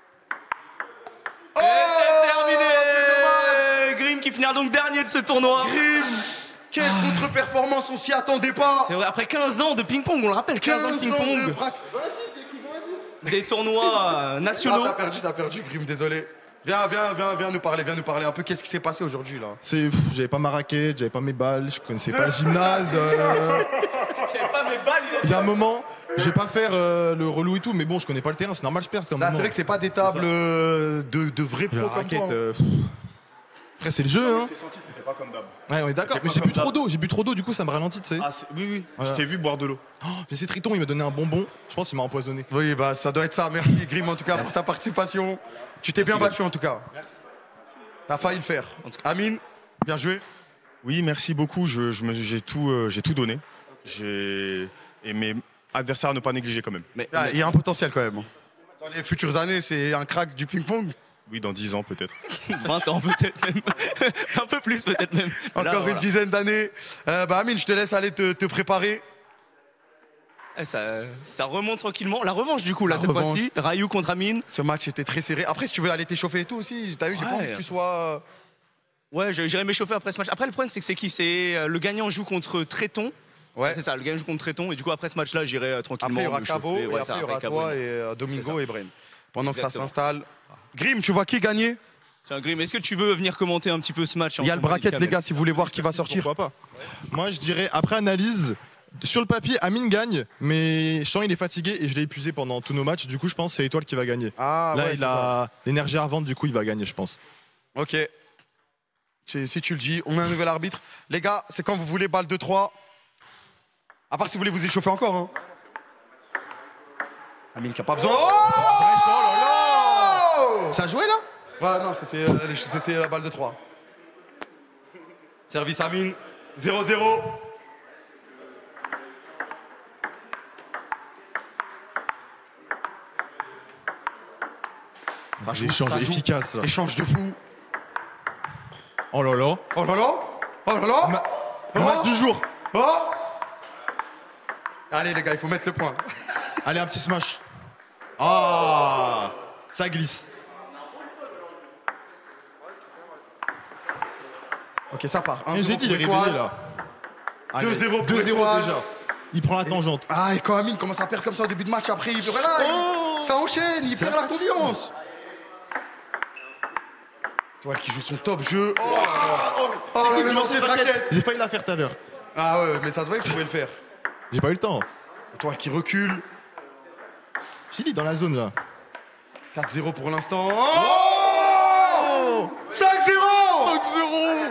[SPEAKER 11] Oh,
[SPEAKER 2] Terminé. Grim qui finira donc dernier de ce tournoi.
[SPEAKER 11] Grim. Quelle contre-performance, on s'y attendait pas.
[SPEAKER 2] C'est vrai, après quinze ans de ping-pong, on le rappelle, quinze, ans de ping-pong.
[SPEAKER 11] de bra-
[SPEAKER 2] Des tournois euh,
[SPEAKER 11] Ah,
[SPEAKER 2] nationaux.
[SPEAKER 11] t'as perdu, t'as perdu, Grim, désolé. Viens, viens, viens, viens nous parler, viens nous parler un peu. Qu'est-ce qui s'est passé aujourd'hui là?
[SPEAKER 12] C'est, pff, j'avais pas ma raquette, j'avais pas mes balles, je connaissais pas le gymnase. euh,
[SPEAKER 2] J'avais pas mes balles.
[SPEAKER 12] Il y a un moment, je vais pas faire euh, le relou et tout, mais bon, je connais pas le terrain, c'est normal, je perds quand
[SPEAKER 11] Là,
[SPEAKER 12] même.
[SPEAKER 11] c'est vrai que c'est pas des tables euh, de, de vrais
[SPEAKER 12] La
[SPEAKER 11] pros comme
[SPEAKER 12] raquette,
[SPEAKER 11] toi. hein.
[SPEAKER 12] euh, pff. Après, c'est le jeu, hein.
[SPEAKER 4] Je t'ai senti que t'étais pas comme d'hab.
[SPEAKER 12] Ouais, on est d'accord,
[SPEAKER 4] T'es
[SPEAKER 12] mais
[SPEAKER 4] pas
[SPEAKER 12] j'ai bu
[SPEAKER 4] comme
[SPEAKER 12] trop
[SPEAKER 4] d'hab.
[SPEAKER 12] d'eau, j'ai bu trop d'eau, du coup, ça me ralentit, tu sais.
[SPEAKER 4] Ah, c'est- oui, oui.
[SPEAKER 12] Voilà.
[SPEAKER 4] Je t'ai vu boire de l'eau.
[SPEAKER 12] Oh, mais c'est Triton, il m'a donné un bonbon, je pense qu'il m'a empoisonné.
[SPEAKER 11] Oui, bah ça doit être ça. Merci Grim en tout cas pour ta participation. Tu t'es bien battu en tout cas. Merci. T'as failli le faire. Amine, bien joué.
[SPEAKER 4] Oui, merci beaucoup. Je, je me- j'ai tout, euh, j'ai tout donné. J'ai et mes adversaires à ne pas négliger quand même.
[SPEAKER 2] Mais,
[SPEAKER 11] Ah, il y a un potentiel quand même. Dans les futures années, c'est un crack du ping-pong.
[SPEAKER 4] Oui, dans dix ans peut-être.
[SPEAKER 2] vingt ans peut-être même. Un peu plus peut-être même.
[SPEAKER 11] Encore
[SPEAKER 2] Là,
[SPEAKER 11] une
[SPEAKER 2] voilà.
[SPEAKER 11] dizaine d'années. Euh, bah Amine, je te laisse aller te, te préparer.
[SPEAKER 2] Eh, Ça, ça remonte tranquillement. La revanche du coup, là,
[SPEAKER 11] La
[SPEAKER 2] cette
[SPEAKER 11] revanche.
[SPEAKER 2] fois-ci. Rayou contre Amine.
[SPEAKER 11] Ce match était très serré. Après, si tu veux aller t'échauffer et tout aussi, t'as vu, j'ai pas
[SPEAKER 2] Ouais.
[SPEAKER 11] envie que tu sois.
[SPEAKER 2] Ouais, j'ai- j'irai m'échauffer après ce match. Après, le problème, c'est que c'est qui? C'est euh, le gagnant joue contre Tréton.
[SPEAKER 11] Ouais.
[SPEAKER 2] C'est ça, le gagnant joue contre Tréton. Et du coup, après ce match-là, j'irai euh, tranquillement.
[SPEAKER 11] Après, il y aura
[SPEAKER 2] me
[SPEAKER 11] Cavo,
[SPEAKER 2] chauffer.
[SPEAKER 11] et
[SPEAKER 2] Ouais,
[SPEAKER 11] après,
[SPEAKER 2] ça,
[SPEAKER 11] il y aura
[SPEAKER 2] avec
[SPEAKER 11] toi
[SPEAKER 2] Cavo.
[SPEAKER 11] et euh, Domingo
[SPEAKER 2] C'est ça.
[SPEAKER 11] et Brain. Pendant que ça
[SPEAKER 2] Exactement.
[SPEAKER 11] s'installe. Grim, tu vois qui gagner?
[SPEAKER 2] Tiens, Grim, est-ce que tu veux venir commenter un petit peu ce match?
[SPEAKER 11] Il y a le bracket, les gars, si vous voulez voir qui va sortir.
[SPEAKER 12] Pourquoi pas? Moi, je dirais, après analyse, sur le papier, Amine gagne, mais je sens il est fatigué et je l'ai épuisé pendant tous nos matchs. Du coup, je pense que c'est Étoile qui va gagner.
[SPEAKER 11] Ah,
[SPEAKER 12] Là,
[SPEAKER 11] ouais,
[SPEAKER 12] il
[SPEAKER 11] c'est
[SPEAKER 12] a l'énergie à revendre, du coup, il va gagner, je pense.
[SPEAKER 11] ça. Ok. Si si tu le dis, on a un nouvel arbitre. Les gars, c'est quand vous voulez balle de trois. À part si vous voulez vous échauffer encore. Hein. Amine qui a pas besoin. Oh,
[SPEAKER 12] Ça a joué là?
[SPEAKER 11] Ouais, non, c'était euh, les- c'était la balle de trois. Service Amine, zéro zéro. Ça joue,
[SPEAKER 12] Échange
[SPEAKER 11] ça joue.
[SPEAKER 12] efficace là.
[SPEAKER 11] Échange de fou.
[SPEAKER 12] Oh là là.
[SPEAKER 11] Oh là là. Oh là là.
[SPEAKER 12] Le match du jour.
[SPEAKER 11] Oh.
[SPEAKER 1] Allez les gars, il faut mettre le point.
[SPEAKER 12] Allez, un petit smash. Ah, ça glisse.
[SPEAKER 1] Ok, ça part.
[SPEAKER 12] Mais j'ai dit, il est réveillé là.
[SPEAKER 1] deux zéro pour
[SPEAKER 12] deux zéro
[SPEAKER 1] Étoile.
[SPEAKER 12] déjà. Il prend la tangente.
[SPEAKER 1] Ah, et quand Amine commence à perdre comme ça au début de match, après il là, il- ça enchaîne, il perd la confiance. Toi qui joue son top jeu. Oh, oh, oh,
[SPEAKER 12] Écoute,
[SPEAKER 1] le
[SPEAKER 12] je
[SPEAKER 1] lancer de raquette.
[SPEAKER 12] J'ai failli la faire tout à l'heure.
[SPEAKER 1] Ah ouais, mais ça se voit, il pouvait le faire.
[SPEAKER 12] J'ai pas eu le temps.
[SPEAKER 1] Toi qui recule.
[SPEAKER 12] J'ai dit dans la zone là.
[SPEAKER 1] quatre zéro pour l'instant. Oh cinq zéro
[SPEAKER 12] cinq zéro.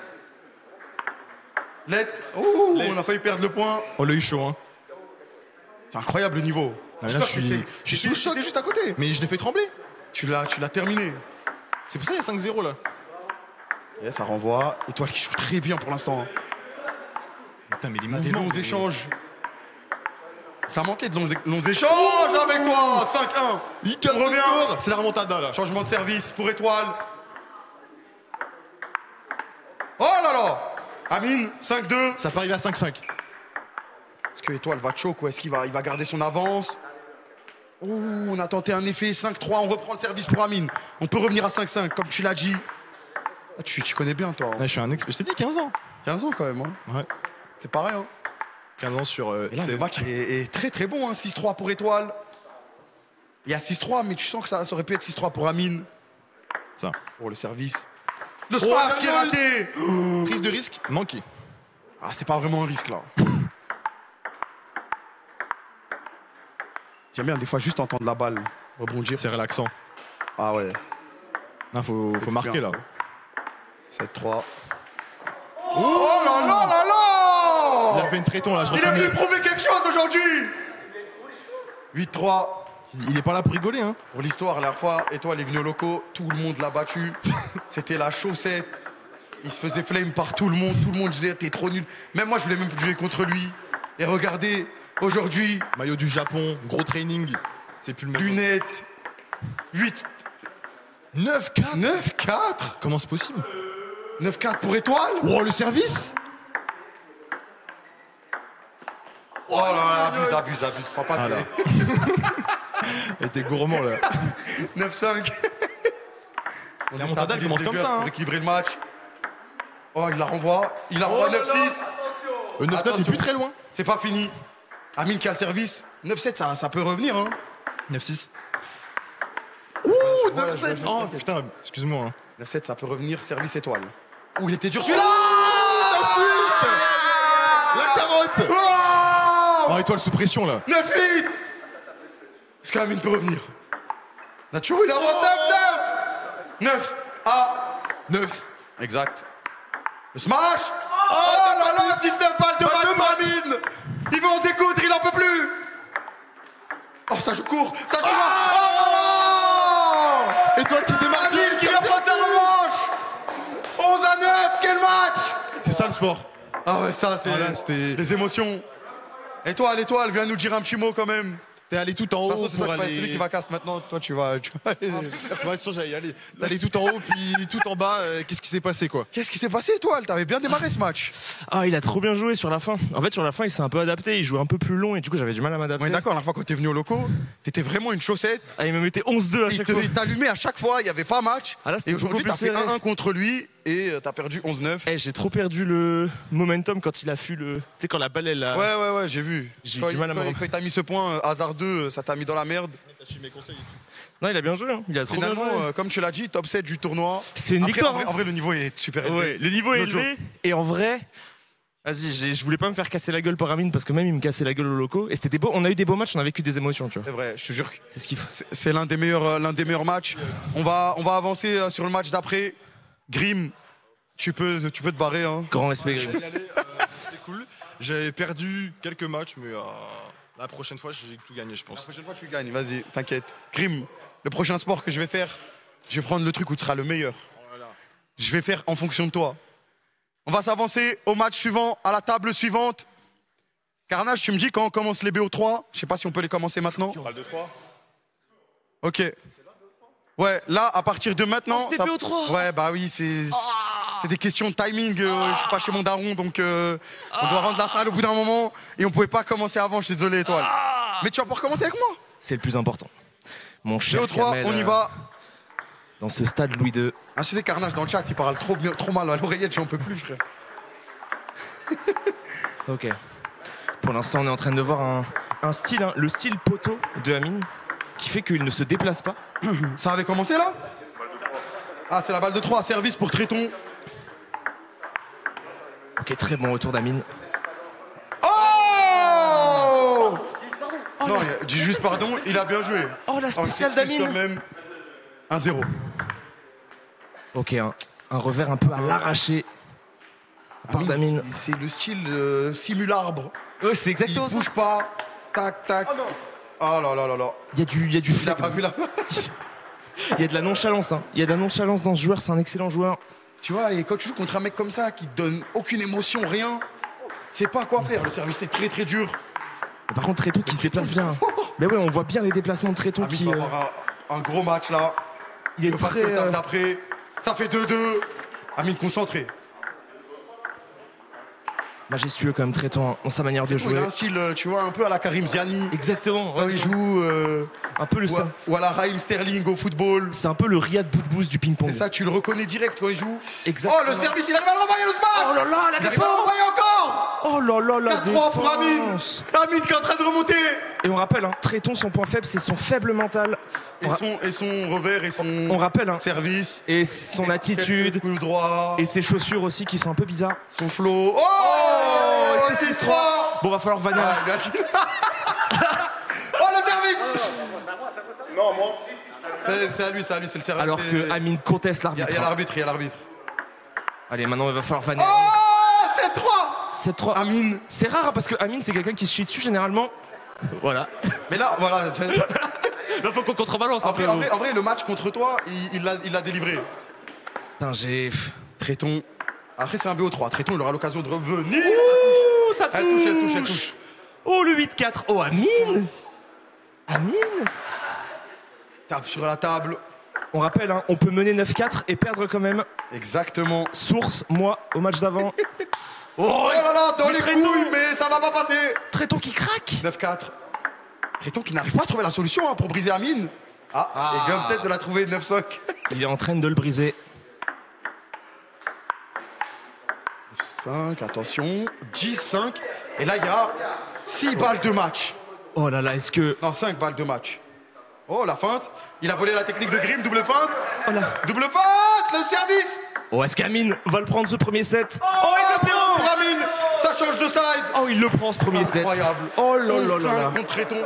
[SPEAKER 1] Let. Oh, on a failli perdre le point.
[SPEAKER 12] On l'a eu chaud, hein.
[SPEAKER 1] C'est incroyable le niveau.
[SPEAKER 12] Ah, là, je suis, je suis sous le choc.
[SPEAKER 1] T'es juste à côté.
[SPEAKER 12] Mais je l'ai fait trembler.
[SPEAKER 1] Tu l'as, tu l'as terminé.
[SPEAKER 12] C'est pour ça qu'il y a cinq zéro là.
[SPEAKER 1] Et ça renvoie. Étoile qui joue très bien pour l'instant.
[SPEAKER 12] Putain, mais les
[SPEAKER 1] Des
[SPEAKER 12] mouvements.
[SPEAKER 1] longs échanges. Ça manquait de longs, longs échanges avec toi. cinq un.
[SPEAKER 12] Il casse le
[SPEAKER 1] revient.
[SPEAKER 12] score. C'est la remontada là.
[SPEAKER 1] Changement de service pour Étoile. Oh là là. Amine, cinq deux.
[SPEAKER 12] Ça peut arriver à cinq cinq.
[SPEAKER 1] Est-ce que Étoile va choke ou est-ce qu'il va, il va garder son avance? Ouh, on a tenté un effet cinq trois, on reprend le service pour Amine. On peut revenir à cinq cinq, comme tu l'as dit. Ah, tu, tu connais bien, toi.
[SPEAKER 12] Ouais, je suis un ex. Je t'ai dit quinze ans.
[SPEAKER 1] quinze ans quand même. Hein.
[SPEAKER 12] Ouais.
[SPEAKER 1] C'est pareil. Hein.
[SPEAKER 12] quinze ans sur. Euh,
[SPEAKER 1] Et là, le
[SPEAKER 12] seize.
[SPEAKER 1] match est, est très très bon. Hein. six trois pour Étoile. Il y a six trois, mais tu sens que ça, ça aurait pu être six trois pour Amine.
[SPEAKER 12] Ça.
[SPEAKER 1] Pour le service. Le smash qui est raté.
[SPEAKER 12] Prise de risque manquée.
[SPEAKER 1] Ah, c'était pas vraiment un risque là. J'aime bien des fois juste entendre la balle rebondir.
[SPEAKER 12] C'est relaxant.
[SPEAKER 1] Ah ouais.
[SPEAKER 12] Non, faut, faut marquer là.
[SPEAKER 1] sept trois. Oh là là là là.
[SPEAKER 12] Il a fait une traiton là. Je
[SPEAKER 1] Il est
[SPEAKER 12] reconnais.
[SPEAKER 1] venu prouver quelque chose aujourd'hui. huit trois.
[SPEAKER 12] Il est pas là pour rigoler, hein.
[SPEAKER 1] Pour l'histoire, la dernière fois, Étoile est venu au locaux, tout le monde l'a battu. C'était la chaussette. Il se faisait flame par tout le monde. Tout le monde disait t'es trop nul. Même moi, je voulais même plus jouer contre lui. Et regardez, aujourd'hui,
[SPEAKER 12] Maillot du Japon, gros training. C'est plus le même.
[SPEAKER 1] lunettes. huit.
[SPEAKER 12] neuf quatre.
[SPEAKER 1] neuf quatre.
[SPEAKER 12] Comment c'est possible?
[SPEAKER 1] neuf quatre pour Étoile.
[SPEAKER 12] Oh, le service.
[SPEAKER 1] Oh là là, abuse, abuse, abuse. Frappe pas
[SPEAKER 12] Ah
[SPEAKER 1] de
[SPEAKER 12] là. Il était gourmand là.
[SPEAKER 1] neuf cinq.
[SPEAKER 12] La remontada, elle commence comme ça, hein.
[SPEAKER 1] Pour équilibrer le match. Oh, il la renvoie. Il la renvoie
[SPEAKER 12] Oh là
[SPEAKER 1] neuf six.
[SPEAKER 12] Le neuf neuf est plus très loin.
[SPEAKER 1] C'est pas fini. Amine qui a le service. neuf sept, ça, ça peut revenir. Hein.
[SPEAKER 12] neuf six. Ouh,
[SPEAKER 1] Voilà,
[SPEAKER 12] neuf sept.
[SPEAKER 1] je vois, je
[SPEAKER 12] Oh
[SPEAKER 1] vois.
[SPEAKER 12] putain, excuse-moi. hein.
[SPEAKER 1] neuf sept, ça peut revenir. Service Étoile. Ouh, il était dur celui-là.
[SPEAKER 12] La carotte.
[SPEAKER 1] Oh
[SPEAKER 12] Oh, Étoile sous pression là.
[SPEAKER 1] neuf huit. Est-ce qu'Amine peut revenir? On a toujours une avance. neuf neuf. neuf à neuf. Exact. Le smash. Oh là là, système balle de balle pour Amine. Il veut en découdre, il en peut plus. Oh, ça joue court. Ça joue oh
[SPEAKER 12] Étoile qui démarre.
[SPEAKER 1] Amine qui vient prendre sa revanche. onze à neuf, quel match.
[SPEAKER 12] C'est ça le sport.
[SPEAKER 1] Ah ouais, ça, c'est
[SPEAKER 12] Ah là, c'était-
[SPEAKER 1] les émotions. Étoile, Étoile, viens nous dire un petit mot quand même.
[SPEAKER 12] T'es allé tout en
[SPEAKER 1] De toute
[SPEAKER 12] haut
[SPEAKER 1] façon, c'est
[SPEAKER 12] pour
[SPEAKER 1] toi qui vas-
[SPEAKER 12] aller.
[SPEAKER 1] c'est lui qui va casse maintenant. Toi, tu vas. Tu vas aller-
[SPEAKER 12] Ouais, de toute façon, j'allais y aller. T'es allé tout en haut puis tout en bas. euh, Qu'est-ce qui s'est passé quoi?
[SPEAKER 1] Qu'est-ce qui s'est passé, Étoile? T'avais bien démarré ce match.
[SPEAKER 6] Ah, il a trop bien joué sur la fin. En fait, sur la fin, il s'est un peu adapté. Il jouait un peu plus long et du coup, j'avais du mal à m'adapter.
[SPEAKER 1] On est d'accord, la dernière fois quand t'es venu au locaux, t'étais vraiment une chaussette.
[SPEAKER 6] Ah, il me mettait onze deux à
[SPEAKER 1] Il
[SPEAKER 6] chaque
[SPEAKER 1] te-
[SPEAKER 6] fois.
[SPEAKER 1] il t'allumait à chaque fois, il n'y avait pas match.
[SPEAKER 6] Ah là, c'était
[SPEAKER 1] Et aujourd'hui,
[SPEAKER 6] beaucoup
[SPEAKER 1] t'as
[SPEAKER 6] plus
[SPEAKER 1] fait
[SPEAKER 6] serré.
[SPEAKER 1] un un contre lui et euh, t'as perdu onze neuf.
[SPEAKER 6] Eh, j'ai trop perdu le momentum quand il a fui le. Tu sais, quand la balle, elle a.
[SPEAKER 1] Ouais, ouais, ouais, j'ai vu.
[SPEAKER 6] J'ai
[SPEAKER 1] Quand
[SPEAKER 6] eu du
[SPEAKER 1] il-
[SPEAKER 6] mal à me
[SPEAKER 1] quand il-
[SPEAKER 6] remettre.
[SPEAKER 1] quand il t'a mis ce point euh, hasardeux, ça t'a mis dans la merde.
[SPEAKER 6] Non, il a bien joué. Hein. Il a trop bien
[SPEAKER 1] Finalement,
[SPEAKER 6] joué.
[SPEAKER 1] euh, comme tu l'as dit, top sept du tournoi.
[SPEAKER 6] C'est une
[SPEAKER 1] Après,
[SPEAKER 6] victoire.
[SPEAKER 1] En vrai,
[SPEAKER 6] hein.
[SPEAKER 1] en vrai, le niveau est super élevé.
[SPEAKER 6] Ouais, le niveau est
[SPEAKER 1] No
[SPEAKER 6] élevé.
[SPEAKER 1] joke.
[SPEAKER 6] Et en vrai, vas-y, j'ai- je voulais pas me faire casser la gueule par Amine parce que même il me cassait la gueule au locaux. Et c'était des beaux. On a eu des beaux matchs, on a vécu des émotions, tu vois.
[SPEAKER 1] C'est vrai, je te jure.
[SPEAKER 6] C'est ce qu'il faut.
[SPEAKER 1] C'est- C'est l'un des meilleurs, euh, l'un des meilleurs matchs. On va, on va avancer euh, sur le match d'après. Grim, tu peux, tu peux te barrer. Hein.
[SPEAKER 6] Grand respect, Grim.
[SPEAKER 12] J'allais y aller, euh, C'était cool. J'avais perdu quelques matchs, mais euh, la prochaine fois, j'ai tout gagné, je
[SPEAKER 1] La
[SPEAKER 12] pense.
[SPEAKER 1] prochaine fois, tu gagnes. Vas-y, t'inquiète. Grim, le prochain sport que je vais faire, je vais prendre le truc où tu seras le meilleur. Je vais faire en fonction de toi. On va s'avancer au match suivant, à la table suivante. Carnage, tu me dis quand on commence les B O trois. Je sais pas si on peut les commencer maintenant.
[SPEAKER 4] On parle de trois.
[SPEAKER 1] Ok. Ouais, là, à partir de maintenant.
[SPEAKER 6] Oh, c'était B O trois.
[SPEAKER 1] Ouais, bah oui, c'est. C'est des questions de timing. euh, Je suis pas chez mon daron, donc euh, on doit rendre la salle au bout d'un moment. Et on pouvait pas commencer avant, je suis désolé, Étoile. Mais tu vas pouvoir commenter avec moi.
[SPEAKER 6] C'est le plus important. Mon cher
[SPEAKER 1] B O trois,
[SPEAKER 6] Kamel,
[SPEAKER 1] on y
[SPEAKER 6] euh,
[SPEAKER 1] va.
[SPEAKER 6] Dans ce stade Louis deux.
[SPEAKER 1] Ah, c'est des carnages dans le chat, il parle trop, bien- trop mal à l'oreillette, j'en peux plus, frère.
[SPEAKER 6] Ok. Pour l'instant, on est en train de voir un, un style, hein, le style poteau de Amine, qui fait qu'il ne se déplace pas.
[SPEAKER 1] Ça avait commencé là? Ah, c'est la balle de trois, service pour Tréton.
[SPEAKER 6] Ok, très bon retour d'Amine.
[SPEAKER 1] Oh, non, il a- dis juste pardon, il a bien joué.
[SPEAKER 6] Oh, la spéciale
[SPEAKER 1] on s'excuse
[SPEAKER 6] d'Amine.
[SPEAKER 1] quand même. un zéro.
[SPEAKER 6] Ok, un, un revers un peu à l'arraché. Part d'Amine.
[SPEAKER 1] C'est le style euh, simule-arbre.
[SPEAKER 6] Ouais, c'est exactement
[SPEAKER 1] il
[SPEAKER 6] ça.
[SPEAKER 1] bouge pas. Tac, tac. Oh là là là là.
[SPEAKER 6] Il y a du, il y a du
[SPEAKER 1] Il a
[SPEAKER 6] flegme.
[SPEAKER 1] pas vu la
[SPEAKER 6] Il y a de la nonchalance. Hein. Il y a de la nonchalance dans ce joueur. C'est un excellent joueur.
[SPEAKER 1] Tu vois, et quand tu joues contre un mec comme ça qui te donne aucune émotion, rien, c'est pas quoi faire. Le service est très très dur.
[SPEAKER 6] Par contre, Tréton qui se déplace bien. Mais ouais, on voit bien les déplacements de Tréton
[SPEAKER 1] Amine
[SPEAKER 6] qui.
[SPEAKER 1] va
[SPEAKER 6] euh,
[SPEAKER 1] avoir un, un gros match là.
[SPEAKER 6] Il est
[SPEAKER 1] Le passe
[SPEAKER 6] très.
[SPEAKER 1] au table
[SPEAKER 6] euh,
[SPEAKER 1] d'après. Ça fait deux deux. Amine concentré.
[SPEAKER 6] majestueux quand même Tréton hein, dans sa manière de
[SPEAKER 1] Il
[SPEAKER 6] jouer.
[SPEAKER 1] a un style, euh, tu vois, un peu à la Karim Ziani.
[SPEAKER 6] Exactement.
[SPEAKER 1] Quand il joue. euh,
[SPEAKER 6] Un peu le
[SPEAKER 1] ou, à,
[SPEAKER 6] sein.
[SPEAKER 1] ou à la Raheem Sterling au football.
[SPEAKER 6] C'est un peu le Riyad Boudbouz du ping-pong.
[SPEAKER 1] C'est ça, tu le reconnais direct quand il joue.
[SPEAKER 6] Exactement.
[SPEAKER 1] Oh, le service, il arrive à le renvoyer, le smash.
[SPEAKER 6] Oh là là, la
[SPEAKER 1] Il arrive à le
[SPEAKER 6] défense.
[SPEAKER 1] renvoyer encore.
[SPEAKER 6] Oh là là, la
[SPEAKER 1] quatre trois pour Amine.
[SPEAKER 6] défense.
[SPEAKER 1] Amine qui est en train de remonter.
[SPEAKER 6] Et on rappelle, hein, Tréton, son point faible, c'est son faible mental.
[SPEAKER 1] Et son, et son revers et son
[SPEAKER 6] On rappelle, hein,
[SPEAKER 1] service.
[SPEAKER 6] et son attitude,
[SPEAKER 1] Coup droit.
[SPEAKER 6] et ses chaussures aussi qui sont un peu bizarres.
[SPEAKER 1] Son flow. Oh,
[SPEAKER 6] Oh, c'est
[SPEAKER 1] six
[SPEAKER 6] six trois. Bon, va falloir vanner.
[SPEAKER 1] Ah, il a- Oh, le service. Non, moi. C'est c'est à lui, c'est à lui, c'est le service.
[SPEAKER 6] Alors
[SPEAKER 1] c'est-
[SPEAKER 6] que Amine conteste
[SPEAKER 1] Il y a-
[SPEAKER 6] l'arbitre.
[SPEAKER 1] il y a l'arbitre, il y a l'arbitre.
[SPEAKER 6] Allez, maintenant il va falloir vanner.
[SPEAKER 1] Oh, sept trois.
[SPEAKER 6] sept trois.
[SPEAKER 1] Amine.
[SPEAKER 6] C'est rare hein, parce que Amine, c'est quelqu'un qui se chie dessus généralement. Voilà.
[SPEAKER 1] Mais là, voilà. c'est-
[SPEAKER 6] Là, faut qu'on contrebalance.
[SPEAKER 1] En
[SPEAKER 6] après,
[SPEAKER 1] vrai, en
[SPEAKER 6] vous.
[SPEAKER 1] vrai, en vrai, le match contre toi, il- il l'a il l'a délivré.
[SPEAKER 6] Putain, j'ai.
[SPEAKER 1] Tréton. Après, c'est un B O trois. Tréton, il aura l'occasion de revenir.
[SPEAKER 6] Ouh, ça touche.
[SPEAKER 1] Elle touche, elle touche, elle touche.
[SPEAKER 6] Oh, le huit quatre. Oh, Amine. Amine.
[SPEAKER 1] Tape sur la table.
[SPEAKER 6] On rappelle, hein, on peut mener neuf quatre et perdre quand même.
[SPEAKER 1] Exactement.
[SPEAKER 6] Source, moi, au match d'avant.
[SPEAKER 1] Oh là là, dans
[SPEAKER 6] le
[SPEAKER 1] les
[SPEAKER 6] Tréton.
[SPEAKER 1] couilles, mais ça va pas passer.
[SPEAKER 6] Tréton qui craque.
[SPEAKER 1] neuf quatre. Tréton qui n'arrive pas à trouver la solution hein, pour briser Amine. Ah, et Gum peut-être de la trouver neuf cinq.
[SPEAKER 6] Il est en train de le briser.
[SPEAKER 1] cinq, attention. dix cinq. Et là, il y a six balles de match.
[SPEAKER 6] Oh là là, est-ce que.
[SPEAKER 1] Non, cinq balles de match. Oh, la feinte. Il a volé la technique de Grimm, double feinte.
[SPEAKER 6] Oh là.
[SPEAKER 1] Double feinte, le service.
[SPEAKER 6] Oh, est-ce qu'Amine va le prendre ce premier set?
[SPEAKER 1] Oh, il le prend pour Amine. Ça change de side.
[SPEAKER 6] Oh, il le prend ce premier set.
[SPEAKER 1] Incroyable.
[SPEAKER 6] Oh là là là
[SPEAKER 1] onze cinq
[SPEAKER 6] là.
[SPEAKER 1] contre Tréton.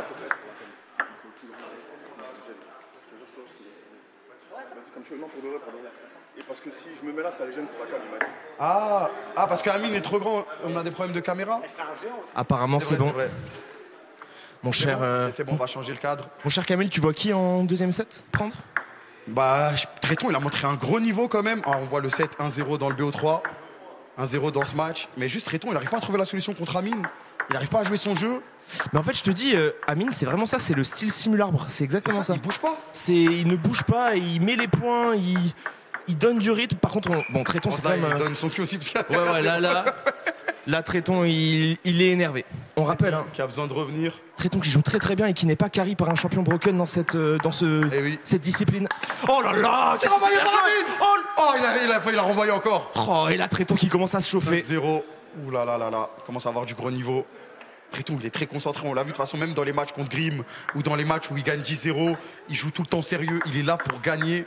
[SPEAKER 4] Comme tu veux, non, pour de vrai, pour de vrai. Et parce que si je me mets là, ça les gêne pour la cam, il m'a dit.
[SPEAKER 1] Ah, ah, parce qu'Amine est trop grand. On a des problèmes de caméra.
[SPEAKER 6] Apparemment, c'est
[SPEAKER 1] vrai,
[SPEAKER 6] bon.
[SPEAKER 1] vrai.
[SPEAKER 6] Mon
[SPEAKER 1] C'est
[SPEAKER 6] cher,
[SPEAKER 1] bon,
[SPEAKER 6] euh,
[SPEAKER 1] c'est bon, on va changer le cadre.
[SPEAKER 6] mon cher Kamel, tu vois qui en deuxième set prendre?
[SPEAKER 1] Bah, Tréton, il a montré un gros niveau quand même. Ah, on voit le sept un zéro dans le B O trois. un zéro dans ce match. Mais juste Tréton, il n'arrive pas à trouver la solution contre Amine. Il n'arrive pas à jouer son jeu.
[SPEAKER 6] Mais en fait, je te dis, euh, Amine, c'est vraiment ça, c'est le style simule-arbre. C'est exactement ça.
[SPEAKER 1] Il bouge pas.
[SPEAKER 6] C'est, il ne bouge pas, il met les points, il, il donne du rythme. Par contre, on- bon, Tréton, c'est
[SPEAKER 1] Là,
[SPEAKER 6] quand même.
[SPEAKER 1] il
[SPEAKER 6] euh,
[SPEAKER 1] donne son cul aussi. Parce qu'il y a
[SPEAKER 6] Ouais, ouais, là, là, là, Tréton, il, il est énervé. On rappelle, hein,
[SPEAKER 1] qui a besoin de revenir.
[SPEAKER 6] Tréton qui joue très très bien et qui n'est pas carry par un champion broken dans cette, euh, dans ce,
[SPEAKER 1] Eh oui.
[SPEAKER 6] cette discipline. Oh là là,
[SPEAKER 1] C'est
[SPEAKER 6] qu'est-ce que
[SPEAKER 1] renvoyé
[SPEAKER 6] c'est
[SPEAKER 1] par
[SPEAKER 6] bien joué.
[SPEAKER 1] Amine. Oh, il a, il a, il a renvoyé encore.
[SPEAKER 6] Oh, et là, Tréton qui commence à se chauffer.
[SPEAKER 1] zéro. Ouh là là là là. Il commence à avoir du gros niveau. Tréton, il est très concentré. On l'a vu de toute façon, même dans les matchs contre Grimm ou dans les matchs où il gagne dix zéro. Il joue tout le temps sérieux. Il est là pour gagner.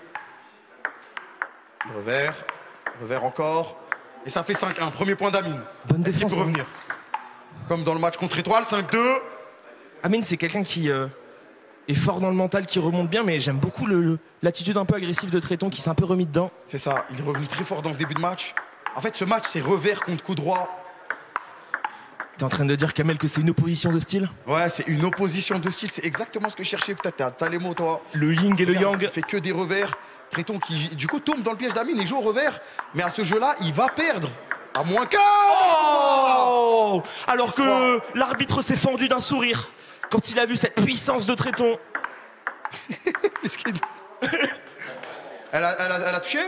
[SPEAKER 1] Revers. Revers encore. Et ça fait cinq un. Premier point d'Amine.
[SPEAKER 6] Bonne
[SPEAKER 1] Est-ce qu'il
[SPEAKER 6] défense.
[SPEAKER 1] peut
[SPEAKER 6] hein.
[SPEAKER 1] revenir? Comme dans le match contre Étoile, cinq deux.
[SPEAKER 6] Amine, c'est quelqu'un qui euh, est fort dans le mental, qui remonte bien, mais j'aime beaucoup le- le- l'attitude un peu agressive de Tréton qui s'est un peu remis dedans.
[SPEAKER 1] C'est ça. Il est revenu très fort dans ce début de match. En fait, ce match, c'est revers contre coup droit.
[SPEAKER 6] T'es en train de dire, Kamel, que c'est une opposition de style?
[SPEAKER 1] Ouais, c'est une opposition de style. C'est exactement ce que je cherchais. Peut-être t'as- t'as les mots, toi.
[SPEAKER 6] Le yin et le
[SPEAKER 1] Regarde,
[SPEAKER 6] yang.
[SPEAKER 1] Il fait que des revers. Tréton qui, du coup, tombe dans le piège d'Amine et joue au revers. Mais à ce jeu-là, il va perdre. À moins qu'un.
[SPEAKER 6] Oh Alors
[SPEAKER 1] six
[SPEAKER 6] que l'arbitre s'est fendu d'un sourire quand il a vu cette puissance de Tréton.
[SPEAKER 1] Miskin. elle, a, elle, a, elle a touché?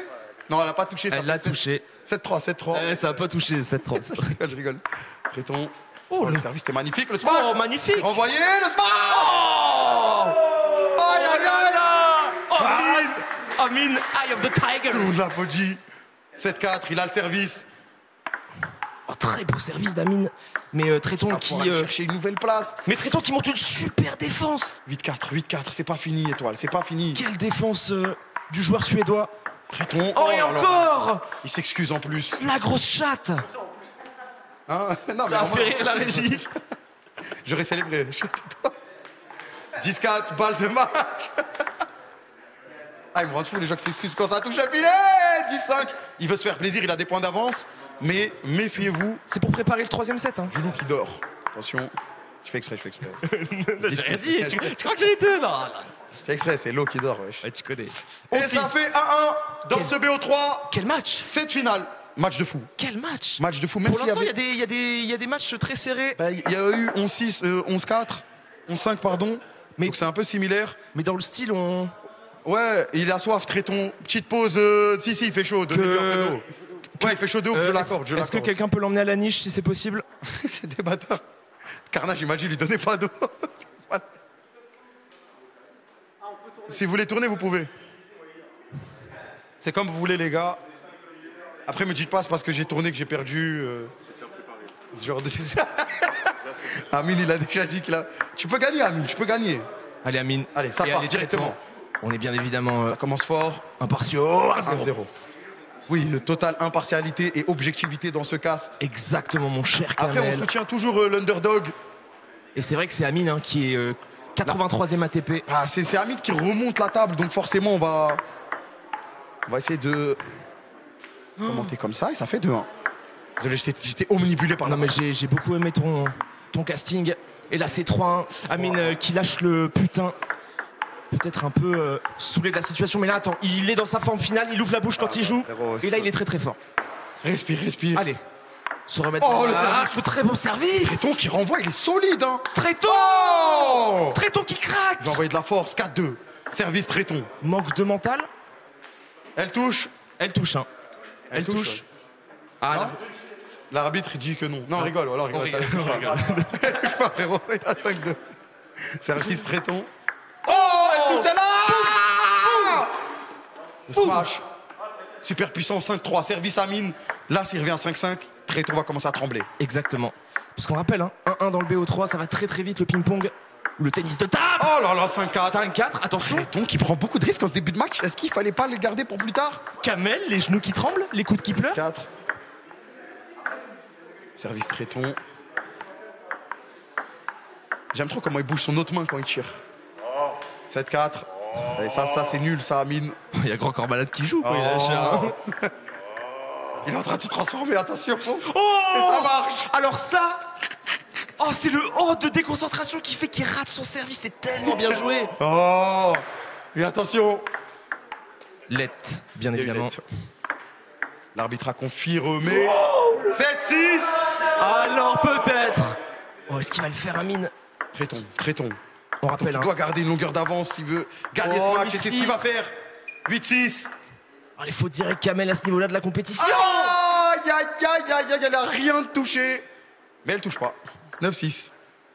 [SPEAKER 11] Non, elle a pas touché. Ça
[SPEAKER 6] Elle l'a touché.
[SPEAKER 11] sept trois, sept trois.
[SPEAKER 6] Eh, ça a pas touché, sept trois.
[SPEAKER 11] je rigole, je rigole. Créton.
[SPEAKER 6] Oh,
[SPEAKER 11] Oh, le
[SPEAKER 6] le-
[SPEAKER 11] service était magnifique, le smash.
[SPEAKER 6] Oh, magnifique.
[SPEAKER 11] Renvoyé, le smash.
[SPEAKER 6] Oh
[SPEAKER 11] Aïe, aïe, aïe.
[SPEAKER 6] Oh, Amine Amine, Eye of the Tiger.
[SPEAKER 11] Tout le monde l'applaudit. sept quatre, il a le service.
[SPEAKER 6] Oh, très beau service d'Amine. Mais euh, Tréton
[SPEAKER 11] Il va
[SPEAKER 6] qui.
[SPEAKER 11] pouvoir aller
[SPEAKER 6] euh,
[SPEAKER 11] chercher une nouvelle place.
[SPEAKER 6] Mais Tréton qui monte une super défense.
[SPEAKER 11] huit quatre, huit quatre, c'est pas fini, Étoile, c'est pas fini.
[SPEAKER 6] Quelle défense euh, du joueur suédois.
[SPEAKER 11] Créton.
[SPEAKER 6] Oh, et
[SPEAKER 11] là là.
[SPEAKER 6] encore
[SPEAKER 11] Il s'excuse en plus.
[SPEAKER 6] La grosse chatte.
[SPEAKER 11] Hein non,
[SPEAKER 6] Ça a
[SPEAKER 11] en
[SPEAKER 6] fait
[SPEAKER 11] vrai,
[SPEAKER 6] rire la régie.
[SPEAKER 11] J'aurais célébré. dix quatre, balle de match. Ah, ils me rendent fou les gens qui s'excusent quand ça touche un filet. dix cinq. Il veut se faire plaisir, il a des points d'avance. Mais méfiez-vous.
[SPEAKER 6] C'est pour préparer le troisième set. Hein.
[SPEAKER 11] Genou qui dort. Attention. Je fais exprès, je fais exprès.
[SPEAKER 6] Vas-y, tu, tu crois que j'ai été non, non.
[SPEAKER 11] Je fais exprès, c'est l'eau qui dort. Wesh.
[SPEAKER 6] Ouais, tu connais.
[SPEAKER 11] Et ça fait un un dans
[SPEAKER 6] Quel-
[SPEAKER 11] ce B O trois.
[SPEAKER 6] Quel match.
[SPEAKER 11] Cette finale. Match de fou.
[SPEAKER 6] Quel match.
[SPEAKER 11] Match de fou. Même
[SPEAKER 6] Pour
[SPEAKER 11] s'il y
[SPEAKER 6] l'instant, il
[SPEAKER 11] avait...
[SPEAKER 6] y, a des- il y, a des- il y a des matchs très serrés.
[SPEAKER 11] Bah, il y a eu onze six, euh, onze quatre, onze cinq, pardon.
[SPEAKER 6] Mais-
[SPEAKER 11] Donc c'est un peu similaire.
[SPEAKER 6] Mais dans le style, on.
[SPEAKER 11] Ouais, il a soif, Tréton. Petite pause. euh, Si, si, il fait chaud. Donnez-lui un peu d'eau. Ouais, il fait chaud de ouf,
[SPEAKER 6] Euh,
[SPEAKER 11] je l'accorde. je
[SPEAKER 6] Est-ce que
[SPEAKER 11] l'accorde.
[SPEAKER 6] quelqu'un peut l'emmener à la niche si c'est possible?
[SPEAKER 11] C'est des bâtards. Carnage, il m'a dit, lui donnez pas d'eau. Voilà. Si vous voulez tourner, vous pouvez. C'est comme vous voulez, les gars. Après, me dites pas, c'est parce que j'ai tourné que j'ai perdu. euh, ce genre de... Amine, il a déjà dit qu'il a. Tu peux gagner, Amine, tu peux gagner.
[SPEAKER 6] Allez, Amine.
[SPEAKER 11] Allez, ça
[SPEAKER 6] Et
[SPEAKER 11] part
[SPEAKER 6] allez,
[SPEAKER 11] directement.
[SPEAKER 6] Tréton. On est bien évidemment euh,
[SPEAKER 11] Ça commence fort.
[SPEAKER 6] impartiaux. un
[SPEAKER 11] un
[SPEAKER 6] zéro.
[SPEAKER 11] zéro. Oui, le total impartialité et objectivité dans ce cast.
[SPEAKER 6] Exactement, mon cher
[SPEAKER 11] Après, on
[SPEAKER 6] Kamel.
[SPEAKER 11] soutient toujours euh, l'underdog.
[SPEAKER 6] Et c'est vrai que c'est Amine hein, qui est euh, quatre-vingt-troisième A T P.
[SPEAKER 11] Ah, c'est c'est Hamid qui remonte la table, donc forcément on va, on va essayer de remonter comme ça et ça fait deux un. Désolé, j'étais- j'étais omnibulé par
[SPEAKER 6] Non
[SPEAKER 11] la
[SPEAKER 6] mais j'ai j'ai beaucoup aimé ton, ton casting. Et là c'est trois un. Amine euh, qui lâche le putain. Peut-être un peu euh, saoulé de la situation. Mais là attends, il est dans sa forme finale, il ouvre la bouche quand il joue.
[SPEAKER 11] frérot,
[SPEAKER 6] Et là il est très très fort.
[SPEAKER 11] Respire, respire.
[SPEAKER 6] Allez. Se remettre
[SPEAKER 11] Oh,
[SPEAKER 6] dans
[SPEAKER 11] le
[SPEAKER 6] la-
[SPEAKER 11] service.
[SPEAKER 6] Ah, très bon service.
[SPEAKER 11] Tréton qui renvoie, il est solide, hein.
[SPEAKER 6] Tréton
[SPEAKER 11] Oh
[SPEAKER 6] Tréton qui craque.
[SPEAKER 11] Il va envoyer de la force, quatre deux. Service Tréton.
[SPEAKER 6] Manque de mental.
[SPEAKER 11] Elle touche.
[SPEAKER 6] Elle touche hein. Elle,
[SPEAKER 11] Elle touche,
[SPEAKER 6] touche.
[SPEAKER 11] ouais.
[SPEAKER 6] Ah
[SPEAKER 11] Non
[SPEAKER 6] là.
[SPEAKER 11] L'arbitre il dit que non. Non, on rigole, alors
[SPEAKER 6] On
[SPEAKER 11] rigole.
[SPEAKER 6] rigole, on rigole.
[SPEAKER 11] Pas, frérot, il y a cinq deux. Service Tréton. Oh, elle touche là. Le smash. Super puissant, cinq trois. Service Amine. Là, s'il revient à cinq cinq, Tréton va commencer à trembler.
[SPEAKER 6] Exactement. Parce qu'on rappelle, hein, un un dans le B O trois, ça va très très vite le ping-pong ou le tennis de table.
[SPEAKER 11] Oh là là, cinq quatre.
[SPEAKER 6] cinq quatre, attention.
[SPEAKER 11] Tréton qui prend beaucoup de risques en ce début de match. Est-ce qu'il fallait pas le garder pour plus tard?
[SPEAKER 6] Kamel, les genoux qui tremblent, les coudes qui pleurent.
[SPEAKER 11] quatre. Service Tréton. J'aime trop comment il bouge son autre main quand il tire. sept quatre. Et ça, ça c'est nul, ça, Amine.
[SPEAKER 6] Il y a Grand Corps Malade qui joue, quoi. Il,
[SPEAKER 11] Oh.
[SPEAKER 6] lâche un-
[SPEAKER 11] Il est en train de se transformer, attention.
[SPEAKER 6] Oh
[SPEAKER 11] Et ça marche.
[SPEAKER 6] Alors ça, oh, c'est le haut de déconcentration qui fait qu'il rate son service. C'est tellement bien joué.
[SPEAKER 11] Oh. Et attention.
[SPEAKER 6] Let, bien
[SPEAKER 11] Il y a eu
[SPEAKER 6] évidemment.
[SPEAKER 11] net. L'arbitre a confirmé. sept six.
[SPEAKER 6] Alors peut-être. Oh, est-ce qu'il va le faire, Amine?
[SPEAKER 11] Tréton, Tréton.
[SPEAKER 6] On rappelle,
[SPEAKER 11] Il
[SPEAKER 6] hein.
[SPEAKER 11] doit garder une longueur d'avance s'il veut gagner
[SPEAKER 6] Oh,
[SPEAKER 11] ce match. Et c'est ce qu'il va faire. huit six.
[SPEAKER 6] Oh, il faut dire Kamel à ce niveau-là de la compétition.
[SPEAKER 11] Aïe, aïe, aïe, aïe, aïe, elle a rien touché. Mais elle touche pas. neuf six.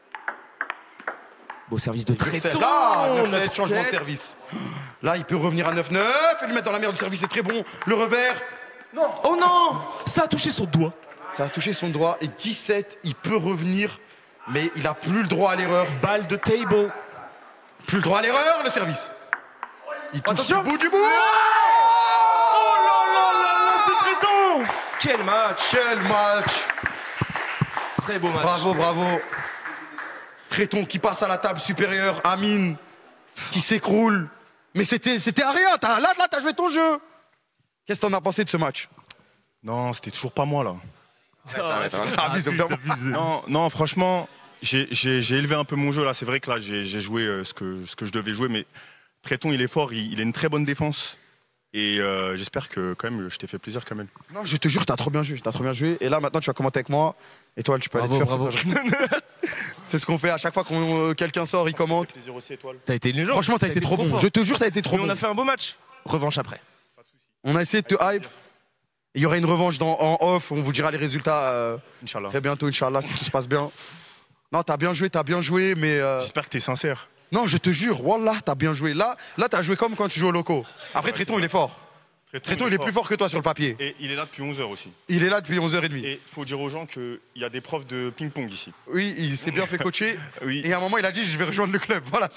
[SPEAKER 6] Beau service de Tréton.
[SPEAKER 11] Là, neuf sept,
[SPEAKER 6] neuf
[SPEAKER 11] changement de
[SPEAKER 6] sept.
[SPEAKER 11] service. Là, il peut revenir à neuf neuf et lui mettre dans la merde. Le service est très bon. Le revers,
[SPEAKER 6] Oh non, ça a touché son doigt.
[SPEAKER 11] ça a touché son doigt. Et dix-sept, il peut revenir. Mais il a plus le droit à l'erreur.
[SPEAKER 6] Balle de table.
[SPEAKER 11] Plus le droit à l'erreur, le service. Il touche
[SPEAKER 6] Attention.
[SPEAKER 11] du bout du bout.
[SPEAKER 6] Oh là là là là, c'est Tréton. Quel match.
[SPEAKER 11] Quel match.
[SPEAKER 6] Très beau match.
[SPEAKER 11] Bravo, bravo. Tréton qui passe à la table supérieure. Amine qui s'écroule. Mais c'était c'était à rien. T'as- Là, là, t'as joué ton jeu. Qu'est-ce que t'en as pensé de ce match?
[SPEAKER 4] Non, c'était toujours pas moi là.
[SPEAKER 11] Abuse, évidemment.
[SPEAKER 4] Non, non, franchement, j'ai j'ai- j'ai élevé un peu mon jeu là. C'est vrai que là, j'ai j'ai joué euh, ce, que, ce que je devais jouer, mais Tréton, il est fort, il, il a une très bonne défense. Et euh, j'espère que quand même, je t'ai fait plaisir quand même.
[SPEAKER 11] Non, je te jure, t'as trop bien joué. T'as trop bien joué. Et là, maintenant, tu vas commenter avec moi. Étoile, tu peux aller te
[SPEAKER 6] Bravo,
[SPEAKER 11] faire.
[SPEAKER 6] bravo.
[SPEAKER 11] C'est ce qu'on fait à chaque fois que quelqu'un sort, il commente.
[SPEAKER 4] Plaisir aussi, Étoile.
[SPEAKER 6] T'as été une légende.
[SPEAKER 11] Franchement, t'as été trop bon.
[SPEAKER 6] fort.
[SPEAKER 11] Je te jure, t'as été trop
[SPEAKER 6] Mais on
[SPEAKER 11] bon.
[SPEAKER 6] a fait un beau match. Revanche après.
[SPEAKER 1] On a essayé de te hype. Il y aura une revanche dans, en off, on vous dira les résultats euh, très bientôt, Inch'Allah, si tout se passe bien. Non, t'as bien joué, t'as bien joué, mais... Euh...
[SPEAKER 4] J'espère que t'es sincère.
[SPEAKER 1] Non, je te jure, Wallah, t'as bien joué. Là, là t'as joué comme quand tu joues au loco. Après, Tréton, il est fort. Tréton, il est plus fort que toi sur le papier.
[SPEAKER 4] Et il est là depuis onze heures aussi.
[SPEAKER 1] Il est là depuis onze heures trente.
[SPEAKER 4] Et il faut dire aux gens qu'il y a des profs de ping-pong ici.
[SPEAKER 1] Oui, il s'est bien fait coacher.
[SPEAKER 4] Oui.
[SPEAKER 1] Et à un moment, il a dit, je vais rejoindre le club. Voilà.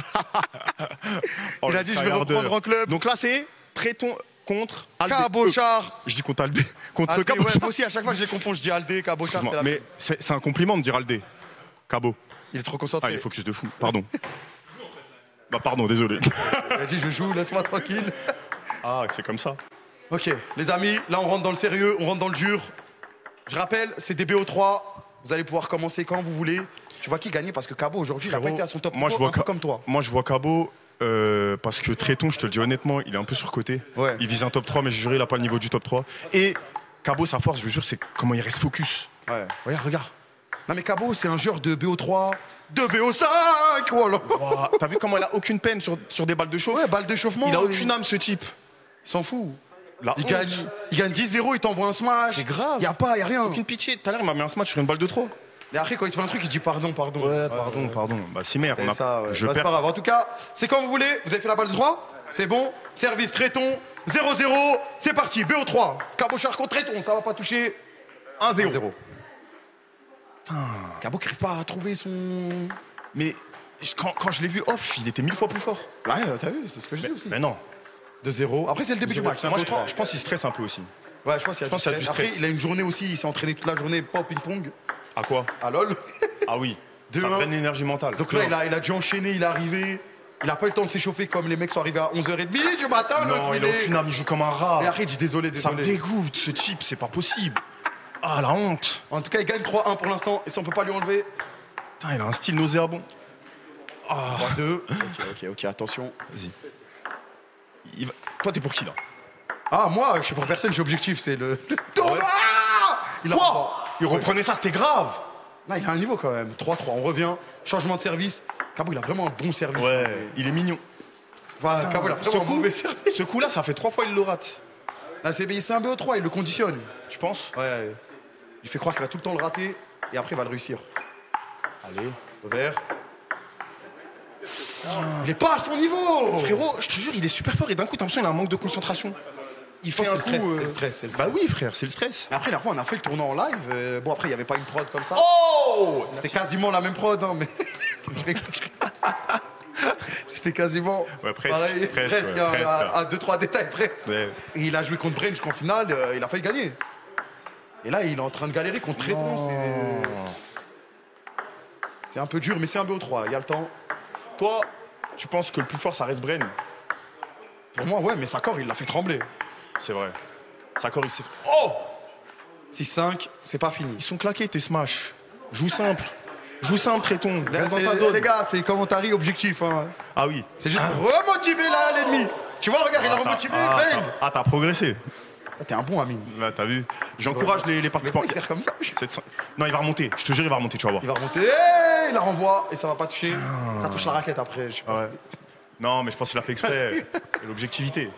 [SPEAKER 4] Oh,
[SPEAKER 1] il a dit, je vais reprendre en club.
[SPEAKER 4] Donc là, c'est Tréton contre Aldé.
[SPEAKER 1] Cabochard.
[SPEAKER 4] Je dis contre Aldé. Contre
[SPEAKER 1] Aldé,
[SPEAKER 4] Cabochard.
[SPEAKER 1] ouais, moi aussi, à chaque fois, je les confonds. Je dis Aldé, Cabochard.
[SPEAKER 4] La mais c'est un compliment de dire Aldé. Cabo.
[SPEAKER 1] Il est trop concentré.
[SPEAKER 4] Ah, il est focus de fou. Pardon. Bah, pardon, désolé.
[SPEAKER 1] Il a dit, je joue, laisse-moi tranquille.
[SPEAKER 4] Ah, c'est comme ça.
[SPEAKER 1] Ok, les amis, là, on rentre dans le sérieux, on rentre dans le dur. Je rappelle, c'est des B O trois. Vous allez pouvoir commencer quand vous voulez. Tu vois qui gagner parce que Cabo, aujourd'hui, il n'a pas été à son top
[SPEAKER 4] moi, je vois
[SPEAKER 1] un peu comme toi.
[SPEAKER 4] Moi, je vois Cabo. Euh, parce que Tréton, je te le dis honnêtement, il est un peu surcoté.
[SPEAKER 1] Ouais.
[SPEAKER 4] Il vise un top trois, mais je jure, il n'a pas le niveau du top trois. Et Cabo, sa force, je vous jure, c'est comment il reste focus.
[SPEAKER 1] Ouais.
[SPEAKER 4] Regarde, regarde.
[SPEAKER 1] Non, mais Cabo, c'est un joueur de B O trois, de B O cinq. Voilà.
[SPEAKER 4] Wow. T'as vu comment il a aucune peine sur, sur des balles de chauffe?
[SPEAKER 1] Ouais, balles d'échauffement.
[SPEAKER 4] Il a
[SPEAKER 1] oui.
[SPEAKER 4] aucune âme, ce type.
[SPEAKER 1] Il s'en fout.
[SPEAKER 4] La
[SPEAKER 1] il,
[SPEAKER 4] honte.
[SPEAKER 1] gagne, il gagne dix zéro, il t'envoie un smash.
[SPEAKER 4] C'est grave.
[SPEAKER 1] Il n'y a pas, il n'y a rien.
[SPEAKER 4] Aucune pitié. Tout à l'heure, il m'a mis un smash sur une balle de trop.
[SPEAKER 1] Et après, quand il te fait un truc, il dit pardon, pardon.
[SPEAKER 4] Ouais, pardon, ouais. pardon. Bah, c'est merde. On a...
[SPEAKER 1] ça, ouais.
[SPEAKER 4] Je
[SPEAKER 1] bah, c'est
[SPEAKER 4] perds.
[SPEAKER 1] pas grave. En tout cas, c'est quand vous voulez. Vous avez fait la balle de trois. C'est bon. Service Tréton. zéro zéro. C'est parti. B O trois. Cabochard contre Tréton. Ça va pas toucher. un zéro. Cabo qui n'arrive pas à trouver son.
[SPEAKER 4] Mais quand, quand je l'ai vu off, il était mille fois plus fort.
[SPEAKER 1] Ouais, t'as vu, c'est ce que je dis aussi.
[SPEAKER 4] Mais non.
[SPEAKER 1] deux zéro. Après, c'est le début du match.
[SPEAKER 4] Moi, je pense, je pense qu'il stresse un peu aussi.
[SPEAKER 1] Ouais, je pense qu'il y a,
[SPEAKER 4] je pense qu'il y a du stress.
[SPEAKER 1] Après, il a une journée aussi. Il s'est entraîné toute la journée, pas au ping-pong.
[SPEAKER 4] À quoi?
[SPEAKER 1] À LOL.
[SPEAKER 4] Ah oui. Ça prenne l'énergie mentale.
[SPEAKER 1] Donc là, il a, il a dû enchaîner, il est arrivé. Il a pas eu le temps de s'échauffer comme les mecs sont arrivés à onze heures trente du matin.
[SPEAKER 4] Non, il a aucune âme, il joue comme un rat.
[SPEAKER 1] Et après, il dit désolé, désolé.
[SPEAKER 4] Ça me dégoûte, ce type, c'est pas possible. Ah, la honte.
[SPEAKER 1] En tout cas, il gagne trois un pour l'instant. Et si on peut pas lui enlever.
[SPEAKER 4] Putain, il a un style nauséabond. Ah.
[SPEAKER 1] trois deux. Ok, ok, ok, attention.
[SPEAKER 4] Vas-y. Va... Toi, t'es pour qui là?
[SPEAKER 1] Ah, moi, je suis pour personne, j'ai objectif, c'est le. le tournoi.
[SPEAKER 4] Ouais.
[SPEAKER 1] Il a
[SPEAKER 4] Quoi? Il reprenait ça, c'était grave.
[SPEAKER 1] Non, il a un niveau quand même. trois trois, on revient. Changement de service. Cabo, il a vraiment un bon service.
[SPEAKER 4] Ouais, hein, il est mignon.
[SPEAKER 1] Enfin, Putain, Cabo, il a vraiment
[SPEAKER 4] coup,
[SPEAKER 1] un mauvais service.
[SPEAKER 4] Ce coup-là, ça fait trois fois il le rate.
[SPEAKER 1] Là, c'est un B O trois, il le conditionne.
[SPEAKER 4] Tu penses?
[SPEAKER 1] Ouais. Il fait croire qu'il va tout le temps le rater et après il va le réussir.
[SPEAKER 4] Allez,
[SPEAKER 1] revers. Il est pas à son niveau.
[SPEAKER 4] Frérot, je te jure, il est super fort et d'un coup, t'as l'impression qu'il a un manque de concentration. Il fait un
[SPEAKER 1] le stress,
[SPEAKER 4] coup, euh...
[SPEAKER 1] c'est le stress, c'est le stress.
[SPEAKER 4] Bah oui, frère, c'est le stress.
[SPEAKER 1] Mais après, la fois, on a fait le tournoi en live. Euh, bon, après, il n'y avait pas une prod comme ça.
[SPEAKER 4] Oh!
[SPEAKER 1] C'était quasiment la même prod, hein, mais. C'était quasiment.
[SPEAKER 4] Ouais, presque.
[SPEAKER 1] Pareil,
[SPEAKER 4] presque,
[SPEAKER 1] presque,
[SPEAKER 4] ouais,
[SPEAKER 1] hein,
[SPEAKER 4] presque.
[SPEAKER 1] à, à deux, trois détails près.
[SPEAKER 4] Ouais.
[SPEAKER 1] Et il a joué contre Brain jusqu'en finale, euh, il a failli gagner. Et là, il est en train de galérer contre Tréton. C'est un peu dur, mais c'est un B O trois, il y a le temps.
[SPEAKER 4] Toi, tu penses que le plus fort, ça reste Brain?
[SPEAKER 1] Pour moi, ouais, mais Sakor, il l'a fait trembler.
[SPEAKER 4] C'est vrai. Sakor, il s'est.
[SPEAKER 1] Oh six cinq, c'est pas fini.
[SPEAKER 4] Ils sont claqués, tes smash. Joue simple. Joue simple, Tréton. Reste dans
[SPEAKER 1] C'est-
[SPEAKER 4] ta zone.
[SPEAKER 1] Les gars, c'est commentary objectif. Hein.
[SPEAKER 4] Ah oui.
[SPEAKER 1] C'est juste remotiver là l'ennemi. Tu vois, regarde, il a
[SPEAKER 4] Ah, t'as-
[SPEAKER 1] remotivé,
[SPEAKER 4] ah,
[SPEAKER 1] bang.
[SPEAKER 4] t'as- Ah, t'as progressé.
[SPEAKER 1] Ah, T'es un bon ami.
[SPEAKER 4] Là, t'as vu. J'encourage les, les participants.
[SPEAKER 1] Mais pourquoi il sert comme ça?
[SPEAKER 4] C'est- Non, il va remonter. Je te jure, il va remonter, tu vas voir.
[SPEAKER 1] Il va remonter, hey, il la renvoie et ça va pas toucher. Ça touche la raquette après. Je sais pas.
[SPEAKER 4] Ouais. Non, mais je pense qu'il a fait exprès. Et l'objectivité.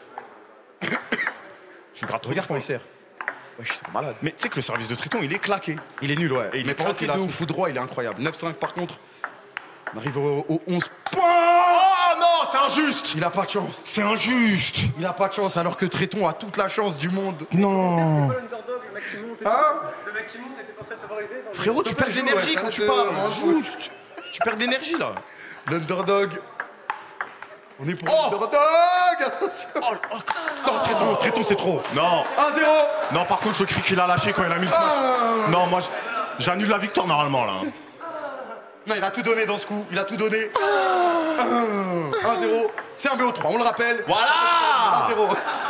[SPEAKER 4] Tu grattes trop.
[SPEAKER 1] Regarde comment il sert. Ouais, c'est malade.
[SPEAKER 4] Mais tu sais que le service de Tréton, il est claqué.
[SPEAKER 1] Il est nul, ouais.
[SPEAKER 4] Et il
[SPEAKER 1] Mais
[SPEAKER 4] est
[SPEAKER 1] par contre,
[SPEAKER 4] claqué
[SPEAKER 1] il a
[SPEAKER 4] de
[SPEAKER 1] son
[SPEAKER 4] ouf.
[SPEAKER 1] coup droit, il est incroyable. neuf cinq par contre. On arrive au, au onze points.
[SPEAKER 4] Oh non, c'est injuste.
[SPEAKER 1] Il a pas de chance.
[SPEAKER 4] C'est injuste.
[SPEAKER 1] Il a pas de chance alors que Tréton a toute la chance du monde.
[SPEAKER 4] Non.
[SPEAKER 1] Hein?
[SPEAKER 4] Frérot, tu perds de l'énergie quand tu parles. Joue. Tu, tu perds de l'énergie là.
[SPEAKER 1] L'underdog. On est pour
[SPEAKER 4] Oh
[SPEAKER 1] l'underdog. Attention. Non, Tréton, Tréton, c'est trop.
[SPEAKER 4] Non.
[SPEAKER 1] un zéro.
[SPEAKER 4] Non, par contre, le cri qu'il a lâché quand il a mis le smash.
[SPEAKER 1] Ah.
[SPEAKER 4] Non, moi, j'annule la victoire normalement là.
[SPEAKER 1] Non, il a tout donné dans ce coup. Il a tout donné. un zéro. C'est un B O trois, on le rappelle.
[SPEAKER 4] Voilà.
[SPEAKER 1] un zéro.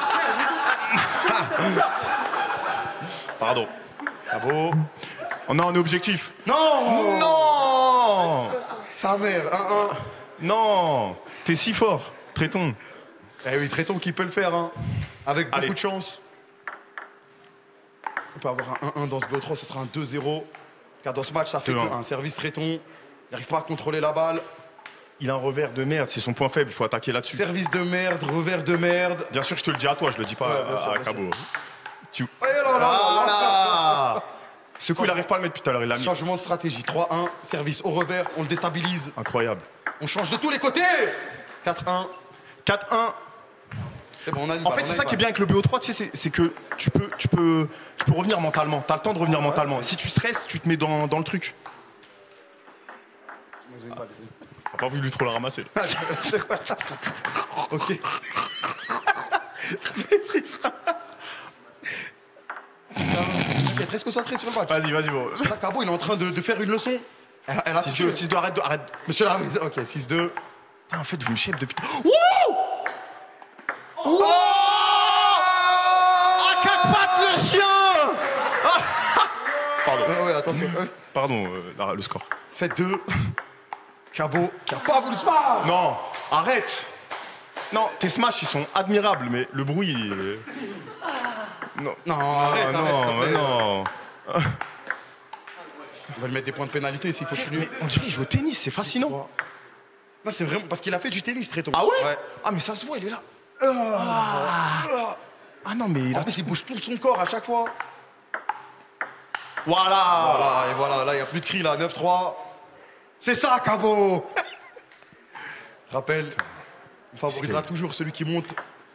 [SPEAKER 4] Pardon.
[SPEAKER 1] Bravo.
[SPEAKER 4] On a un objectif.
[SPEAKER 1] Non.
[SPEAKER 4] Non.
[SPEAKER 1] Sa mère. un un.
[SPEAKER 4] Non. T'es si fort, Tréton.
[SPEAKER 1] Eh oui, Tréton qui peut le faire, hein. Avec beaucoup
[SPEAKER 4] Allez.
[SPEAKER 1] de chance. On peut avoir un un un dans ce B O trois, ça sera un deux zéro. Car dans ce match, ça fait
[SPEAKER 4] deux un.
[SPEAKER 1] un service Tréton. Il n'arrive pas à contrôler la balle.
[SPEAKER 4] Il a un revers de merde, c'est son point faible, il faut attaquer là-dessus.
[SPEAKER 11] Service de merde, revers de merde.
[SPEAKER 4] Bien sûr, je te le dis à toi, je le dis pas
[SPEAKER 11] Ouais,
[SPEAKER 4] à,
[SPEAKER 11] bien sûr,
[SPEAKER 4] à
[SPEAKER 11] bien
[SPEAKER 4] Cabo. Tu...
[SPEAKER 11] Oh là là là là là.
[SPEAKER 4] Ce coup, il arrive pas à le mettre tout à l'heure, il l'a mis.
[SPEAKER 11] Changement de stratégie. trois un, service au revers, on le déstabilise.
[SPEAKER 4] Incroyable.
[SPEAKER 11] On change de tous les côtés. quatre un.
[SPEAKER 4] quatre un.
[SPEAKER 11] C'est bon, on a une
[SPEAKER 4] En
[SPEAKER 11] balle,
[SPEAKER 4] fait,
[SPEAKER 11] on a
[SPEAKER 4] c'est
[SPEAKER 11] une
[SPEAKER 4] ça qui est
[SPEAKER 11] balle.
[SPEAKER 4] bien avec le B O trois, tu sais, c'est- c'est que tu peux, tu, peux, tu peux revenir mentalement. T'as le temps de revenir mentalement. Si tu stresses, tu te mets dans, dans le truc. T'as pas voulu trop la ramasser. Là.
[SPEAKER 11] Ok. Ça fait six un. Il est presque concentré sur le match.
[SPEAKER 4] Vas-y, vas-y, bon.
[SPEAKER 11] Là, Cabo, il est en train de, de faire une leçon. Elle, elle a
[SPEAKER 4] six deux, six deux, arrête, de- arrête.
[SPEAKER 11] Monsieur l'arbitre, ok, six deux.
[SPEAKER 4] Putain, en fait, vous me chef depuis.
[SPEAKER 11] Wouh
[SPEAKER 4] Oh À quatre pattes, le chien. Pardon.
[SPEAKER 11] Ouais, ouais, attention.
[SPEAKER 4] Pardon, euh, la- le score.
[SPEAKER 11] sept deux. Cabo qui a pas voulu se battre.
[SPEAKER 4] Non, arrête. Non, tes smash, ils sont admirables, mais le bruit. il est- Non,
[SPEAKER 11] non, arrête,
[SPEAKER 4] non,
[SPEAKER 11] arrête, s'il te plaît.
[SPEAKER 4] non.
[SPEAKER 11] On va lui mettre des points de pénalité s'il continue.
[SPEAKER 4] Mais on dirait qu'il joue au tennis, c'est fascinant.
[SPEAKER 11] Non, c'est vraiment parce qu'il a fait du tennis très tôt.
[SPEAKER 4] Ah ouais, Ah, mais ça se voit, il est là.
[SPEAKER 11] Ah,
[SPEAKER 4] Ah non, mais il
[SPEAKER 11] En
[SPEAKER 4] a.
[SPEAKER 11] plus, il bouge tout son corps à chaque fois.
[SPEAKER 4] Voilà.
[SPEAKER 11] Voilà, et voilà, là, il n'y a plus de cris, là, neuf trois. C'est ça, Cabo. Rappel, on favorisera toujours celui qui monte.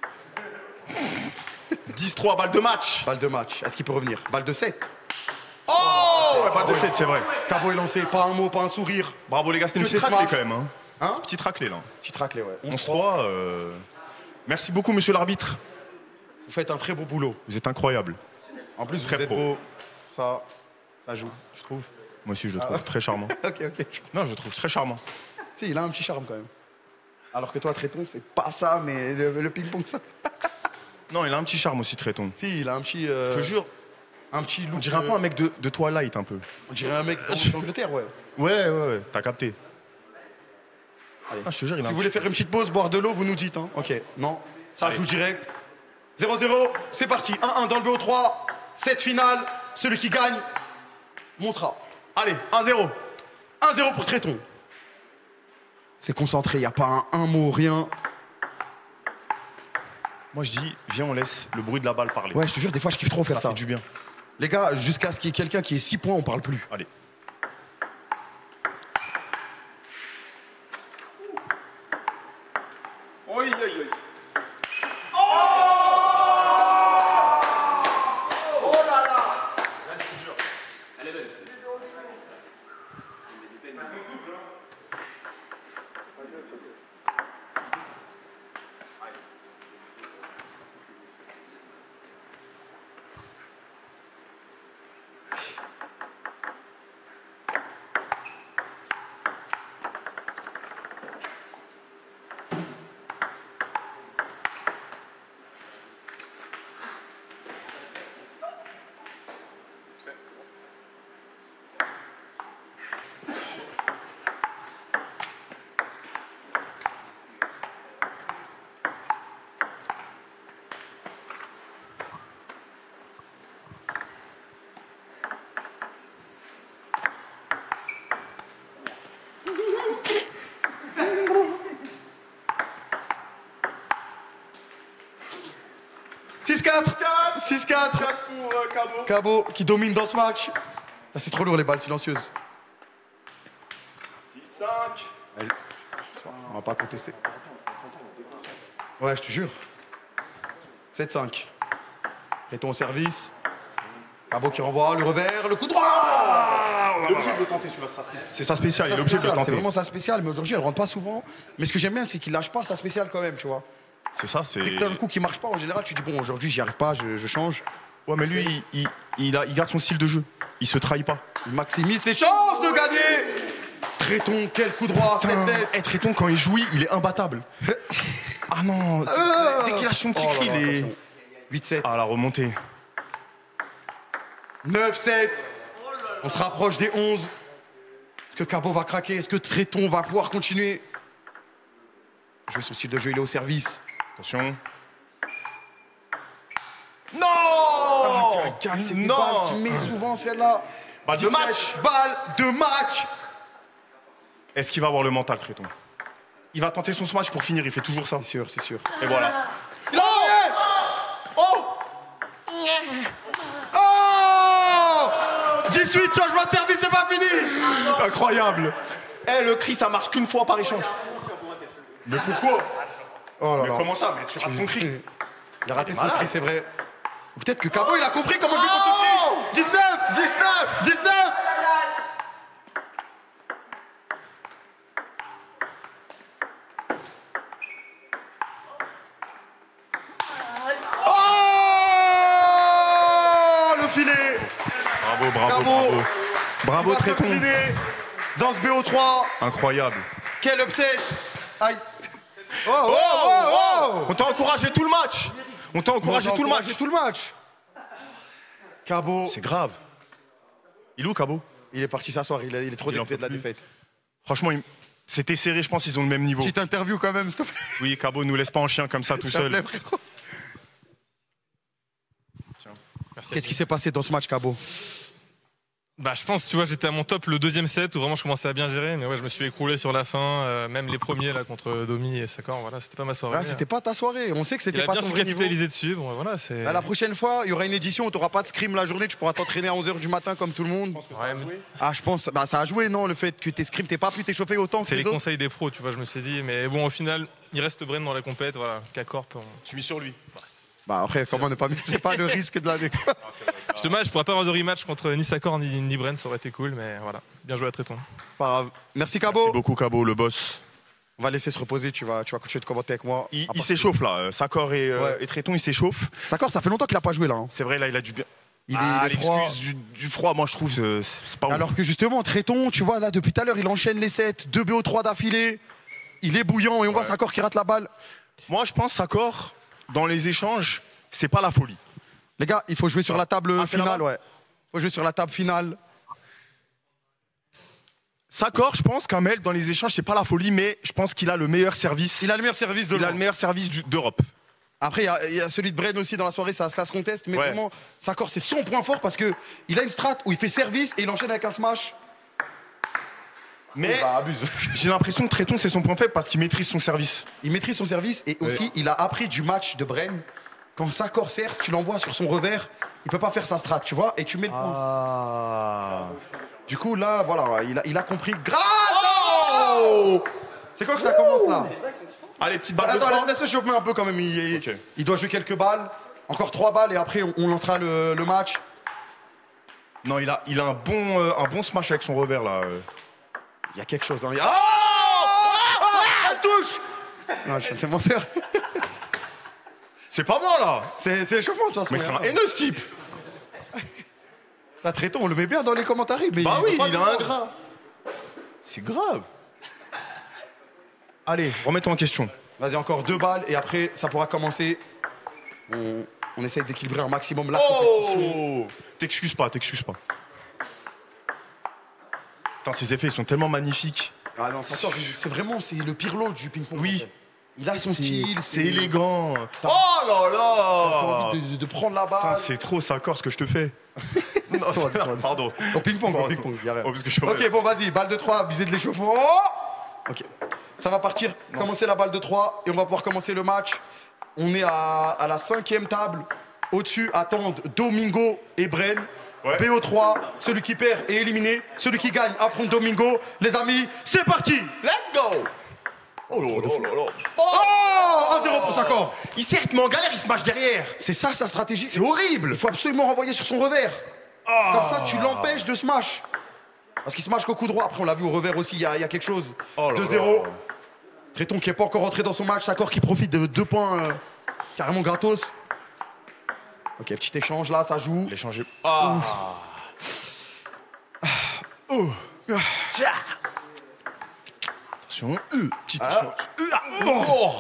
[SPEAKER 4] dix trois, balle de match.
[SPEAKER 11] Balle de match. Est-ce qu'il peut revenir? Balle de sept.
[SPEAKER 4] Oh ouais, balle de sept, c'est vrai.
[SPEAKER 11] Cabo est lancé, pas un mot, pas un sourire.
[SPEAKER 4] Bravo les gars, c'était une
[SPEAKER 11] Que
[SPEAKER 4] petite
[SPEAKER 11] c'est
[SPEAKER 4] raclée
[SPEAKER 11] smash.
[SPEAKER 4] quand même. Hein.
[SPEAKER 11] Hein
[SPEAKER 4] Petite raclée là.
[SPEAKER 11] Petit raclé, ouais.
[SPEAKER 4] onze trois. Euh... Merci beaucoup, monsieur l'arbitre.
[SPEAKER 11] Vous faites un très beau boulot.
[SPEAKER 4] Vous êtes incroyable.
[SPEAKER 11] En plus,
[SPEAKER 4] Très
[SPEAKER 11] vous êtes
[SPEAKER 4] pro.
[SPEAKER 11] beau. Ça, ça joue, je trouve.
[SPEAKER 4] Moi aussi, je le
[SPEAKER 11] Ah
[SPEAKER 4] trouve
[SPEAKER 11] ouais.
[SPEAKER 4] très charmant.
[SPEAKER 11] Ok, ok.
[SPEAKER 4] Non, je le trouve très charmant.
[SPEAKER 11] Si, il a un petit charme quand même. Alors que toi, Tréton, c'est pas ça, mais le, le ping-pong, ça.
[SPEAKER 4] Non, il a un petit charme aussi, Tréton.
[SPEAKER 11] Si, il a un petit. euh,
[SPEAKER 4] Je te jure,
[SPEAKER 11] Un petit look.
[SPEAKER 4] on dirait un peu un mec de, de Twilight un peu.
[SPEAKER 11] On dirait un mec d'Angleterre, ouais.
[SPEAKER 4] Ouais, ouais, ouais, t'as capté.
[SPEAKER 11] Allez.
[SPEAKER 4] Ah, je te jure, il a
[SPEAKER 11] Si
[SPEAKER 4] un
[SPEAKER 11] vous voulez faire une petite pause, boire de l'eau, vous nous dites. Hein. Ok, non, ça
[SPEAKER 4] Allez.
[SPEAKER 11] joue direct. zéro zéro, c'est parti. un un dans le B O trois. Cette finale, celui qui gagne montera.
[SPEAKER 4] Allez, un zéro.
[SPEAKER 11] un zéro pour Tréton. C'est concentré, il n'y a pas un, un mot, rien.
[SPEAKER 4] Moi, je dis, viens, on laisse le bruit de la balle parler.
[SPEAKER 11] Ouais, je te jure, des fois, je kiffe trop faire
[SPEAKER 4] ça
[SPEAKER 11] ça.
[SPEAKER 4] fait du bien.
[SPEAKER 11] Les gars, jusqu'à ce qu'il y ait quelqu'un qui ait six points, on parle plus.
[SPEAKER 4] Allez.
[SPEAKER 6] Oui, oui, oui.
[SPEAKER 11] six quatre. six quatre.
[SPEAKER 4] pour euh, Cabo.
[SPEAKER 11] Cabo qui domine dans ce match. Ah, c'est trop lourd les balles silencieuses.
[SPEAKER 4] six cinq.
[SPEAKER 11] Allez. On va pas contester. Ouais, je te jure. sept cinq. Tréton au service. Cabo qui renvoie le revers, le coup droit.
[SPEAKER 4] Il est obligé de le tenter celui-là, c'est sa spéciale. C'est sa spéciale, il est
[SPEAKER 11] Sa
[SPEAKER 4] obligé de le
[SPEAKER 11] spéciale, C'est
[SPEAKER 4] tenter.
[SPEAKER 11] vraiment sa spéciale, mais aujourd'hui elle rentre pas souvent. Mais ce que j'aime bien, c'est qu'il lâche pas sa spéciale quand même, tu vois.
[SPEAKER 4] C'est ça, c'est.
[SPEAKER 11] Dès que t'as un coup qui marche pas, en général, tu dis bon, aujourd'hui j'y arrive pas, je, je change.
[SPEAKER 4] Ouais, mais lui, il, il, il a, il garde son style de jeu. Il se trahit pas.
[SPEAKER 11] Il maximise ses chances de gagner. Tréton, quel coup droit, sept sept.
[SPEAKER 4] Eh, Tréton, quand il jouit, il est imbattable. Ah non, c'est-
[SPEAKER 11] Euh.
[SPEAKER 4] dès qu'il lâche son petit
[SPEAKER 11] Oh là
[SPEAKER 4] cri,
[SPEAKER 11] là,
[SPEAKER 4] il est.
[SPEAKER 11] attention. huit sept.
[SPEAKER 4] Ah, la remontée.
[SPEAKER 11] neuf sept. On se rapproche des onze. Est-ce que Cabo va craquer? Est-ce que Tréton va pouvoir continuer? Jouer son style de jeu, il est au service.
[SPEAKER 4] Attention.
[SPEAKER 11] Non
[SPEAKER 4] Oh
[SPEAKER 11] C'est des
[SPEAKER 4] non.
[SPEAKER 11] balles qu'il met souvent celle-là.
[SPEAKER 4] Balle de
[SPEAKER 11] dix-sept,
[SPEAKER 4] match.
[SPEAKER 11] Balle de match.
[SPEAKER 4] Est-ce qu'il va avoir le mental, Tréton? il va tenter son smash pour finir, il fait toujours ça.
[SPEAKER 5] C'est sûr, c'est sûr.
[SPEAKER 4] Et voilà.
[SPEAKER 11] Oh Oh Oh dix-huit changement de service, c'est pas fini.
[SPEAKER 4] Incroyable. Eh, le cri, ça marche qu'une fois par échange. Mais pourquoi?
[SPEAKER 5] Oh là
[SPEAKER 4] Mais
[SPEAKER 5] là.
[SPEAKER 4] comment ça? Mais tu rates ton cri.
[SPEAKER 5] Il a raté son
[SPEAKER 4] Malade.
[SPEAKER 5] cri, c'est vrai.
[SPEAKER 11] Peut-être que Cabo, il a compris comment jouer contre ce cri. dix-neuf dix-neuf dix-neuf Oh le filet.
[SPEAKER 4] Bravo, bravo,
[SPEAKER 11] Cabo.
[SPEAKER 4] bravo. Bravo,
[SPEAKER 11] Il va
[SPEAKER 4] Tréton.
[SPEAKER 11] s'incliner dans ce B O trois.
[SPEAKER 4] Incroyable.
[SPEAKER 11] Quel upset. Aïe.
[SPEAKER 4] Oh, oh, oh, oh. On t'a encouragé tout le match. On t'a encouragé
[SPEAKER 11] On t'a
[SPEAKER 4] tout le
[SPEAKER 11] encouragé
[SPEAKER 4] match.
[SPEAKER 11] tout le match. Cabo.
[SPEAKER 4] C'est grave. Il est où, Cabo?
[SPEAKER 11] Il est parti s'asseoir, il, est- il est trop
[SPEAKER 4] Il en
[SPEAKER 11] dégoûté
[SPEAKER 4] peut
[SPEAKER 11] de la
[SPEAKER 4] plus.
[SPEAKER 11] défaite.
[SPEAKER 4] Franchement, il- c'était serré, je pense qu'ils ont le même niveau.
[SPEAKER 11] Petite interview quand même, s'il te plaît.
[SPEAKER 4] Oui, Cabo, nous laisse pas en chien comme ça tout
[SPEAKER 11] S'il te
[SPEAKER 4] seul.
[SPEAKER 11] plaît, frérot.
[SPEAKER 7] Merci.
[SPEAKER 11] Qu'est-ce qui s'est passé dans ce match, Cabo?
[SPEAKER 7] Bah, je pense, tu vois, j'étais à mon top le deuxième set où vraiment je commençais à bien gérer, mais ouais, je me suis écroulé sur la fin, euh, même les premiers là contre Domi et Sakor, voilà, c'était pas ma soirée.
[SPEAKER 11] Ah, c'était pas ta soirée, on sait que
[SPEAKER 7] Il
[SPEAKER 11] c'était
[SPEAKER 7] a
[SPEAKER 11] pas
[SPEAKER 7] bien
[SPEAKER 11] ton
[SPEAKER 7] su
[SPEAKER 11] vrai niveau.
[SPEAKER 7] capitaliser dessus, bon, voilà, c'est.
[SPEAKER 11] À la prochaine fois, il y aura une édition où tu n'auras pas de scrim la journée, tu pourras t'entraîner à onze heures du matin comme tout le monde.
[SPEAKER 7] Ouais, mais
[SPEAKER 11] Ah, je pense, bah ça a joué, non, le fait que tes scrims, t'aies pas pu t'échauffer autant que
[SPEAKER 7] c'est
[SPEAKER 11] les
[SPEAKER 7] les
[SPEAKER 11] autres.
[SPEAKER 7] conseils des pros, tu vois, je me suis dit, mais bon, au final, il reste Bren dans la compète, voilà, K-Corp. on-
[SPEAKER 4] Tu mis sur lui.
[SPEAKER 11] Bah après, comment ne pas c'est pas le risque de la déco.
[SPEAKER 7] C'est dommage, je pourrais pas avoir de rematch contre ni Sakor ni, ni Bren, ça aurait été cool, mais voilà, bien joué à Tréton.
[SPEAKER 11] Pas grave. Merci Cabo.
[SPEAKER 4] Merci beaucoup, Cabo, le boss.
[SPEAKER 11] On va laisser se reposer, tu vas, tu vas continuer de commenter avec moi.
[SPEAKER 4] Il,
[SPEAKER 11] À
[SPEAKER 4] il
[SPEAKER 11] part-
[SPEAKER 4] s'échauffe là. Euh, Sakor et, euh,
[SPEAKER 11] Ouais.
[SPEAKER 4] et Tréton, ils s'échauffent.
[SPEAKER 11] Sakor, ça fait longtemps qu'il a pas joué là. hein.
[SPEAKER 4] C'est vrai, là, il a du bien.
[SPEAKER 11] Il est-
[SPEAKER 4] ah,
[SPEAKER 11] il est froid.
[SPEAKER 4] l'excuse du, du froid, moi, je trouve, euh, c'est pas ouf.
[SPEAKER 11] Alors que justement, Tréton, tu vois, là, depuis tout à l'heure, il enchaîne les sets, deux B O trois d'affilée. Il est bouillant et on voit
[SPEAKER 4] Ouais.
[SPEAKER 11] Sakor qui rate la balle.
[SPEAKER 4] Moi, je pense, Sakor, dans les échanges, c'est pas la folie.
[SPEAKER 11] Les gars, il faut jouer sur la table
[SPEAKER 4] Ah, c'est
[SPEAKER 11] finale,
[SPEAKER 4] là-bas
[SPEAKER 11] ouais. Il faut jouer sur la table finale.
[SPEAKER 4] Sakor, je pense, Kamel, dans les échanges, c'est pas la folie, mais je pense qu'il a le meilleur service.
[SPEAKER 11] Il a le meilleur service de
[SPEAKER 4] Il a
[SPEAKER 11] l'Europe.
[SPEAKER 4] le meilleur service du- d'Europe.
[SPEAKER 11] Après, il y a- il y, a celui de Bren aussi dans la soirée, ça, ça se conteste. Mais
[SPEAKER 4] Ouais.
[SPEAKER 11] vraiment, Sakor, c'est son point fort parce que il a une strat où il fait service et il enchaîne avec un smash.
[SPEAKER 4] Mais
[SPEAKER 11] Oh, bah, abuse.
[SPEAKER 4] j'ai l'impression que Tréton, c'est son point faible parce qu'il maîtrise son service.
[SPEAKER 11] Il maîtrise son service et aussi, il a appris du match de Bren. Quand Sakor sert, tu l'envoies sur son revers, il peut pas faire sa strat, tu vois, et tu mets le point.
[SPEAKER 4] Ah.
[SPEAKER 11] Du coup, là, voilà, il a, il a compris. Grâce oh C'est quoi que ça commence là?
[SPEAKER 4] Allez, petite balle de
[SPEAKER 11] Attends,
[SPEAKER 4] trois.
[SPEAKER 11] laisse-le chauffer un peu quand même. Il,
[SPEAKER 4] Ok.
[SPEAKER 11] il doit jouer quelques balles. Encore trois balles et après, on, on lancera le, le match.
[SPEAKER 4] Non, il a, il a un, bon, euh, un bon smash avec son revers là. euh.
[SPEAKER 11] Il y a quelque chose. Hein. Il y a- Oh oh Elle touche Non, je suis menteur.
[SPEAKER 4] C'est pas moi là.
[SPEAKER 11] C'est c'est l'échauffement de toute façon.
[SPEAKER 4] Mais c'est un
[SPEAKER 11] regarde.
[SPEAKER 4] haineux ce type.
[SPEAKER 11] Là, Tréton, on le met bien dans les commentaires. Mais
[SPEAKER 4] Bah
[SPEAKER 11] il
[SPEAKER 4] oui,
[SPEAKER 11] veut pas
[SPEAKER 4] il
[SPEAKER 11] le
[SPEAKER 4] a un
[SPEAKER 11] voir.
[SPEAKER 4] gras. C'est grave. Allez, remets-toi en question.
[SPEAKER 11] Vas-y, encore deux balles et après, ça pourra commencer. On, on essaye d'équilibrer un maximum la compétition.
[SPEAKER 4] Oh T'excuses pas, t'excuses pas. Putain, ces effets, ils sont tellement magnifiques.
[SPEAKER 11] Ah non, ça sort. C'est vraiment c'est le pirlo du ping-pong.
[SPEAKER 4] Oui.
[SPEAKER 11] en fait. Il a son style.
[SPEAKER 4] C'est élégant.
[SPEAKER 11] T'as-
[SPEAKER 4] Oh là
[SPEAKER 11] T'as
[SPEAKER 4] là
[SPEAKER 11] envie de, de prendre la
[SPEAKER 4] Putain,
[SPEAKER 11] balle.
[SPEAKER 4] c'est trop Sakor ce que je te fais. Non,
[SPEAKER 11] Toi, toi, toi.
[SPEAKER 4] pardon.
[SPEAKER 11] Au ping-pong, au
[SPEAKER 4] Pardon.
[SPEAKER 11] ping-pong, y a rien.
[SPEAKER 4] Oh, parce que je suis
[SPEAKER 11] Ok, bon, vas-y, balle de trois, abusez de l'échauffement. Oh ok, ça va partir, commencer la balle de trois et on va pouvoir commencer le match. On est à, à la cinquième table. Au-dessus attendent Domingo et Bren.
[SPEAKER 4] Ouais.
[SPEAKER 11] B O trois, celui qui perd est éliminé. Celui qui gagne affronte Domingo. Les amis, c'est parti.
[SPEAKER 4] Let's go. Oh là là là là.
[SPEAKER 11] Oh un zéro pour Sakor.
[SPEAKER 4] Il certes, mais en galère, il se marche derrière.
[SPEAKER 11] C'est ça sa stratégie.
[SPEAKER 4] C'est horrible.
[SPEAKER 11] Il faut absolument renvoyer sur son revers. C'est comme ça tu l'empêches de smash. Parce qu'il smash qu'au coup droit. Après, on l'a vu au revers aussi, il y, a- il y a quelque chose.
[SPEAKER 4] Oh là
[SPEAKER 11] deux
[SPEAKER 4] là.
[SPEAKER 11] zéro. Tréton qui n'est pas encore rentré dans son match. Sakor qui profite de deux points euh, carrément gratos. Ok, petit échange là, ça joue.
[SPEAKER 4] L'échanger. Ah.
[SPEAKER 11] Oh.
[SPEAKER 4] Attention. Euh, petit
[SPEAKER 11] Ah.
[SPEAKER 4] échange. Euh, ah.
[SPEAKER 11] Oh.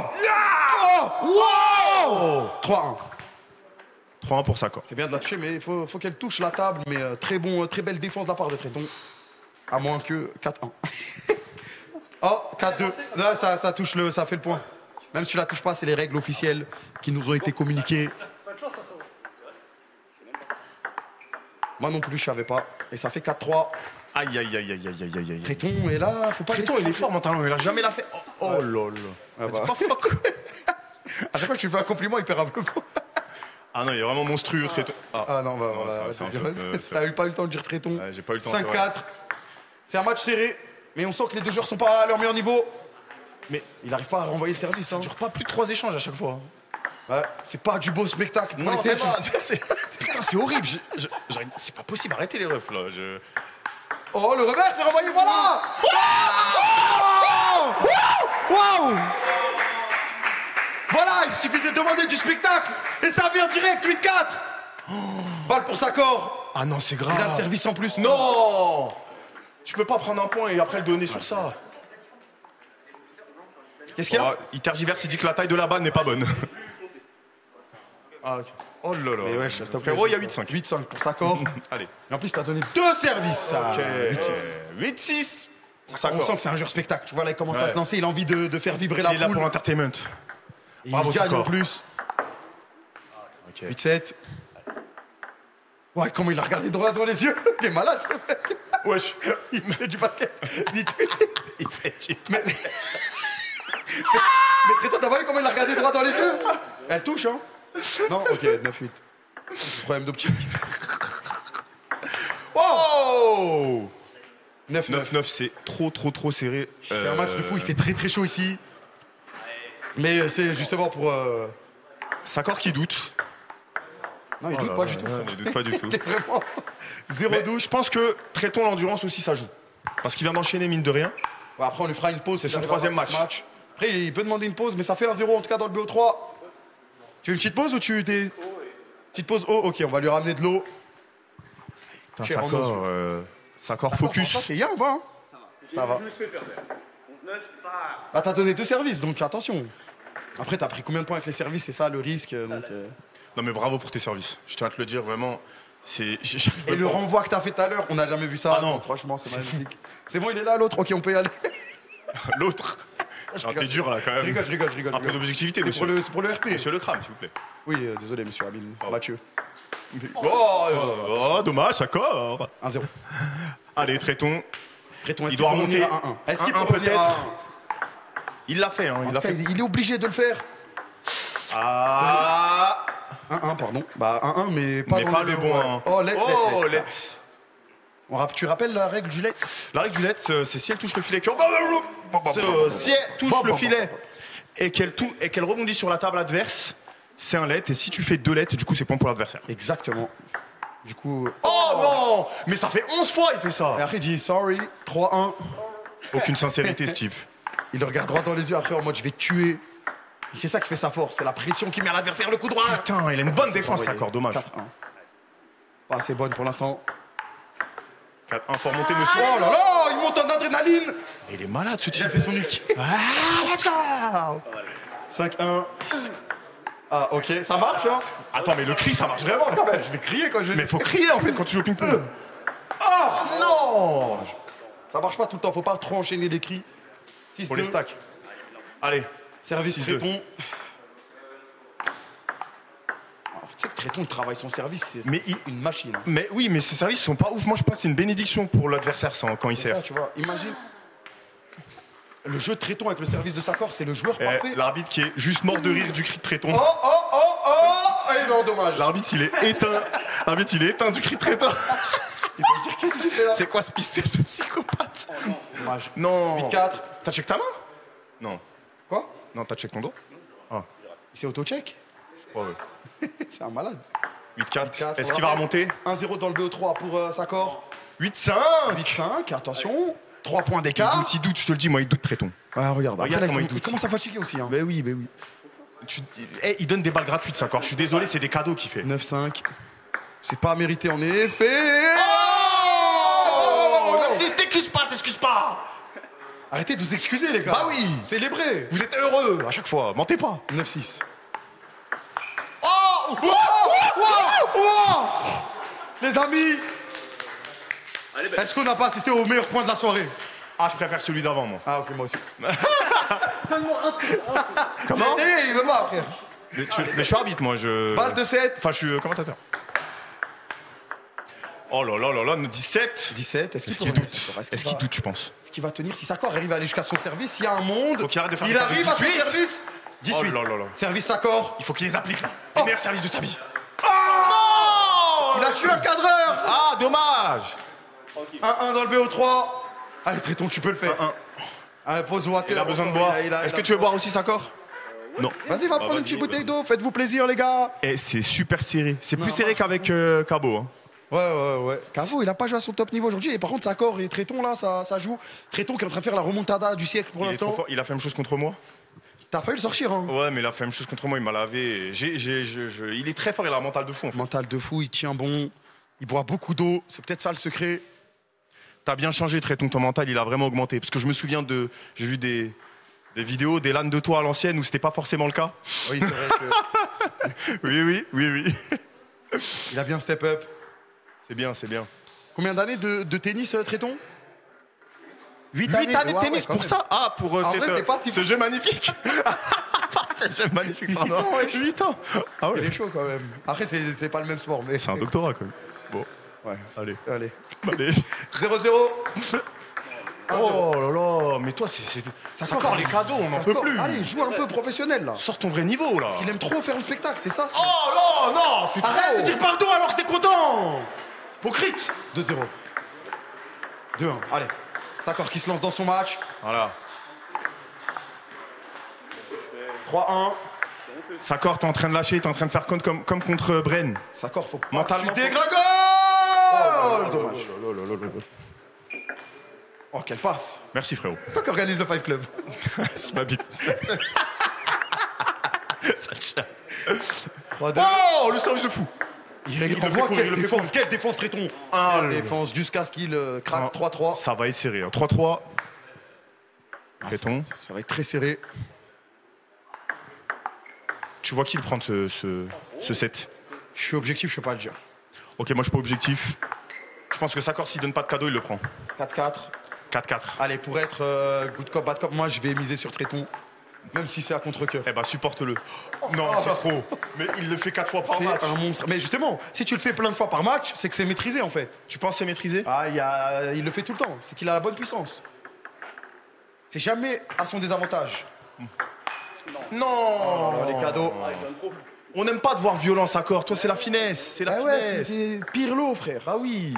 [SPEAKER 11] Oh. Wow. trois un.
[SPEAKER 4] trois un pour Sakor.
[SPEAKER 11] C'est bien de la toucher, mais il faut, faut qu'elle touche la table. Mais euh, très bon, euh, très belle défense de la part de Tréton. À moins que quatre un. Oh, quatre deux. Là, ça, ça touche le, ça fait le point. Même si tu la touches pas, c'est les règles officielles qui nous ont été communiquées. Moi non plus, je savais pas. Et ça fait quatre trois.
[SPEAKER 4] Aïe, aïe, aïe, aïe, aïe, aïe, aïe, aïe.
[SPEAKER 11] Tréton est là, faut pas.
[SPEAKER 4] Tréton, il est fort mentalement, il a jamais l'a fait. Oh, oh
[SPEAKER 11] Ouais.
[SPEAKER 4] là là.
[SPEAKER 11] Ah bah.
[SPEAKER 4] Pas fuck.
[SPEAKER 11] À chaque fois que je lui fais un compliment, il perd un peu.
[SPEAKER 4] Ah non, il est vraiment monstrueux, Tréton.
[SPEAKER 11] Ah non, bah
[SPEAKER 4] Non,
[SPEAKER 11] voilà.
[SPEAKER 4] ça, c'est un
[SPEAKER 11] c'est-
[SPEAKER 4] peu, euh, c'est-
[SPEAKER 11] T'as eu pas eu le temps de dire Tréton.
[SPEAKER 4] Ouais, j'ai pas eu le temps.
[SPEAKER 11] cinq
[SPEAKER 4] c'est vrai.
[SPEAKER 11] quatre. C'est un match serré, mais on sent que les deux joueurs sont pas à leur meilleur niveau. Mais il arrive pas à renvoyer le service.
[SPEAKER 4] Ça
[SPEAKER 11] Hein.
[SPEAKER 4] dure pas plus de trois échanges à chaque fois.
[SPEAKER 11] Ouais, c'est pas du beau spectacle. pour
[SPEAKER 4] Non,
[SPEAKER 11] les T F.
[SPEAKER 4] vraiment, c'est- putain, c'est horrible. je- je- j'arrive- C'est pas possible, arrêtez les refs là. Je...
[SPEAKER 11] Oh, le revers, c'est renvoyé, voilà. Waouh. Voilà, il suffisait de demander du spectacle et ça vient direct, huit quatre. Balle pour Sakor.
[SPEAKER 4] Ah non, c'est grave.
[SPEAKER 11] Il a le service en plus.
[SPEAKER 4] Non. Tu peux pas prendre un point et après le donner sur ça.
[SPEAKER 11] Qu'est-ce qu'il y a?
[SPEAKER 4] Oh, il tergiverse, il dit que la taille de la balle n'est pas bonne. Ah, ok. Oh là là.
[SPEAKER 11] Mais ouais, je stop.
[SPEAKER 4] Frérot, il y a huit cinq.
[SPEAKER 11] huit cinq pour Sakor.
[SPEAKER 4] Allez.
[SPEAKER 11] Et en plus, t'as donné deux services.
[SPEAKER 4] Ok.
[SPEAKER 11] huit six.
[SPEAKER 4] huit six.
[SPEAKER 11] On sent que c'est un joueur spectacle. Tu vois, là, il commence à
[SPEAKER 4] Ouais.
[SPEAKER 11] se lancer. Il a envie de, de faire vibrer la
[SPEAKER 4] Il est là
[SPEAKER 11] foule.
[SPEAKER 4] pour l'entertainment.
[SPEAKER 11] Et
[SPEAKER 4] Bravo,
[SPEAKER 11] il gagne
[SPEAKER 4] Sakor.
[SPEAKER 11] en plus.
[SPEAKER 4] Ok.
[SPEAKER 11] huit sept. Ouais, comment il a regardé droit dans les yeux. Il est malade, ce mec.
[SPEAKER 4] Wesh.
[SPEAKER 11] Il fait du basket. Il,
[SPEAKER 4] Il fait type.
[SPEAKER 11] mais... mais Tréton, t'as pas vu comment il a regardé droit dans les yeux? Elle touche, hein? Non? Ok, neuf huit. Problème d'optique.
[SPEAKER 4] Oh
[SPEAKER 11] neuf neuf.
[SPEAKER 4] neuf neuf, c'est trop, trop, trop serré.
[SPEAKER 11] C'est un match de fou. Il fait très, très chaud ici. Mais c'est justement pour... Euh...
[SPEAKER 4] Sakor qui doute.
[SPEAKER 11] Non, il
[SPEAKER 4] Oh
[SPEAKER 11] doute
[SPEAKER 4] là
[SPEAKER 11] pas
[SPEAKER 4] là,
[SPEAKER 11] du tout.
[SPEAKER 4] non, il doute pas du tout.
[SPEAKER 11] Il est vraiment... Zéro
[SPEAKER 4] Mais
[SPEAKER 11] douche.
[SPEAKER 4] je pense que Tréton, l'endurance aussi, ça joue. Parce qu'il vient d'enchaîner, mine de rien.
[SPEAKER 11] Ouais, après, on lui fera une pause.
[SPEAKER 4] C'est
[SPEAKER 11] s'il
[SPEAKER 4] son
[SPEAKER 11] arrive
[SPEAKER 4] troisième
[SPEAKER 11] à passer ce
[SPEAKER 4] match.
[SPEAKER 11] Après, il peut demander une pause, mais ça fait un zéro en tout cas dans le B O trois. Tu veux une petite pause ou tu t'es. Petite pause. Oh, ok, on va lui ramener de l'eau.
[SPEAKER 4] Putain,
[SPEAKER 11] Cher en
[SPEAKER 4] Sakor,
[SPEAKER 11] os.
[SPEAKER 4] euh, Sakor focus.
[SPEAKER 11] Ça, c'est bien, va. Hein. Ça va. Ah, t'as donné deux services, donc attention. Après, t'as pris combien de points avec les services? C'est ça le risque. Donc, euh...
[SPEAKER 4] Non, mais bravo pour tes services. Je tiens à te le dire, vraiment. C'est. j'arrive
[SPEAKER 11] Et
[SPEAKER 4] pas-
[SPEAKER 11] le renvoi que t'as fait tout à l'heure, on n'a jamais vu ça.
[SPEAKER 4] Ah non.
[SPEAKER 11] Donc, franchement, c'est
[SPEAKER 4] C'est
[SPEAKER 11] magnifique. C'est bon, il est là, l'autre. Ok, on peut y aller.
[SPEAKER 4] L'autre. Non, t'es dur là quand même.
[SPEAKER 11] Je rigole, je rigole, je rigole.
[SPEAKER 4] Un peu d'objectivité,
[SPEAKER 11] C'est pour
[SPEAKER 4] monsieur.
[SPEAKER 11] le, c'est pour le R P.
[SPEAKER 4] Monsieur Le Crame, s'il vous plaît.
[SPEAKER 11] Oui, euh, désolé, monsieur Amine. Mathieu.
[SPEAKER 4] Oh, oh, dommage, Sakor.
[SPEAKER 11] un zéro.
[SPEAKER 4] Allez, Tréton.
[SPEAKER 11] Tréton, est-ce
[SPEAKER 4] Il
[SPEAKER 11] qu'il
[SPEAKER 4] doit
[SPEAKER 11] peut
[SPEAKER 4] remonter.
[SPEAKER 11] revenir à un un? Est-ce qu'il peut
[SPEAKER 4] un, un,
[SPEAKER 11] revenir
[SPEAKER 4] peut-être.
[SPEAKER 11] à un?
[SPEAKER 4] Il l'a fait, hein. Il
[SPEAKER 11] En
[SPEAKER 4] l'a
[SPEAKER 11] tout cas,
[SPEAKER 4] fait.
[SPEAKER 11] il il est obligé de le faire.
[SPEAKER 4] Ah.
[SPEAKER 11] un un, pardon. Bah, un un, mais pas,
[SPEAKER 4] Mais
[SPEAKER 11] dans
[SPEAKER 4] pas le
[SPEAKER 11] B O,
[SPEAKER 4] bon
[SPEAKER 11] ouais.
[SPEAKER 4] un.
[SPEAKER 11] Oh, let, let,
[SPEAKER 4] Oh,
[SPEAKER 11] let.
[SPEAKER 4] let.
[SPEAKER 11] On rapp- tu rappelles la règle du let?
[SPEAKER 4] La règle du let, c'est c'est si elle touche le filet. que- C'est, euh, Si elle touche le filet et qu'elle tou- et qu'elle rebondit sur la table adverse, c'est un let. Et si tu fais deux lets, du coup, c'est point pour l'adversaire.
[SPEAKER 11] Exactement. Du coup.
[SPEAKER 4] Oh non. Mais ça fait onze fois il fait ça.
[SPEAKER 11] Et après, il dit sorry, trois un.
[SPEAKER 4] Aucune sincérité, ce type.
[SPEAKER 11] Il le regarde droit dans les yeux après en mode je vais te tuer. Et c'est ça qui fait sa force, c'est la pression qui met à l'adversaire le coup droit.
[SPEAKER 4] Putain, il a une bonne défense,
[SPEAKER 11] envoyé.
[SPEAKER 4] Sakor, dommage.
[SPEAKER 11] quatre un. Pas assez bonne pour l'instant.
[SPEAKER 4] quatre un, faut remonter, monsieur.
[SPEAKER 11] Oh là là, il monte en adrénaline.
[SPEAKER 4] Mais il est malade, ce type.
[SPEAKER 11] Il a fait son ulti.
[SPEAKER 4] Ah, let's go.
[SPEAKER 11] cinq un. Ah, ok, ça marche, hein?
[SPEAKER 4] Attends, mais le cri, ça marche vraiment quand même.
[SPEAKER 11] Je vais crier quand je.
[SPEAKER 4] Mais faut crier en fait quand tu joues au ping-pong.
[SPEAKER 11] Ah
[SPEAKER 4] Non.
[SPEAKER 11] Ça marche pas tout le temps, faut pas trop enchaîner des cris. six
[SPEAKER 4] Faut les
[SPEAKER 11] deux.
[SPEAKER 4] stacks. Allez.
[SPEAKER 11] Service
[SPEAKER 4] six deux.
[SPEAKER 11] Tréton. Alors, tu sais que Tréton, il travaille son service, c'est
[SPEAKER 4] Mais
[SPEAKER 11] c'est une machine. hein.
[SPEAKER 4] Mais oui, mais ces services sont pas ouf. Moi, je pense que c'est une bénédiction pour l'adversaire sans- quand il
[SPEAKER 11] C'est ça,
[SPEAKER 4] sert.
[SPEAKER 11] tu vois, imagine. Le jeu de Tréton avec le service de Sakor, c'est le joueur
[SPEAKER 4] Eh,
[SPEAKER 11] parfait.
[SPEAKER 4] L'arbitre qui est juste mort de rire du cri de Tréton.
[SPEAKER 11] Oh, oh, oh, oh! Et non, dommage.
[SPEAKER 4] L'arbitre, il est éteint. L'arbitre, il est éteint du cri de Tréton.
[SPEAKER 11] Il doit se dire qu'est-ce qu'il fait là?
[SPEAKER 4] C'est quoi ce pissé, ce psychopathe?
[SPEAKER 11] Dommage.
[SPEAKER 4] Non.
[SPEAKER 11] huit quatre.
[SPEAKER 4] T'as check ta main? Non.
[SPEAKER 11] Quoi?
[SPEAKER 4] Non, t'as check ton dos?
[SPEAKER 11] Il s'est auto-check?
[SPEAKER 4] Ouais, ouais.
[SPEAKER 11] C'est un malade.
[SPEAKER 4] huit quatre.
[SPEAKER 11] quatre,
[SPEAKER 4] Est-ce
[SPEAKER 11] on
[SPEAKER 4] qu'il va
[SPEAKER 11] rappelle.
[SPEAKER 4] remonter?
[SPEAKER 11] un zéro dans le B O trois pour euh, Sakor.
[SPEAKER 4] huit cinq.
[SPEAKER 11] huit cinq, attention. trois points
[SPEAKER 4] Il
[SPEAKER 11] d'écart.
[SPEAKER 4] doute, il doute, je te le dis, moi, il doute Tréton.
[SPEAKER 11] Ah, regarde,
[SPEAKER 4] Regarde
[SPEAKER 11] après, là,
[SPEAKER 4] comment
[SPEAKER 11] il,
[SPEAKER 4] il doute.
[SPEAKER 11] il commence à fatiguer aussi. Hein.
[SPEAKER 4] Ben oui, ben oui. Tu- Eh, il donne des balles gratuites, Sakor. Je suis désolé, c'est des cadeaux qu'il fait.
[SPEAKER 11] neuf cinq. C'est pas mérité en effet.
[SPEAKER 4] Oh, même si t'excuses pas, t'excuses pas.
[SPEAKER 11] Arrêtez de vous excuser, les gars.
[SPEAKER 4] Bah oui.
[SPEAKER 11] Célébrez.
[SPEAKER 4] Vous êtes heureux à chaque fois, mentez pas.
[SPEAKER 11] neuf six.
[SPEAKER 4] Oh,
[SPEAKER 11] Les amis, est-ce qu'on n'a pas assisté au meilleur point de la soirée?
[SPEAKER 4] Ah, je préfère celui d'avant, moi.
[SPEAKER 11] Ah, ok, moi aussi.
[SPEAKER 3] Donne-moi un truc.
[SPEAKER 4] Comment?
[SPEAKER 11] J'ai essayé, il veut pas, frère.
[SPEAKER 4] mais, tu- mais je suis arbitre, moi. Je...
[SPEAKER 11] Balle de sept.
[SPEAKER 4] Enfin, je suis euh, commentateur. Oh là là là là, dix-sept.
[SPEAKER 11] dix-sept, est-ce qu'il
[SPEAKER 4] Est-ce
[SPEAKER 11] peut
[SPEAKER 4] qu'il
[SPEAKER 11] revenir
[SPEAKER 4] doute
[SPEAKER 11] sur ça?
[SPEAKER 4] Est-ce qu'il doute, tu penses?
[SPEAKER 11] Est-ce qu'il va tenir? Si Sakor arrive à aller jusqu'à son service, il y a un monde.
[SPEAKER 4] Faut qu'il arrête de faire
[SPEAKER 11] il
[SPEAKER 4] des
[SPEAKER 11] arrive à son
[SPEAKER 4] dix-huit.
[SPEAKER 11] service. dix-huit.
[SPEAKER 4] Oh là là là.
[SPEAKER 11] Service Sakor.
[SPEAKER 4] Il faut qu'il les applique là. Les meilleurs services de sa vie.
[SPEAKER 11] Oh, il a tué un cadreur.
[SPEAKER 4] Ah, dommage.
[SPEAKER 11] un un dans le B O trois. Allez, Tréton, tu peux le faire.
[SPEAKER 4] un un.
[SPEAKER 11] Allez, pose water.
[SPEAKER 4] Il a besoin de boire. Est-ce que tu veux boire aussi, Sakor? Non.
[SPEAKER 11] Vas-y, va
[SPEAKER 4] Ah,
[SPEAKER 11] prendre une
[SPEAKER 4] vas-y,
[SPEAKER 11] petite
[SPEAKER 4] bah.
[SPEAKER 11] bouteille d'eau. Faites-vous plaisir, les gars.
[SPEAKER 4] Et c'est super serré. C'est plus
[SPEAKER 11] Non,
[SPEAKER 4] serré qu'avec euh, Cabo. Hein.
[SPEAKER 11] Ouais, ouais, ouais. Cavo, il a pas joué à son top niveau aujourd'hui. Et par contre, Sakor et Tréton, là, ça, ça joue. Tréton qui est en train de faire la remontada du siècle pour
[SPEAKER 4] Il est trop
[SPEAKER 11] l'instant.
[SPEAKER 4] fort. Il a fait la même chose contre moi.
[SPEAKER 11] T'as failli le sortir, hein.
[SPEAKER 4] Ouais, mais il a fait la même chose contre moi. Il m'a lavé. J'ai, j'ai, je- je- Il est très fort. Il a un mental de fou. En fait.
[SPEAKER 11] Mental de fou, il tient bon. Il boit beaucoup d'eau. C'est peut-être ça le secret.
[SPEAKER 4] T'as bien changé, Tréton. Ton mental, il a vraiment augmenté. Parce que je me souviens de. J'ai vu des. Des vidéos, des LAN de toi à l'ancienne où c'était pas forcément le cas.
[SPEAKER 11] Oui, c'est vrai que.
[SPEAKER 4] Oui, oui, oui, oui.
[SPEAKER 11] Il a bien step up.
[SPEAKER 4] C'est bien, c'est bien.
[SPEAKER 11] Combien d'années de, de tennis, euh, Tréton? huit
[SPEAKER 4] Huit années, de
[SPEAKER 11] Ouais,
[SPEAKER 4] tennis
[SPEAKER 11] ouais, quand
[SPEAKER 4] pour
[SPEAKER 11] même.
[SPEAKER 4] ça. Ah, pour euh,
[SPEAKER 11] En
[SPEAKER 4] cette,
[SPEAKER 11] vrai, t'es pas si
[SPEAKER 4] ce
[SPEAKER 11] bon.
[SPEAKER 4] jeu magnifique. Ce jeu magnifique, pardon.
[SPEAKER 11] huit ans, ouais.
[SPEAKER 4] huit ans. Ah
[SPEAKER 11] Il
[SPEAKER 4] ouais.
[SPEAKER 11] est chaud quand même. Après, c'est c'est pas le même sport, mais.
[SPEAKER 4] C'est un doctorat quand même. Bon,
[SPEAKER 11] Ouais,
[SPEAKER 4] allez.
[SPEAKER 11] allez.
[SPEAKER 4] Allez.
[SPEAKER 11] zéro zéro.
[SPEAKER 4] Oh là là, mais toi, c'est. c'est- C'est encore les cadeaux, on n'en peut
[SPEAKER 11] Sakor,
[SPEAKER 4] plus.
[SPEAKER 11] Allez, joue un peu professionnel là.
[SPEAKER 4] Sors ton vrai niveau là.
[SPEAKER 11] Il aime trop faire le spectacle, c'est ça? c'est-
[SPEAKER 4] Oh non, non, fais
[SPEAKER 11] Arrête
[SPEAKER 4] trop.
[SPEAKER 11] de dire pardon alors que t'es content.
[SPEAKER 4] Hypocrite.
[SPEAKER 11] deux zéro. deux un. Allez. Sakor qui se lance dans son match.
[SPEAKER 4] Voilà.
[SPEAKER 11] trois un.
[SPEAKER 4] Sakor, t'es en train de lâcher, t'es en train de faire compte comme, comme contre Bren.
[SPEAKER 11] Sakor, faut pas.
[SPEAKER 4] Mentalement,
[SPEAKER 11] Tu
[SPEAKER 4] faut-
[SPEAKER 11] dégringoles.
[SPEAKER 4] Oh,
[SPEAKER 11] Dommage. Oh, quelle passe.
[SPEAKER 4] Merci frérot.
[SPEAKER 11] C'est toi qui organise le Five Club.
[SPEAKER 4] C'est ma bite.
[SPEAKER 11] trois deux.
[SPEAKER 4] Oh, le service de fou.
[SPEAKER 11] Il,
[SPEAKER 4] le fait
[SPEAKER 11] renvoie
[SPEAKER 4] courir,
[SPEAKER 11] quelle
[SPEAKER 4] il le fait
[SPEAKER 11] défense,
[SPEAKER 4] courir.
[SPEAKER 11] quelle défense Tréton.
[SPEAKER 4] Ah,
[SPEAKER 11] Quelle
[SPEAKER 4] le-
[SPEAKER 11] défense jusqu'à ce qu'il euh, craque
[SPEAKER 4] Ah.
[SPEAKER 11] trois trois.
[SPEAKER 4] Ça va être serré. hein. trois trois. Créton.
[SPEAKER 11] Ça va être très serré.
[SPEAKER 4] Tu vois qui le prendre ce, ce, ce set?
[SPEAKER 11] Je suis objectif, je peux pas le dire.
[SPEAKER 4] Ok, moi je suis pas objectif. Je pense que Sakor, s'il donne pas de cadeau, il le prend.
[SPEAKER 11] quatre quatre.
[SPEAKER 4] quatre quatre.
[SPEAKER 11] Allez, pour être euh, good cop, bad cop, moi je vais miser sur Tréton. Même si c'est à contre-cœur.
[SPEAKER 4] Eh bah supporte-le. Non, c'est trop. Mais il le fait quatre fois par
[SPEAKER 11] C'est
[SPEAKER 4] match.
[SPEAKER 11] un monstre. Mais justement, si tu le fais plein de fois par match, c'est que c'est maîtrisé en fait.
[SPEAKER 4] Tu penses que c'est maîtrisé?
[SPEAKER 11] Ah, il, y a- il le fait tout le temps. C'est qu'il a la bonne puissance. C'est jamais à son désavantage.
[SPEAKER 4] Non.
[SPEAKER 11] Oh, les cadeaux.
[SPEAKER 4] On n'aime pas de voir violence, Sakor. Toi, c'est la finesse. C'est la
[SPEAKER 11] Ah ouais, c'est-
[SPEAKER 4] finesse.
[SPEAKER 11] c'est Pirlo, frère.
[SPEAKER 4] Ah oui.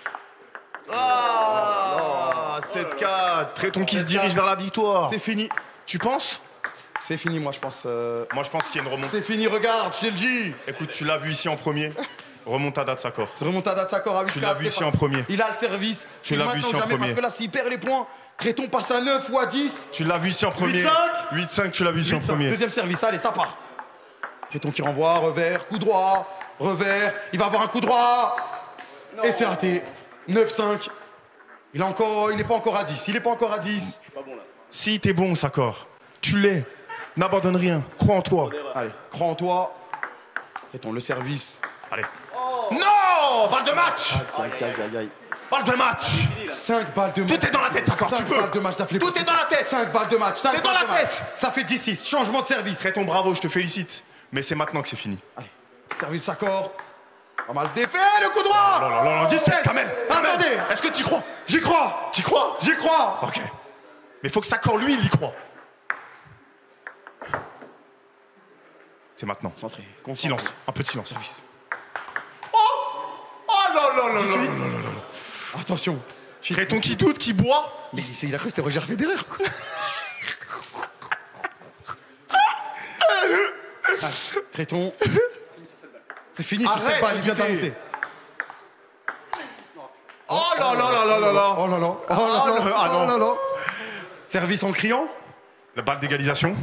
[SPEAKER 4] Ah, sept quatre. Tréton qui se dirige vers la victoire.
[SPEAKER 11] C'est fini.
[SPEAKER 4] Tu penses?
[SPEAKER 11] C'est fini, moi je pense. euh,
[SPEAKER 4] Moi, je pense qu'il y a une remontée.
[SPEAKER 11] C'est fini, regarde, j'ai le G.
[SPEAKER 4] Écoute, tu l'as vu ici en premier. Remontada de Sakor.
[SPEAKER 11] C'est remontada de Sakor à huit
[SPEAKER 4] Tu
[SPEAKER 11] quatre,
[SPEAKER 4] l'as vu
[SPEAKER 11] c'est
[SPEAKER 4] ici
[SPEAKER 11] pas-
[SPEAKER 4] en premier.
[SPEAKER 11] Il a le service.
[SPEAKER 4] Tu
[SPEAKER 11] C'est
[SPEAKER 4] l'as vu
[SPEAKER 11] maintenant
[SPEAKER 4] ici en
[SPEAKER 11] ou jamais,
[SPEAKER 4] premier.
[SPEAKER 11] Parce que là, s'il perd les points, Tréton passe à neuf ou à dix.
[SPEAKER 4] Tu l'as vu ici en premier.
[SPEAKER 11] huit cinq.
[SPEAKER 4] huit cinq, tu l'as vu ici en
[SPEAKER 11] huit cinq.
[SPEAKER 4] premier.
[SPEAKER 11] Deuxième service, allez, ça part. Tréton qui renvoie, revers, coup droit, revers. Il va avoir un coup droit. Et c'est raté. neuf cinq. Il, a encore, il est pas encore à dix. Il est pas encore à dix.
[SPEAKER 4] Si t'es bon, Sakor, tu l'es. N'abandonne rien. Crois en toi.
[SPEAKER 11] Allez, crois en toi. Tréton, le service.
[SPEAKER 4] Allez. Non, balle de match.
[SPEAKER 11] Aïe, aïe, aïe, aïe.
[SPEAKER 4] Balle de match.
[SPEAKER 11] cinq balles de match.
[SPEAKER 4] Tout est dans la tête, Sakor, tu
[SPEAKER 11] cinq
[SPEAKER 4] peux.
[SPEAKER 11] balles de match d'affilée.
[SPEAKER 4] Tout est dans la tête.
[SPEAKER 11] cinq balles de match. cinq
[SPEAKER 4] C'est dans
[SPEAKER 11] balles
[SPEAKER 4] la
[SPEAKER 11] de match.
[SPEAKER 4] tête.
[SPEAKER 11] Ça fait dix six. Changement de service.
[SPEAKER 4] Tréton, bravo, je te félicite. Mais c'est maintenant que c'est fini.
[SPEAKER 11] Allez, service Sakor. Pas mal défait, le coup droit.
[SPEAKER 4] Non, non, non, non, dix-sept, Kamel. Kamel.
[SPEAKER 11] Attendez.
[SPEAKER 4] Est-ce que tu crois?
[SPEAKER 11] J'y crois.
[SPEAKER 4] T'y crois?
[SPEAKER 11] J'y crois.
[SPEAKER 4] Ok. Mais faut que Sakor, lui, il y croit. C'est maintenant.
[SPEAKER 11] Concentré.
[SPEAKER 4] Silence. Un peu de silence. Oh Oh là là là là là là là.
[SPEAKER 11] Attention.
[SPEAKER 4] Tréton qui doute, qui boit.
[SPEAKER 11] Mais c'est- il a cru que c'était Roger Federer, quoi. Ah, Tréton. C'est fini sur
[SPEAKER 4] Arrête,
[SPEAKER 11] cette balle, il vient
[SPEAKER 4] évitez.
[SPEAKER 11] d'annoncer.
[SPEAKER 4] Oh là là là là là là.
[SPEAKER 11] Oh là là. Oh
[SPEAKER 4] Ah,
[SPEAKER 11] là là.
[SPEAKER 4] le- ah
[SPEAKER 11] Oh
[SPEAKER 4] non.
[SPEAKER 11] là là. Service en criant.
[SPEAKER 4] La balle d'égalisation.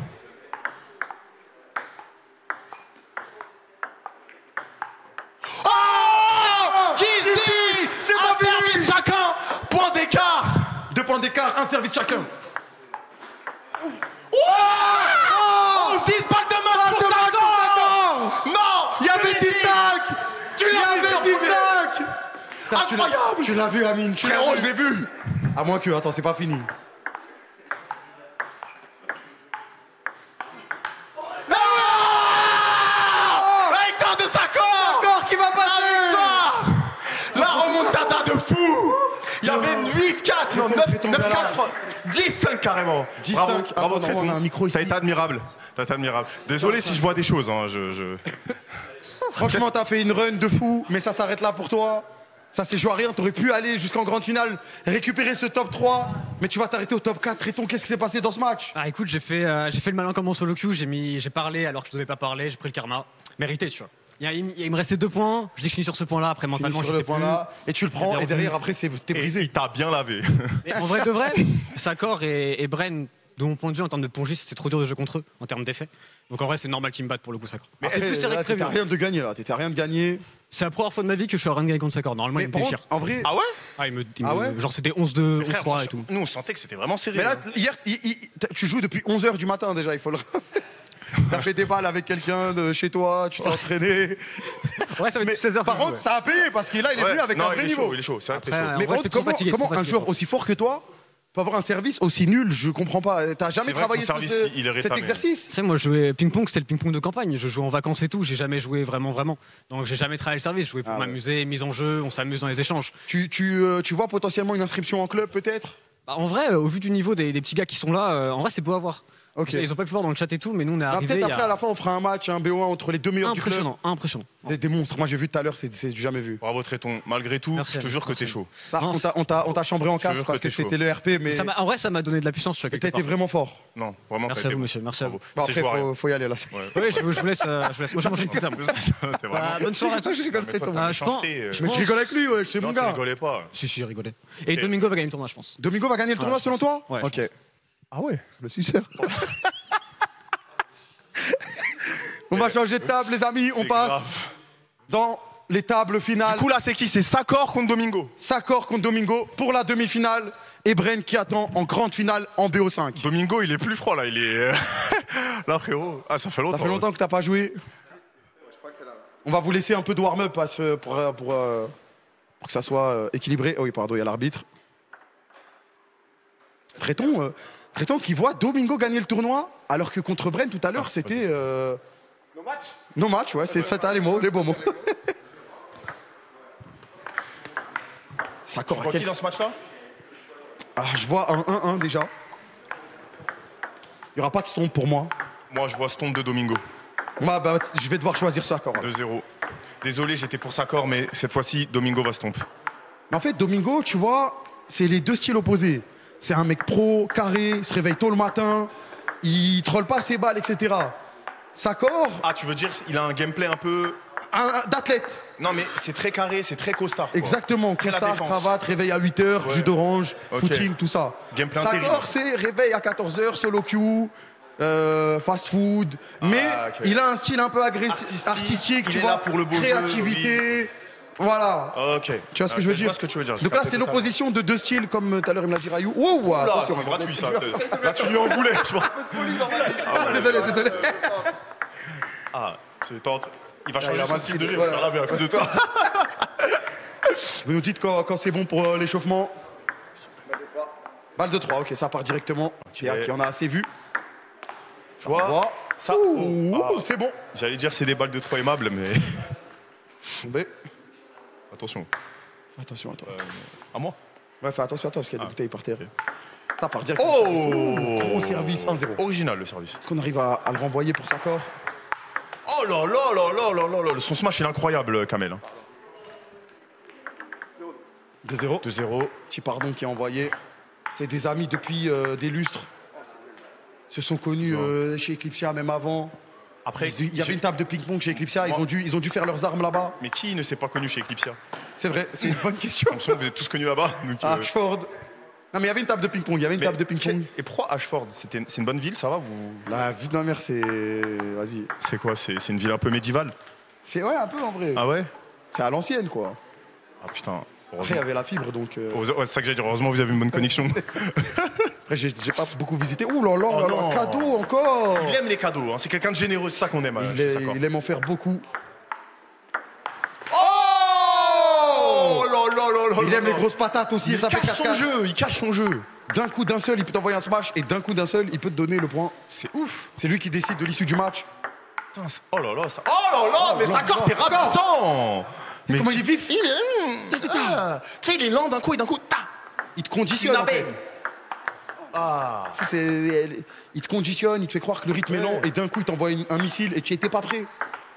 [SPEAKER 4] Oh dix dix.
[SPEAKER 11] C'est pas
[SPEAKER 4] Un
[SPEAKER 11] fini.
[SPEAKER 4] service chacun. Point d'écart.
[SPEAKER 11] Deux points d'écart, un service chacun.
[SPEAKER 4] Oh six balles de match pour Sakor. Non.
[SPEAKER 11] Il y avait
[SPEAKER 4] tu l'as
[SPEAKER 11] dix
[SPEAKER 4] dit.
[SPEAKER 11] cinq.
[SPEAKER 4] Tu
[SPEAKER 11] Il y
[SPEAKER 4] l'as vu
[SPEAKER 11] avait
[SPEAKER 4] en
[SPEAKER 11] dix
[SPEAKER 4] premier.
[SPEAKER 11] cinq. Tu l'as-
[SPEAKER 4] Incroyable.
[SPEAKER 11] Tu l'as vu, Amine. Tu l'as
[SPEAKER 4] Frérot,
[SPEAKER 11] vu.
[SPEAKER 4] je l'ai vu.
[SPEAKER 11] À moins que, attends, c'est pas fini.
[SPEAKER 4] La victoire de Sakor.
[SPEAKER 11] Sakor qui va passer.
[SPEAKER 4] La
[SPEAKER 11] La
[SPEAKER 4] remontada y avait huit quatre, non, neuf quatre, dix cinq carrément.
[SPEAKER 1] dix
[SPEAKER 4] Bravo,
[SPEAKER 1] cinq.
[SPEAKER 4] bravo
[SPEAKER 1] Attends,
[SPEAKER 4] Tréton.
[SPEAKER 1] on a un micro ici.
[SPEAKER 4] T'as été admirable. T'as été admirable. Désolé si je vois des choses. Hein, je, je...
[SPEAKER 1] Franchement, t'as fait une run de fou, mais ça s'arrête là pour toi. Ça s'est joué à rien, t'aurais pu aller jusqu'en grande finale, récupérer ce top trois, mais tu vas t'arrêter au top quatre. Tréton, qu'est-ce qui s'est passé dans ce match?
[SPEAKER 3] Ah écoute, j'ai fait, euh, j'ai fait le malin comme en solo queue, j'ai mis, j'ai parlé alors que je devais pas parler, j'ai pris le karma. Mérité, tu vois. Il, y a- il me- il me restait deux points, je dis que je finis sur ce point-là, après mentalement
[SPEAKER 1] sur le
[SPEAKER 3] j'étais
[SPEAKER 1] point
[SPEAKER 3] plus-
[SPEAKER 1] là, et tu le prends,
[SPEAKER 3] bien
[SPEAKER 1] et derrière
[SPEAKER 3] revenu.
[SPEAKER 1] après c'est- t'es brisé.
[SPEAKER 4] Il t'a bien lavé.
[SPEAKER 3] Mais en vrai de vrai, Sakor et, et Bren, de mon point de vue en termes de pongiste, c'est trop dur de jouer contre eux en termes d'effet. Donc en vrai, c'est normal qu'ils me battent pour le coup, Sakor.
[SPEAKER 1] Mais
[SPEAKER 3] C'était plus serré que prévu.
[SPEAKER 1] t'étais à rien de gagner là, t'étais à rien de gagner.
[SPEAKER 3] C'est la première fois de ma vie que je suis à rien de gagner contre Sakor. Normalement,
[SPEAKER 1] Mais
[SPEAKER 3] il me
[SPEAKER 1] par
[SPEAKER 3] déchire.
[SPEAKER 1] contre, en vrai.
[SPEAKER 4] Ah ouais
[SPEAKER 3] Ah, il me, il
[SPEAKER 1] Ah
[SPEAKER 3] me-
[SPEAKER 1] ouais
[SPEAKER 3] genre c'était onze deux,
[SPEAKER 4] Frère,
[SPEAKER 3] onze trois
[SPEAKER 4] moi,
[SPEAKER 3] et tout.
[SPEAKER 4] Nous, on sentait que c'était vraiment serré.
[SPEAKER 1] Mais là,
[SPEAKER 4] hein.
[SPEAKER 1] hier, il- il- t'as- tu joues depuis onze heures du matin déjà, il faut le. T'as fait des balles avec quelqu'un de chez toi, tu t'es entraîné.
[SPEAKER 3] Ouais, ça va
[SPEAKER 1] Mais
[SPEAKER 3] être seize heures.
[SPEAKER 1] par contre, ça a payé parce qu'il là, il est
[SPEAKER 4] Ouais,
[SPEAKER 1] venu avec
[SPEAKER 4] non,
[SPEAKER 1] un vrai
[SPEAKER 4] il est chaud,
[SPEAKER 1] niveau.
[SPEAKER 4] il est chaud, c'est vrai que t'es
[SPEAKER 3] Après,
[SPEAKER 4] chaud.
[SPEAKER 3] en
[SPEAKER 1] Mais
[SPEAKER 3] vrai,
[SPEAKER 1] par
[SPEAKER 3] j'étais
[SPEAKER 1] contre,
[SPEAKER 3] trop
[SPEAKER 1] comment,
[SPEAKER 3] fatigué,
[SPEAKER 1] comment
[SPEAKER 3] trop
[SPEAKER 1] un
[SPEAKER 3] fatigué,
[SPEAKER 1] joueur
[SPEAKER 3] trop.
[SPEAKER 1] aussi fort que toi peut avoir un service aussi nul? Je comprends pas. T'as jamais
[SPEAKER 4] C'est vrai
[SPEAKER 1] travaillé
[SPEAKER 4] que
[SPEAKER 1] sur
[SPEAKER 4] ton
[SPEAKER 1] ce-
[SPEAKER 4] service, il est
[SPEAKER 1] cet
[SPEAKER 4] rétamé.
[SPEAKER 1] exercice?
[SPEAKER 3] Tu sais, moi, je jouais ping-pong, c'était le ping-pong de campagne. Je jouais en vacances et tout. J'ai jamais joué vraiment, vraiment. Donc, j'ai jamais travaillé le service. Je jouais pour
[SPEAKER 1] Ah ouais.
[SPEAKER 3] m'amuser, mise en jeu, on s'amuse dans les échanges.
[SPEAKER 1] Tu, tu, euh, tu vois potentiellement une inscription en club peut-être?
[SPEAKER 3] Bah, en vrai, euh, au vu du niveau des, des petits gars qui sont là, euh, en vrai, c'est beau à voir.
[SPEAKER 1] Ok.
[SPEAKER 3] Ils ont pas pu voir dans le chat et tout, mais nous, on est
[SPEAKER 1] Bah,
[SPEAKER 3] arrivés.
[SPEAKER 1] peut-être
[SPEAKER 3] il y a-
[SPEAKER 1] après à la fin on fera un match, un B O un entre les deux meilleurs du club.
[SPEAKER 3] Impressionnant, impressionnant.
[SPEAKER 1] C'est des monstres. Moi j'ai vu tout à l'heure, c'est c'est du jamais vu.
[SPEAKER 4] Bravo Tréton. Malgré tout,
[SPEAKER 3] Merci,
[SPEAKER 4] je te
[SPEAKER 3] Ami.
[SPEAKER 4] jure que
[SPEAKER 3] Merci.
[SPEAKER 4] t'es chaud.
[SPEAKER 1] Ça,
[SPEAKER 3] Non,
[SPEAKER 1] on t'a- on t'a on t'a chambré en
[SPEAKER 4] Je te
[SPEAKER 1] casse
[SPEAKER 4] jure
[SPEAKER 1] parce
[SPEAKER 4] que
[SPEAKER 1] que
[SPEAKER 4] t'es
[SPEAKER 1] c'était
[SPEAKER 4] chaud.
[SPEAKER 1] le R P, mais
[SPEAKER 3] Ça m'a- en vrai, ça m'a donné de la puissance, tu vois. quelque
[SPEAKER 1] t'étais
[SPEAKER 3] part.
[SPEAKER 1] vraiment fort.
[SPEAKER 4] Non, vraiment.
[SPEAKER 3] Merci
[SPEAKER 4] t'as
[SPEAKER 3] à
[SPEAKER 4] été
[SPEAKER 3] vous,
[SPEAKER 4] bon.
[SPEAKER 3] monsieur. Merci à vous.
[SPEAKER 1] Bon,
[SPEAKER 4] C'est
[SPEAKER 1] après
[SPEAKER 4] joué à rien.
[SPEAKER 1] faut, faut y aller là.
[SPEAKER 4] Ouais.
[SPEAKER 3] Oui, je, vous- je vous laisse. euh, je vous laisse. Moi, je mange une pizza. Moi.
[SPEAKER 4] T'es vraiment-
[SPEAKER 3] Bah, bonne soirée à tous.
[SPEAKER 1] Je rigole
[SPEAKER 4] Mais
[SPEAKER 1] très
[SPEAKER 4] toi,
[SPEAKER 1] tôt.
[SPEAKER 4] t'as
[SPEAKER 3] Ah,
[SPEAKER 4] une
[SPEAKER 3] je pense-
[SPEAKER 4] méchanceté, euh,
[SPEAKER 3] je
[SPEAKER 1] Mais tu rigoles avec lui, ouais, c'est
[SPEAKER 4] Non,
[SPEAKER 1] mon
[SPEAKER 4] tu
[SPEAKER 1] gars.
[SPEAKER 4] rigolais pas.
[SPEAKER 3] Si, si, rigolez. Et
[SPEAKER 4] Ok.
[SPEAKER 3] Domingo va gagner le tournoi, je pense.
[SPEAKER 1] Domingo va gagner le tournoi
[SPEAKER 3] Ouais, je
[SPEAKER 1] selon toi?
[SPEAKER 3] Ouais,
[SPEAKER 1] Ok. Ah ouais, je me suis sûr. On va changer de table, les amis. On
[SPEAKER 4] C'est
[SPEAKER 1] passe
[SPEAKER 4] grave.
[SPEAKER 1] dans les tables finales.
[SPEAKER 4] Du coup, là, c'est qui? C'est Sakor contre Domingo.
[SPEAKER 1] Sakor contre Domingo pour la demi-finale. Et Bren qui attend en grande finale en B O cinq.
[SPEAKER 4] Domingo, il est plus froid là. Il est. Là, frérot. Ah, ça fait longtemps.
[SPEAKER 1] Ça fait longtemps que t'as pas joué. On va vous laisser un peu de warm-up parce- pour, euh, pour, euh, pour que ça soit euh, équilibré. Oh oui, pardon, il y a l'arbitre. Tréton, euh, Tréton qui voit Domingo gagner le tournoi, alors que contre Bren tout à l'heure, c'était. Euh...
[SPEAKER 11] No match.
[SPEAKER 1] Non match, ouais, c'est ça, t'as les mots, les beaux mots. Ça
[SPEAKER 4] Tu vois qui dans ce match-là?
[SPEAKER 1] Ah, je vois un un un déjà. Il n'y aura pas de stomp pour moi.
[SPEAKER 4] Moi, je vois Stomp de Domingo.
[SPEAKER 1] Moi, bah, je vais devoir choisir Sakor.
[SPEAKER 4] deux zéro. Désolé, j'étais pour Sakor, mais cette fois-ci, Domingo va Stomp.
[SPEAKER 1] Mais en fait, Domingo, tu vois, c'est les deux styles opposés. C'est un mec pro, carré, il se réveille tôt le matin, il troll pas ses balles, et cetera. Sakor,
[SPEAKER 4] Ah, tu veux dire il a un gameplay un peu.
[SPEAKER 1] un, un- d'athlète.
[SPEAKER 4] Non, mais c'est très carré, c'est très costard. quoi.
[SPEAKER 1] Exactement,
[SPEAKER 4] Très la
[SPEAKER 1] costard,
[SPEAKER 4] défense.
[SPEAKER 1] cravate, réveil à huit heures,
[SPEAKER 4] Ouais.
[SPEAKER 1] jus d'orange,
[SPEAKER 4] Ok.
[SPEAKER 1] footing, tout ça.
[SPEAKER 4] Gameplay
[SPEAKER 1] Sakor,
[SPEAKER 4] intérim.
[SPEAKER 1] c'est réveil à quatorze heures, solo queue, euh, fast food. Mais
[SPEAKER 4] Ah, ok.
[SPEAKER 1] il a un style un peu agressif,
[SPEAKER 4] Artistique,
[SPEAKER 1] artistique,
[SPEAKER 4] il
[SPEAKER 1] tu
[SPEAKER 4] est
[SPEAKER 1] vois,
[SPEAKER 4] là pour le beau jeu,
[SPEAKER 1] créativité. Voilà.
[SPEAKER 4] Ok.
[SPEAKER 1] Tu vois ce que
[SPEAKER 4] Ok,
[SPEAKER 1] je veux dire
[SPEAKER 4] vois ce que tu veux dire. j'ai
[SPEAKER 1] Donc là,
[SPEAKER 4] capté
[SPEAKER 1] c'est
[SPEAKER 4] totalement.
[SPEAKER 1] l'opposition de deux styles, comme tout à l'heure il me l'a dit Rayou. Wow,
[SPEAKER 4] Là,
[SPEAKER 1] attention,
[SPEAKER 4] c'est gratuit ça. Là, tu lui en voulais, je pense.
[SPEAKER 1] Ah, désolé, désolé.
[SPEAKER 4] Ah, tu tentes. Il va
[SPEAKER 1] Ah, il
[SPEAKER 4] changer
[SPEAKER 1] a
[SPEAKER 4] son
[SPEAKER 1] mal
[SPEAKER 4] style de
[SPEAKER 1] pris,
[SPEAKER 4] jeu, il va
[SPEAKER 1] ouais.
[SPEAKER 4] faire laver à cause de toi.
[SPEAKER 1] Vous nous dites quand, quand c'est bon pour euh, l'échauffement. Balle de trois, ok, ça part directement. Qui qui en a assez vu.
[SPEAKER 4] Tu vois
[SPEAKER 1] Voilà.
[SPEAKER 4] Ça,
[SPEAKER 1] Ouh,
[SPEAKER 4] oh, ah.
[SPEAKER 1] c'est bon.
[SPEAKER 4] J'allais dire c'est des balles de trois aimables, mais.
[SPEAKER 1] Tombé.
[SPEAKER 4] Attention.
[SPEAKER 1] Fais attention à toi.
[SPEAKER 4] Euh, à moi
[SPEAKER 1] Ouais, fais attention à toi parce qu'il y a des
[SPEAKER 4] Ah.
[SPEAKER 1] bouteilles par terre.
[SPEAKER 4] Ok.
[SPEAKER 1] Ça part directement.
[SPEAKER 4] Oh
[SPEAKER 1] Gros service, un zéro.
[SPEAKER 4] Original le service.
[SPEAKER 1] Est-ce qu'on arrive à, à le renvoyer pour Sakor?
[SPEAKER 4] Oh là là là là là là là. Son smash il est incroyable, Kamel. hein.
[SPEAKER 1] deux zéro.
[SPEAKER 4] deux zéro.
[SPEAKER 1] Petit pardon qui est envoyé. C'est des amis depuis euh, des lustres. Ils se sont connus euh, chez Eclipsia même avant.
[SPEAKER 4] Après,
[SPEAKER 1] Ils- il y avait
[SPEAKER 4] j'ai-
[SPEAKER 1] une table de ping-pong chez Eclipsia, ils
[SPEAKER 4] Moi-
[SPEAKER 1] ont, dû, ils ont dû faire leurs armes là-bas.
[SPEAKER 4] Mais qui ne s'est pas connu chez Eclipsia?
[SPEAKER 1] C'est vrai, c'est une bonne question.
[SPEAKER 4] Comme ça, vous êtes tous connus là-bas. donc, euh,
[SPEAKER 1] Ashford. Non mais il y avait une table de ping-pong, il y avait une
[SPEAKER 4] mais-
[SPEAKER 1] table de ping-pong.
[SPEAKER 4] Et pourquoi Ashford? C'était- C'est une bonne ville, ça va vous...
[SPEAKER 1] La vie de ma mère, c'est... Vas-y.
[SPEAKER 4] C'est quoi? C'est c'est une ville un peu médiévale?
[SPEAKER 1] C'est ouais, un peu en vrai.
[SPEAKER 4] Ah ouais?
[SPEAKER 1] C'est à l'ancienne, quoi.
[SPEAKER 4] Ah putain.
[SPEAKER 1] Après, il y
[SPEAKER 4] Heureusement.
[SPEAKER 1] avait la fibre, donc... euh,
[SPEAKER 4] Heureusement- ouais, c'est ça que j'allais dire. Heureusement, vous avez une bonne connexion.
[SPEAKER 1] Après, j'ai j'ai pas beaucoup visité. Ouh là là,
[SPEAKER 4] Oh
[SPEAKER 1] là là,
[SPEAKER 4] non.
[SPEAKER 1] cadeau encore.
[SPEAKER 4] Il aime les cadeaux. hein. C'est quelqu'un de généreux. C'est ça qu'on aime. euh,
[SPEAKER 1] Il,
[SPEAKER 4] chez
[SPEAKER 1] est-
[SPEAKER 4] Sakor.
[SPEAKER 1] il aime en faire beaucoup.
[SPEAKER 4] Oh là là là là
[SPEAKER 1] Il
[SPEAKER 4] là
[SPEAKER 1] aime
[SPEAKER 4] là.
[SPEAKER 1] les grosses patates aussi, et
[SPEAKER 4] Il
[SPEAKER 1] ça fait
[SPEAKER 4] cache
[SPEAKER 1] quatre
[SPEAKER 4] son
[SPEAKER 1] quatre.
[SPEAKER 4] jeu. Il cache son jeu.
[SPEAKER 1] D'un coup d'un seul, il peut t'envoyer un smash, et d'un coup d'un seul, il peut te donner le point.
[SPEAKER 4] C'est ouf.
[SPEAKER 1] C'est lui qui décide de l'issue du match.
[SPEAKER 4] Putain, c'est- oh là là, ça. Oh là là, mais
[SPEAKER 1] là
[SPEAKER 4] Sakor,
[SPEAKER 1] là,
[SPEAKER 4] t'es
[SPEAKER 1] Sakor.
[SPEAKER 4] ravissant. Mais
[SPEAKER 1] Comment il est vif.
[SPEAKER 4] il est. Ah, tu sais, il est lent d'un coup et d'un coup. Ta,
[SPEAKER 11] Il te conditionne.
[SPEAKER 4] Une
[SPEAKER 11] En fait.
[SPEAKER 4] abeille. Ah.
[SPEAKER 11] C'est- Il te conditionne, il te fait croire que le rythme est lent et d'un coup il t'envoie une- un missile et tu étais pas prêt.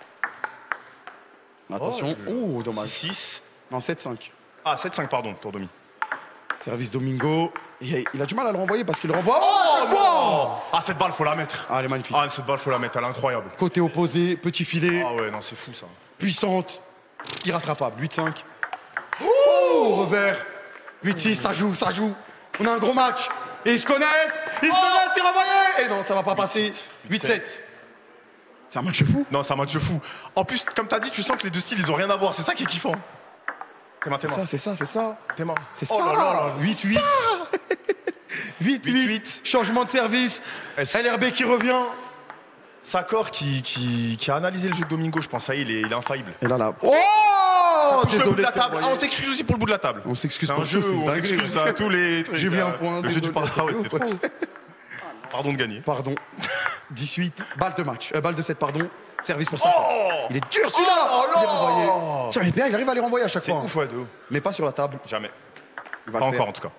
[SPEAKER 11] Attention. Oh, dommage.
[SPEAKER 4] six six.
[SPEAKER 11] Non, sept cinq.
[SPEAKER 4] Ah, sept cinq, pardon, pour Domi.
[SPEAKER 11] Service Domingo. Et il a du mal à le renvoyer parce qu'il le renvoie.
[SPEAKER 4] Oh,
[SPEAKER 11] Oh,
[SPEAKER 4] non. Ah, cette balle, faut la mettre.
[SPEAKER 11] Ah, elle est magnifique.
[SPEAKER 4] Ah, cette balle, faut la mettre, elle est incroyable.
[SPEAKER 11] Côté opposé, petit filet.
[SPEAKER 4] Ah ouais, non, c'est fou ça.
[SPEAKER 11] Puissante. Irrattrapable. huit cinq. Oh, revers. huit six, ça joue, ça joue. On a un gros match. Et ils se connaissent. Ils se connaissent, c'est renvoyé. Et non, ça va pas passer. huit sept. C'est un match fou.
[SPEAKER 4] Non, c'est un match fou. En plus, comme t'as dit, tu sens que les deux styles, ils ont rien à voir. C'est ça qui est kiffant. T'es main, t'es
[SPEAKER 11] C'est
[SPEAKER 4] main.
[SPEAKER 11] ça, c'est ça, c'est ça.
[SPEAKER 4] T'es main.
[SPEAKER 11] C'est
[SPEAKER 4] Oh
[SPEAKER 11] ça.
[SPEAKER 4] là là là.
[SPEAKER 11] huit huit. huit huit. Changement de service. L R B qui revient.
[SPEAKER 4] Sakor qui, qui, qui a analysé le jeu de Domingo, je pense. Ça y est, il est, il est infaillible.
[SPEAKER 11] Et là, là.
[SPEAKER 4] Oh,
[SPEAKER 11] Oh,
[SPEAKER 4] touche le bout de la
[SPEAKER 11] désolé,
[SPEAKER 4] table.
[SPEAKER 11] t'es
[SPEAKER 4] Ah, on s'excuse aussi pour le bout de la table.
[SPEAKER 11] On s'excuse
[SPEAKER 4] C'est
[SPEAKER 11] pour
[SPEAKER 4] un jeu
[SPEAKER 11] tout,
[SPEAKER 4] où
[SPEAKER 11] c'est
[SPEAKER 4] on
[SPEAKER 11] dingue.
[SPEAKER 4] s'excuse à tous les trucs.
[SPEAKER 11] J'ai mis un
[SPEAKER 4] euh,
[SPEAKER 11] point.
[SPEAKER 4] Le jeu du
[SPEAKER 11] désolé.
[SPEAKER 4] parra, ouais, c'est trop. Pardon de gagner.
[SPEAKER 11] Pardon. dix-huit. Balle de match. Euh, balle de sept, pardon. Service pour ça.
[SPEAKER 4] Oh,
[SPEAKER 11] il est dur celui-là.
[SPEAKER 4] Oh
[SPEAKER 11] Il est
[SPEAKER 4] là.
[SPEAKER 11] renvoyé. Tiens, mais P A, il arrive à les renvoyer à chaque
[SPEAKER 4] C'est
[SPEAKER 11] fois.
[SPEAKER 4] ouf, ouais, de ouf.
[SPEAKER 11] Mais pas sur la table.
[SPEAKER 4] Jamais.
[SPEAKER 11] Il va
[SPEAKER 4] Pas
[SPEAKER 11] le
[SPEAKER 4] encore,
[SPEAKER 11] faire.
[SPEAKER 4] en tout cas.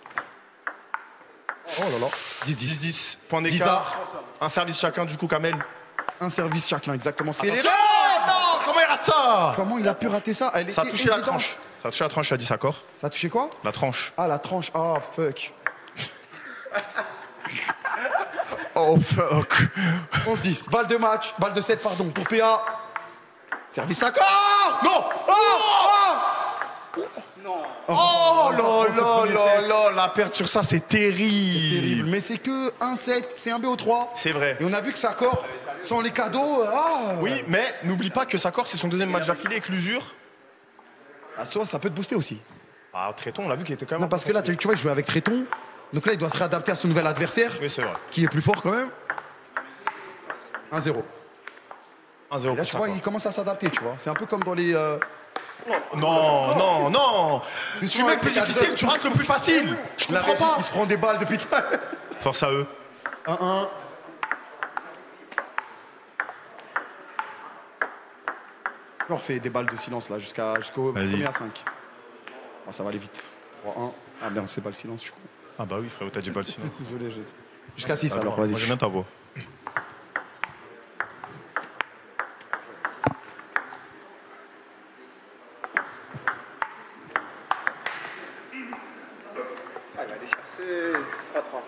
[SPEAKER 11] Oh là là.
[SPEAKER 4] dix dix. dix dix. Point
[SPEAKER 11] dix
[SPEAKER 4] d'écart. Un service chacun, du coup, Kamel.
[SPEAKER 11] Un service chacun, exactement. C'est
[SPEAKER 4] Attention. Non, comment il rate ça?
[SPEAKER 11] Comment il a pu rater ça? Elle
[SPEAKER 4] Ça a
[SPEAKER 11] était
[SPEAKER 4] touché la
[SPEAKER 11] évidente.
[SPEAKER 4] tranche. Ça a touché la tranche, ça a dit Sakor.
[SPEAKER 11] Ça a touché quoi?
[SPEAKER 4] La tranche.
[SPEAKER 11] Ah, la tranche. Ah, fuck.
[SPEAKER 4] Oh, fuck.
[SPEAKER 11] onze dix. Balle de match. Balle de sept, pardon. Pour P A. Service accord. Non. Oh, oh.
[SPEAKER 4] Oh là
[SPEAKER 11] c'est le
[SPEAKER 4] là
[SPEAKER 11] premier
[SPEAKER 4] là
[SPEAKER 11] set.
[SPEAKER 4] là, la perte sur ça, c'est terrible.
[SPEAKER 11] Terrible. Mais c'est que un sept, c'est un B O trois.
[SPEAKER 4] C'est vrai.
[SPEAKER 11] Et on a vu que ça accord, sans les cadeaux, ah.
[SPEAKER 4] Oui, mais n'oublie pas que Sakor, c'est son deuxième match d'affilée avec l'usure.
[SPEAKER 11] Ah, soit ça peut te booster aussi.
[SPEAKER 4] Ah, Tréton, on l'a vu qu'il était quand même.
[SPEAKER 11] Non, parce que là, tu tu vois, il jouait avec Tréton. Donc là, il doit se réadapter à son nouvel adversaire,
[SPEAKER 4] Oui, c'est vrai.
[SPEAKER 11] qui est plus fort quand même. un zéro.
[SPEAKER 4] un zéro
[SPEAKER 11] Et là,
[SPEAKER 4] pour
[SPEAKER 11] tu vois,
[SPEAKER 4] Sakor.
[SPEAKER 11] il commence à s'adapter, tu vois. C'est un peu comme dans les. euh,
[SPEAKER 4] Non, non, non.
[SPEAKER 11] Mais
[SPEAKER 4] Tu
[SPEAKER 11] souvent,
[SPEAKER 4] mets le
[SPEAKER 11] avec
[SPEAKER 4] plus
[SPEAKER 11] les
[SPEAKER 4] difficile,
[SPEAKER 11] cadeaux-
[SPEAKER 4] tu rates le plus facile. Je
[SPEAKER 11] la
[SPEAKER 4] comprends
[SPEAKER 11] régie,
[SPEAKER 4] pas.
[SPEAKER 11] Il se prend des balles depuis.
[SPEAKER 4] Force à eux.
[SPEAKER 11] un un. On refait des balles de silence là jusqu'à jusqu'au
[SPEAKER 4] Vas-y.
[SPEAKER 11] premier à cinq. Oh, ça va aller vite. trois un. Ah merde, c'est pas le silence, je crois.
[SPEAKER 4] Ah bah oui, frérot, t'as dit pas le silence.
[SPEAKER 11] Désolé, je... Jusqu'à six
[SPEAKER 4] Ah,
[SPEAKER 11] alors,
[SPEAKER 4] moi,
[SPEAKER 11] vas-y.
[SPEAKER 4] Moi, j'aime bien ta voix.
[SPEAKER 11] Ah, il va aller chercher trois trois.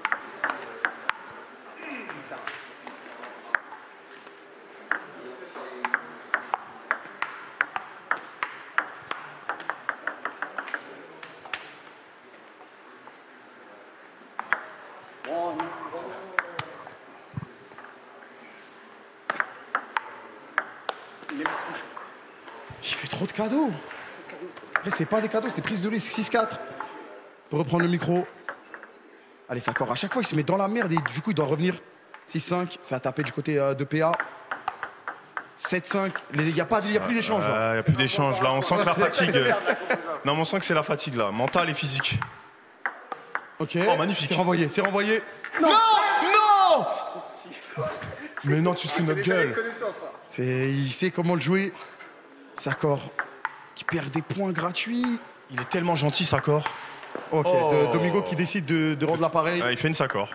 [SPEAKER 11] Il fait trop de cadeaux. Après, c'est pas des cadeaux, c'est des prises de lait, c'est six quatre. Faut reprendre le micro. Allez, c'est encore. À chaque fois, il se met dans la merde et du coup, il doit revenir. six cinq, ça a tapé du côté euh, de P A. sept cinq, il n'y a, pas- y a plus d'échange.
[SPEAKER 4] Il
[SPEAKER 11] là.
[SPEAKER 4] n'y a plus d'échange. Là, on sent que la fatigue. euh, Non, mais on sent que c'est la fatigue là, mentale et physique.
[SPEAKER 11] Ok.
[SPEAKER 4] Oh, magnifique.
[SPEAKER 11] C'est renvoyé, c'est renvoyé.
[SPEAKER 4] Non, non. Mais non, tu te fous de notre gueule.
[SPEAKER 11] C'est, il sait comment le jouer. Sakor qui perd des points gratuits.
[SPEAKER 4] Il est tellement gentil, Sakor.
[SPEAKER 11] Ok,
[SPEAKER 4] Oh.
[SPEAKER 11] de- Domingo qui décide de, de rendre l'appareil.
[SPEAKER 4] Ah, il fait une Sakor.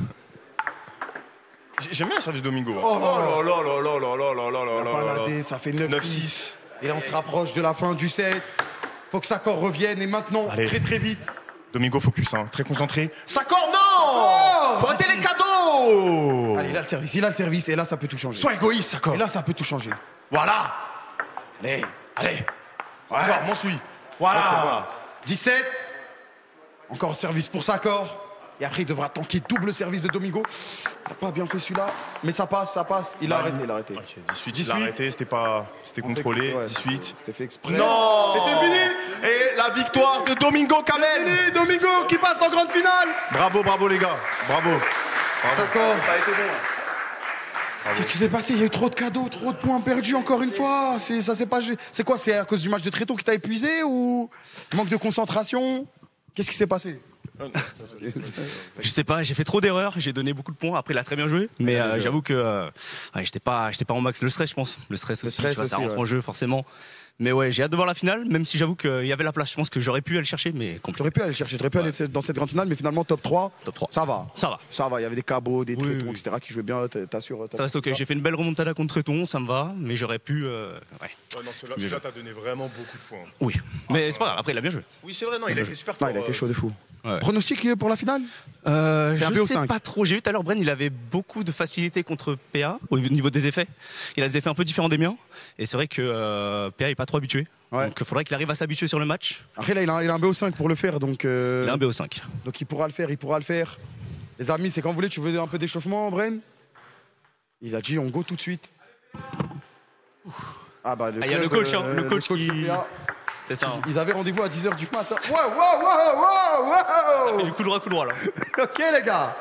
[SPEAKER 4] J'ai- J'aime bien le service de Domingo.
[SPEAKER 11] Oh
[SPEAKER 4] là là là là là là là là là là là.
[SPEAKER 11] Baladé, ça fait neuf
[SPEAKER 4] neuf
[SPEAKER 11] six.
[SPEAKER 4] six.
[SPEAKER 11] Et là, on se rapproche de la fin du set. Faut que Sakor revienne et maintenant,
[SPEAKER 4] Allez.
[SPEAKER 11] très très vite.
[SPEAKER 4] Domingo focus, hein, très concentré. Sakor, non.
[SPEAKER 11] Oh,
[SPEAKER 4] Faut arrêter les cadeaux.
[SPEAKER 11] Allez, il a le service, il a le service et là, ça peut tout changer.
[SPEAKER 4] Sois égoïste, Sakor.
[SPEAKER 11] Et là, ça peut tout changer.
[SPEAKER 4] Voilà.
[SPEAKER 11] Allez,
[SPEAKER 4] Allez.
[SPEAKER 11] Sakor, monte-lui.
[SPEAKER 4] Voilà.
[SPEAKER 11] dix-sept. Encore service pour Sakor. Et après, il devra tanker double service de Domingo. Il n'a pas bien fait celui-là. Mais ça passe, ça passe. Il a arrêté, il a arrêté.
[SPEAKER 4] Ok, dix-huit, il a arrêté, c'était pas, c'était contrôlé.
[SPEAKER 11] Ouais,
[SPEAKER 4] dix-huit.
[SPEAKER 11] C'était fait exprès.
[SPEAKER 4] Non.
[SPEAKER 11] Et c'est fini.
[SPEAKER 4] Et la victoire de Domingo Kamel.
[SPEAKER 11] Fini, Domingo qui passe en grande finale.
[SPEAKER 4] Bravo, bravo les gars. Bravo.
[SPEAKER 11] Sakor. Qu'est-ce qui s'est passé? Il y a eu trop de cadeaux, trop de points perdus encore une fois. C'est, ça s'est pas. C'est quoi? C'est à cause du match de Tréton qui t'a épuisé ou manque de concentration? Qu'est-ce qui s'est passé?
[SPEAKER 2] Je sais pas, j'ai fait trop d'erreurs, j'ai donné beaucoup de points. Après, il a très bien joué, mais euh, j'avoue que euh, ouais, j'étais pas, j'étais pas en max. Le stress, je pense. Le stress
[SPEAKER 11] Le
[SPEAKER 2] aussi,
[SPEAKER 11] stress
[SPEAKER 2] tu vois, ça
[SPEAKER 11] aussi,
[SPEAKER 2] rentre
[SPEAKER 11] ouais.
[SPEAKER 2] en jeu forcément. Mais ouais, j'ai hâte de voir la finale, même si j'avoue qu'il y avait la place. Je pense que j'aurais pu aller chercher, mais compliqué.
[SPEAKER 11] J'aurais pu aller chercher, j'aurais pu
[SPEAKER 2] Ouais.
[SPEAKER 11] aller dans cette grande finale, mais finalement top trois.
[SPEAKER 2] Top trois.
[SPEAKER 11] Ça va.
[SPEAKER 2] Ça va.
[SPEAKER 11] Ça va, il y avait des cabots, des
[SPEAKER 2] Oui,
[SPEAKER 11] traitons,
[SPEAKER 2] oui.
[SPEAKER 11] et cetera qui jouaient bien, t'as- t'assures.
[SPEAKER 2] Ça reste ok. J'ai fait une belle remontada contre Tréton, ça me va, mais j'aurais pu. euh, Ouais.
[SPEAKER 4] Ouais, non, celui-là,
[SPEAKER 2] Mieux
[SPEAKER 4] celui-là,
[SPEAKER 2] joué.
[SPEAKER 4] t'as donné vraiment beaucoup de points.
[SPEAKER 2] Oui. Mais c'est pas grave, après il a bien joué.
[SPEAKER 4] Oui, c'est vrai, non, il a été super
[SPEAKER 11] Non,
[SPEAKER 4] fort.
[SPEAKER 11] il a été chaud de fou.
[SPEAKER 2] Ouais.
[SPEAKER 11] Pronostic pour la finale
[SPEAKER 2] Euh,
[SPEAKER 11] C'est un
[SPEAKER 2] je
[SPEAKER 11] B O
[SPEAKER 2] sais
[SPEAKER 11] cinq.
[SPEAKER 2] pas trop. J'ai vu tout à l'heure, Bren, il avait beaucoup de facilité contre P A au niveau des effets. Il a des effets un peu différents des miens. Et c'est vrai que euh, P A est pas trop habitué.
[SPEAKER 11] Ouais.
[SPEAKER 2] Donc il faudrait qu'il arrive à s'habituer sur le match.
[SPEAKER 11] Après, là, il a, il a un B O cinq pour le faire, donc. euh,
[SPEAKER 2] Il a un B O cinq.
[SPEAKER 11] Donc il pourra le faire, il pourra le faire. Les amis, c'est quand vous voulez, tu veux un peu d'échauffement, Bren? Il a dit on go tout de suite. Ah bah
[SPEAKER 2] Ah, il y a le
[SPEAKER 11] club,
[SPEAKER 2] coach, hein,
[SPEAKER 11] euh,
[SPEAKER 2] le coach qui-
[SPEAKER 11] de P A,
[SPEAKER 2] C'est ça. hein.
[SPEAKER 11] Ils avaient rendez-vous à dix heures du matin. Wow, wow, wow, wow, wow.
[SPEAKER 2] Il coup droit, coup droit là.
[SPEAKER 11] Ok les gars.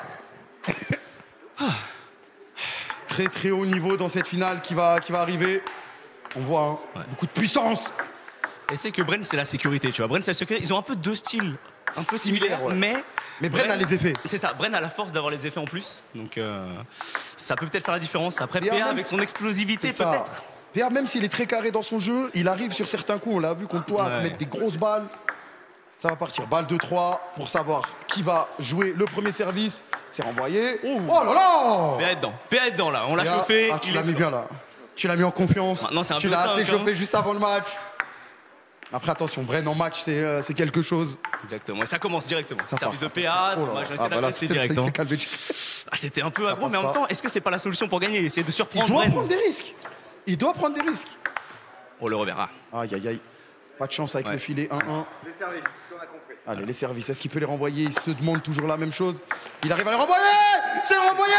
[SPEAKER 11] Très très haut niveau dans cette finale qui va, qui va arriver. On voit hein,
[SPEAKER 2] Ouais.
[SPEAKER 11] beaucoup de puissance.
[SPEAKER 2] Et c'est que Bren, c'est la sécurité, tu vois. Bren, c'est la sécurité. Ils ont un peu deux styles un peu similaires,
[SPEAKER 11] Similaires, ouais.
[SPEAKER 2] mais.
[SPEAKER 11] Mais Bren a les effets.
[SPEAKER 2] C'est ça, Bren a la force d'avoir les effets en plus. Donc euh, ça peut peut-être faire la différence. Après,
[SPEAKER 11] Et en
[SPEAKER 2] P A
[SPEAKER 11] même
[SPEAKER 2] avec
[SPEAKER 11] si-
[SPEAKER 2] son explosivité,
[SPEAKER 11] C'est ça.
[SPEAKER 2] peut-être.
[SPEAKER 11] P A, même s'il est très carré dans son jeu, il arrive sur certains coups, on l'a vu contre toi, à te
[SPEAKER 2] Ouais.
[SPEAKER 11] mettre des grosses balles. Ça va partir. Balle de trois pour savoir qui va jouer le premier service. C'est renvoyé.
[SPEAKER 2] Ouh.
[SPEAKER 11] Oh là là
[SPEAKER 2] P A est dedans. P A est dedans là. On l'a
[SPEAKER 11] P A,
[SPEAKER 2] chauffé.
[SPEAKER 11] ah, tu
[SPEAKER 2] il
[SPEAKER 11] l'as
[SPEAKER 2] est-
[SPEAKER 11] mis bien là. Tu l'as mis en confiance.
[SPEAKER 2] Maintenant, c'est un
[SPEAKER 11] tu
[SPEAKER 2] peu
[SPEAKER 11] l'as
[SPEAKER 2] ça,
[SPEAKER 11] assez
[SPEAKER 2] hein.
[SPEAKER 11] chauffé juste avant le match. Après, attention, Bren en match, c'est euh, c'est quelque chose.
[SPEAKER 2] Exactement. Et ça commence directement.
[SPEAKER 11] Ça
[SPEAKER 2] Service
[SPEAKER 11] part.
[SPEAKER 2] de P A.
[SPEAKER 11] Oh là
[SPEAKER 2] Moi,
[SPEAKER 11] là.
[SPEAKER 2] j'ai
[SPEAKER 11] Ah,
[SPEAKER 2] essayé
[SPEAKER 11] bah là,
[SPEAKER 2] d'adresser
[SPEAKER 11] c'est-
[SPEAKER 2] direct.
[SPEAKER 11] c'est
[SPEAKER 2] hein.
[SPEAKER 11] calmé.
[SPEAKER 2] Ah, c'était un peu aggro,
[SPEAKER 11] passe
[SPEAKER 2] mais en même
[SPEAKER 11] pas.
[SPEAKER 2] temps, est-ce que c'est pas la solution pour gagner? Essayer de
[SPEAKER 11] Il
[SPEAKER 2] surprendre
[SPEAKER 11] doit
[SPEAKER 2] Bren.
[SPEAKER 11] prendre des risques. Il doit prendre des risques.
[SPEAKER 2] On le reverra.
[SPEAKER 11] Aïe, aïe, aïe. Pas de chance avec
[SPEAKER 2] Ouais.
[SPEAKER 11] le filet un un.
[SPEAKER 13] Les services, c'est ce qu'on a compris.
[SPEAKER 11] Allez, les services, est-ce qu'il peut les renvoyer? Il se demande toujours la même chose. Il arrive à les renvoyer. C'est renvoyé.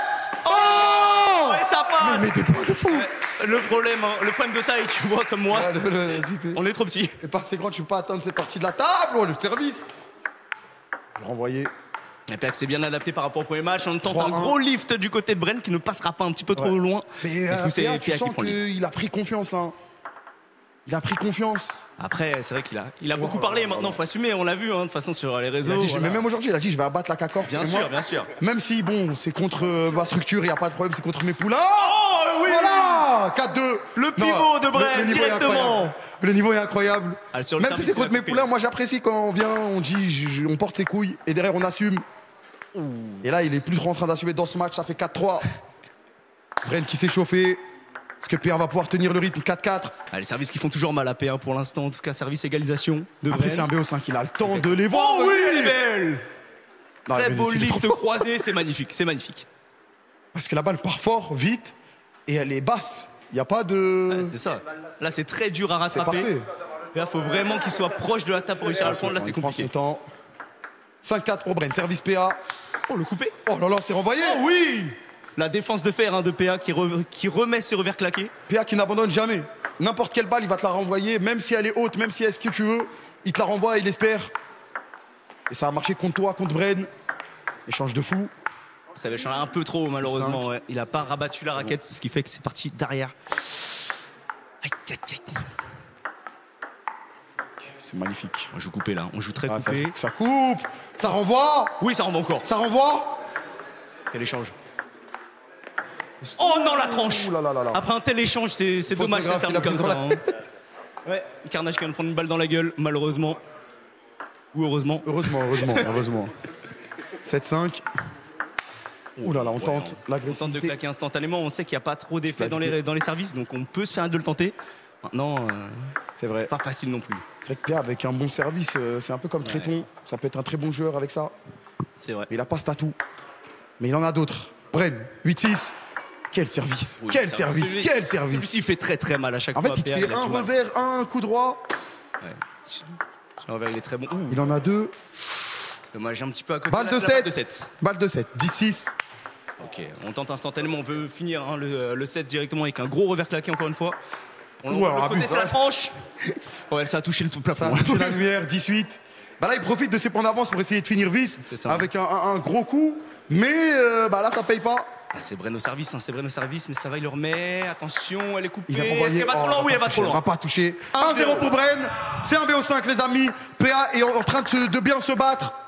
[SPEAKER 11] Oh
[SPEAKER 2] Ouais, ça passe.
[SPEAKER 11] Mais mettez pas de fou.
[SPEAKER 2] Le problème, hein, le problème de taille, tu vois, comme moi,
[SPEAKER 11] Ah, le- le- si t'es-
[SPEAKER 2] on est trop petit.
[SPEAKER 11] t'es pas assez grand, tu peux pas atteindre cette partie de la table. Oh, le service. Le renvoyer.
[SPEAKER 2] Et P A s'est bien adapté par rapport au premier match. On tente
[SPEAKER 11] trois
[SPEAKER 2] un
[SPEAKER 11] un.
[SPEAKER 2] gros lift du côté de Bren qui ne passera pas un petit peu trop
[SPEAKER 11] Ouais.
[SPEAKER 2] loin.
[SPEAKER 11] Mais
[SPEAKER 2] Et
[SPEAKER 11] euh,
[SPEAKER 2] du coup, c'est
[SPEAKER 11] P A,
[SPEAKER 2] P A
[SPEAKER 11] tu
[SPEAKER 2] qui
[SPEAKER 11] sens
[SPEAKER 2] prend le lead.
[SPEAKER 11] qu'il a pris confiance. Hein. Il a pris confiance.
[SPEAKER 2] Après, c'est vrai qu'il a, il a
[SPEAKER 11] Oh
[SPEAKER 2] beaucoup
[SPEAKER 11] là
[SPEAKER 2] parlé
[SPEAKER 11] là
[SPEAKER 2] maintenant,
[SPEAKER 11] là.
[SPEAKER 2] faut assumer, on l'a vu hein, de toute façon sur les
[SPEAKER 11] Il
[SPEAKER 2] réseaux.
[SPEAKER 11] a dit, je-
[SPEAKER 2] voilà.
[SPEAKER 11] mais même aujourd'hui, il a dit je vais abattre la C A C O R.
[SPEAKER 2] Bien
[SPEAKER 11] Et
[SPEAKER 2] sûr,
[SPEAKER 11] moi,
[SPEAKER 2] bien sûr.
[SPEAKER 11] Même si, bon, c'est contre euh, ma structure, il n'y a pas de problème, c'est contre mes poulains.
[SPEAKER 2] Oh oui,
[SPEAKER 11] Voilà quatre deux.
[SPEAKER 2] Le pivot de Bren,
[SPEAKER 11] niveau est
[SPEAKER 2] directement.
[SPEAKER 11] incroyable. Le niveau est incroyable.
[SPEAKER 2] Ah, sur le
[SPEAKER 11] Même si
[SPEAKER 2] service,
[SPEAKER 11] c'est
[SPEAKER 2] il a
[SPEAKER 11] contre mes
[SPEAKER 2] coupé.
[SPEAKER 11] poulains, moi j'apprécie quand on vient, on dit, je- je- on porte ses couilles et derrière on assume. Et là, il est plus en train d'assumer dans ce match, ça fait quatre trois. Bren qui s'est chauffé. Est-ce que P un va pouvoir tenir le rythme? Quatre quatre.
[SPEAKER 2] Ah, les services qui font toujours mal à P un pour l'instant, en tout cas, service égalisation de
[SPEAKER 11] Après,
[SPEAKER 2] Bren.
[SPEAKER 11] c'est un B O cinq, il a le temps de les voir.
[SPEAKER 2] Oh oui, elle est belle.
[SPEAKER 11] Non,
[SPEAKER 2] Très
[SPEAKER 11] mais
[SPEAKER 2] beau
[SPEAKER 11] il est trop
[SPEAKER 2] lift
[SPEAKER 11] fort.
[SPEAKER 2] croisé, c'est magnifique, c'est magnifique.
[SPEAKER 11] Parce que la balle part fort, vite, et elle est basse. Il n'y a pas de.
[SPEAKER 2] Ouais, c'est ça. Là, c'est très dur à
[SPEAKER 11] C'est
[SPEAKER 2] rattraper.
[SPEAKER 11] parfait.
[SPEAKER 2] Et là, faut vraiment qu'il soit proche de la table pour réussir à le prendre. Là, c'est
[SPEAKER 11] Il prend
[SPEAKER 2] compliqué.
[SPEAKER 11] son temps. cinq quatre pour Bren, service P A.
[SPEAKER 2] Oh, le coupé.
[SPEAKER 11] Oh là là, c'est renvoyé.
[SPEAKER 2] Oh oui. La défense de fer hein, de P A qui, re- qui remet ses revers claqués.
[SPEAKER 11] P A qui n'abandonne jamais. N'importe quelle balle, il va te la renvoyer, même si elle est haute, même si elle est ce que tu veux. Il te la renvoie, il espère. Et ça a marché contre toi, contre Bren. Échange de fou.
[SPEAKER 2] Ça va changer un peu trop, malheureusement. Ouais. Il a pas rabattu la raquette, ce qui fait que c'est parti derrière. Aïe, aïe, aïe.
[SPEAKER 11] C'est magnifique.
[SPEAKER 2] On joue coupé là, on joue très
[SPEAKER 11] Ah, ça,
[SPEAKER 2] coupé.
[SPEAKER 11] ça coupe. Ça renvoie.
[SPEAKER 2] Oui, ça renvoie encore.
[SPEAKER 11] Ça renvoie.
[SPEAKER 2] Quel échange. Oh non, la tranche.
[SPEAKER 11] Ouh là là là là.
[SPEAKER 2] Après un tel échange, c'est c'est dommage que ça se
[SPEAKER 11] Photographe,
[SPEAKER 2] termine
[SPEAKER 11] il a
[SPEAKER 2] comme
[SPEAKER 11] pris
[SPEAKER 2] ça. hein. Ouais, Carnage qui vient de prendre une balle dans la gueule, malheureusement. Ou heureusement.
[SPEAKER 11] Heureusement, heureusement, heureusement. sept cinq. Ouh là là, on
[SPEAKER 2] Ouais,
[SPEAKER 11] tente
[SPEAKER 2] on tente de
[SPEAKER 11] l'agressivité.
[SPEAKER 2] claquer instantanément. On sait qu'il n'y a pas trop d'effet
[SPEAKER 11] Bah,
[SPEAKER 2] dans
[SPEAKER 11] du
[SPEAKER 2] les, dans les services, donc on peut se permettre de le tenter. Maintenant, euh,
[SPEAKER 11] C'est vrai.
[SPEAKER 2] pas facile non plus.
[SPEAKER 11] C'est vrai que Pierre, avec un bon service, euh, c'est un peu comme Tréton. Ça peut être un très bon joueur avec ça.
[SPEAKER 2] C'est vrai.
[SPEAKER 11] Mais il a pas ce tatou. Mais il en a d'autres. Bren, huit six. Quel service.
[SPEAKER 2] Oui,
[SPEAKER 11] Quel
[SPEAKER 2] ça-
[SPEAKER 11] service.
[SPEAKER 2] celui-
[SPEAKER 11] Quel service.
[SPEAKER 2] Celui-ci fait très très mal à chaque
[SPEAKER 11] En
[SPEAKER 2] fois.
[SPEAKER 11] fait, il te
[SPEAKER 2] P A,
[SPEAKER 11] fait
[SPEAKER 2] a
[SPEAKER 11] un
[SPEAKER 2] du mal.
[SPEAKER 11] revers, un coup droit.
[SPEAKER 2] Ouais. Le revers, il est très bon. Ouh,
[SPEAKER 11] Il en a deux.
[SPEAKER 2] dommage, un petit peu à côté.
[SPEAKER 11] Balle
[SPEAKER 2] La-
[SPEAKER 11] de
[SPEAKER 2] la
[SPEAKER 11] sept.
[SPEAKER 2] de sept.
[SPEAKER 11] Balle de sept. dix six.
[SPEAKER 2] Ok, on tente instantanément. On veut finir hein, le, le set directement avec un gros revers claqué encore une fois. On
[SPEAKER 11] Ouh, alors,
[SPEAKER 2] le côté,
[SPEAKER 11] abuse,
[SPEAKER 2] c'est la
[SPEAKER 11] ouais.
[SPEAKER 2] tranche. Ouais, ça a touché le tout
[SPEAKER 11] Ça
[SPEAKER 2] plafond.
[SPEAKER 11] a touché la lumière. dix-huit. Bah là, il profite de ses points d'avance pour essayer de finir vite.
[SPEAKER 2] C'est ça.
[SPEAKER 11] Avec un, un- un gros coup. Mais euh, bah là, ça paye pas.
[SPEAKER 2] Ah, c'est Bren au service, hein, c'est Bren au service, mais ça va, il le remet. Attention, elle est coupée.
[SPEAKER 11] Il va
[SPEAKER 2] Est-ce
[SPEAKER 11] renvoyer.
[SPEAKER 2] qu'elle va trop
[SPEAKER 11] Oh,
[SPEAKER 2] loin?
[SPEAKER 11] elle
[SPEAKER 2] Oui,
[SPEAKER 11] va
[SPEAKER 2] elle va
[SPEAKER 11] pas
[SPEAKER 2] trop
[SPEAKER 11] toucher, elle
[SPEAKER 2] loin.
[SPEAKER 11] va pas toucher.
[SPEAKER 2] un
[SPEAKER 11] un zéro pour Bren. C'est un B O cinq, les amis. P A est en en train de, se- de bien se battre.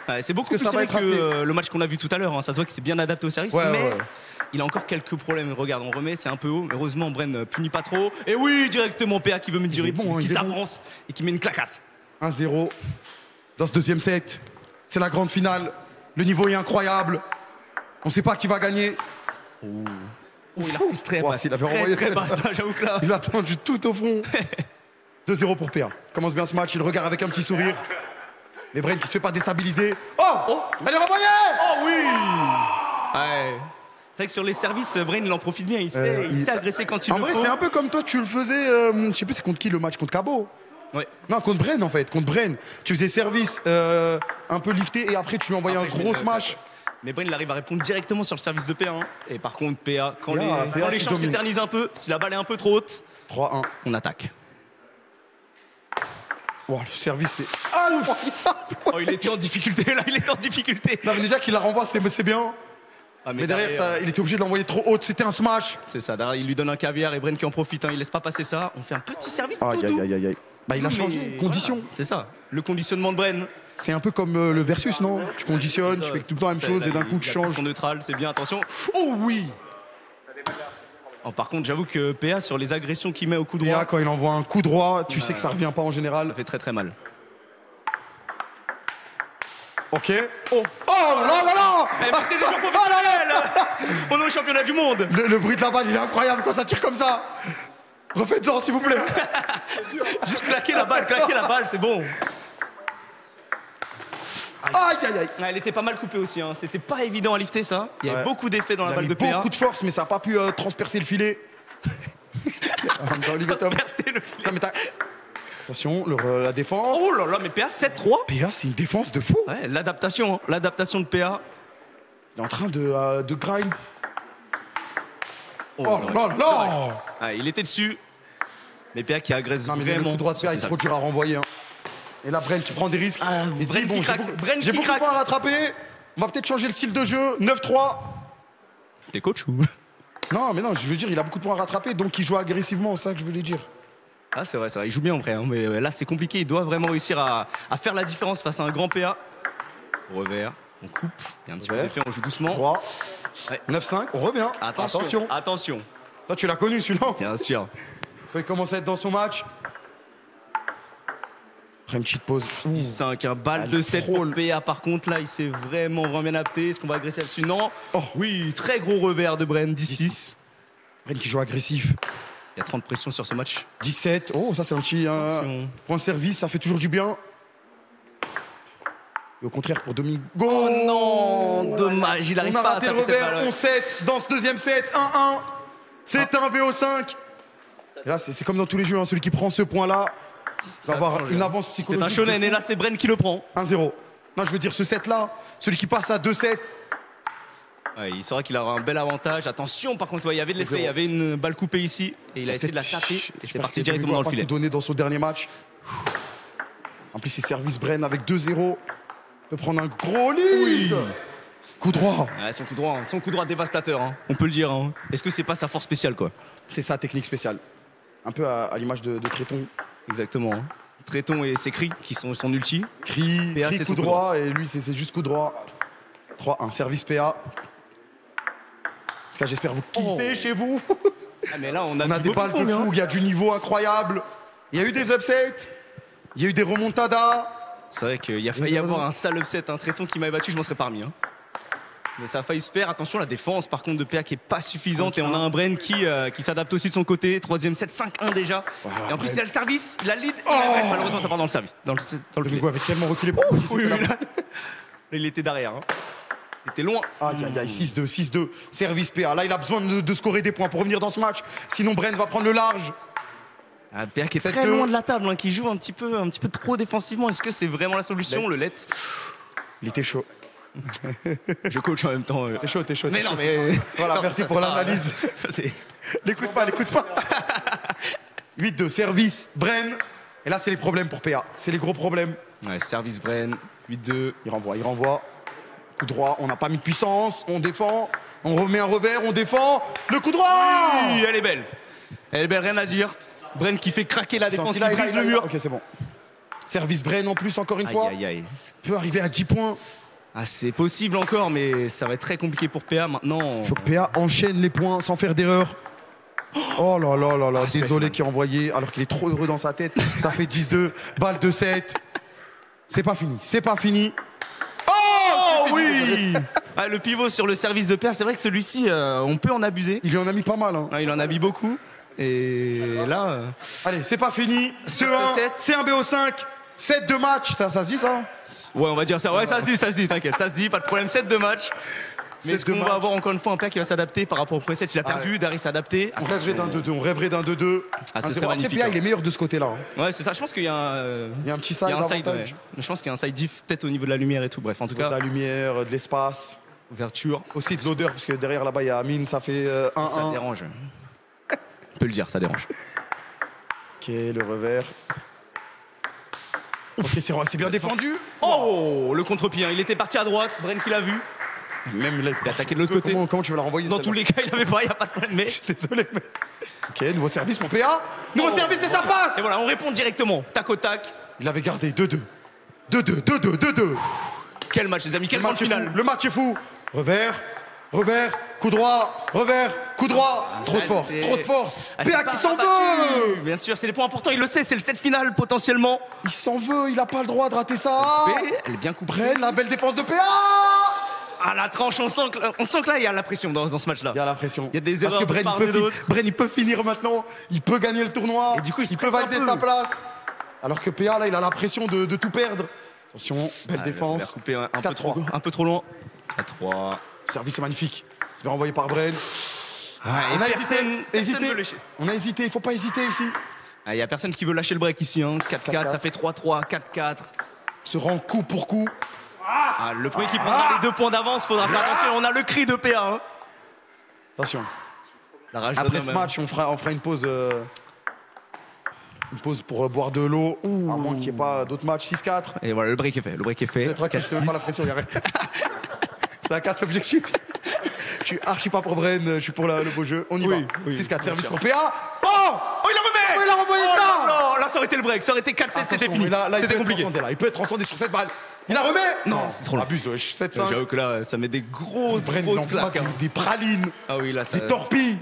[SPEAKER 2] Ouais, c'est beaucoup
[SPEAKER 1] que
[SPEAKER 2] plus
[SPEAKER 1] ça va
[SPEAKER 2] serré
[SPEAKER 1] être
[SPEAKER 2] que
[SPEAKER 1] assez-
[SPEAKER 2] euh, le match qu'on a vu tout à l'heure. hein. Ça se voit qu'il s'est bien adapté au service,
[SPEAKER 1] Ouais,
[SPEAKER 2] mais
[SPEAKER 1] ouais, ouais.
[SPEAKER 2] il a encore quelques problèmes. Regarde, on remet, c'est un peu haut. Mais heureusement, Bren ne punit pas trop. Et oui, directement P A qui veut me dire,
[SPEAKER 1] bon, hein,
[SPEAKER 2] qui
[SPEAKER 1] il est
[SPEAKER 2] s'avance et qui met une clacasse.
[SPEAKER 1] un zéro dans ce deuxième set. C'est la grande finale. Le niveau est incroyable. On sait pas qui va gagner.
[SPEAKER 2] Oh, il a pris très
[SPEAKER 1] Wow,
[SPEAKER 2] basse.
[SPEAKER 1] s'il avait
[SPEAKER 2] Très,
[SPEAKER 1] renvoyé
[SPEAKER 2] très
[SPEAKER 1] ça.
[SPEAKER 2] basse, là, j'avoue que là.
[SPEAKER 1] Il a attendu tout au fond. deux zéro pour P A. Commence bien ce match, il regarde avec un petit sourire. Mais Bren qui se fait pas déstabiliser. Oh, oh Elle est renvoyée.
[SPEAKER 2] Oh oui. Ouais. C'est vrai que sur les services, Brain il en profite bien, il sait,
[SPEAKER 1] Euh,
[SPEAKER 2] il
[SPEAKER 1] il-
[SPEAKER 2] sait agresser quand il
[SPEAKER 1] En
[SPEAKER 2] le
[SPEAKER 1] vrai,
[SPEAKER 2] faut.
[SPEAKER 1] c'est un peu comme toi, tu le faisais. euh, je sais plus, c'est contre qui le match? Contre Cabo?
[SPEAKER 2] Ouais.
[SPEAKER 1] Non, contre Bren en fait. Contre Bren. Tu faisais service euh, un peu lifté et après tu lui envoyais
[SPEAKER 2] Après,
[SPEAKER 1] un
[SPEAKER 2] je
[SPEAKER 1] gros
[SPEAKER 2] vais le-
[SPEAKER 1] smash.
[SPEAKER 2] Mais Brain il arrive à répondre directement sur le service de P A. hein. Et par contre, P A, quand
[SPEAKER 1] P A,
[SPEAKER 2] les,
[SPEAKER 1] P A
[SPEAKER 2] quand les
[SPEAKER 1] qui
[SPEAKER 2] chances
[SPEAKER 1] domine.
[SPEAKER 2] s'éternisent un peu, si la balle est un peu trop haute,
[SPEAKER 1] trois un.
[SPEAKER 2] on attaque.
[SPEAKER 1] Wow, le service, c'est. Ah, le-
[SPEAKER 2] Oh, il était en difficulté là, il était en difficulté.
[SPEAKER 1] Non, mais déjà qu'il la renvoie, c'est c'est bien.
[SPEAKER 2] Ah,
[SPEAKER 1] Mais, derrière, ça, il était obligé de l'envoyer trop haute. C'était un smash.
[SPEAKER 2] C'est ça, derrière, il lui donne un caviar et Brain qui en profite, hein, il laisse pas passer ça. On fait un petit service.
[SPEAKER 1] Aïe,
[SPEAKER 2] tout
[SPEAKER 1] aïe,
[SPEAKER 2] doux.
[SPEAKER 1] aïe, aïe, aïe. Bah, il a
[SPEAKER 2] Mais
[SPEAKER 1] changé. Condition.
[SPEAKER 2] voilà, c'est ça, le conditionnement de Brain.
[SPEAKER 1] C'est un peu comme euh, le versus, non? Tu conditionnes, tu fais tout le temps la même
[SPEAKER 2] Ça,
[SPEAKER 1] chose
[SPEAKER 2] là,
[SPEAKER 1] et d'un
[SPEAKER 2] il-
[SPEAKER 1] coup tu
[SPEAKER 2] il a
[SPEAKER 1] changes.
[SPEAKER 2] son neutral, c'est bien, attention. Oh oui. Oh, par contre, j'avoue que P A sur les agressions qu'il met au coup
[SPEAKER 1] P
[SPEAKER 2] droit,
[SPEAKER 1] A, quand il envoie un coup droit, tu sais
[SPEAKER 2] Ouais.
[SPEAKER 1] que ça revient pas en général.
[SPEAKER 2] ça fait très très mal.
[SPEAKER 1] Ok. Oh, oh là là là
[SPEAKER 2] Eh, mais c'était des gens professionnels. On est au championnat du monde.
[SPEAKER 1] le, le bruit de la balle, il est incroyable quand ça tire comme ça. Refaites-en, s'il vous plaît.
[SPEAKER 2] Juste claquer la balle, claquer la balle, c'est bon.
[SPEAKER 1] Aïe, aïe, aïe.
[SPEAKER 2] Ouais, elle était pas mal coupée aussi, hein. C'était pas évident à lifter ça. Il y avait
[SPEAKER 1] Ouais.
[SPEAKER 2] beaucoup d'effets dans la
[SPEAKER 1] Il a
[SPEAKER 2] balle
[SPEAKER 1] mis
[SPEAKER 2] de P A.
[SPEAKER 1] beaucoup de force, mais ça n'a pas pu euh, transpercer le filet. En même temps, Olivier Tom.
[SPEAKER 2] Transpercer le filet.
[SPEAKER 1] Non, mais t'as- Attention, le- euh, la défense.
[SPEAKER 2] Oh là là, mais P A sept trois.
[SPEAKER 1] P A, c'est une défense de fou.
[SPEAKER 2] Ouais, l'adaptation, hein. L'adaptation de P A.
[SPEAKER 1] Il est en train de, euh, de grind. Oh là là là là.
[SPEAKER 2] Ouais, il était dessus. Mais P A qui agresse
[SPEAKER 1] Non, mais le
[SPEAKER 2] vraiment.
[SPEAKER 1] coup droit de P A, il est
[SPEAKER 2] C'est
[SPEAKER 1] trop
[SPEAKER 2] ça.
[SPEAKER 1] dur à renvoyer. hein. Et là, Bren qui prend des risques.
[SPEAKER 2] Ah,
[SPEAKER 1] Il se
[SPEAKER 2] Bren
[SPEAKER 1] dit,
[SPEAKER 2] qui
[SPEAKER 1] bon, j'ai
[SPEAKER 2] craque,
[SPEAKER 1] beaucoup,
[SPEAKER 2] Bren
[SPEAKER 1] j'ai
[SPEAKER 2] qui
[SPEAKER 1] beaucoup de
[SPEAKER 2] craque.
[SPEAKER 1] points à rattraper. On va peut-être changer le style de jeu. neuf trois.
[SPEAKER 2] T'es coach ou?
[SPEAKER 1] Non, mais non, je veux dire, il a beaucoup de points à rattraper, donc il joue agressivement, c'est ça que je voulais dire.
[SPEAKER 2] Ah, c'est vrai, c'est vrai. Il joue bien en vrai. hein. Mais euh, là, c'est compliqué. Il doit vraiment réussir à, à faire la différence face à un grand P A. Revers. On coupe. Il y a un petit peu
[SPEAKER 1] Revers.
[SPEAKER 2] d'effet. On joue doucement.
[SPEAKER 1] trois.
[SPEAKER 2] Ouais.
[SPEAKER 1] neuf cinq, on revient.
[SPEAKER 2] Attention.
[SPEAKER 1] Attention.
[SPEAKER 2] Attention.
[SPEAKER 1] Toi, tu l'as connu celui-là.
[SPEAKER 2] Bien sûr.
[SPEAKER 1] Quand il commence à être dans son match. Après une petite pause.
[SPEAKER 2] dix cinq, un balle
[SPEAKER 1] Ah,
[SPEAKER 2] de
[SPEAKER 1] le
[SPEAKER 2] sept pour
[SPEAKER 1] troll.
[SPEAKER 2] P A. Par contre, là, il s'est vraiment, vraiment bien adapté. Est-ce qu'on va agresser là-dessus? Non.
[SPEAKER 1] Oh.
[SPEAKER 2] Oui, très gros revers de Bren. dix six.
[SPEAKER 1] Bren qui joue agressif.
[SPEAKER 2] Il y a trente pressions sur ce match.
[SPEAKER 1] dix-sept. Oh, ça, c'est un petit euh,
[SPEAKER 2] Attention.
[SPEAKER 1] point service, ça fait toujours du bien. Et au contraire, pour Domingo.
[SPEAKER 2] Oh non, dommage, il
[SPEAKER 1] On
[SPEAKER 2] arrive
[SPEAKER 1] a
[SPEAKER 2] pas à
[SPEAKER 1] raté le
[SPEAKER 2] taper cette
[SPEAKER 1] revers,
[SPEAKER 2] balle.
[SPEAKER 1] onze sept dans ce deuxième set, un un. C'est un B O cinq. Et là, c'est c'est comme dans tous les jeux, hein, celui qui prend ce point-là va avoir
[SPEAKER 2] change,
[SPEAKER 1] une
[SPEAKER 2] hein.
[SPEAKER 1] avance
[SPEAKER 2] C'est
[SPEAKER 1] psychologique.
[SPEAKER 2] un shonen
[SPEAKER 1] de
[SPEAKER 2] et
[SPEAKER 1] fou.
[SPEAKER 2] là, c'est Bren qui le prend.
[SPEAKER 1] un zéro. Non, je veux dire, ce set-là, celui qui passe à deux sept.
[SPEAKER 2] Ouais, il saura qu'il aura un bel avantage. Attention, par contre, ouais, il y avait de l'effet, il y avait une balle coupée ici et il a essayé de la taper et c'est
[SPEAKER 1] J'espère
[SPEAKER 2] parti
[SPEAKER 1] que
[SPEAKER 2] directement
[SPEAKER 1] Domingo
[SPEAKER 2] dans
[SPEAKER 1] a
[SPEAKER 2] le
[SPEAKER 1] pas
[SPEAKER 2] filet.
[SPEAKER 1] tout donné dans son dernier match. En plus, il service Bren avec deux zéro. Il peut prendre un gros lead. Coup droit.
[SPEAKER 2] Ouais, son coup droit, hein. Son coup droit dévastateur, hein. On peut le dire. hein. Est-ce que c'est pas sa force spéciale, quoi?
[SPEAKER 1] C'est sa technique spéciale. Un peu à, à l'image de, de Tréton.
[SPEAKER 2] Exactement. hein. Tréton et ses cris qui sont son ulti.
[SPEAKER 1] Cri,
[SPEAKER 2] P A,
[SPEAKER 1] cri
[SPEAKER 2] c'est
[SPEAKER 1] coup
[SPEAKER 2] son coup
[SPEAKER 1] droit, et lui, c'est c'est juste coup droit. trois un, service P A. En tout cas, j'espère vous kiffez chez vous.
[SPEAKER 2] Ah, mais là, on a,
[SPEAKER 1] On a
[SPEAKER 2] du
[SPEAKER 1] des
[SPEAKER 2] beau
[SPEAKER 1] balles de
[SPEAKER 2] ping-pong, hein.
[SPEAKER 1] fou, il y a du niveau incroyable. Il y a eu des upsets, il y a eu des remontadas.
[SPEAKER 2] C'est vrai qu'il y a failli y avoir un sale upset, un Tréton qui m'avait battu, je m'en serais pas remis. hein. Mais ça a failli se faire. Attention, la défense par contre de P A qui est pas suffisante et on a un Bren qui, euh, qui s'adapte aussi de son côté. Troisième set, cinq un déjà. Et en plus, il y a le service, il a le lead. et la brèche. Malheureusement, ça part dans le service. Dans le, dans le filet.
[SPEAKER 1] Domingo avait tellement reculé pour
[SPEAKER 2] Oui, oui, là, là, il était derrière. hein. Il était loin.
[SPEAKER 1] Aïe, aïe, aïe, six deux, six deux, service P A. Là, il a besoin de, de scorer des points pour revenir dans ce match. Sinon, Bren va prendre le large.
[SPEAKER 2] Un P A qui est
[SPEAKER 1] Sept
[SPEAKER 2] très
[SPEAKER 1] deux.
[SPEAKER 2] loin de la table, hein, qui joue un petit peu, un petit peu trop défensivement. Est-ce que c'est vraiment la solution, le let?
[SPEAKER 1] Il était chaud.
[SPEAKER 2] Je coach en même temps. euh.
[SPEAKER 1] T'es chaud, t'es chaud.
[SPEAKER 2] Mais
[SPEAKER 1] t'es
[SPEAKER 2] non,
[SPEAKER 1] chaud.
[SPEAKER 2] mais.
[SPEAKER 1] Voilà,
[SPEAKER 2] Non,
[SPEAKER 1] merci
[SPEAKER 2] ça,
[SPEAKER 1] pour
[SPEAKER 2] c'est pas-
[SPEAKER 1] l'analyse.
[SPEAKER 2] c'est-
[SPEAKER 1] L'écoute pas, l'écoute pas. huit deux, service, Bren. Et là, c'est les problèmes pour P A. C'est les gros problèmes.
[SPEAKER 2] Ouais, service Bren, huit deux.
[SPEAKER 1] Il renvoie, il renvoie. Coup droit, on n'a pas mis de puissance, on défend. On remet un revers, on défend. Le coup droit.
[SPEAKER 2] Oui, elle est belle. Elle est belle, rien à dire. Bren qui fait craquer la défense,
[SPEAKER 1] Il a-
[SPEAKER 2] qui
[SPEAKER 1] il a-
[SPEAKER 2] brise
[SPEAKER 1] il a-
[SPEAKER 2] le mur.
[SPEAKER 1] Ok, c'est bon. Service Bren en plus, encore une
[SPEAKER 2] Aïe,
[SPEAKER 1] fois.
[SPEAKER 2] aïe, aïe.
[SPEAKER 1] Peut arriver à dix points.
[SPEAKER 2] Ah, c'est possible encore, mais ça va être très compliqué pour P A maintenant.
[SPEAKER 1] Il faut que P A enchaîne les points sans faire d'erreur. Oh là là là là,
[SPEAKER 2] Ah, c'est
[SPEAKER 1] désolé qui a envoyé alors qu'il est trop heureux dans sa tête. Ça fait dix deux, balle de sept. C'est pas fini, c'est pas fini.
[SPEAKER 2] Oh oui. Ah, le pivot sur le service de P A, c'est vrai que celui-ci, euh, on peut en abuser.
[SPEAKER 1] Il lui en a mis pas mal. Hein.
[SPEAKER 2] Ah, il en a mis beaucoup. Et là... euh,
[SPEAKER 1] Allez, c'est pas fini.
[SPEAKER 2] Sur
[SPEAKER 1] deux un,
[SPEAKER 2] ce set.
[SPEAKER 1] c'est un B O cinq. sept de match, ça, ça se dit ça?
[SPEAKER 2] Ouais, on va dire ça. Ouais, ça se dit, ça se dit, t'inquiète, ça se dit, pas de problème. sept de match. Mais est-ce
[SPEAKER 1] sept de
[SPEAKER 2] qu'on
[SPEAKER 1] match.
[SPEAKER 2] va avoir encore une fois un P A qui va s'adapter par rapport au premier set? Il a perdu,
[SPEAKER 1] ouais.
[SPEAKER 2] Dari s'est adapté.
[SPEAKER 1] On rêverait d'un deux deux, on rêverait d'un deux deux.
[SPEAKER 2] Ah, ce
[SPEAKER 1] un
[SPEAKER 2] serait
[SPEAKER 1] zéro. Après,
[SPEAKER 2] magnifique,
[SPEAKER 1] P A,
[SPEAKER 2] hein.
[SPEAKER 1] il est meilleur de ce côté-là. hein.
[SPEAKER 2] Ouais, c'est ça. Je pense qu'il y a un, euh,
[SPEAKER 1] Il y a un petit side
[SPEAKER 2] il y a un side,
[SPEAKER 1] avantage.
[SPEAKER 2] ouais. Je pense qu'il y a un side diff peut-être au niveau de la lumière et tout. Bref, en tout cas,
[SPEAKER 1] De la lumière, de l'espace,
[SPEAKER 2] ouverture.
[SPEAKER 1] aussi de l'odeur, parce que derrière là-bas, il y a Amine, ça fait euh, un un.
[SPEAKER 2] Ça dérange. On peut le dire, ça dérange.
[SPEAKER 1] Ok, le revers. Ok, c'est c'est bien défendu.
[SPEAKER 2] Oh, le contre-pied, hein. Il était parti à droite, Bren qui l'a vu.
[SPEAKER 1] Même là,
[SPEAKER 2] Il a attaqué de l'autre côté.
[SPEAKER 1] Comment, comment tu vas la renvoyer
[SPEAKER 2] Dans
[SPEAKER 1] celle-là
[SPEAKER 2] tous les cas, il avait pas, il n'y a pas de problème. Mais...
[SPEAKER 1] Désolé, mais. Ok, nouveau service pour P A. Nouveau
[SPEAKER 2] Oh.
[SPEAKER 1] service et ça passe.
[SPEAKER 2] Et voilà, on répond directement, tac au tac.
[SPEAKER 1] Il avait gardé deux deux. deux deux, deux deux, deux deux.
[SPEAKER 2] Quel match, les amis, quel
[SPEAKER 1] Le
[SPEAKER 2] grand
[SPEAKER 1] match est
[SPEAKER 2] final.
[SPEAKER 1] fou. Le match est fou. Revers, revers, coup droit, revers, coup droit. Trop de
[SPEAKER 2] Ah,
[SPEAKER 1] force,
[SPEAKER 2] c'est-
[SPEAKER 1] trop de force.
[SPEAKER 2] Ah,
[SPEAKER 1] P A
[SPEAKER 2] c'est pas
[SPEAKER 1] qui s'en
[SPEAKER 2] rabattu.
[SPEAKER 1] veut.
[SPEAKER 2] Bien sûr, c'est les points importants, il le sait, c'est le set final potentiellement.
[SPEAKER 1] Il s'en veut, il a pas le droit de rater ça.
[SPEAKER 2] Mais elle est bien coupée.
[SPEAKER 1] Bren, la belle défense de P A.
[SPEAKER 2] À la tranche, on sent que, on sent que là, il y a la pression dans, dans ce match-là.
[SPEAKER 1] Il y a la pression.
[SPEAKER 2] Il y a des
[SPEAKER 1] Parce
[SPEAKER 2] erreurs
[SPEAKER 1] que
[SPEAKER 2] de
[SPEAKER 1] Bren,
[SPEAKER 2] part
[SPEAKER 1] il
[SPEAKER 2] et
[SPEAKER 1] peut,
[SPEAKER 2] d'autre.
[SPEAKER 1] fi- Bren, il peut finir maintenant. Il peut gagner le tournoi.
[SPEAKER 2] Et du coup, il se
[SPEAKER 1] il peut
[SPEAKER 2] presse un
[SPEAKER 1] valider
[SPEAKER 2] peu.
[SPEAKER 1] sa place. Alors que P A, là, il a la pression de, de tout perdre. Attention, belle
[SPEAKER 2] Ah,
[SPEAKER 1] défense.
[SPEAKER 2] il a coupé un, un peu
[SPEAKER 1] quatre trois.
[SPEAKER 2] trop, un peu trop loin. quatre trois.
[SPEAKER 1] Service est magnifique. C'est bien envoyé par Bren.
[SPEAKER 2] Ah,
[SPEAKER 1] On
[SPEAKER 2] et
[SPEAKER 1] a
[SPEAKER 2] personne,
[SPEAKER 1] hésité,
[SPEAKER 2] personne
[SPEAKER 1] hésité.
[SPEAKER 2] veut lâcher.
[SPEAKER 1] On a hésité, il faut pas hésiter ici.
[SPEAKER 2] Ah, il y a personne qui veut lâcher le break ici. Hein. quatre quatre, ça fait trois trois, quatre quatre.
[SPEAKER 1] Se rend coup pour coup.
[SPEAKER 2] Ah, le premier qui prendra les deux points d'avance, faudra faire attention. On a le cri de P A. Hein.
[SPEAKER 1] Attention.
[SPEAKER 2] La rage
[SPEAKER 1] Après
[SPEAKER 2] d'un
[SPEAKER 1] ce
[SPEAKER 2] homme,
[SPEAKER 1] match, on fera, on fera une pause. euh, Une pause pour euh, boire de l'eau. À moins qu'il n'y ait pas d'autres matchs. six quatre.
[SPEAKER 2] Et voilà, le break est fait. Le break est fait.
[SPEAKER 1] Peut-être que je te mets pas la pression, y a rien. Ça casse l'objectif. Je suis archi pas pour Bren, je suis pour la- le beau jeu. On y
[SPEAKER 2] Oui,
[SPEAKER 1] va.
[SPEAKER 2] oui,
[SPEAKER 1] six quatre,
[SPEAKER 2] bien
[SPEAKER 1] service
[SPEAKER 2] sûr.
[SPEAKER 1] pour P A. Oh
[SPEAKER 2] Oh, il la remet
[SPEAKER 1] Oh, il a renvoyé
[SPEAKER 2] Oh,
[SPEAKER 1] ça
[SPEAKER 2] non, non, là, ça aurait été le break. Ça aurait été quatre sept, c'était
[SPEAKER 1] Attention,
[SPEAKER 2] fini.
[SPEAKER 1] mais là, là, il peut
[SPEAKER 2] C'était
[SPEAKER 1] être
[SPEAKER 2] compliqué.
[SPEAKER 1] transcendé, là. Il peut être transcendé sur cette balle. Il la remet
[SPEAKER 2] Non, c'est trop long.
[SPEAKER 1] Abuse, wesh. sept cinq.
[SPEAKER 2] J'avoue que là, ça met des grosses,
[SPEAKER 1] Bren, il
[SPEAKER 2] grosses
[SPEAKER 1] envoie
[SPEAKER 2] claques.
[SPEAKER 1] des,
[SPEAKER 2] hein.
[SPEAKER 1] des pralines,
[SPEAKER 2] Ah oui, là, ça.
[SPEAKER 1] des torpilles.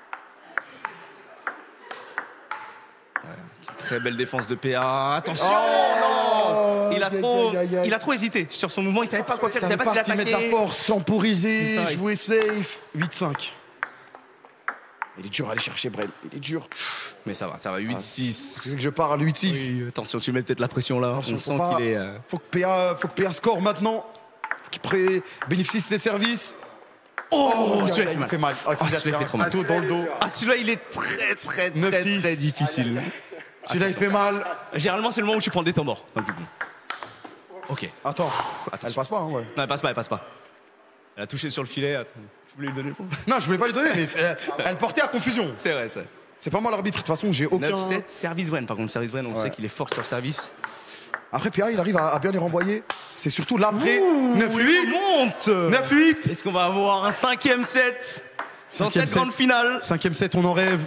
[SPEAKER 2] Très belle défense de P A. Attention
[SPEAKER 1] Oh,
[SPEAKER 2] non Il a
[SPEAKER 1] aïe,
[SPEAKER 2] trop,
[SPEAKER 1] aïe, aïe, aïe.
[SPEAKER 2] il a trop hésité sur son mouvement. Il savait pas quoi faire.
[SPEAKER 1] Ça
[SPEAKER 2] Il
[SPEAKER 1] veut
[SPEAKER 2] savait pas
[SPEAKER 1] pas
[SPEAKER 2] s'il
[SPEAKER 1] s'y mettre la
[SPEAKER 2] attaquait.
[SPEAKER 1] force, temporiser,
[SPEAKER 2] C'est ça, il-
[SPEAKER 1] jouer safe. huit cinq. Il est dur à aller chercher, Bren. Il est dur.
[SPEAKER 2] Mais ça va, ça va. huit six.
[SPEAKER 1] Tu veux que je parle huit six.
[SPEAKER 2] Oui, attention, tu mets peut-être la pression là.
[SPEAKER 1] Attention,
[SPEAKER 2] On
[SPEAKER 1] faut
[SPEAKER 2] sent
[SPEAKER 1] pas-
[SPEAKER 2] qu'il est. euh,
[SPEAKER 1] Faut que P A, faut que P A score maintenant. Faut qu'il pré- bénéficie de ses services.
[SPEAKER 2] Oh,
[SPEAKER 1] il,
[SPEAKER 2] celui-là
[SPEAKER 1] il
[SPEAKER 2] fait
[SPEAKER 1] fait mal. Ah,
[SPEAKER 2] Ah, celui-là fait trop mal.
[SPEAKER 1] Couteau dans le dos.
[SPEAKER 2] Ah, celui-là, il est très, très,
[SPEAKER 1] neuf
[SPEAKER 2] très,
[SPEAKER 1] six.
[SPEAKER 2] très difficile.
[SPEAKER 1] Celui-là, il fait mal.
[SPEAKER 2] Généralement, c'est le moment où tu prends des temps morts. dans le double. Ok.
[SPEAKER 1] Attends, elle
[SPEAKER 2] Attention.
[SPEAKER 1] passe pas, hein, ouais.
[SPEAKER 2] Non, elle passe pas, elle passe pas. Elle a touché sur le filet. Attends, tu voulais lui donner le point?
[SPEAKER 1] Non, je voulais pas lui donner, mais euh, elle portait à confusion.
[SPEAKER 2] C'est vrai, c'est vrai.
[SPEAKER 1] C'est pas moi l'arbitre. De toute façon, j'ai aucun.
[SPEAKER 2] neuf sept, service Bren. Par contre, service Bren, on
[SPEAKER 1] Ouais.
[SPEAKER 2] sait qu'il est fort sur le service.
[SPEAKER 1] Après, P A, il arrive à, à bien les renvoyer. C'est surtout l'après. neuf
[SPEAKER 2] Il
[SPEAKER 1] huit.
[SPEAKER 2] monte.
[SPEAKER 1] neuf huit.
[SPEAKER 2] Est-ce qu'on va avoir un cinquième set dans
[SPEAKER 1] Cinquième
[SPEAKER 2] cette
[SPEAKER 1] set.
[SPEAKER 2] grande finale?
[SPEAKER 1] Cinquième set, on en rêve.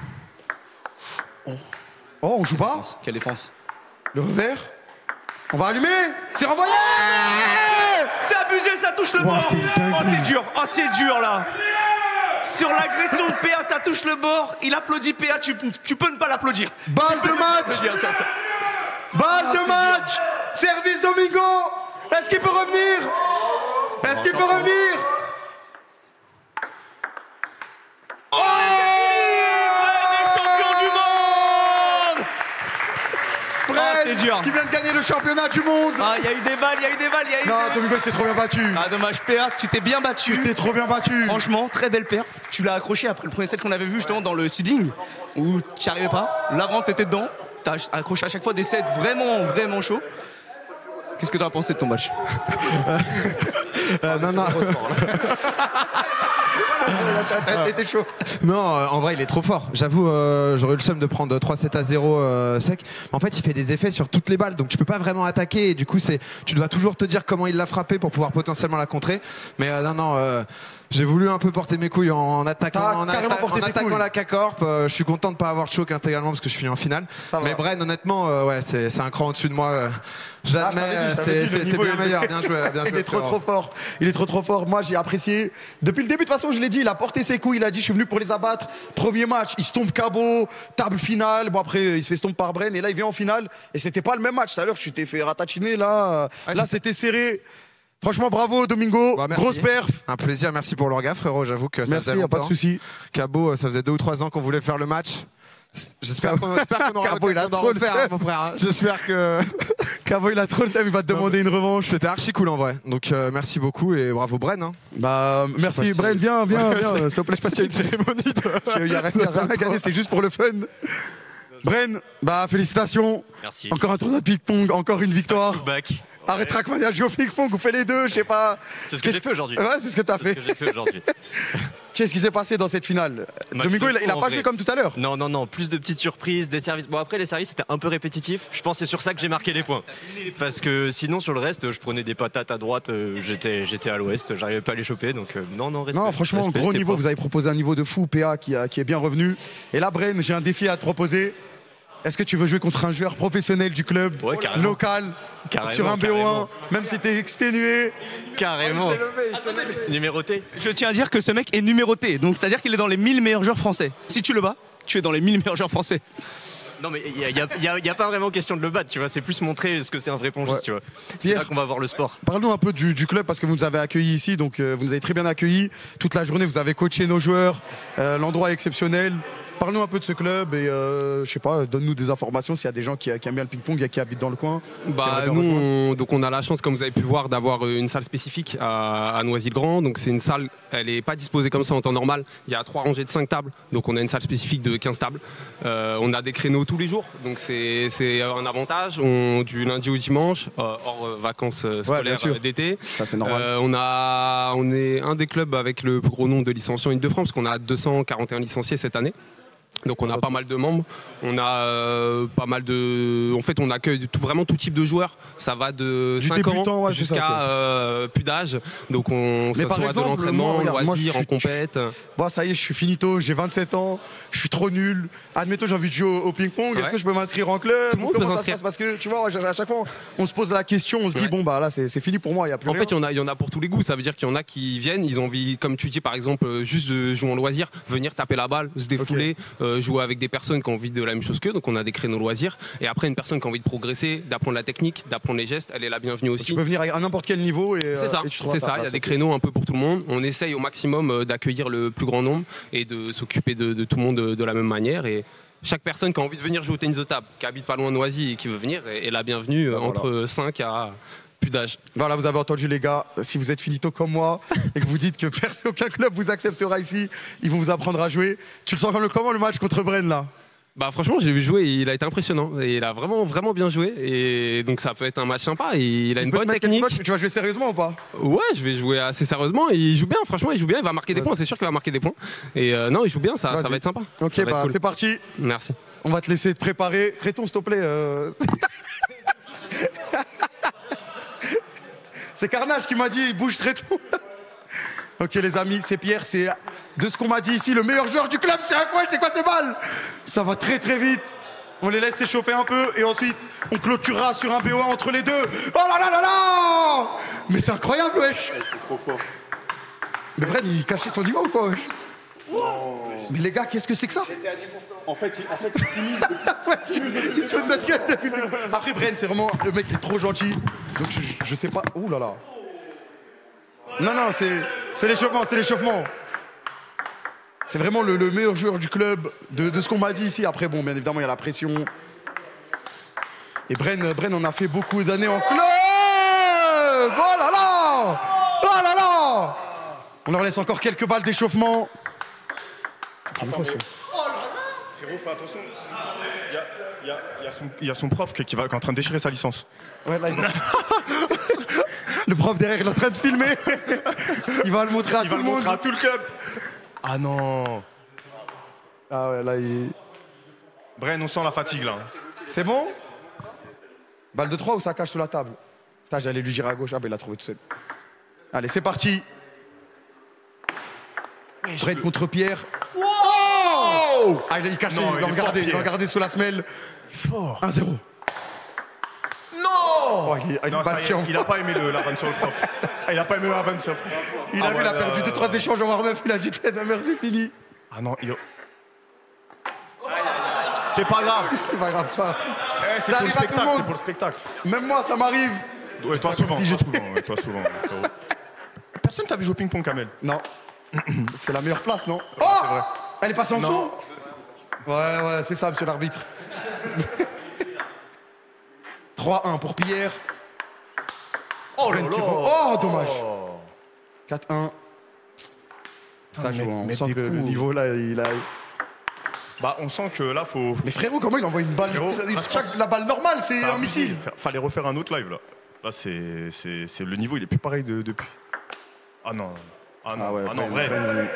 [SPEAKER 1] Oh, on joue pas.
[SPEAKER 2] Quelle défense?
[SPEAKER 1] Le revers. On va allumer. C'est renvoyé.
[SPEAKER 2] C'est abusé, ça touche le
[SPEAKER 1] Wow,
[SPEAKER 2] bord.
[SPEAKER 1] c'est une dinguerie.
[SPEAKER 2] Oh, c'est dur. Oh, c'est dur là. Sur l'agression de P A, ça touche le bord. Il applaudit P A. Tu, tu peux ne pas l'applaudir.
[SPEAKER 1] Balle de match.
[SPEAKER 2] Bien sûr, ça.
[SPEAKER 1] Balle
[SPEAKER 2] Ah,
[SPEAKER 1] de
[SPEAKER 2] c'est
[SPEAKER 1] match. Service Domingo. Est-ce qu'il peut revenir? Est-ce qu'il peut revenir?
[SPEAKER 2] Oh, Bren est champion du monde.
[SPEAKER 1] Bren,
[SPEAKER 2] Ah, c'est dur.
[SPEAKER 1] qui vient de gagner le championnat du monde.
[SPEAKER 2] Ah, il y a eu des balles, il y a eu des balles, il y a eu
[SPEAKER 1] Non,
[SPEAKER 2] des...
[SPEAKER 1] Domingo s'est trop bien battu.
[SPEAKER 2] Ah, dommage, P A, tu t'es bien battu.
[SPEAKER 1] Tu t'es trop bien battu.
[SPEAKER 2] Franchement, très belle perf. Tu l'as accroché après le premier set qu'on avait vu justement dans le seeding, où tu n'y arrivais pas. L'avant, t'étais dedans. T'as accroché à chaque fois des sets vraiment, vraiment chauds. Qu'est-ce que tu as pensé de ton match?
[SPEAKER 5] Euh, non, non.
[SPEAKER 1] T'étais chaud.
[SPEAKER 5] Non, euh, en vrai, il est trop fort. J'avoue, euh, j'aurais eu le seum de prendre trois sept à zéro euh, sec. En fait, il fait des effets sur toutes les balles, donc tu peux pas vraiment attaquer. Et du coup, c'est, tu dois toujours te dire comment il l'a frappé pour pouvoir potentiellement la contrer. Mais euh, non, non, euh, J'ai voulu un peu porter mes couilles en attaquant,
[SPEAKER 11] T'as
[SPEAKER 5] en,
[SPEAKER 11] carrément
[SPEAKER 5] atta-
[SPEAKER 11] porté
[SPEAKER 5] en
[SPEAKER 11] tes
[SPEAKER 5] attaquant
[SPEAKER 11] couilles.
[SPEAKER 5] la K-Corp. Euh, je suis content de ne pas avoir choqué intégralement parce que je suis en finale.
[SPEAKER 11] Ça va.
[SPEAKER 5] Mais Bren, honnêtement, euh, ouais, c'est c'est un cran au-dessus de moi. euh, J'admets,
[SPEAKER 11] Ah, je t'avais dit, je t'avais
[SPEAKER 5] c'est
[SPEAKER 11] dit, le
[SPEAKER 5] c'est- c'est
[SPEAKER 11] niveau,
[SPEAKER 5] bien
[SPEAKER 11] il est-
[SPEAKER 5] meilleur. Bien joué, bien joué.
[SPEAKER 11] Il est trop
[SPEAKER 5] frérot.
[SPEAKER 11] trop fort. Il est trop trop fort. Moi j'ai apprécié. Depuis le début de toute façon je l'ai dit, il a porté ses couilles, il a dit je suis venu pour les abattre. Premier match, il se tombe K O, table finale. Bon après il se fait stomp par Bren et là il vient en finale. Et c'était pas le même match. Tout à l'heure je t'ai fait ratatiner là.
[SPEAKER 5] Ah,
[SPEAKER 11] là c'était serré. Franchement bravo Domingo.
[SPEAKER 5] Bah, merci.
[SPEAKER 11] Grosse perf.
[SPEAKER 5] Un plaisir, merci pour l'orga, frérot. J'avoue que ça
[SPEAKER 11] Merci,
[SPEAKER 5] faisait
[SPEAKER 11] y a pas de
[SPEAKER 5] longtemps.
[SPEAKER 11] souci.
[SPEAKER 5] Cabo, ça faisait deux ou trois ans qu'on voulait faire le match. J'espère qu'on j'espère qu'on aura
[SPEAKER 11] Cabo, il a
[SPEAKER 5] l'occasion d'en
[SPEAKER 11] trop le
[SPEAKER 5] refaire,
[SPEAKER 11] seum.
[SPEAKER 5] hein, mon frère. hein. J'espère que.
[SPEAKER 11] Cavo il a trop le temps, il va te demander une revanche.
[SPEAKER 5] C'était archi cool en vrai. Donc euh, merci beaucoup et bravo Bren. Hein.
[SPEAKER 11] Bah merci
[SPEAKER 5] pas si-
[SPEAKER 11] Bren, viens, viens,
[SPEAKER 5] Ouais,
[SPEAKER 11] viens,
[SPEAKER 5] je-
[SPEAKER 11] s'il te plaît.
[SPEAKER 5] Je sais pas s'il y a une cérémonie.
[SPEAKER 11] Il y a rien, il y a rien à gagner, c'était juste pour le fun. Bren, bah félicitations.
[SPEAKER 8] Merci.
[SPEAKER 11] Encore un tournoi de ping-pong, encore une victoire.
[SPEAKER 8] Back.
[SPEAKER 11] Arrête Trackmania, joue au ping-pong, vous faites les deux, je sais pas.
[SPEAKER 8] C'est ce que j'ai fait aujourd'hui.
[SPEAKER 11] Ouais, c'est ce que t'as fait.
[SPEAKER 8] C'est ce que j'ai fait aujourd'hui.
[SPEAKER 11] Qu'est-ce qui s'est passé dans cette finale
[SPEAKER 8] Match
[SPEAKER 11] Domingo,
[SPEAKER 8] de
[SPEAKER 11] il a, il a
[SPEAKER 8] fou, en
[SPEAKER 11] pas
[SPEAKER 8] vrai.
[SPEAKER 11] joué comme tout à l'heure.
[SPEAKER 8] Non, non, non, plus de petites surprises, des services. Bon, après, les services, c'était un peu répétitif. Je pense que c'est sur ça que j'ai marqué les points. Parce que sinon, sur le reste, je prenais des patates à droite, euh, j'étais j'étais à l'ouest, j'arrivais pas à les choper. Donc, euh, non, non, respect.
[SPEAKER 11] Non, franchement,
[SPEAKER 8] respect,
[SPEAKER 11] gros
[SPEAKER 8] c'était
[SPEAKER 11] niveau,
[SPEAKER 8] propre.
[SPEAKER 11] vous avez proposé un niveau de fou, P A qui, a- qui est bien revenu. Et là, Bren, j'ai un défi à te proposer. Est-ce que tu veux jouer contre un joueur professionnel du club,
[SPEAKER 8] Ouais, carrément.
[SPEAKER 11] local,
[SPEAKER 8] Carrément,
[SPEAKER 11] sur un B O un,
[SPEAKER 8] carrément.
[SPEAKER 11] même si t'es exténué?
[SPEAKER 8] Carrément.
[SPEAKER 11] levé,
[SPEAKER 8] Numéroté.
[SPEAKER 2] Je tiens à dire que ce mec est numéroté, donc c'est-à-dire qu'il est dans les mille meilleurs joueurs français. Si tu le bats, tu es dans les mille meilleurs joueurs français.
[SPEAKER 8] Non, mais il n'y a, y a- y a- y a pas vraiment question de le battre, tu vois. C'est plus montrer ce que c'est un vrai pongiste,
[SPEAKER 11] Ouais.
[SPEAKER 8] tu vois. C'est
[SPEAKER 11] Pierre.
[SPEAKER 8] là qu'on va voir le sport.
[SPEAKER 11] Parle-nous un peu du, du club parce que vous nous avez accueillis ici, donc euh, vous nous avez très bien accueillis. Toute la journée, vous avez coaché nos joueurs. Euh, L'endroit est exceptionnel. Parle-nous un peu de ce club et euh, je sais pas, donne-nous des informations s'il y a des gens qui, qui aiment bien le ping-pong et qui habitent dans le coin. qui
[SPEAKER 10] Bah,
[SPEAKER 11] aimeraient bien
[SPEAKER 10] nous,
[SPEAKER 11] rejoindre.
[SPEAKER 10] on, donc on a la chance, comme vous avez pu voir, d'avoir euh, une salle spécifique à, à Noisy-le-Grand. Donc c'est une salle, elle n'est pas disposée comme ça en temps normal. Il y a trois rangées de cinq tables, donc on a une salle spécifique de quinze tables. Euh, on a des créneaux tous les jours, donc c'est c'est un avantage. On, du lundi au dimanche, euh, hors euh, vacances euh, scolaires
[SPEAKER 11] sûr.
[SPEAKER 10] euh, d'été.
[SPEAKER 11] Ça, c'est normal.
[SPEAKER 10] Euh, on, a, on est un des clubs avec le plus gros nombre de licenciés en Ile-de-France, parce qu'on a deux cent quarante et un licenciés cette année. Donc on a pas mal de membres, on a euh, pas mal de... En fait on accueille tout, vraiment tout type de joueurs, ça va de
[SPEAKER 11] Du
[SPEAKER 10] cinq
[SPEAKER 11] débutant,
[SPEAKER 10] ans
[SPEAKER 11] ouais, c'est ça,
[SPEAKER 10] jusqu'à
[SPEAKER 11] ok.
[SPEAKER 10] euh, plus d'âge. Donc on
[SPEAKER 11] Mais
[SPEAKER 10] ça
[SPEAKER 11] par
[SPEAKER 10] soit
[SPEAKER 11] exemple,
[SPEAKER 10] de l'entraînement,
[SPEAKER 11] moi, regarde, moi,
[SPEAKER 10] loisirs,
[SPEAKER 11] je
[SPEAKER 10] en
[SPEAKER 11] suis-
[SPEAKER 10] compète.
[SPEAKER 11] Bon, ça y est, je suis finito, j'ai vingt-sept ans, je suis trop nul. Admettons, j'ai envie de jouer au, au ping-pong, est-ce
[SPEAKER 10] Ouais.
[SPEAKER 11] que je peux m'inscrire en club?
[SPEAKER 10] Tout le monde
[SPEAKER 11] Comment
[SPEAKER 10] peut
[SPEAKER 11] ça se
[SPEAKER 10] s'inscrire.
[SPEAKER 11] passe? Parce que tu vois, à chaque fois, on se pose la question, on se dit,
[SPEAKER 10] Ouais.
[SPEAKER 11] bon, bah là, c'est c'est fini pour moi, il n'y a plus
[SPEAKER 10] En
[SPEAKER 11] rien.
[SPEAKER 10] fait, il y en a, il y en a pour tous les goûts. Ça veut dire qu'il y en a qui viennent, ils ont envie, comme tu dis par exemple, euh, juste de jouer en loisir, venir taper la balle, se défouler, euh, jouer avec des personnes qui ont envie de la même chose qu'eux. Donc on a des créneaux loisirs. Et après, une personne qui a envie de progresser, d'apprendre la technique, d'apprendre les gestes, elle est la bienvenue aussi.
[SPEAKER 11] Tu peux venir à n'importe quel niveau et,
[SPEAKER 10] C'est
[SPEAKER 11] euh,
[SPEAKER 10] ça,
[SPEAKER 11] et tu trouveras
[SPEAKER 10] c'est
[SPEAKER 11] ta
[SPEAKER 10] ça. Il y a
[SPEAKER 11] place,
[SPEAKER 10] des
[SPEAKER 11] ok.
[SPEAKER 10] créneaux un peu pour tout le monde. On essaye au maximum euh, d'accueillir le plus grand nombre et de s'occuper de, de tout le monde de, de la même manière. Et chaque personne qui a envie de venir jouer au tennis de table, qui habite pas loin de Noisy et qui veut venir, est, est la bienvenue euh,
[SPEAKER 11] Bah, voilà.
[SPEAKER 10] entre cinq à plus d'âge.
[SPEAKER 11] Voilà, vous avez entendu les gars, si vous êtes finito comme moi et que vous dites que personne, aucun club vous acceptera ici, ils vont vous apprendre à jouer. Tu le sens comme le, comment le match contre Bren là?
[SPEAKER 10] Bah franchement, j'ai vu jouer, il a été impressionnant et il a vraiment vraiment bien joué et donc ça peut être un match sympa. Et il a une
[SPEAKER 11] peut te
[SPEAKER 10] bonne
[SPEAKER 11] mettre
[SPEAKER 10] technique.
[SPEAKER 11] quelque chose, tu vas jouer sérieusement ou pas?
[SPEAKER 10] Ouais, je vais jouer assez sérieusement. Et il joue bien, franchement, il joue bien. Il va marquer des
[SPEAKER 11] Ouais.
[SPEAKER 10] points, c'est sûr qu'il va marquer des points. Et euh, non, il joue bien, ça, ça
[SPEAKER 11] Vas-y.
[SPEAKER 10] va être sympa.
[SPEAKER 11] Ok,
[SPEAKER 10] Ça va être
[SPEAKER 11] bah
[SPEAKER 10] cool.
[SPEAKER 11] c'est parti.
[SPEAKER 10] Merci.
[SPEAKER 11] On va te laisser te préparer. Tréton, s'il te plaît. euh. C'est Carnage qui m'a dit, bouge Tréton. Ok les amis, c'est Pierre, c'est de ce qu'on m'a dit ici, le meilleur joueur du club, c'est un quoi, c'est quoi ces balles? Ça va très très vite. On les laisse s'échauffer un peu et ensuite on clôturera sur un B O un entre les deux. Oh là là là là! Mais c'est incroyable, wesh!
[SPEAKER 4] C'est trop fort.
[SPEAKER 11] Mais Bren, il cachait son niveau ou quoi, wesh? Mais les gars, qu'est-ce que c'est que ça?
[SPEAKER 4] En fait, il, en fait, il simule.
[SPEAKER 11] Ouais, il se fout de notre gueule depuis le début. Après, Bren, c'est vraiment le mec qui est trop gentil. Donc je, je sais pas. Ouh là là. Non, non, c'est c'est l'échauffement, c'est l'échauffement. C'est vraiment le, le meilleur joueur du club, de, de ce qu'on m'a dit ici. Après, bon, bien évidemment, il y a la pression. Et Bren, Bren en a fait beaucoup d'années en club. Oh là là! Oh là là! On leur laisse encore quelques balles d'échauffement.
[SPEAKER 4] Attends, mais- Frérot, fais attention. Il y a, il y a- il y a son, il y a son prof qui, qui va, qui est en train de déchirer sa licence.
[SPEAKER 11] Ouais, là, il va- Le prof derrière, il est en train de filmer. Il va le montrer à
[SPEAKER 4] Il
[SPEAKER 11] tout
[SPEAKER 4] va
[SPEAKER 11] le
[SPEAKER 4] le
[SPEAKER 11] monde.
[SPEAKER 4] montrer à tout le club. Ah non.
[SPEAKER 11] Ah ouais, là, il...
[SPEAKER 4] Bren, on sent la fatigue là.
[SPEAKER 11] C'est bon? Balle de trois ou ça cache sous la table? Putain, j'allais lui girer à gauche. Ah, ben il l'a trouvé tout seul. Allez, c'est parti.
[SPEAKER 1] Brett contre Pierre. Wow ah, il est caché,
[SPEAKER 4] Non,
[SPEAKER 1] il
[SPEAKER 4] il
[SPEAKER 1] va
[SPEAKER 4] est
[SPEAKER 1] regarder,
[SPEAKER 4] fort,
[SPEAKER 1] il va
[SPEAKER 4] Pierre.
[SPEAKER 1] regarder sous la semelle.
[SPEAKER 4] Fort.
[SPEAKER 1] un zéro.
[SPEAKER 4] Non
[SPEAKER 1] Oh, il, est- il,
[SPEAKER 4] Non,
[SPEAKER 1] est
[SPEAKER 4] ça
[SPEAKER 1] pas
[SPEAKER 4] y est,
[SPEAKER 1] chiant.
[SPEAKER 4] il a pas aimé le, la vanne sur le prof. Ah, il a pas aimé la vanne sur le prof.
[SPEAKER 1] Il
[SPEAKER 4] Ah,
[SPEAKER 1] a vu, il
[SPEAKER 4] ouais,
[SPEAKER 1] a perdu
[SPEAKER 4] ouais,
[SPEAKER 1] deux trois
[SPEAKER 4] ouais.
[SPEAKER 1] échanges en warm-up, il a dit tête, merci, fini.
[SPEAKER 4] Ah non, il... C'est pas grave.
[SPEAKER 1] C'est pas grave, ça.
[SPEAKER 4] Eh, c'est
[SPEAKER 1] Ça
[SPEAKER 4] pour le
[SPEAKER 1] arrive à tout le
[SPEAKER 4] spectacle,
[SPEAKER 1] monde.
[SPEAKER 4] c'est pour le spectacle.
[SPEAKER 1] Même moi, ça m'arrive.
[SPEAKER 4] Ouais, toi souvent, toi souvent, ouais, toi souvent. frérot. Personne t'a vu jouer au ping-pong, Kamel?
[SPEAKER 1] Non. C'est la meilleure place, non?
[SPEAKER 4] c'est vrai.
[SPEAKER 1] Elle est passée en
[SPEAKER 4] Non.
[SPEAKER 1] dessous? Ouais, ouais, c'est ça, monsieur l'arbitre. trois un pour Pierre.
[SPEAKER 4] Oh là
[SPEAKER 1] Brent
[SPEAKER 4] là.
[SPEAKER 1] qui re- Oh, dommage. quatre un. Ça
[SPEAKER 4] Putain,
[SPEAKER 1] joue,
[SPEAKER 4] mettre-
[SPEAKER 1] hein. On
[SPEAKER 4] mettre
[SPEAKER 1] sent
[SPEAKER 4] des
[SPEAKER 1] que le
[SPEAKER 4] coups.
[SPEAKER 1] niveau là, il a.
[SPEAKER 4] Bah, on sent que là, faut.
[SPEAKER 1] Mais frérot, comment il envoie une balle?
[SPEAKER 4] Frérot,
[SPEAKER 1] Il
[SPEAKER 4] là, je
[SPEAKER 1] check
[SPEAKER 4] pense-
[SPEAKER 1] la balle normale, c'est
[SPEAKER 4] Ça a
[SPEAKER 1] un
[SPEAKER 4] abusé,
[SPEAKER 1] missile.
[SPEAKER 4] frère. Fallait refaire un autre live là. Là, c'est, c'est, c'est le niveau, il est plus pareil de, depuis. Ah non. Ah non,
[SPEAKER 1] Ah ouais,
[SPEAKER 4] ah non,
[SPEAKER 1] Ben,
[SPEAKER 4] vrai.
[SPEAKER 1] Ben,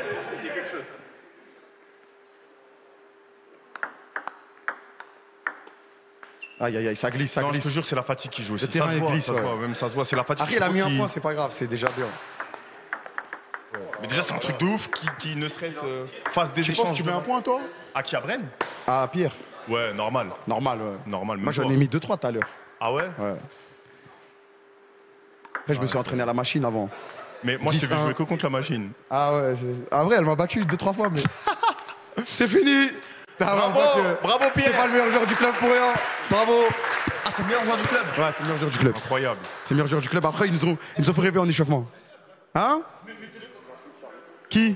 [SPEAKER 1] Aïe aïe aïe, ça glisse, ça
[SPEAKER 4] Non, je
[SPEAKER 1] glisse.
[SPEAKER 4] te jure, c'est la fatigue qui joue aussi.
[SPEAKER 1] Le terrain,
[SPEAKER 4] ça se
[SPEAKER 1] il
[SPEAKER 4] voit,
[SPEAKER 1] glisse,
[SPEAKER 4] ça se
[SPEAKER 1] ouais.
[SPEAKER 4] voit, même ça se voit, c'est la fatigue.
[SPEAKER 1] Après, il a
[SPEAKER 4] je
[SPEAKER 1] mis
[SPEAKER 4] trouve
[SPEAKER 1] un
[SPEAKER 4] qui-
[SPEAKER 1] point, c'est pas grave, c'est déjà bien.
[SPEAKER 4] Mais déjà, c'est un truc de ouf qui, qui ne serait euh, fasse des
[SPEAKER 1] Tu
[SPEAKER 4] échanges.
[SPEAKER 1] penses que tu mets un point, toi?
[SPEAKER 4] À qui, à Bren?
[SPEAKER 1] Ah, Pierre.
[SPEAKER 4] Ouais, normal.
[SPEAKER 1] Normal, ouais.
[SPEAKER 4] Normal.
[SPEAKER 1] Moi,
[SPEAKER 4] même
[SPEAKER 1] j'en
[SPEAKER 4] toi.
[SPEAKER 1] ai mis deux trois tout à l'heure.
[SPEAKER 4] Ah ouais?
[SPEAKER 1] Ouais. Après, je me suis entraîné à la machine avant.
[SPEAKER 4] Mais moi, je t'ai vu
[SPEAKER 1] dix un.
[SPEAKER 4] jouer que contre la machine.
[SPEAKER 1] Ah ouais, c'est- ah vrai, elle m'a battu deux trois fois, mais. C'est fini! Ah,
[SPEAKER 4] Bravo,
[SPEAKER 1] on voit que
[SPEAKER 4] bravo Pierre.
[SPEAKER 1] C'est pas le meilleur joueur du club pour rien. Bravo!
[SPEAKER 4] Ah, c'est le meilleur joueur du club.
[SPEAKER 1] Ouais, c'est le meilleur joueur du club.
[SPEAKER 4] Incroyable.
[SPEAKER 1] C'est le meilleur joueur du club. Après, ils nous ont, ils nous ont fait rêver en échauffement. Hein? Qui?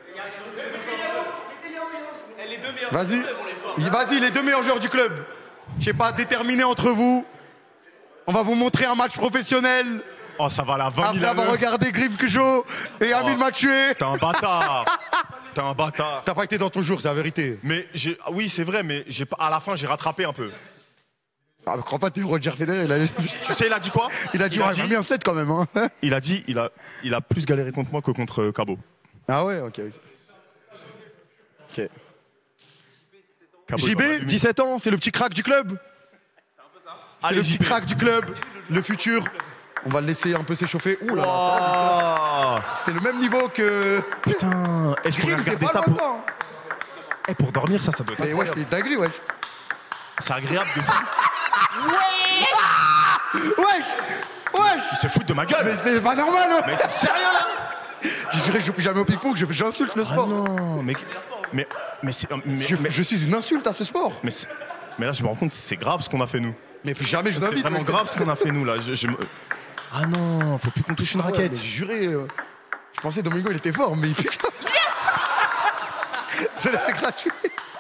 [SPEAKER 1] Vas-y. Vas-y, les deux meilleurs joueurs du club. Je sais pas, déterminez entre vous. On va vous montrer un match professionnel.
[SPEAKER 4] Oh, ça va la vingt mille
[SPEAKER 1] Après
[SPEAKER 4] à
[SPEAKER 1] avoir
[SPEAKER 4] l'heure.
[SPEAKER 1] regardé Grim Kujo et Amine m'a tué.
[SPEAKER 4] T'es un bâtard. T'es un bâtard.
[SPEAKER 1] T'as pas été dans ton jour, c'est la vérité.
[SPEAKER 4] Mais j'ai, ah oui, c'est vrai, mais j'ai pas, à la fin, j'ai rattrapé un peu.
[SPEAKER 1] Ah, mais crois pas, t'es Roger Federer. Il a,
[SPEAKER 4] Tu sais, il a dit quoi?
[SPEAKER 1] il a dit,
[SPEAKER 4] Il a
[SPEAKER 1] ouais, il
[SPEAKER 4] dit-
[SPEAKER 1] m'a mis un set quand même. Hein.
[SPEAKER 4] Il a dit, il a, il a plus galéré contre moi que contre euh, Cabo.
[SPEAKER 1] Ah ouais, ok. Ok. Ok.
[SPEAKER 4] Cabo, il
[SPEAKER 1] J B,
[SPEAKER 4] va m'allumer.
[SPEAKER 1] dix-sept ans, c'est le petit crack du club. C'est
[SPEAKER 4] Allez,
[SPEAKER 1] le petit
[SPEAKER 4] J B.
[SPEAKER 1] crack du club, le futur. On va le laisser un peu s'échauffer. Ouh là là,
[SPEAKER 4] Waouh.
[SPEAKER 1] c'est le même niveau que.
[SPEAKER 4] Putain, et je pourrais
[SPEAKER 1] Grim, t'es
[SPEAKER 4] regarder
[SPEAKER 1] pas
[SPEAKER 4] ça
[SPEAKER 1] loin
[SPEAKER 4] pour,
[SPEAKER 1] de ça, hein.
[SPEAKER 4] eh, pour dormir, ça, ça doit être
[SPEAKER 1] Mais ouais,
[SPEAKER 4] incroyable.
[SPEAKER 1] c'est une dinguerie, wesh.
[SPEAKER 4] C'est agréable de.
[SPEAKER 1] Wesh Wesh
[SPEAKER 4] Ils se foutent de ma gueule.
[SPEAKER 1] Mais c'est pas normal, hein.
[SPEAKER 4] Mais c'est sérieux là?
[SPEAKER 1] Je dirais que je joue plus jamais au ping-pong, je- j'insulte le
[SPEAKER 4] Ah
[SPEAKER 1] sport.
[SPEAKER 4] non, mais, mais, mais c'est, mais,
[SPEAKER 1] je,
[SPEAKER 4] mais,
[SPEAKER 1] je suis une insulte à ce sport.
[SPEAKER 4] mais, c'est- mais là, je me rends compte, c'est grave ce qu'on a fait nous.
[SPEAKER 1] Mais plus jamais je
[SPEAKER 4] C'est
[SPEAKER 1] n'invite.
[SPEAKER 4] vraiment
[SPEAKER 1] wesh.
[SPEAKER 4] grave ce qu'on a fait nous là. Je, je me- Ah non, faut plus qu'on touche une
[SPEAKER 1] Ah ouais,
[SPEAKER 4] raquette.
[SPEAKER 1] mais j'ai juré. euh, Je pensais Domingo il était fort, mais putain. C'est c'est gratuit.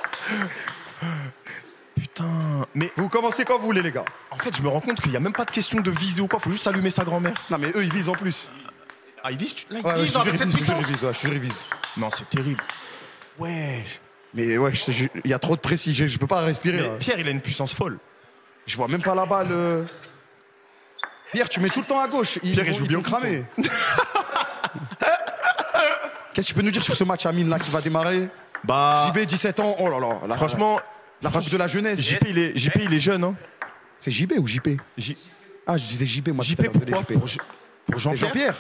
[SPEAKER 4] Putain, mais
[SPEAKER 1] Vous commencez quand vous voulez, les gars.
[SPEAKER 4] en fait, je me rends compte qu'il n'y a même pas de question de viser ou quoi. Faut juste allumer sa grand-mère.
[SPEAKER 1] Non, mais eux ils visent en plus.
[SPEAKER 4] Ah, il vise, tu- là, il
[SPEAKER 1] Ouais, ouais,
[SPEAKER 4] vise
[SPEAKER 1] je te jure,
[SPEAKER 4] avec
[SPEAKER 1] ils
[SPEAKER 4] cette
[SPEAKER 1] visent, je te jure,
[SPEAKER 4] puissance.
[SPEAKER 1] ils visent, ouais, je te jure, ils visent.
[SPEAKER 4] Non, c'est terrible. Ouais.
[SPEAKER 1] Mais ouais, je- je- il y a trop de précis, je, je peux pas respirer.
[SPEAKER 4] Mais
[SPEAKER 1] là.
[SPEAKER 4] Pierre, il a une puissance folle.
[SPEAKER 1] Je vois même pas la balle. euh. Pierre, tu mets tout le temps à gauche. Ils
[SPEAKER 4] Pierre, il
[SPEAKER 1] vont-
[SPEAKER 4] joue
[SPEAKER 1] ils
[SPEAKER 4] bien
[SPEAKER 1] vont
[SPEAKER 4] au
[SPEAKER 1] cramer. Qu'est-ce que tu peux nous dire sur ce match, Amine, là, qui va démarrer?
[SPEAKER 4] Bah,
[SPEAKER 1] J B, dix-sept ans, oh là là. la-
[SPEAKER 4] franchement,
[SPEAKER 1] la force de la jeunesse.
[SPEAKER 4] J P, il est, J P, il est jeune. Hein.
[SPEAKER 1] C'est J B ou J P?
[SPEAKER 4] J-
[SPEAKER 1] Ah, je disais J B, moi.
[SPEAKER 4] J
[SPEAKER 1] tout à
[SPEAKER 4] P,
[SPEAKER 1] l'heure,
[SPEAKER 4] pourquoi
[SPEAKER 1] désolé, J P.
[SPEAKER 4] Pour, J- pour
[SPEAKER 1] Et
[SPEAKER 4] Jean-Pierre.
[SPEAKER 1] Jean-Pierre.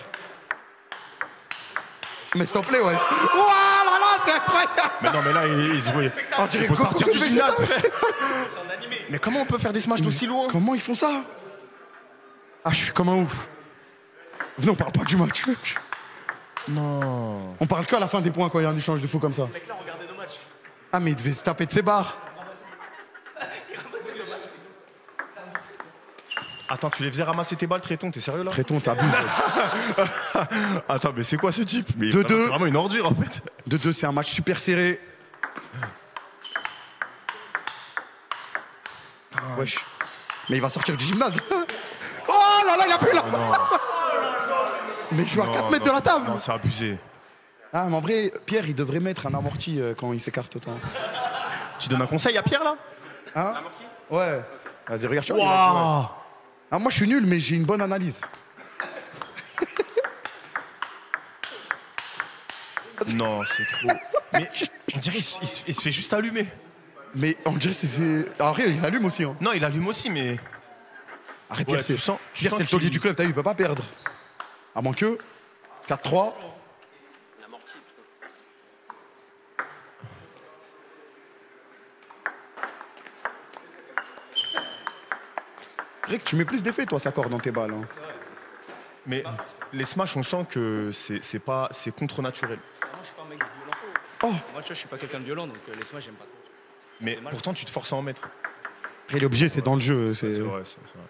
[SPEAKER 1] Mais s'il te plaît, ouais. Oh là là, c'est incroyable.
[SPEAKER 4] Mais non, mais là, il, il, il-
[SPEAKER 1] On dirait
[SPEAKER 4] il faut
[SPEAKER 1] Coco
[SPEAKER 4] sortir du
[SPEAKER 1] Vegeta.
[SPEAKER 4] gymnase, frère. Mais comment on peut faire des smash d'aussi loin?
[SPEAKER 1] Comment ils font ça? Ah, je suis comme un ouf. Venez, on parle pas du match.
[SPEAKER 4] Non.
[SPEAKER 1] On parle que à la fin des points quand il y a un échange de fou comme ça. Ah, mais il devait se taper de ses barres.
[SPEAKER 4] Attends, tu les faisais ramasser tes balles, Tréton, t'es sérieux là?
[SPEAKER 1] Tréton, t'abuses.
[SPEAKER 4] Attends, mais c'est quoi ce type? Mais
[SPEAKER 1] deux
[SPEAKER 4] vraiment,
[SPEAKER 1] deux.
[SPEAKER 4] C'est vraiment une ordure en fait.
[SPEAKER 1] deux deux, c'est un match super serré. Wesh. Mais il va sortir du gymnase. Oh là là, il a plus là. Mais il joue à
[SPEAKER 4] Non,
[SPEAKER 1] quatre mètres
[SPEAKER 4] non,
[SPEAKER 1] de la table.
[SPEAKER 4] Non, c'est abusé.
[SPEAKER 1] Ah, mais en vrai, Pierre, il devrait mettre un amorti euh, quand il s'écarte autant.
[SPEAKER 4] Tu donnes un conseil à Pierre là?
[SPEAKER 1] Hein? Ouais. Vas-y, regarde, tu vois, il a dit, ouais.
[SPEAKER 4] Waouh.
[SPEAKER 1] Ah, moi, je suis nul, mais j'ai une bonne analyse.
[SPEAKER 4] Non, c'est trop. Mais on dirait qu'il se, il se- il se fait juste allumer.
[SPEAKER 1] Mais on dirait que c'est- c'est. Après, il allume aussi. Hein.
[SPEAKER 4] Non, il allume aussi, mais.
[SPEAKER 1] Arrête,
[SPEAKER 4] Ouais,
[SPEAKER 1] Pierre, c'est
[SPEAKER 4] tu sens- tu
[SPEAKER 1] Pierre,
[SPEAKER 4] sens
[SPEAKER 1] c'est le taulier
[SPEAKER 4] qu'il-
[SPEAKER 1] du club, t'as vu, il peut pas perdre. À moins que. quatre trois.
[SPEAKER 11] vrai que tu mets plus d'effet, toi, Sakor, dans tes balles. Hein.
[SPEAKER 4] Mais les smash, on sent que c'est c'est pas c'est contre naturel.
[SPEAKER 2] Moi, je suis pas un mec violent.
[SPEAKER 11] Oh.
[SPEAKER 2] Moi, tu vois, je suis pas quelqu'un de violent, donc euh, les smash, j'aime pas trop.
[SPEAKER 4] Mais pourtant, tu te forces à en mettre.
[SPEAKER 11] Après, il est obligé, c'est dans le jeu.
[SPEAKER 4] C'est vrai, c'est vrai.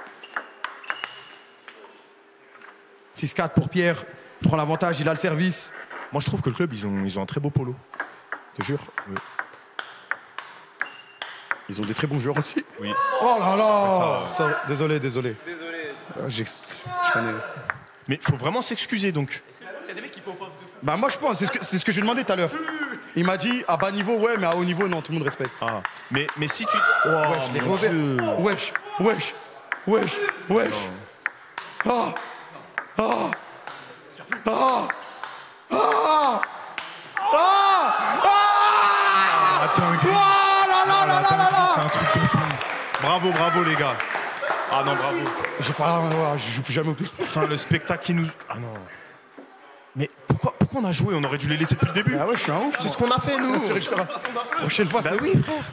[SPEAKER 11] six quatre pour Pierre. Il prend l'avantage, il a le service.
[SPEAKER 4] Moi, je trouve que le club, ils ont, ils ont un très beau polo.
[SPEAKER 11] Je te jure.
[SPEAKER 4] Oui.
[SPEAKER 11] Ils ont des très bons joueurs aussi.
[SPEAKER 4] Oui.
[SPEAKER 11] Oh là là
[SPEAKER 4] Ça,
[SPEAKER 11] Ça- Désolé, désolé.
[SPEAKER 2] Désolé.
[SPEAKER 11] Euh, j'ai- Je connais.
[SPEAKER 4] Mais faut vraiment s'excuser, donc.
[SPEAKER 2] Il y a des mecs qui pop off de fou.
[SPEAKER 11] Bah moi je pense, c'est ce que, c'est ce que je lui ai demandé tout à l'heure. Il m'a dit à bas niveau ouais mais à haut niveau non, tout le monde respecte.
[SPEAKER 4] Ah. Mais, mais si tu... Oh,
[SPEAKER 11] wesh, les
[SPEAKER 4] mon
[SPEAKER 11] revers.
[SPEAKER 4] Dieu.
[SPEAKER 11] Wesh, wesh, wesh, wesh. Ah, ah, ah, ah, ah, ah. Oh là là là là là là.
[SPEAKER 4] C'est un truc de fou. Bravo, bravo, les gars. Ah non, bravo.
[SPEAKER 11] J'ai pas, ouais, je joue plus jamais au plus.
[SPEAKER 4] Putain, le spectacle qui nous... Ah non. Mais pourquoi, pourquoi on a joué? On aurait dû les laisser depuis le début.
[SPEAKER 11] Ah ouais, je suis un ouf.
[SPEAKER 4] C'est ce qu'on a fait, nous.
[SPEAKER 11] Prochaine fois,
[SPEAKER 4] Bah
[SPEAKER 11] c'est
[SPEAKER 4] oui, frère.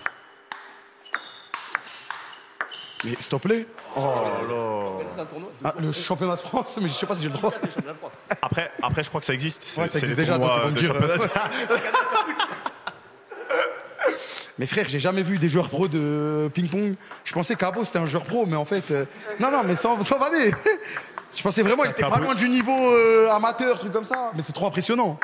[SPEAKER 11] Mais s'il te plaît.
[SPEAKER 4] Oh là là.
[SPEAKER 2] C'est un tournoi.
[SPEAKER 11] Ah, le championnat de France, mais je sais pas si j'ai le droit.
[SPEAKER 2] C'est le championnat de France.
[SPEAKER 4] Après, après, je crois que ça existe.
[SPEAKER 11] Ouais,
[SPEAKER 4] C'est-
[SPEAKER 11] ça
[SPEAKER 4] c'est
[SPEAKER 11] existe
[SPEAKER 4] les
[SPEAKER 11] déjà, donc
[SPEAKER 4] tournois
[SPEAKER 11] ils vont me
[SPEAKER 4] de
[SPEAKER 11] dire.
[SPEAKER 4] championnat.
[SPEAKER 11] Mais frère, j'ai jamais vu des joueurs pro de ping-pong. Je pensais qu'Abo c'était un joueur pro, mais en fait. euh, Non, non, mais sans, sans vanner. Je pensais vraiment qu'il était pas
[SPEAKER 4] Cabo.
[SPEAKER 11] loin du niveau euh, amateur, truc comme ça. Mais c'est trop impressionnant.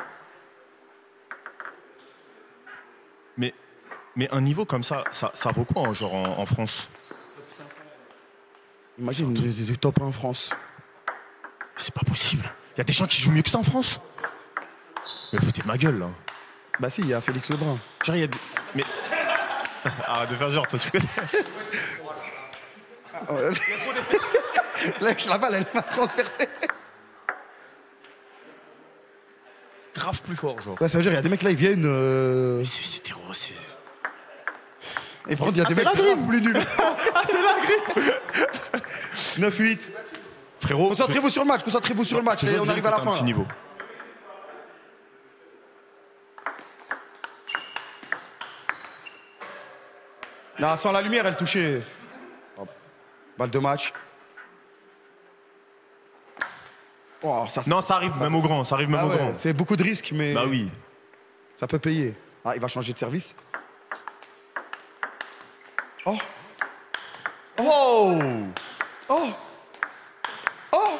[SPEAKER 4] Mais, mais un niveau comme ça, ça, ça vaut quoi, genre en, en France?
[SPEAKER 11] Imagine, du, du- du top un en France.
[SPEAKER 4] C'est pas possible. Il y a des gens qui jouent mieux que ça en France. Mais foutez de ma gueule, là.
[SPEAKER 11] Bah si, il y a Félix Lebrun.
[SPEAKER 4] Genre, il y a des... Mais... Arrête de faire genre, toi, tu connais.
[SPEAKER 11] Là, la balle, elle m'a transpercé.
[SPEAKER 4] Grave plus fort, genre.
[SPEAKER 11] Ouais, ça veut dire, il y a des mecs là, ils viennent. Euh...
[SPEAKER 4] C'est c'est terreau, c'est...
[SPEAKER 11] Et par contre, il y a des
[SPEAKER 4] Ah,
[SPEAKER 11] mecs
[SPEAKER 4] t'es là,
[SPEAKER 11] grave plus nuls. neuf huit.
[SPEAKER 4] Frérot,
[SPEAKER 11] Concentrez-vous sur le match, concentrez-vous sur le match.
[SPEAKER 4] je
[SPEAKER 11] Et
[SPEAKER 4] veux
[SPEAKER 11] on
[SPEAKER 4] bien
[SPEAKER 11] arrive à la
[SPEAKER 4] que t'aies un
[SPEAKER 11] fin.
[SPEAKER 4] petit
[SPEAKER 11] là.
[SPEAKER 4] niveau.
[SPEAKER 11] Non, sans la lumière, elle touchait. Hop. Balle de match. Oh, ça,
[SPEAKER 4] Non, ça arrive même au grand, ça arrive même
[SPEAKER 11] Ah
[SPEAKER 4] au
[SPEAKER 11] ouais,
[SPEAKER 4] grand.
[SPEAKER 11] c'est beaucoup de risques, mais
[SPEAKER 4] Bah oui.
[SPEAKER 11] ça peut payer. Ah, il va changer de service. Oh.
[SPEAKER 4] Oh.
[SPEAKER 11] Oh. Oh. Oh.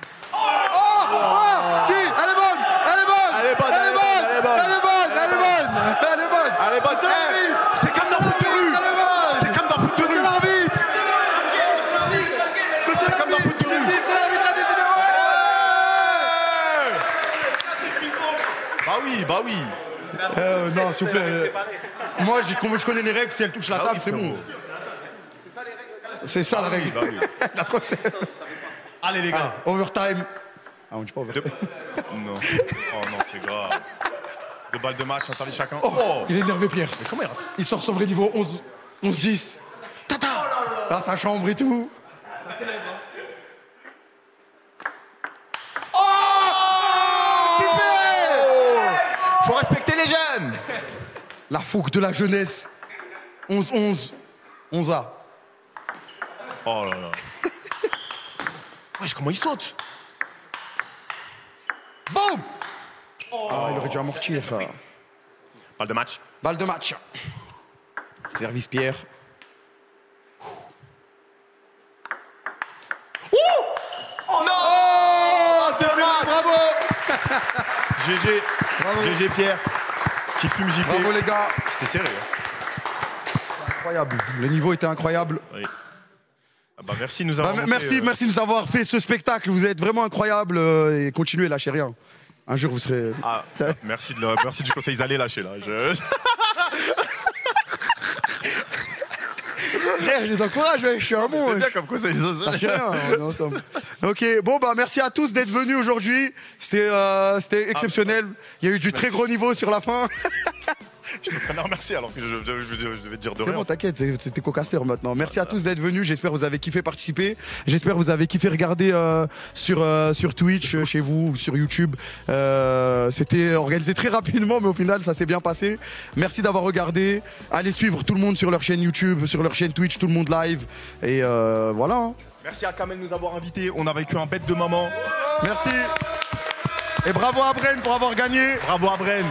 [SPEAKER 11] Oh. Si, elle est bonne. Elle est bonne.
[SPEAKER 4] Elle est bonne,
[SPEAKER 11] Elle est bonne. Elle est bonne. Elle est bonne. Elle est bonne.
[SPEAKER 4] Allez, bah,
[SPEAKER 11] C'est
[SPEAKER 4] c'est comme dans foot de rue.
[SPEAKER 11] Elle est bonne.
[SPEAKER 4] C'est comme dans foot de
[SPEAKER 11] Monsieur
[SPEAKER 4] rue.
[SPEAKER 11] l'arbitre. Monsieur
[SPEAKER 4] C'est comme dans foot de rue.
[SPEAKER 11] C'est l'arbitre a décidé. Ouais.
[SPEAKER 4] Bah oui, bah oui.
[SPEAKER 11] Euh, non, s'il vous plaît. euh, Moi, j'ai- comme je connais les règles, si elle touche la
[SPEAKER 4] Bah
[SPEAKER 11] table,
[SPEAKER 4] oui,
[SPEAKER 11] c'est bon. C'est ça la règle.
[SPEAKER 4] Bah oui.
[SPEAKER 11] La trop- c'est-
[SPEAKER 4] Allez, les gars.
[SPEAKER 11] Ah, overtime. Ah, on dit pas overtime.
[SPEAKER 4] Non. Oh non, c'est grave. Deux balles de match, un service chacun. Oh.
[SPEAKER 11] Il est énervé, Pierre.
[SPEAKER 4] Mais comment il rate?
[SPEAKER 11] Il sort son vrai niveau onze dix. Tata. Là, sa chambre et tout.
[SPEAKER 4] Faut respecter les jeunes.
[SPEAKER 11] La fougue de la jeunesse. onze onze. onze A.
[SPEAKER 4] Oh là là. Wesh, comment il saute?
[SPEAKER 11] Boum. Ah, il aurait dû amortir.
[SPEAKER 4] Balle de match.
[SPEAKER 11] Balle de match. Service Pierre.
[SPEAKER 4] Oh non.
[SPEAKER 11] Oh, c'est bien, bravo.
[SPEAKER 4] G G. G G Pierre. Qui fume J P.
[SPEAKER 11] Bravo les gars.
[SPEAKER 4] C'était serré. Hein.
[SPEAKER 11] Incroyable. Le niveau était incroyable.
[SPEAKER 4] Oui. Ah bah merci de nous
[SPEAKER 11] Bah,
[SPEAKER 4] avoir
[SPEAKER 11] m-
[SPEAKER 4] montré,
[SPEAKER 11] merci,
[SPEAKER 4] euh,
[SPEAKER 11] merci de nous avoir fait ce spectacle. Vous êtes vraiment incroyable euh, et continuez, lâchez rien. Un jour vous serez.
[SPEAKER 4] Ah, merci, de le- merci du conseil. Ils allaient lâcher là. Je...
[SPEAKER 11] Frère, je les encourage, ouais, je suis un bon.
[SPEAKER 4] C'est
[SPEAKER 11] ouais.
[SPEAKER 4] bien comme conseil.
[SPEAKER 11] Lâchez rien, on est ensemble. Ok, bon bah merci à tous d'être venus aujourd'hui. C'était euh, c'était exceptionnel. Il y a eu du très gros niveau sur la fin.
[SPEAKER 4] Je suis en train de remercier alors que je, je, je, je devais te dire de
[SPEAKER 1] C'est
[SPEAKER 4] rien.
[SPEAKER 1] bon, t'inquiète, c'était co-caster maintenant. Merci à tous d'être venus. J'espère que vous avez kiffé participer. J'espère que vous avez kiffé regarder euh, sur, euh, sur Twitch, euh, chez vous, ou sur YouTube. Euh, c'était organisé très rapidement, mais au final, ça s'est bien passé. Merci d'avoir regardé. Allez suivre tout le monde sur leur chaîne YouTube, sur leur chaîne Twitch, tout le monde live. Et euh, voilà. Hein.
[SPEAKER 4] Merci à Kamel de nous avoir invités. On a vécu un bête de moment.
[SPEAKER 1] Merci. Et bravo à Bren pour avoir gagné.
[SPEAKER 4] Bravo à Bren.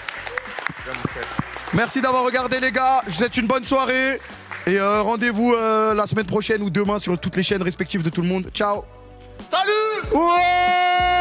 [SPEAKER 1] Merci d'avoir regardé les gars, je vous souhaite une bonne soirée et euh, rendez-vous euh, la semaine prochaine ou demain sur toutes les chaînes respectives de tout le monde. Ciao.
[SPEAKER 11] Salut.
[SPEAKER 1] Ouais.